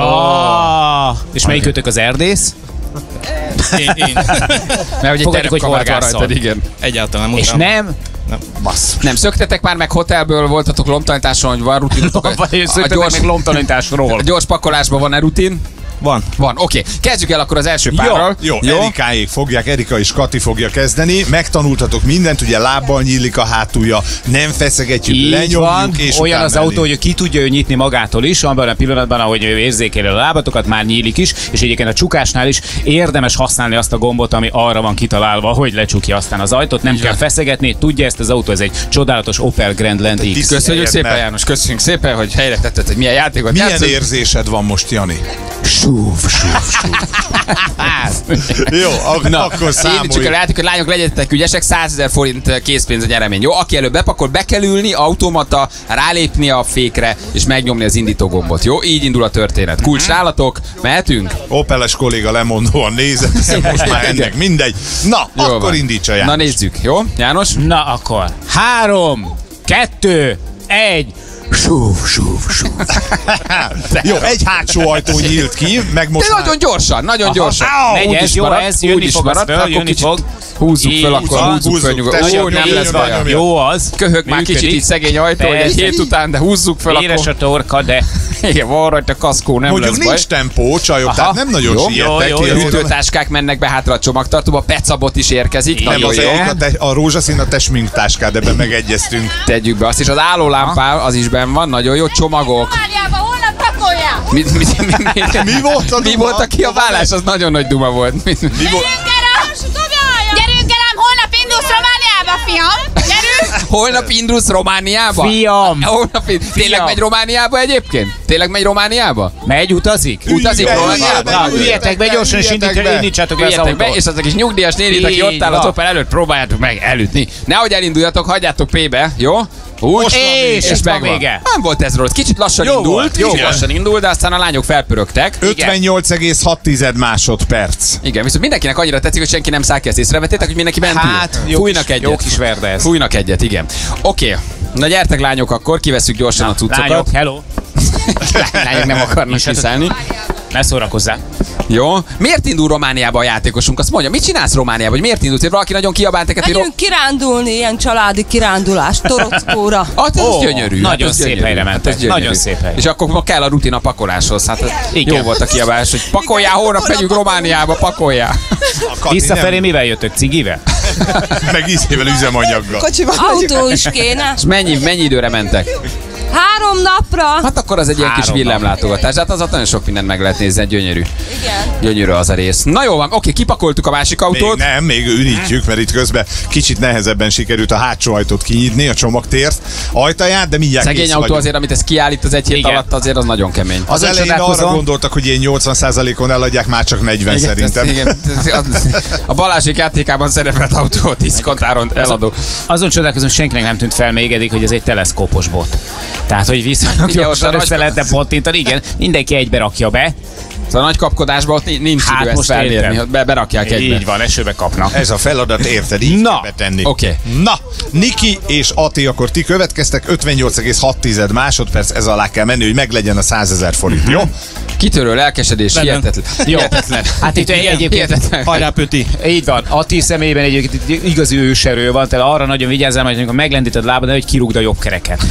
[SPEAKER 4] Ja. És melyik kötök az erdész?
[SPEAKER 17] Én, én.
[SPEAKER 2] Mert hogy egy
[SPEAKER 4] Fogadjuk, hogy
[SPEAKER 2] terepkabát van
[SPEAKER 4] horgászol.
[SPEAKER 2] rajtad, igen.
[SPEAKER 17] Egyáltalán nem
[SPEAKER 4] És
[SPEAKER 17] utána.
[SPEAKER 4] nem?
[SPEAKER 17] Nem.
[SPEAKER 4] Bassz.
[SPEAKER 2] Nem szöktetek már meg hotelből, voltatok lomtalanításon, hogy van rutinotok?
[SPEAKER 4] A
[SPEAKER 2] A gyors,
[SPEAKER 4] meg lomtalanításról.
[SPEAKER 2] a gyors pakolásban van-e rutin?
[SPEAKER 17] Van.
[SPEAKER 2] Van, oké. Okay. Kezdjük el akkor az első párral.
[SPEAKER 3] Jó, jó, Erikáék fogják, Erika és Kati fogja kezdeni. Megtanultatok mindent, ugye lábbal nyílik a hátulja, nem feszegetjük,
[SPEAKER 4] Így
[SPEAKER 3] lenyomjuk,
[SPEAKER 4] van,
[SPEAKER 3] és
[SPEAKER 4] olyan
[SPEAKER 3] utána
[SPEAKER 4] az autó,
[SPEAKER 3] elindul.
[SPEAKER 4] hogy ki tudja ő nyitni magától is, abban a pillanatban, ahogy ő érzékeli a lábatokat, már nyílik is, és egyébként a csukásnál is érdemes használni azt a gombot, ami arra van kitalálva, hogy lecsukja aztán az ajtót, nem kell feszegetni, tudja ezt az autó, ez egy csodálatos Opel Grandland X.
[SPEAKER 2] Köszönjük szépen,
[SPEAKER 3] Mert-
[SPEAKER 2] János, köszönjük szépen, hogy helyre tetted, hogy milyen játékot
[SPEAKER 3] Milyen
[SPEAKER 2] játszunk.
[SPEAKER 3] érzésed van most, Jani?
[SPEAKER 4] Súv, súv, súv.
[SPEAKER 3] Jó, ak-
[SPEAKER 2] Na,
[SPEAKER 3] akkor
[SPEAKER 2] indítsuk el a
[SPEAKER 3] számoljuk.
[SPEAKER 2] játékot, lányok, legyetek ügyesek, százezer forint készpénz a nyeremény. Jó, aki előbb bepakol, be kell ülni, automata, rálépni a fékre, és megnyomni az indító gombot. Jó, így indul a történet. Kulcs nálatok, mehetünk?
[SPEAKER 3] Opeles kolléga lemondóan nézett, most már ennek mindegy. Na,
[SPEAKER 2] Jó
[SPEAKER 3] akkor
[SPEAKER 2] van.
[SPEAKER 3] indítsa
[SPEAKER 2] Na
[SPEAKER 3] János.
[SPEAKER 2] nézzük, jó? János?
[SPEAKER 4] Na akkor, három, kettő, egy, súv, súv, súv.
[SPEAKER 3] Jó, egy hátsó ajtó nyílt ki, meg most
[SPEAKER 2] De
[SPEAKER 3] már...
[SPEAKER 2] nagyon gyorsan, nagyon
[SPEAKER 3] Aha.
[SPEAKER 2] gyorsan.
[SPEAKER 3] Au,
[SPEAKER 4] Megy
[SPEAKER 2] Úgy
[SPEAKER 4] ez,
[SPEAKER 2] is
[SPEAKER 4] jó
[SPEAKER 2] marad,
[SPEAKER 4] ez,
[SPEAKER 2] úgy
[SPEAKER 4] jönni
[SPEAKER 2] is
[SPEAKER 4] fog az
[SPEAKER 2] marad,
[SPEAKER 4] föl,
[SPEAKER 2] akkor
[SPEAKER 4] jönni
[SPEAKER 2] kicsit
[SPEAKER 4] fog.
[SPEAKER 2] Húzzuk
[SPEAKER 4] Így
[SPEAKER 2] fel, akkor
[SPEAKER 4] van,
[SPEAKER 2] húzzuk fel
[SPEAKER 3] húzzuk,
[SPEAKER 2] nyugodtan.
[SPEAKER 3] tessék,
[SPEAKER 2] Ó, nem
[SPEAKER 3] nyomja,
[SPEAKER 2] lesz
[SPEAKER 3] nyomja,
[SPEAKER 2] baja.
[SPEAKER 3] nyomja.
[SPEAKER 4] Jó az.
[SPEAKER 2] Köhög már
[SPEAKER 4] Működik.
[SPEAKER 2] kicsit így szegény ajtó, hogy egy
[SPEAKER 4] Persze.
[SPEAKER 2] hét után, de húzzuk fel,
[SPEAKER 4] Éles
[SPEAKER 2] akkor...
[SPEAKER 4] a torka, de
[SPEAKER 2] Igen, van rajta kaszkó, nem
[SPEAKER 3] Mondjuk
[SPEAKER 2] lesz baj.
[SPEAKER 3] nincs tempó, csajok,
[SPEAKER 2] Aha.
[SPEAKER 3] tehát nem nagyon
[SPEAKER 2] Jó,
[SPEAKER 3] siettek.
[SPEAKER 4] jó,
[SPEAKER 3] ki,
[SPEAKER 4] jó,
[SPEAKER 3] ez-
[SPEAKER 4] jó.
[SPEAKER 2] Ütőtáskák mennek be hátra a csomagtartóba, pecabot is érkezik,
[SPEAKER 3] Nem,
[SPEAKER 2] nagyon
[SPEAKER 3] az
[SPEAKER 2] jó.
[SPEAKER 3] egyik a, te, a rózsaszín a te sminktáskád, ebben megegyeztünk.
[SPEAKER 2] Tegyük be azt is, az állólámpá, az is benn van, nagyon jó csomagok.
[SPEAKER 14] Máriába, holnap pakolják!
[SPEAKER 2] Mi, mi, mi, mi,
[SPEAKER 3] Mi volt a
[SPEAKER 2] mi
[SPEAKER 3] duma?
[SPEAKER 2] volt a kiabálás? Az nagyon nagy duma volt. Mi,
[SPEAKER 3] Mi volt?
[SPEAKER 14] Gyerünk el, gyerünk el, ám holnap indulsz Romániába, fiam! Gyerünk!
[SPEAKER 2] Holnap indulsz Romániába?
[SPEAKER 4] Fiam.
[SPEAKER 2] Holnap ind- Tényleg
[SPEAKER 4] Fiam.
[SPEAKER 2] megy Romániába egyébként? Tényleg megy Romániába?
[SPEAKER 4] megy, utazik?
[SPEAKER 2] Utazik
[SPEAKER 3] be,
[SPEAKER 2] Romániába?
[SPEAKER 3] üljetek
[SPEAKER 4] Na,
[SPEAKER 3] be,
[SPEAKER 4] üljetek be gyorsan, és
[SPEAKER 3] üljetek
[SPEAKER 4] indít-
[SPEAKER 3] be.
[SPEAKER 4] indítsátok be az
[SPEAKER 2] Üljetek be,
[SPEAKER 4] autót.
[SPEAKER 2] és az a kis nyugdíjas nérit, aki
[SPEAKER 4] Így
[SPEAKER 2] ott áll az
[SPEAKER 4] van.
[SPEAKER 2] Opel előtt, próbáljátok meg elütni. Nehogy elinduljatok, hagyjátok P-be, jó? Úgy,
[SPEAKER 3] Most van
[SPEAKER 4] És, és van
[SPEAKER 2] megvan.
[SPEAKER 4] vége.
[SPEAKER 2] Nem volt ez rossz, kicsit lassan
[SPEAKER 3] Jó
[SPEAKER 2] indult,
[SPEAKER 3] volt,
[SPEAKER 2] jó
[SPEAKER 3] igen.
[SPEAKER 2] lassan indult, de aztán a lányok felpörögtek.
[SPEAKER 3] ötvennyolc egész hat másodperc.
[SPEAKER 2] Igen, viszont mindenkinek annyira tetszik, hogy senki nem szállja ezt. Észrevettétek, hogy mindenki bent ül?
[SPEAKER 4] Hát, jó
[SPEAKER 2] Fújnak
[SPEAKER 4] kis-
[SPEAKER 2] egyet.
[SPEAKER 4] jó kis verde ez.
[SPEAKER 2] Fújnak egyet, igen. Oké. Na gyertek lányok, akkor kivesszük gyorsan a cuccokat.
[SPEAKER 4] Lányok, hello.
[SPEAKER 2] Lányok nem akarnak kiszállni.
[SPEAKER 4] Ne szórakozzál.
[SPEAKER 2] Jó. Miért indul Romániába a játékosunk? Azt mondja, mit csinálsz Romániába? Hogy miért indult? Hogy valaki nagyon kiabált neked, hogy
[SPEAKER 15] Menjünk kirándulni, ilyen családi kirándulás, Torockóra.
[SPEAKER 2] Ah, ez
[SPEAKER 4] Ó,
[SPEAKER 2] gyönyörű.
[SPEAKER 4] nagyon
[SPEAKER 2] ez
[SPEAKER 4] szép
[SPEAKER 2] gyönyörű.
[SPEAKER 4] helyre
[SPEAKER 2] Hát ez
[SPEAKER 4] mentek,
[SPEAKER 2] gyönyörű.
[SPEAKER 4] nagyon szép hely.
[SPEAKER 2] És akkor ma kell a rutin a pakoláshoz. Hát ez
[SPEAKER 4] Igen.
[SPEAKER 2] jó volt a kiabálás, hogy pakoljál, holnap megyünk Romániába, pakoljál.
[SPEAKER 4] Visszafelé mivel jöttök? Cigivel?
[SPEAKER 3] Meg ízével üzemanyaggal.
[SPEAKER 11] Kocsiban
[SPEAKER 15] Autó is kéne.
[SPEAKER 2] És mennyi, mennyi időre mentek?
[SPEAKER 15] Három napra.
[SPEAKER 2] Hát akkor az egy ilyen kis
[SPEAKER 4] Három nap.
[SPEAKER 2] villámlátogatás. Hát az ott nagyon sok mindent meg lehet nézni, gyönyörű.
[SPEAKER 15] Igen.
[SPEAKER 2] Gyönyörű az a rész. Na jó van, oké, kipakoltuk a másik
[SPEAKER 3] Még
[SPEAKER 2] autót.
[SPEAKER 3] nem, még ürítjük, mert itt közben kicsit nehezebben sikerült a hátsó ajtót kinyitni, a csomagtért ajtaját, de mindjárt
[SPEAKER 2] Szegény
[SPEAKER 3] kész
[SPEAKER 2] autó
[SPEAKER 3] vagyunk.
[SPEAKER 2] azért, amit ez kiállít az egy hét
[SPEAKER 4] Igen.
[SPEAKER 2] alatt, azért az nagyon kemény.
[SPEAKER 3] Az
[SPEAKER 4] Azon
[SPEAKER 3] elején arra
[SPEAKER 4] csodálkozom-
[SPEAKER 3] gondoltak, hogy ilyen nyolcvan százalékon eladják, már csak negyven
[SPEAKER 2] Igen,
[SPEAKER 3] szerintem.
[SPEAKER 2] ez- igen, ez- a Balázsék játékában szerepelt autó tíz kontáron eladó.
[SPEAKER 4] Azon csodálkozom, senkinek nem tűnt fel még eddig, hogy ez egy teleszkópos bot. Tehát, hogy viszonylag
[SPEAKER 2] Igen, ott
[SPEAKER 4] gyorsan
[SPEAKER 2] a
[SPEAKER 4] össze
[SPEAKER 2] nagy-
[SPEAKER 4] lehetne pontintani. Igen, mindenki egybe rakja be.
[SPEAKER 2] Szóval a nagy kapkodásban ott nincs
[SPEAKER 4] Hát
[SPEAKER 2] idő ezt
[SPEAKER 4] most
[SPEAKER 2] felmérni,
[SPEAKER 4] értem.
[SPEAKER 2] hogy be, berakják egybe.
[SPEAKER 4] Így van, esőbe kapnak.
[SPEAKER 3] Ez a feladat, érted? Így
[SPEAKER 4] Na.
[SPEAKER 3] kell betenni.
[SPEAKER 2] Oké.
[SPEAKER 3] Na, Niki és Ati, akkor ti következtek, ötvennyolc egész hat másodperc, ez alá kell menni, hogy meglegyen a százezer forint, jó?
[SPEAKER 2] Kitörő lelkesedés, hihetetlen.
[SPEAKER 4] Jó.
[SPEAKER 2] Hihetetlen.
[SPEAKER 4] Hát itt egyébként
[SPEAKER 2] Hihetetlen.
[SPEAKER 20] Hajrá, Pöti.
[SPEAKER 4] így van, Ati személyében egy igazi őserő van, tehát arra nagyon vigyázzál, hogy amikor meglendíted lábad, hogy kirúgd a jobb kereket.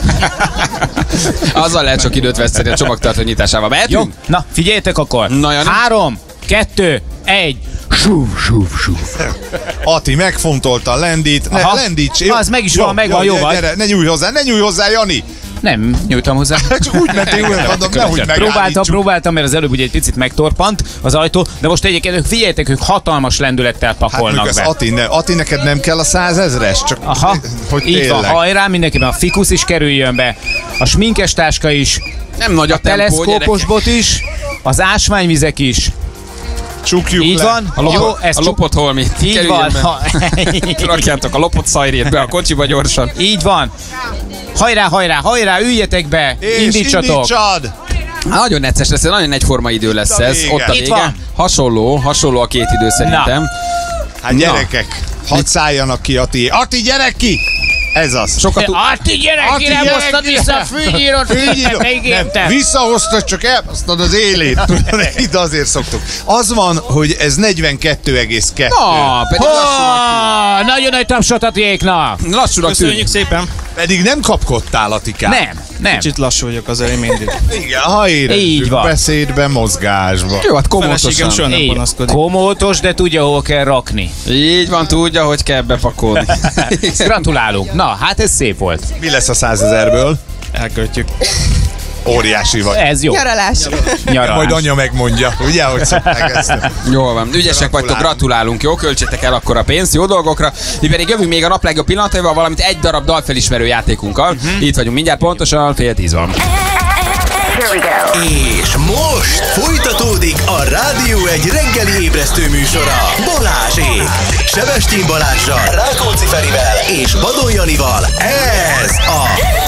[SPEAKER 2] Azzal lehet sok időt veszteni a csomagtartó nyitásával.
[SPEAKER 4] Jó,
[SPEAKER 2] Mehetünk?
[SPEAKER 4] na figyeljetek akkor.
[SPEAKER 2] Na, Jani.
[SPEAKER 4] Három, kettő, egy. Súf, súf, súf.
[SPEAKER 3] Ati megfontolta, lendít, ne,
[SPEAKER 4] Aha.
[SPEAKER 3] lendíts.
[SPEAKER 4] Az meg is van, megvan, jó vagy.
[SPEAKER 3] gyere, ne nyújj hozzá, ne nyújj hozzá, Jani!
[SPEAKER 4] Nem, nyújtam hozzá.
[SPEAKER 3] Csak úgy mentél, úgy mondom, nehogy
[SPEAKER 4] Próbáltam,
[SPEAKER 3] megállítsuk.
[SPEAKER 4] próbáltam, mert az előbb ugye egy picit megtorpant az ajtó, de most egyébként ők figyeljetek, ők hatalmas lendülettel
[SPEAKER 3] Hát
[SPEAKER 4] pakolnak
[SPEAKER 3] meg az
[SPEAKER 4] be.
[SPEAKER 3] Ati, ne, Ati, neked nem kell a százezres? Csak
[SPEAKER 4] Aha,
[SPEAKER 3] hogy
[SPEAKER 4] így van,
[SPEAKER 3] tényleg.
[SPEAKER 4] hajrá, mindenkiben a fikusz is kerüljön be, a sminkes táska is,
[SPEAKER 2] Nem nagy a,
[SPEAKER 4] a
[SPEAKER 2] tempó,
[SPEAKER 4] teleszkópos bot is, az ásványvizek is.
[SPEAKER 3] Csukjuk
[SPEAKER 4] Így
[SPEAKER 3] le.
[SPEAKER 4] van,
[SPEAKER 2] A, lopott,
[SPEAKER 4] jó, ez
[SPEAKER 2] a
[SPEAKER 4] csak-
[SPEAKER 2] lopott holmit.
[SPEAKER 4] Így
[SPEAKER 2] Kerüljön
[SPEAKER 4] van,
[SPEAKER 2] be.
[SPEAKER 4] ha...
[SPEAKER 2] Rakjátok a lopott szajrét be a kocsiba gyorsan.
[SPEAKER 4] így van. Hajrá, hajrá, hajrá, üljetek be,
[SPEAKER 3] És
[SPEAKER 4] indítsatok.
[SPEAKER 3] indítsad!
[SPEAKER 2] Hát, nagyon necces lesz, nagyon egyforma idő lesz
[SPEAKER 3] a
[SPEAKER 2] ez.
[SPEAKER 3] vége.
[SPEAKER 2] Ott a
[SPEAKER 4] Itt
[SPEAKER 2] vége.
[SPEAKER 4] van.
[SPEAKER 2] Hasonló, hasonló a két idő szerintem.
[SPEAKER 3] Hát gyerekek, hadd szálljanak ki, Ati. Ati, gyere ki! Ez az.
[SPEAKER 2] Sokat
[SPEAKER 4] Ati, gyerek,
[SPEAKER 3] Ati,
[SPEAKER 4] ki nem
[SPEAKER 3] gyerek,
[SPEAKER 4] hoztad
[SPEAKER 3] gyerek.
[SPEAKER 4] vissza a fűnyírót,
[SPEAKER 3] Fűnyíró.
[SPEAKER 4] megérte.
[SPEAKER 3] Nem, visszahoztad, csak elbasztad az élét. Tudod, itt azért szoktuk. Az van, hogy ez negyvenkettő egész kettő.
[SPEAKER 2] Na, pedig lassúnak
[SPEAKER 4] Ah, nagyon nagy tapsot Atiéknak.
[SPEAKER 2] tűnik. Lassúnak
[SPEAKER 20] Köszönjük
[SPEAKER 2] tűnik.
[SPEAKER 20] szépen.
[SPEAKER 3] Pedig nem kapkodtál, Atikám.
[SPEAKER 4] Nem, nem.
[SPEAKER 20] Kicsit lassú vagyok azért én mindig.
[SPEAKER 3] Igen, ha
[SPEAKER 4] Így
[SPEAKER 3] érezzük
[SPEAKER 4] van.
[SPEAKER 3] beszédbe, mozgásba.
[SPEAKER 2] Jó, hát
[SPEAKER 20] Feleségem soha
[SPEAKER 2] komótosan.
[SPEAKER 20] nem
[SPEAKER 4] Így,
[SPEAKER 20] panaszkodik.
[SPEAKER 4] komótos, de tudja, hol kell rakni.
[SPEAKER 2] Így van, tudja, hogy kell bepakolni.
[SPEAKER 4] Gratulálunk. Na, hát ez szép volt.
[SPEAKER 3] Mi lesz a százezerből?
[SPEAKER 20] Elköltjük.
[SPEAKER 3] Óriási vagy.
[SPEAKER 4] Ez jó.
[SPEAKER 8] Nyaralás.
[SPEAKER 4] Nyaralás.
[SPEAKER 3] Majd anya megmondja, ugye, hogy szokták ezt.
[SPEAKER 2] Jól van, ügyesek vagytok, gratulálunk, jó? Költsétek el akkor a pénzt jó dolgokra. Mi pedig jövünk még a nap legjobb pillanataival, valamint egy darab dalfelismerő játékunkkal. Uh-huh. Itt vagyunk mindjárt pontosan, fél tíz van.
[SPEAKER 1] És most folytatódik a Rádió egy reggeli ébresztő műsora. Balázsék! Sebestyen Balázsral, Rákóczi Ferivel és Vadon Janival. Ez a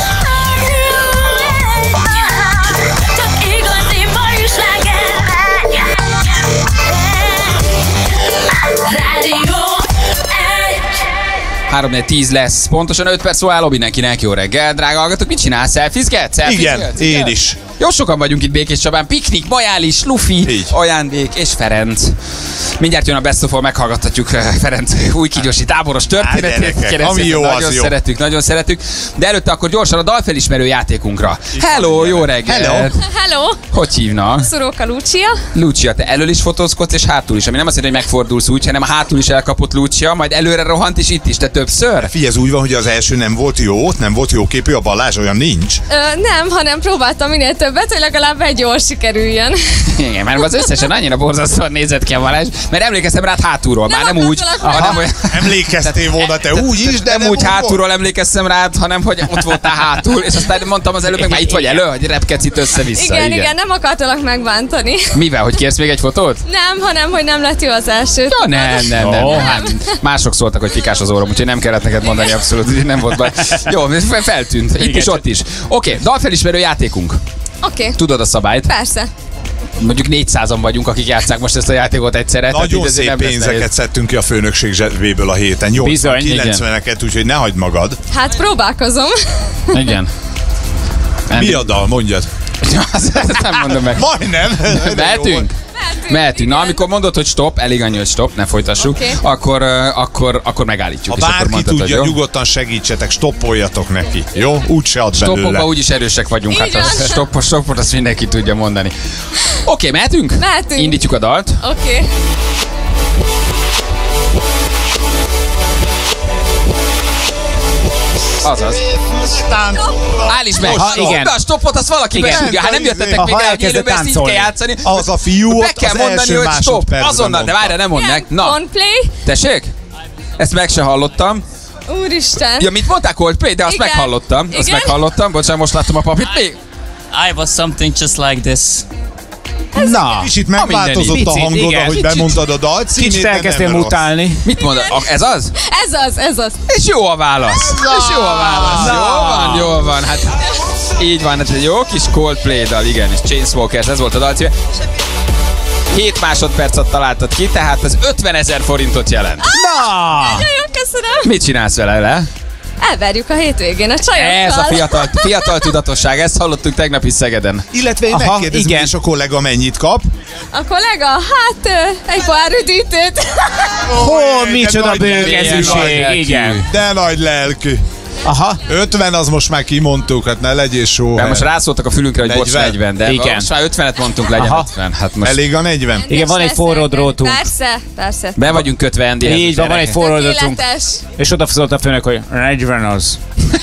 [SPEAKER 2] három tíz lesz, pontosan öt perc szóval álló mindenkinek. Jó reggel, drága hallgatók, mit csinálsz? Szelfizgetsz?
[SPEAKER 3] Igen, én is.
[SPEAKER 2] Jó sokan vagyunk itt Békés Csabán, piknik, majális, lufi,
[SPEAKER 3] Így.
[SPEAKER 2] ajándék és Ferenc. Mindjárt jön a Best of All, meghallgathatjuk eh, Ferenc újkigyosi táboros történetét.
[SPEAKER 3] gyerekek,
[SPEAKER 2] Kérem
[SPEAKER 3] ami
[SPEAKER 2] szépen,
[SPEAKER 3] jó, az
[SPEAKER 2] nagyon
[SPEAKER 3] jó.
[SPEAKER 2] szeretük, nagyon szeretük. De előtte akkor gyorsan a dalfelismerő játékunkra. Hello, jó reggel!
[SPEAKER 3] Hello.
[SPEAKER 14] Hello,
[SPEAKER 2] Hogy hívnak?
[SPEAKER 14] Szoróka Lucia.
[SPEAKER 2] Lucia, te elől is fotózkodsz és hátul is, ami nem azt jelenti, hogy megfordulsz úgy, hanem hátul is elkapott Lucia, majd előre rohant és itt is, te többször?
[SPEAKER 3] Figyelj, ez úgy van, hogy az első nem volt jó, nem volt jó képű, a Balázs olyan nincs.
[SPEAKER 14] Ö, nem, hanem próbáltam minél többet, hogy legalább egy jól sikerüljön.
[SPEAKER 2] Igen, mert az összesen annyira borzasztóan nézett ki a Balázs, mert emlékeztem rád hátulról, már nem úgy,
[SPEAKER 14] akartalak
[SPEAKER 2] hanem olyan...
[SPEAKER 3] Emlékeztél volna te úgy is, de
[SPEAKER 2] nem,
[SPEAKER 3] nem
[SPEAKER 2] úgy
[SPEAKER 3] úgy
[SPEAKER 2] hátulról emlékeztem rád, hanem hogy ott voltál hátul, és aztán mondtam az előbb, meg már itt vagy elő, hogy repkedsz itt össze-vissza.
[SPEAKER 14] Igen, igen, igen, nem akartalak megbántani.
[SPEAKER 2] Mivel, hogy kérsz még egy fotót?
[SPEAKER 14] Nem, hanem, hogy nem lett jó az első.
[SPEAKER 2] Ja, nem, nem, nem.
[SPEAKER 4] Ó,
[SPEAKER 2] Hát, mások szóltak, hogy fikás az órom, úgyhogy nem kellett neked mondani abszolút, úgyhogy nem volt baj. Jó, fel- feltűnt. Itt is, ott is. Oké, dalfelismerő játékunk.
[SPEAKER 14] Oké, okay.
[SPEAKER 2] Tudod a szabályt?
[SPEAKER 14] Persze.
[SPEAKER 2] Mondjuk négyszázan vagyunk, akik játszák most ezt a játékot egyszerre. tehát
[SPEAKER 3] Nagyon
[SPEAKER 2] így ezért
[SPEAKER 3] szép
[SPEAKER 2] nem lesz
[SPEAKER 3] pénzeket
[SPEAKER 2] nehéz.
[SPEAKER 3] szedtünk ki a főnökség zsebéből a héten.
[SPEAKER 4] Bizony, igen.
[SPEAKER 3] nyolcvan-kilencveneket, úgyhogy ne hagyd magad.
[SPEAKER 14] Hát próbálkozom.
[SPEAKER 2] Igen.
[SPEAKER 3] Mi a dal, mondjad?
[SPEAKER 2] Ezt nem mondom meg.
[SPEAKER 3] Majdnem.
[SPEAKER 2] Mehetünk? Mehetünk. Na, amikor mondod, hogy stop, elég annyi, hogy stop, ne folytassuk,
[SPEAKER 14] Oké.
[SPEAKER 2] akkor, uh, akkor, akkor megállítjuk.
[SPEAKER 3] Ha
[SPEAKER 2] és akkor
[SPEAKER 3] bárki
[SPEAKER 2] mondhatod,
[SPEAKER 3] tudja,
[SPEAKER 2] jó?
[SPEAKER 3] nyugodtan segítsetek, stoppoljatok neki. Jó? Úgyse ad
[SPEAKER 2] Stoppokban
[SPEAKER 3] belőle.
[SPEAKER 2] úgyis erősek vagyunk,
[SPEAKER 14] Így
[SPEAKER 2] hát
[SPEAKER 14] van.
[SPEAKER 2] a stoppot, stoppot azt mindenki tudja mondani. Oké, mehetünk?
[SPEAKER 14] Mehetünk.
[SPEAKER 2] Indítjuk a dalt.
[SPEAKER 14] Oké. Okay.
[SPEAKER 2] Azaz. Állíts meg!
[SPEAKER 3] Most
[SPEAKER 2] Ha,
[SPEAKER 3] stop.
[SPEAKER 2] igen. A stoppot azt valaki
[SPEAKER 4] Igen.
[SPEAKER 2] besúgja. Hát nem jöttetek
[SPEAKER 4] Ha
[SPEAKER 2] még rá, hogy
[SPEAKER 4] elkezdett
[SPEAKER 2] élőben ezt így kell
[SPEAKER 4] táncolni.
[SPEAKER 2] játszani.
[SPEAKER 3] Az a fiú
[SPEAKER 2] Be
[SPEAKER 3] ott
[SPEAKER 2] kell
[SPEAKER 3] az
[SPEAKER 2] mondani,
[SPEAKER 3] első
[SPEAKER 2] hogy stop.
[SPEAKER 3] másodpercben
[SPEAKER 2] Azonnal, de
[SPEAKER 3] mondta.
[SPEAKER 2] várjál, nem mondd meg. Na,
[SPEAKER 14] Coldplay.
[SPEAKER 2] tessék? Ezt meg se hallottam.
[SPEAKER 14] Úristen.
[SPEAKER 2] Ja, mit mondták Coldplay? De azt
[SPEAKER 14] Igen.
[SPEAKER 2] meghallottam. Azt
[SPEAKER 14] Igen.
[SPEAKER 2] meghallottam. Bocsánat, most láttam a papírt. Még?
[SPEAKER 6] I was something just like this.
[SPEAKER 3] Na, kicsit megváltozott a hangod,
[SPEAKER 4] igen.
[SPEAKER 3] ahogy bemondtad a dal címét.
[SPEAKER 4] Kicsit elkezdtél mutálni.
[SPEAKER 2] Mit mondod? Ez az?
[SPEAKER 19] Ez az, ez az.
[SPEAKER 2] És jó a válasz. És jó a válasz. Jó van, jó van. Hát így van, ez egy jó kis Coldplay dal, igen, és Chainsmokers, ez volt a dal címe. hét másodpercet találtad ki, tehát ez ötvenezer forintot jelent.
[SPEAKER 4] Na!
[SPEAKER 19] Nagyon jó, köszönöm.
[SPEAKER 2] Mit csinálsz vele, le?
[SPEAKER 19] Elverjük a hétvégén a csajokkal.
[SPEAKER 2] Ez a fiatal, fiatal tudatosság, ezt hallottuk tegnap is Szegeden.
[SPEAKER 3] Illetve én
[SPEAKER 4] Aha,
[SPEAKER 3] megkérdezem,
[SPEAKER 4] igen.
[SPEAKER 3] és a kollega mennyit kap?
[SPEAKER 19] A kollega, hát ö, egy pár üdítőt.
[SPEAKER 4] Hol,
[SPEAKER 3] de
[SPEAKER 4] micsoda
[SPEAKER 3] nagy
[SPEAKER 4] bőkezűség,
[SPEAKER 3] lelkű.
[SPEAKER 4] igen.
[SPEAKER 3] De nagy lelkű.
[SPEAKER 4] Aha.
[SPEAKER 3] ötven az most már kimondtuk, hát ne legyél só.
[SPEAKER 2] Mert most rászóltak a fülünkre, hogy bocs negyven, de
[SPEAKER 4] igen.
[SPEAKER 2] most már ötvenet mondtunk, legyen
[SPEAKER 4] Aha.
[SPEAKER 2] ötven. Hát most
[SPEAKER 3] Elég a negyven?
[SPEAKER 4] Igen, van egy forró drótunk.
[SPEAKER 19] Persze, persze.
[SPEAKER 2] be vagyunk kötve Andyhez.
[SPEAKER 4] Így van, van egy forró drótunk.
[SPEAKER 19] Tökéletes.
[SPEAKER 4] És odafordult a főnök, hogy negyven az.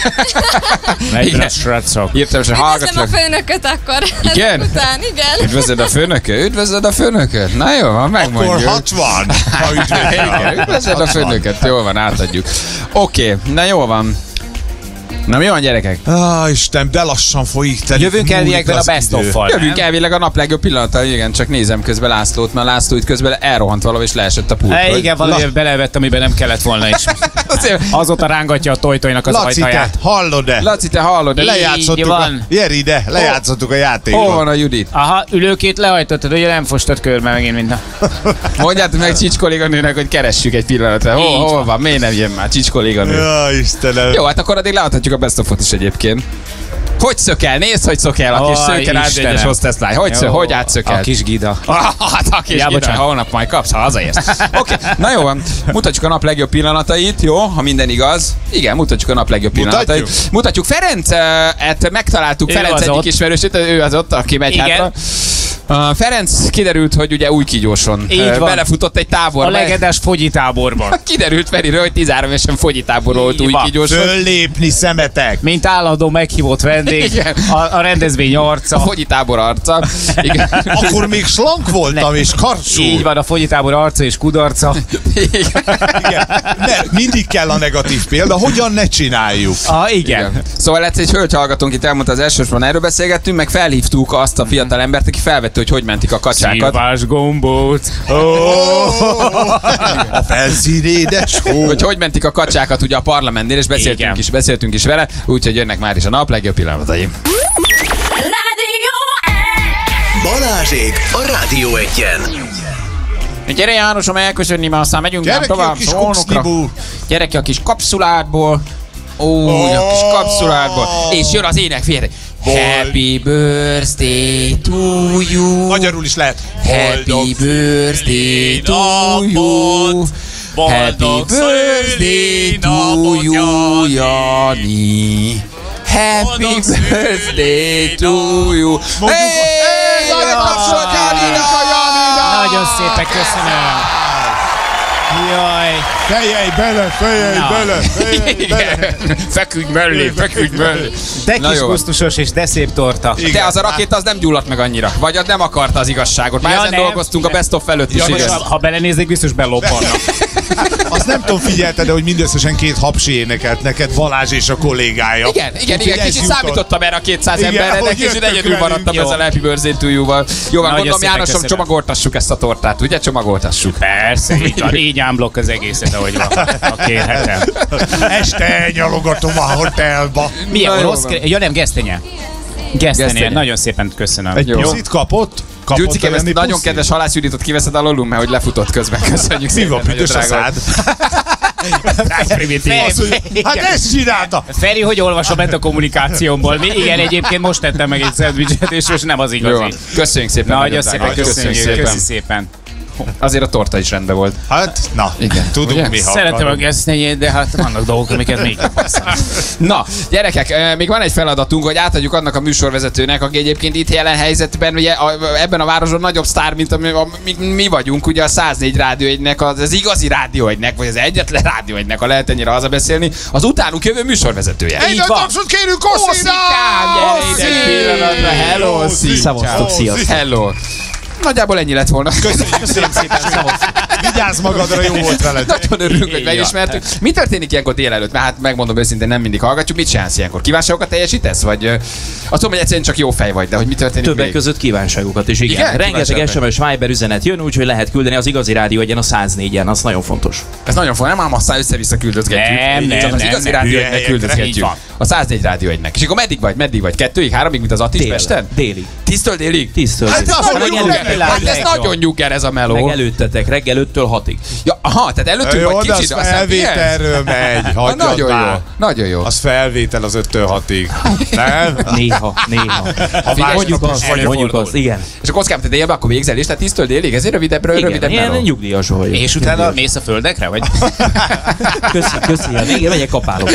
[SPEAKER 4] negyven srácok.
[SPEAKER 2] Írtam, hogy
[SPEAKER 19] Üdvözlöm a
[SPEAKER 2] hallgatlak.
[SPEAKER 19] főnököt akkor.
[SPEAKER 2] Igen?
[SPEAKER 19] Után, igen.
[SPEAKER 2] Üdvözlöd a főnököt? Üdvözlöd a főnököt? Na jó, van, megmondjuk.
[SPEAKER 3] Akkor hatvan, ha
[SPEAKER 2] Igen, üdvözlöd a főnököt. Jó van, átadjuk. Oké, na jó van. Na mi van, gyerekek?
[SPEAKER 3] Á, Isten, de lassan folyik telik.
[SPEAKER 4] Jövünk elviekben a best of-val.
[SPEAKER 2] Jövünk elvileg a nap legjobb pillanata, igen, csak nézem közben Lászlót, mert László itt közben elrohant valahol és leesett a pultról.
[SPEAKER 4] E, igen, valami belevett, amiben nem kellett volna is. Azóta rángatja a tojtojnak az
[SPEAKER 3] Laci, te
[SPEAKER 4] ajtaját.
[SPEAKER 3] hallod-e?
[SPEAKER 2] Laci, te hallod?
[SPEAKER 3] Lejátszottuk a... Gyere ide, lejátszottuk a játékot.
[SPEAKER 2] Hol van a Judit?
[SPEAKER 4] Aha, ülőkét lehajtottad, ugye nem fostad körbe megint minden.
[SPEAKER 2] Mondjátok meg Csics kolléganőnek, hogy keressük egy pillanatra. Hol, hol van? Miért nem jön már Csics kolléganő?
[SPEAKER 3] Ja, Istenem.
[SPEAKER 2] Jó, hát akkor addig leadhatjuk a best of-ot is egyébként. Hogy szökel? Nézd, hogy szökel a kis
[SPEAKER 4] Aj,
[SPEAKER 2] szőke rádió és hostesslány. Hogy, szö, hogy átszökel?
[SPEAKER 4] A kis gida.
[SPEAKER 2] Hát a kis
[SPEAKER 4] Ja,
[SPEAKER 2] gida,
[SPEAKER 4] bocsánat.
[SPEAKER 2] holnap majd kapsz, ha hazaérsz. Oké, okay. Na jó van. Mutatjuk a nap legjobb pillanatait, jó? Ha minden igaz. Igen, mutatjuk a nap legjobb pillanatait.
[SPEAKER 3] Mutatjuk?
[SPEAKER 2] Mutatjuk. Ferencet megtaláltuk,
[SPEAKER 4] Ő
[SPEAKER 2] Ferenc
[SPEAKER 4] az
[SPEAKER 2] egyik
[SPEAKER 4] ott.
[SPEAKER 2] ismerősét, ő az ott, aki megy
[SPEAKER 4] Igen.
[SPEAKER 2] hátra. Uh, Ferenc kiderült, hogy ugye új kígyóson
[SPEAKER 4] Így
[SPEAKER 2] uh,
[SPEAKER 4] van.
[SPEAKER 2] belefutott egy táborba.
[SPEAKER 4] A legendás fogyi táborban.
[SPEAKER 2] Kiderült Feriről, hogy tizenhárom évesen fogyi táborban volt
[SPEAKER 4] Így
[SPEAKER 2] új
[SPEAKER 4] van.
[SPEAKER 2] kígyóson.
[SPEAKER 3] Föllépni szemetek.
[SPEAKER 4] Mint állandó meghívott vendég,
[SPEAKER 2] Igen.
[SPEAKER 4] a, a rendezvény arca.
[SPEAKER 2] A fogyi tábor arca. Igen.
[SPEAKER 3] Akkor még slank voltam és karcsú.
[SPEAKER 4] Így van, a fogyi tábor arca és kudarca.
[SPEAKER 2] Igen.
[SPEAKER 3] Igen. Ne, mindig kell a negatív példa, hogyan ne csináljuk.
[SPEAKER 4] Ah, igen.
[SPEAKER 2] Igen. Szóval egyszer egy hölgy hallgatónk itt elmondta az elsősorban, erről beszélgettünk, meg felhívtuk azt a fiatal embert, aki felvette, hogy hogy mentik a kacsákat.
[SPEAKER 4] Szilvás gombóc.
[SPEAKER 3] A felszín édes hó.
[SPEAKER 2] Hogy hogy mentik a kacsákat ugye a parlamentnél, és beszéltünk
[SPEAKER 4] Igen.
[SPEAKER 2] is, beszéltünk is vele, úgyhogy jönnek már is a nap legjobb pillanatai.
[SPEAKER 1] Balázsék a Rádió Egyen.
[SPEAKER 2] Gyere Jánosom, elköszönni, mert aztán megyünk
[SPEAKER 3] Gyere
[SPEAKER 2] már
[SPEAKER 3] ki a
[SPEAKER 2] tovább
[SPEAKER 3] kis
[SPEAKER 2] Szolnokra.
[SPEAKER 3] kuxliból.
[SPEAKER 2] Gyere ki a kis kapszuládból. Ó, a kis kapszuládból. És jön az ének, figyelj. Happy birthday to you.
[SPEAKER 3] Magyarul is lehet.
[SPEAKER 2] Happy birthday to you. Happy birthday to you, Jani. Happy birthday to you. Hey, nagy tapsot Janinak, a Janinak!
[SPEAKER 4] Nagyon szépen köszönöm. Jaj.
[SPEAKER 3] Fejelj bele, fejelj
[SPEAKER 4] Na.
[SPEAKER 3] bele, fejelj bele.
[SPEAKER 2] Feküdj mellé, feküdj mellé.
[SPEAKER 4] De
[SPEAKER 2] Na
[SPEAKER 4] kis
[SPEAKER 2] jó van.
[SPEAKER 4] gusztusos és de szép torta.
[SPEAKER 2] De az a rakéta az nem gyulladt meg annyira. Vagy az nem akarta az igazságot. Már
[SPEAKER 4] Ja,
[SPEAKER 2] ezen
[SPEAKER 4] nem.
[SPEAKER 2] dolgoztunk a best of előtt is,
[SPEAKER 4] Ja, most,
[SPEAKER 2] igen.
[SPEAKER 4] ha, ha belenéznék, biztos beloppanna.
[SPEAKER 3] Azt nem tudom, figyelted, de hogy mindösszesen két hapsi énekelt neked Balázs és a kollégája.
[SPEAKER 2] Igen, igen,
[SPEAKER 3] Úgyhogy
[SPEAKER 2] igen,
[SPEAKER 3] ez
[SPEAKER 2] kicsit
[SPEAKER 3] jutott.
[SPEAKER 2] számítottam erre a kétszáz
[SPEAKER 3] Igen,
[SPEAKER 2] emberre, de
[SPEAKER 3] hogy
[SPEAKER 2] kicsit
[SPEAKER 3] jöttök
[SPEAKER 2] egyedül
[SPEAKER 3] velünk.
[SPEAKER 2] maradtam
[SPEAKER 4] Jó.
[SPEAKER 2] ezzel a Happy Birthday to you-val. Jó van,
[SPEAKER 4] Nagyon
[SPEAKER 2] gondolom
[SPEAKER 4] szépen
[SPEAKER 2] Jánosom,
[SPEAKER 4] köszönöm.
[SPEAKER 2] csomagoltassuk ezt a tortát, ugye? Csomagoltassuk.
[SPEAKER 4] Persze, így van. Így ámblok az egészet, ahogy van. Ha kérhetem.
[SPEAKER 3] Este nyalogatom a hotelba.
[SPEAKER 4] Milyen
[SPEAKER 2] Na, jó
[SPEAKER 4] orosz?
[SPEAKER 2] van.
[SPEAKER 4] Ja nem, gesztenye. Gesztenye.
[SPEAKER 2] Gesztenye.
[SPEAKER 4] Nagyon szépen köszönöm.
[SPEAKER 3] Egy
[SPEAKER 2] Jó.
[SPEAKER 3] puszit kapott? Kapott
[SPEAKER 2] Gyurcikém, ezt
[SPEAKER 3] Jani
[SPEAKER 2] nagyon
[SPEAKER 3] puszit?
[SPEAKER 2] kedves halászjuditot kiveszed alólunk, mert hogy lefutott közben. Köszönjük
[SPEAKER 3] Mi
[SPEAKER 2] szépen.
[SPEAKER 3] van,
[SPEAKER 2] nagyon
[SPEAKER 3] büdös a
[SPEAKER 2] drága vagy.
[SPEAKER 3] szád?
[SPEAKER 4] Primitív.
[SPEAKER 3] Azt mondja, hát ezt csinálta!
[SPEAKER 4] Feri, hogy olvasom metakommunikációmból? Mi? Igen, egyébként most tettem meg egy szendvicset, és most nem az
[SPEAKER 2] Jó van.
[SPEAKER 4] igazi.
[SPEAKER 2] Köszönjük szépen.
[SPEAKER 4] Nagyon
[SPEAKER 2] nagyon
[SPEAKER 4] szépen
[SPEAKER 2] drága.
[SPEAKER 4] köszönjük. Köszi szépen.
[SPEAKER 2] Azért a torta is rendben volt.
[SPEAKER 3] Hát, na,
[SPEAKER 2] Igen.
[SPEAKER 3] tudunk
[SPEAKER 2] Ugye?
[SPEAKER 3] mi ha
[SPEAKER 4] Szeretem a
[SPEAKER 3] akarunk.
[SPEAKER 4] gesztenyét, de hát vannak dolgok, amiket még nem használ.
[SPEAKER 2] Na, gyerekek, eh, még van egy feladatunk, hogy átadjuk annak a műsorvezetőnek, aki egyébként itt jelen helyzetben, ugye a, ebben a városban nagyobb sztár, mint ami, a, mi, mi vagyunk, ugye a száz négy Rádió egynek, az, az igazi Rádió egynek, vagy az egyetlen Rádió egynek, ha lehet ennyire hazabeszélni, az utánuk jövő műsorvezetője.
[SPEAKER 3] Egy nagy tapsot kérünk Oszikám!
[SPEAKER 2] Gyere ide egy pillanatra, hello, Oszi!
[SPEAKER 7] Szevasztok, sziasztok.
[SPEAKER 2] Hello! nagyjából ennyi lett volna.
[SPEAKER 3] Köszönjük, köszönjük szépen. Vigyázz magadra, jó volt veled.
[SPEAKER 2] Nagyon örülünk, hogy megismertük. Mi történik ilyenkor délelőtt? Mert hát megmondom őszintén, nem mindig hallgatjuk. Mit csinálsz ilyenkor? Kívánságokat teljesítesz? Vagy uh, azt tudom, hogy egyszerűen csak jó fej vagy, de hogy mi történik
[SPEAKER 6] Többek
[SPEAKER 2] még?
[SPEAKER 6] között kívánságokat is, igen. igen? Rengeteg es em es Viber üzenet jön, úgyhogy lehet küldeni az igazi rádió egyen a száz négyen, az nagyon fontos.
[SPEAKER 2] Ez nagyon fontos, nem ám aztán össze-vissza küldözgetjük.
[SPEAKER 6] Nem, nem,
[SPEAKER 2] csak az
[SPEAKER 6] nem,
[SPEAKER 2] igazi
[SPEAKER 6] nem,
[SPEAKER 2] rádió
[SPEAKER 6] hülye
[SPEAKER 2] egynek
[SPEAKER 6] helyekre,
[SPEAKER 2] küldözgetjük.
[SPEAKER 6] így van.
[SPEAKER 2] A száz négy rádió egynek. És akkor meddig vagy? Meddig vagy? Kettőig, háromig, mint az Attis
[SPEAKER 6] Dél,
[SPEAKER 2] Pesten?
[SPEAKER 6] Délig.
[SPEAKER 2] Tíztől délig?
[SPEAKER 6] Tíztől
[SPEAKER 2] Hát,
[SPEAKER 6] délig.
[SPEAKER 2] ez nagyon nyuger. Hát ez nagyon nyuger ez a meló.
[SPEAKER 6] Meg előttetek, reggel öttől hatig.
[SPEAKER 2] Ja, aha, tehát előttünk
[SPEAKER 3] jó,
[SPEAKER 2] vagy
[SPEAKER 3] de
[SPEAKER 2] kicsit,
[SPEAKER 3] az
[SPEAKER 2] aztán
[SPEAKER 3] felvételről megy.
[SPEAKER 2] Na, nagyon jó, nagyon jó.
[SPEAKER 3] Az felvétel az öttől hatig. Nem?
[SPEAKER 6] Néha, néha.
[SPEAKER 3] Ha
[SPEAKER 6] mondjuk azt, mondjuk azt, igen.
[SPEAKER 2] És a kockám, te délben akkor végzel is, tehát tíztől délig, ezért rövidebb,
[SPEAKER 6] Igen,
[SPEAKER 2] rövidebb
[SPEAKER 6] ilyen
[SPEAKER 2] meló.
[SPEAKER 6] nyugdíjas vagyok.
[SPEAKER 4] És utána mész a földekre, vagy?
[SPEAKER 6] Köszi, köszi, a végén megyek kapálok.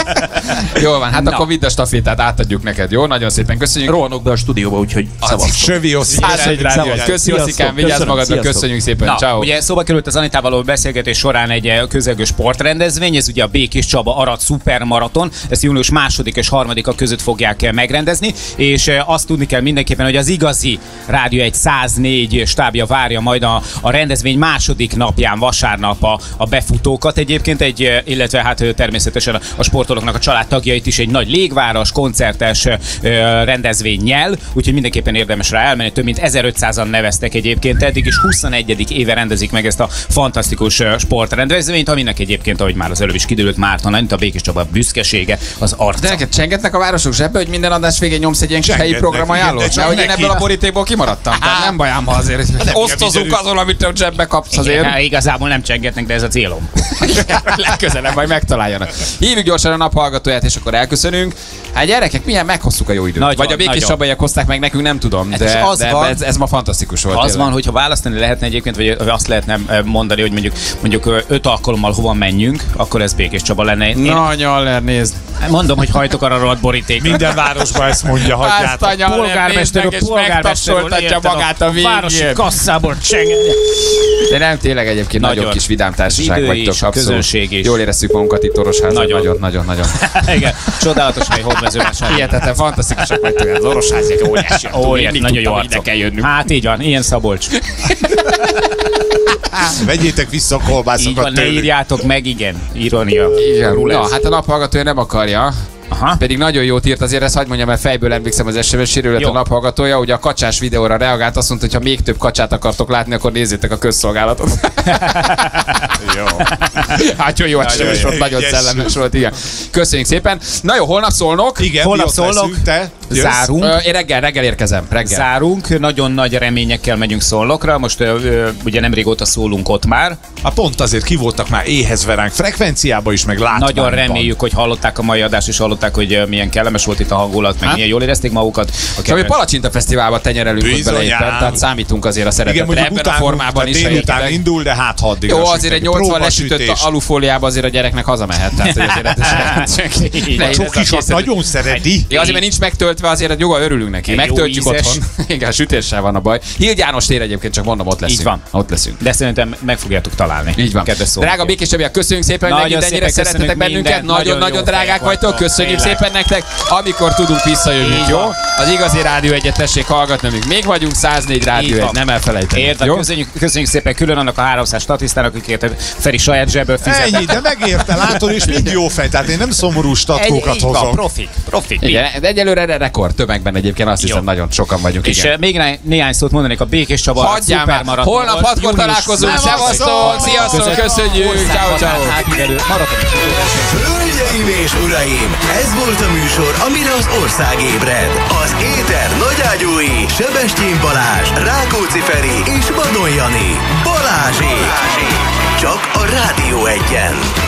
[SPEAKER 2] Jól van, hát
[SPEAKER 6] Na.
[SPEAKER 2] akkor vidd a stafétát, átadjuk neked, jó? Nagyon szépen köszönjük.
[SPEAKER 6] Rohanok be a stúdióba, úgyhogy szavaztok.
[SPEAKER 3] Sövi Oszi.
[SPEAKER 2] Köszi Oszikám, vigyázz magadra, köszönjük szépen,
[SPEAKER 4] Na,
[SPEAKER 2] ciao.
[SPEAKER 4] ugye szóba került az Anitával való beszélgetés során egy eh, közelgő sportrendezvény, ez ugye a Békés Csaba Arad Szupermaraton, ezt június második és harmadika között fogják eh, megrendezni, és eh, azt tudni kell mindenképpen, hogy az igazi Rádió egy száz négy stábja várja majd a, a rendezvény második napján, vasárnap a, a befutókat egyébként, egy, eh, illetve hát eh, természetesen a, a sportolóknak a családtagjait is egy nagy légváros, koncertes eh, rendezvénnyel, úgyhogy mindenképpen érdemes rá elmenni, több mint ezerötszázan neveztek egyébként eddig, és huszonegyedik éve rendezik meg ezt a fantasztikus eh, sportrendezvényt, aminek egyébként, ahogy már az előbb is kiderült, Márton Anita, a Békés Csaba büszkesége az arca.
[SPEAKER 2] De neked csengetnek a városok zsebbe, hogy minden adás végén nyomsz egy ilyen kis helyi programajánlót? Mert hogy én ebből a borítékból kimaradtam. Tehát nem bajám, ha azért osztozunk azon, amit te zsebbe kapsz azért.
[SPEAKER 4] Igen, igazából nem csengetnek, de ez a célom.
[SPEAKER 2] Legközelebb majd megtaláljanak. Hívjuk gyorsan a naphallgatóját, és akkor elköszönünk. Hát gyerekek, milyen meghoztuk a jó időt.
[SPEAKER 4] Nagyon,
[SPEAKER 2] Vagy a Békés
[SPEAKER 4] nagyon.
[SPEAKER 2] Csabaiak hozták meg nekünk, nem tudom.
[SPEAKER 4] Hát
[SPEAKER 2] De,
[SPEAKER 4] és az
[SPEAKER 2] de
[SPEAKER 4] van-
[SPEAKER 2] ez, ez ma fantasztikus volt.
[SPEAKER 4] Az
[SPEAKER 2] tényleg.
[SPEAKER 4] van, hogyha választani lehetne egyébként, vagy azt lehetne eh, mondani, hogy mondjuk, mondjuk öt alkalommal hova menjünk, akkor ez Békés Csaba lenne. Én
[SPEAKER 2] Na, Nyaller, nézd.
[SPEAKER 4] mondom, hogy hajtok arra rohadt borítékra.
[SPEAKER 3] Minden városban ezt mondja,
[SPEAKER 2] Azt
[SPEAKER 3] hagyjátok.
[SPEAKER 2] a Nyaller,
[SPEAKER 4] polgármester
[SPEAKER 2] nézd meg, és
[SPEAKER 4] polgármester úr,
[SPEAKER 2] megtapsoltatja
[SPEAKER 4] érted,
[SPEAKER 2] magát a
[SPEAKER 4] városi
[SPEAKER 2] végén.
[SPEAKER 4] kasszából csenget.
[SPEAKER 2] De nem, tényleg egyébként nagyon,
[SPEAKER 4] Nagyon.
[SPEAKER 2] kis vidám társaság
[SPEAKER 4] Idő
[SPEAKER 2] vagytok,
[SPEAKER 4] is,
[SPEAKER 2] abszolút.
[SPEAKER 4] közönség is.
[SPEAKER 2] Jól érezzük magunkat itt Orosházon.
[SPEAKER 4] Nagyon.
[SPEAKER 2] Nagyon, nagyon, nagyon.
[SPEAKER 4] Igen, csodálatos hely, hódmezővásárhely.
[SPEAKER 2] Hihetetlen, fantasztikusak vagytok, az Orosháziak óriási.
[SPEAKER 4] Óriási, nagyon jó
[SPEAKER 2] ide
[SPEAKER 4] arcok.
[SPEAKER 2] kell jönnünk.
[SPEAKER 4] Hát így van, ilyen Szabolcs.
[SPEAKER 3] Vegyétek vissza a
[SPEAKER 4] Így
[SPEAKER 3] kolbászokat
[SPEAKER 4] van, ne
[SPEAKER 3] tőlük.
[SPEAKER 4] írjátok meg, igen. Ironia.
[SPEAKER 2] Igen.
[SPEAKER 4] Rulez.
[SPEAKER 2] Na, hát a naphallgatója nem akarja.
[SPEAKER 4] Aha.
[SPEAKER 2] Pedig nagyon jót írt, azért ezt hagyd mondjam, mert fejből emlékszem az es em es-éről,
[SPEAKER 4] Jó.
[SPEAKER 2] a naphallgatója, ugye a kacsás videóra reagált, azt mondta, hogy ha még több kacsát akartok látni, akkor nézzétek a közszolgálatot.
[SPEAKER 3] Jó.
[SPEAKER 2] Hát jó, jó es em es volt, nagyon
[SPEAKER 3] Ügyes.
[SPEAKER 2] szellemes volt, igen. Köszönjük szépen. Na jó, holnap szólnok.
[SPEAKER 3] Igen,
[SPEAKER 4] Holnap
[SPEAKER 3] mi ott
[SPEAKER 4] szólok.
[SPEAKER 3] leszünk, te? Jössz?
[SPEAKER 4] Zárunk.
[SPEAKER 2] Ö, Én reggel, reggel érkezem. Reggel.
[SPEAKER 4] Zárunk, nagyon nagy reményekkel megyünk Szolnokra, most ö, ö, ugye nem régóta szólunk ott már.
[SPEAKER 3] Hát pont azért ki voltak már éhezve ránk frekvenciába is, meg látványban.
[SPEAKER 4] Nagyon reméljük, hogy hallották a mai adást, és hallották, hogy ö, milyen kellemes volt itt a hangulat, meg
[SPEAKER 2] Hát.
[SPEAKER 4] milyen jól érezték magukat. A
[SPEAKER 2] Csak
[SPEAKER 4] kedves-
[SPEAKER 2] a Palacsinta Fesztiválba tenyerelünk ott bele
[SPEAKER 3] Bizonyám.
[SPEAKER 2] éppen, tehát számítunk azért a
[SPEAKER 3] Igen,
[SPEAKER 2] szeretetre.
[SPEAKER 3] mondjuk
[SPEAKER 2] Ebben
[SPEAKER 3] után,
[SPEAKER 2] a formában is. ha
[SPEAKER 3] délután
[SPEAKER 2] értitek.
[SPEAKER 3] indul, de hát ha addig.
[SPEAKER 2] Jó, azért egy nyolcvan lesütött alufóliába azért a gyereknek hazamehet. Tehát, hogy azért
[SPEAKER 3] A
[SPEAKER 2] ez
[SPEAKER 3] csokisat nagyon szereti.
[SPEAKER 2] Ja, azért, mert nincs megtöltve, azért joga örülünk neki.
[SPEAKER 4] Egy
[SPEAKER 2] Megtöltjük
[SPEAKER 4] jó ízes.
[SPEAKER 2] otthon. Igen, sütéssel van a baj. Hild János tér egyébként, csak mondom, ott leszünk.
[SPEAKER 4] Így van.
[SPEAKER 2] Ott leszünk.
[SPEAKER 4] De szerintem meg fogjátok találni.
[SPEAKER 2] Így van.
[SPEAKER 4] Kedves Szolnok.
[SPEAKER 2] Drága Békés Csabiak, köszönjük szépen, hogy
[SPEAKER 4] Nagyon
[SPEAKER 2] megint ennyire
[SPEAKER 4] szépen
[SPEAKER 2] szeretetek
[SPEAKER 4] köszönjük
[SPEAKER 2] bennünket.
[SPEAKER 4] mindent.
[SPEAKER 2] Nagyon-nagyon
[SPEAKER 4] Nagyon jó
[SPEAKER 2] drágák
[SPEAKER 4] fejek
[SPEAKER 2] vagytok.
[SPEAKER 4] vagytok.
[SPEAKER 2] Köszönjük
[SPEAKER 4] Tényleg.
[SPEAKER 2] szépen nektek. Amikor tudunk, visszajövünk,
[SPEAKER 4] Így
[SPEAKER 2] jó?
[SPEAKER 4] van.
[SPEAKER 2] Az igazi Rádió egyet tessék hallgatni, amíg még vagyunk. száz négy Rádió
[SPEAKER 4] Így
[SPEAKER 2] egy,
[SPEAKER 4] van.
[SPEAKER 2] nem elfelejteni.
[SPEAKER 4] Érted,
[SPEAKER 2] Jó?
[SPEAKER 4] köszönjük, köszönjük szépen külön annak a háromszáz statisztának, akiket Feri saját zsebből fizet.
[SPEAKER 3] Ennyi, de megérte, látod, és mind jó fej. Tehát én nem szomorú statkókat
[SPEAKER 4] Így van,
[SPEAKER 3] hozom.
[SPEAKER 4] profik, profik.
[SPEAKER 2] Igen, de egyelőre erre rekord tömegben egyébként azt hiszem
[SPEAKER 4] Jó.
[SPEAKER 2] nagyon sokan vagyunk.
[SPEAKER 4] És
[SPEAKER 2] Igen.
[SPEAKER 4] eh, még né- néhány szót mondanék a Békés Csaba
[SPEAKER 2] Hagyjál már!
[SPEAKER 4] szupermaraton.
[SPEAKER 2] Holnap hatkor találkozunk, szevasztok, sziasztok, köszönjük, ciao, ciao.
[SPEAKER 1] Hölgyeim és uraim, ez volt a műsor, amire az ország ébred. Az éter nagyágyúi Sebestyén Balázs, Rákóczi Feri és Vadon Jani. Balázsék! Csak a Rádió egyen.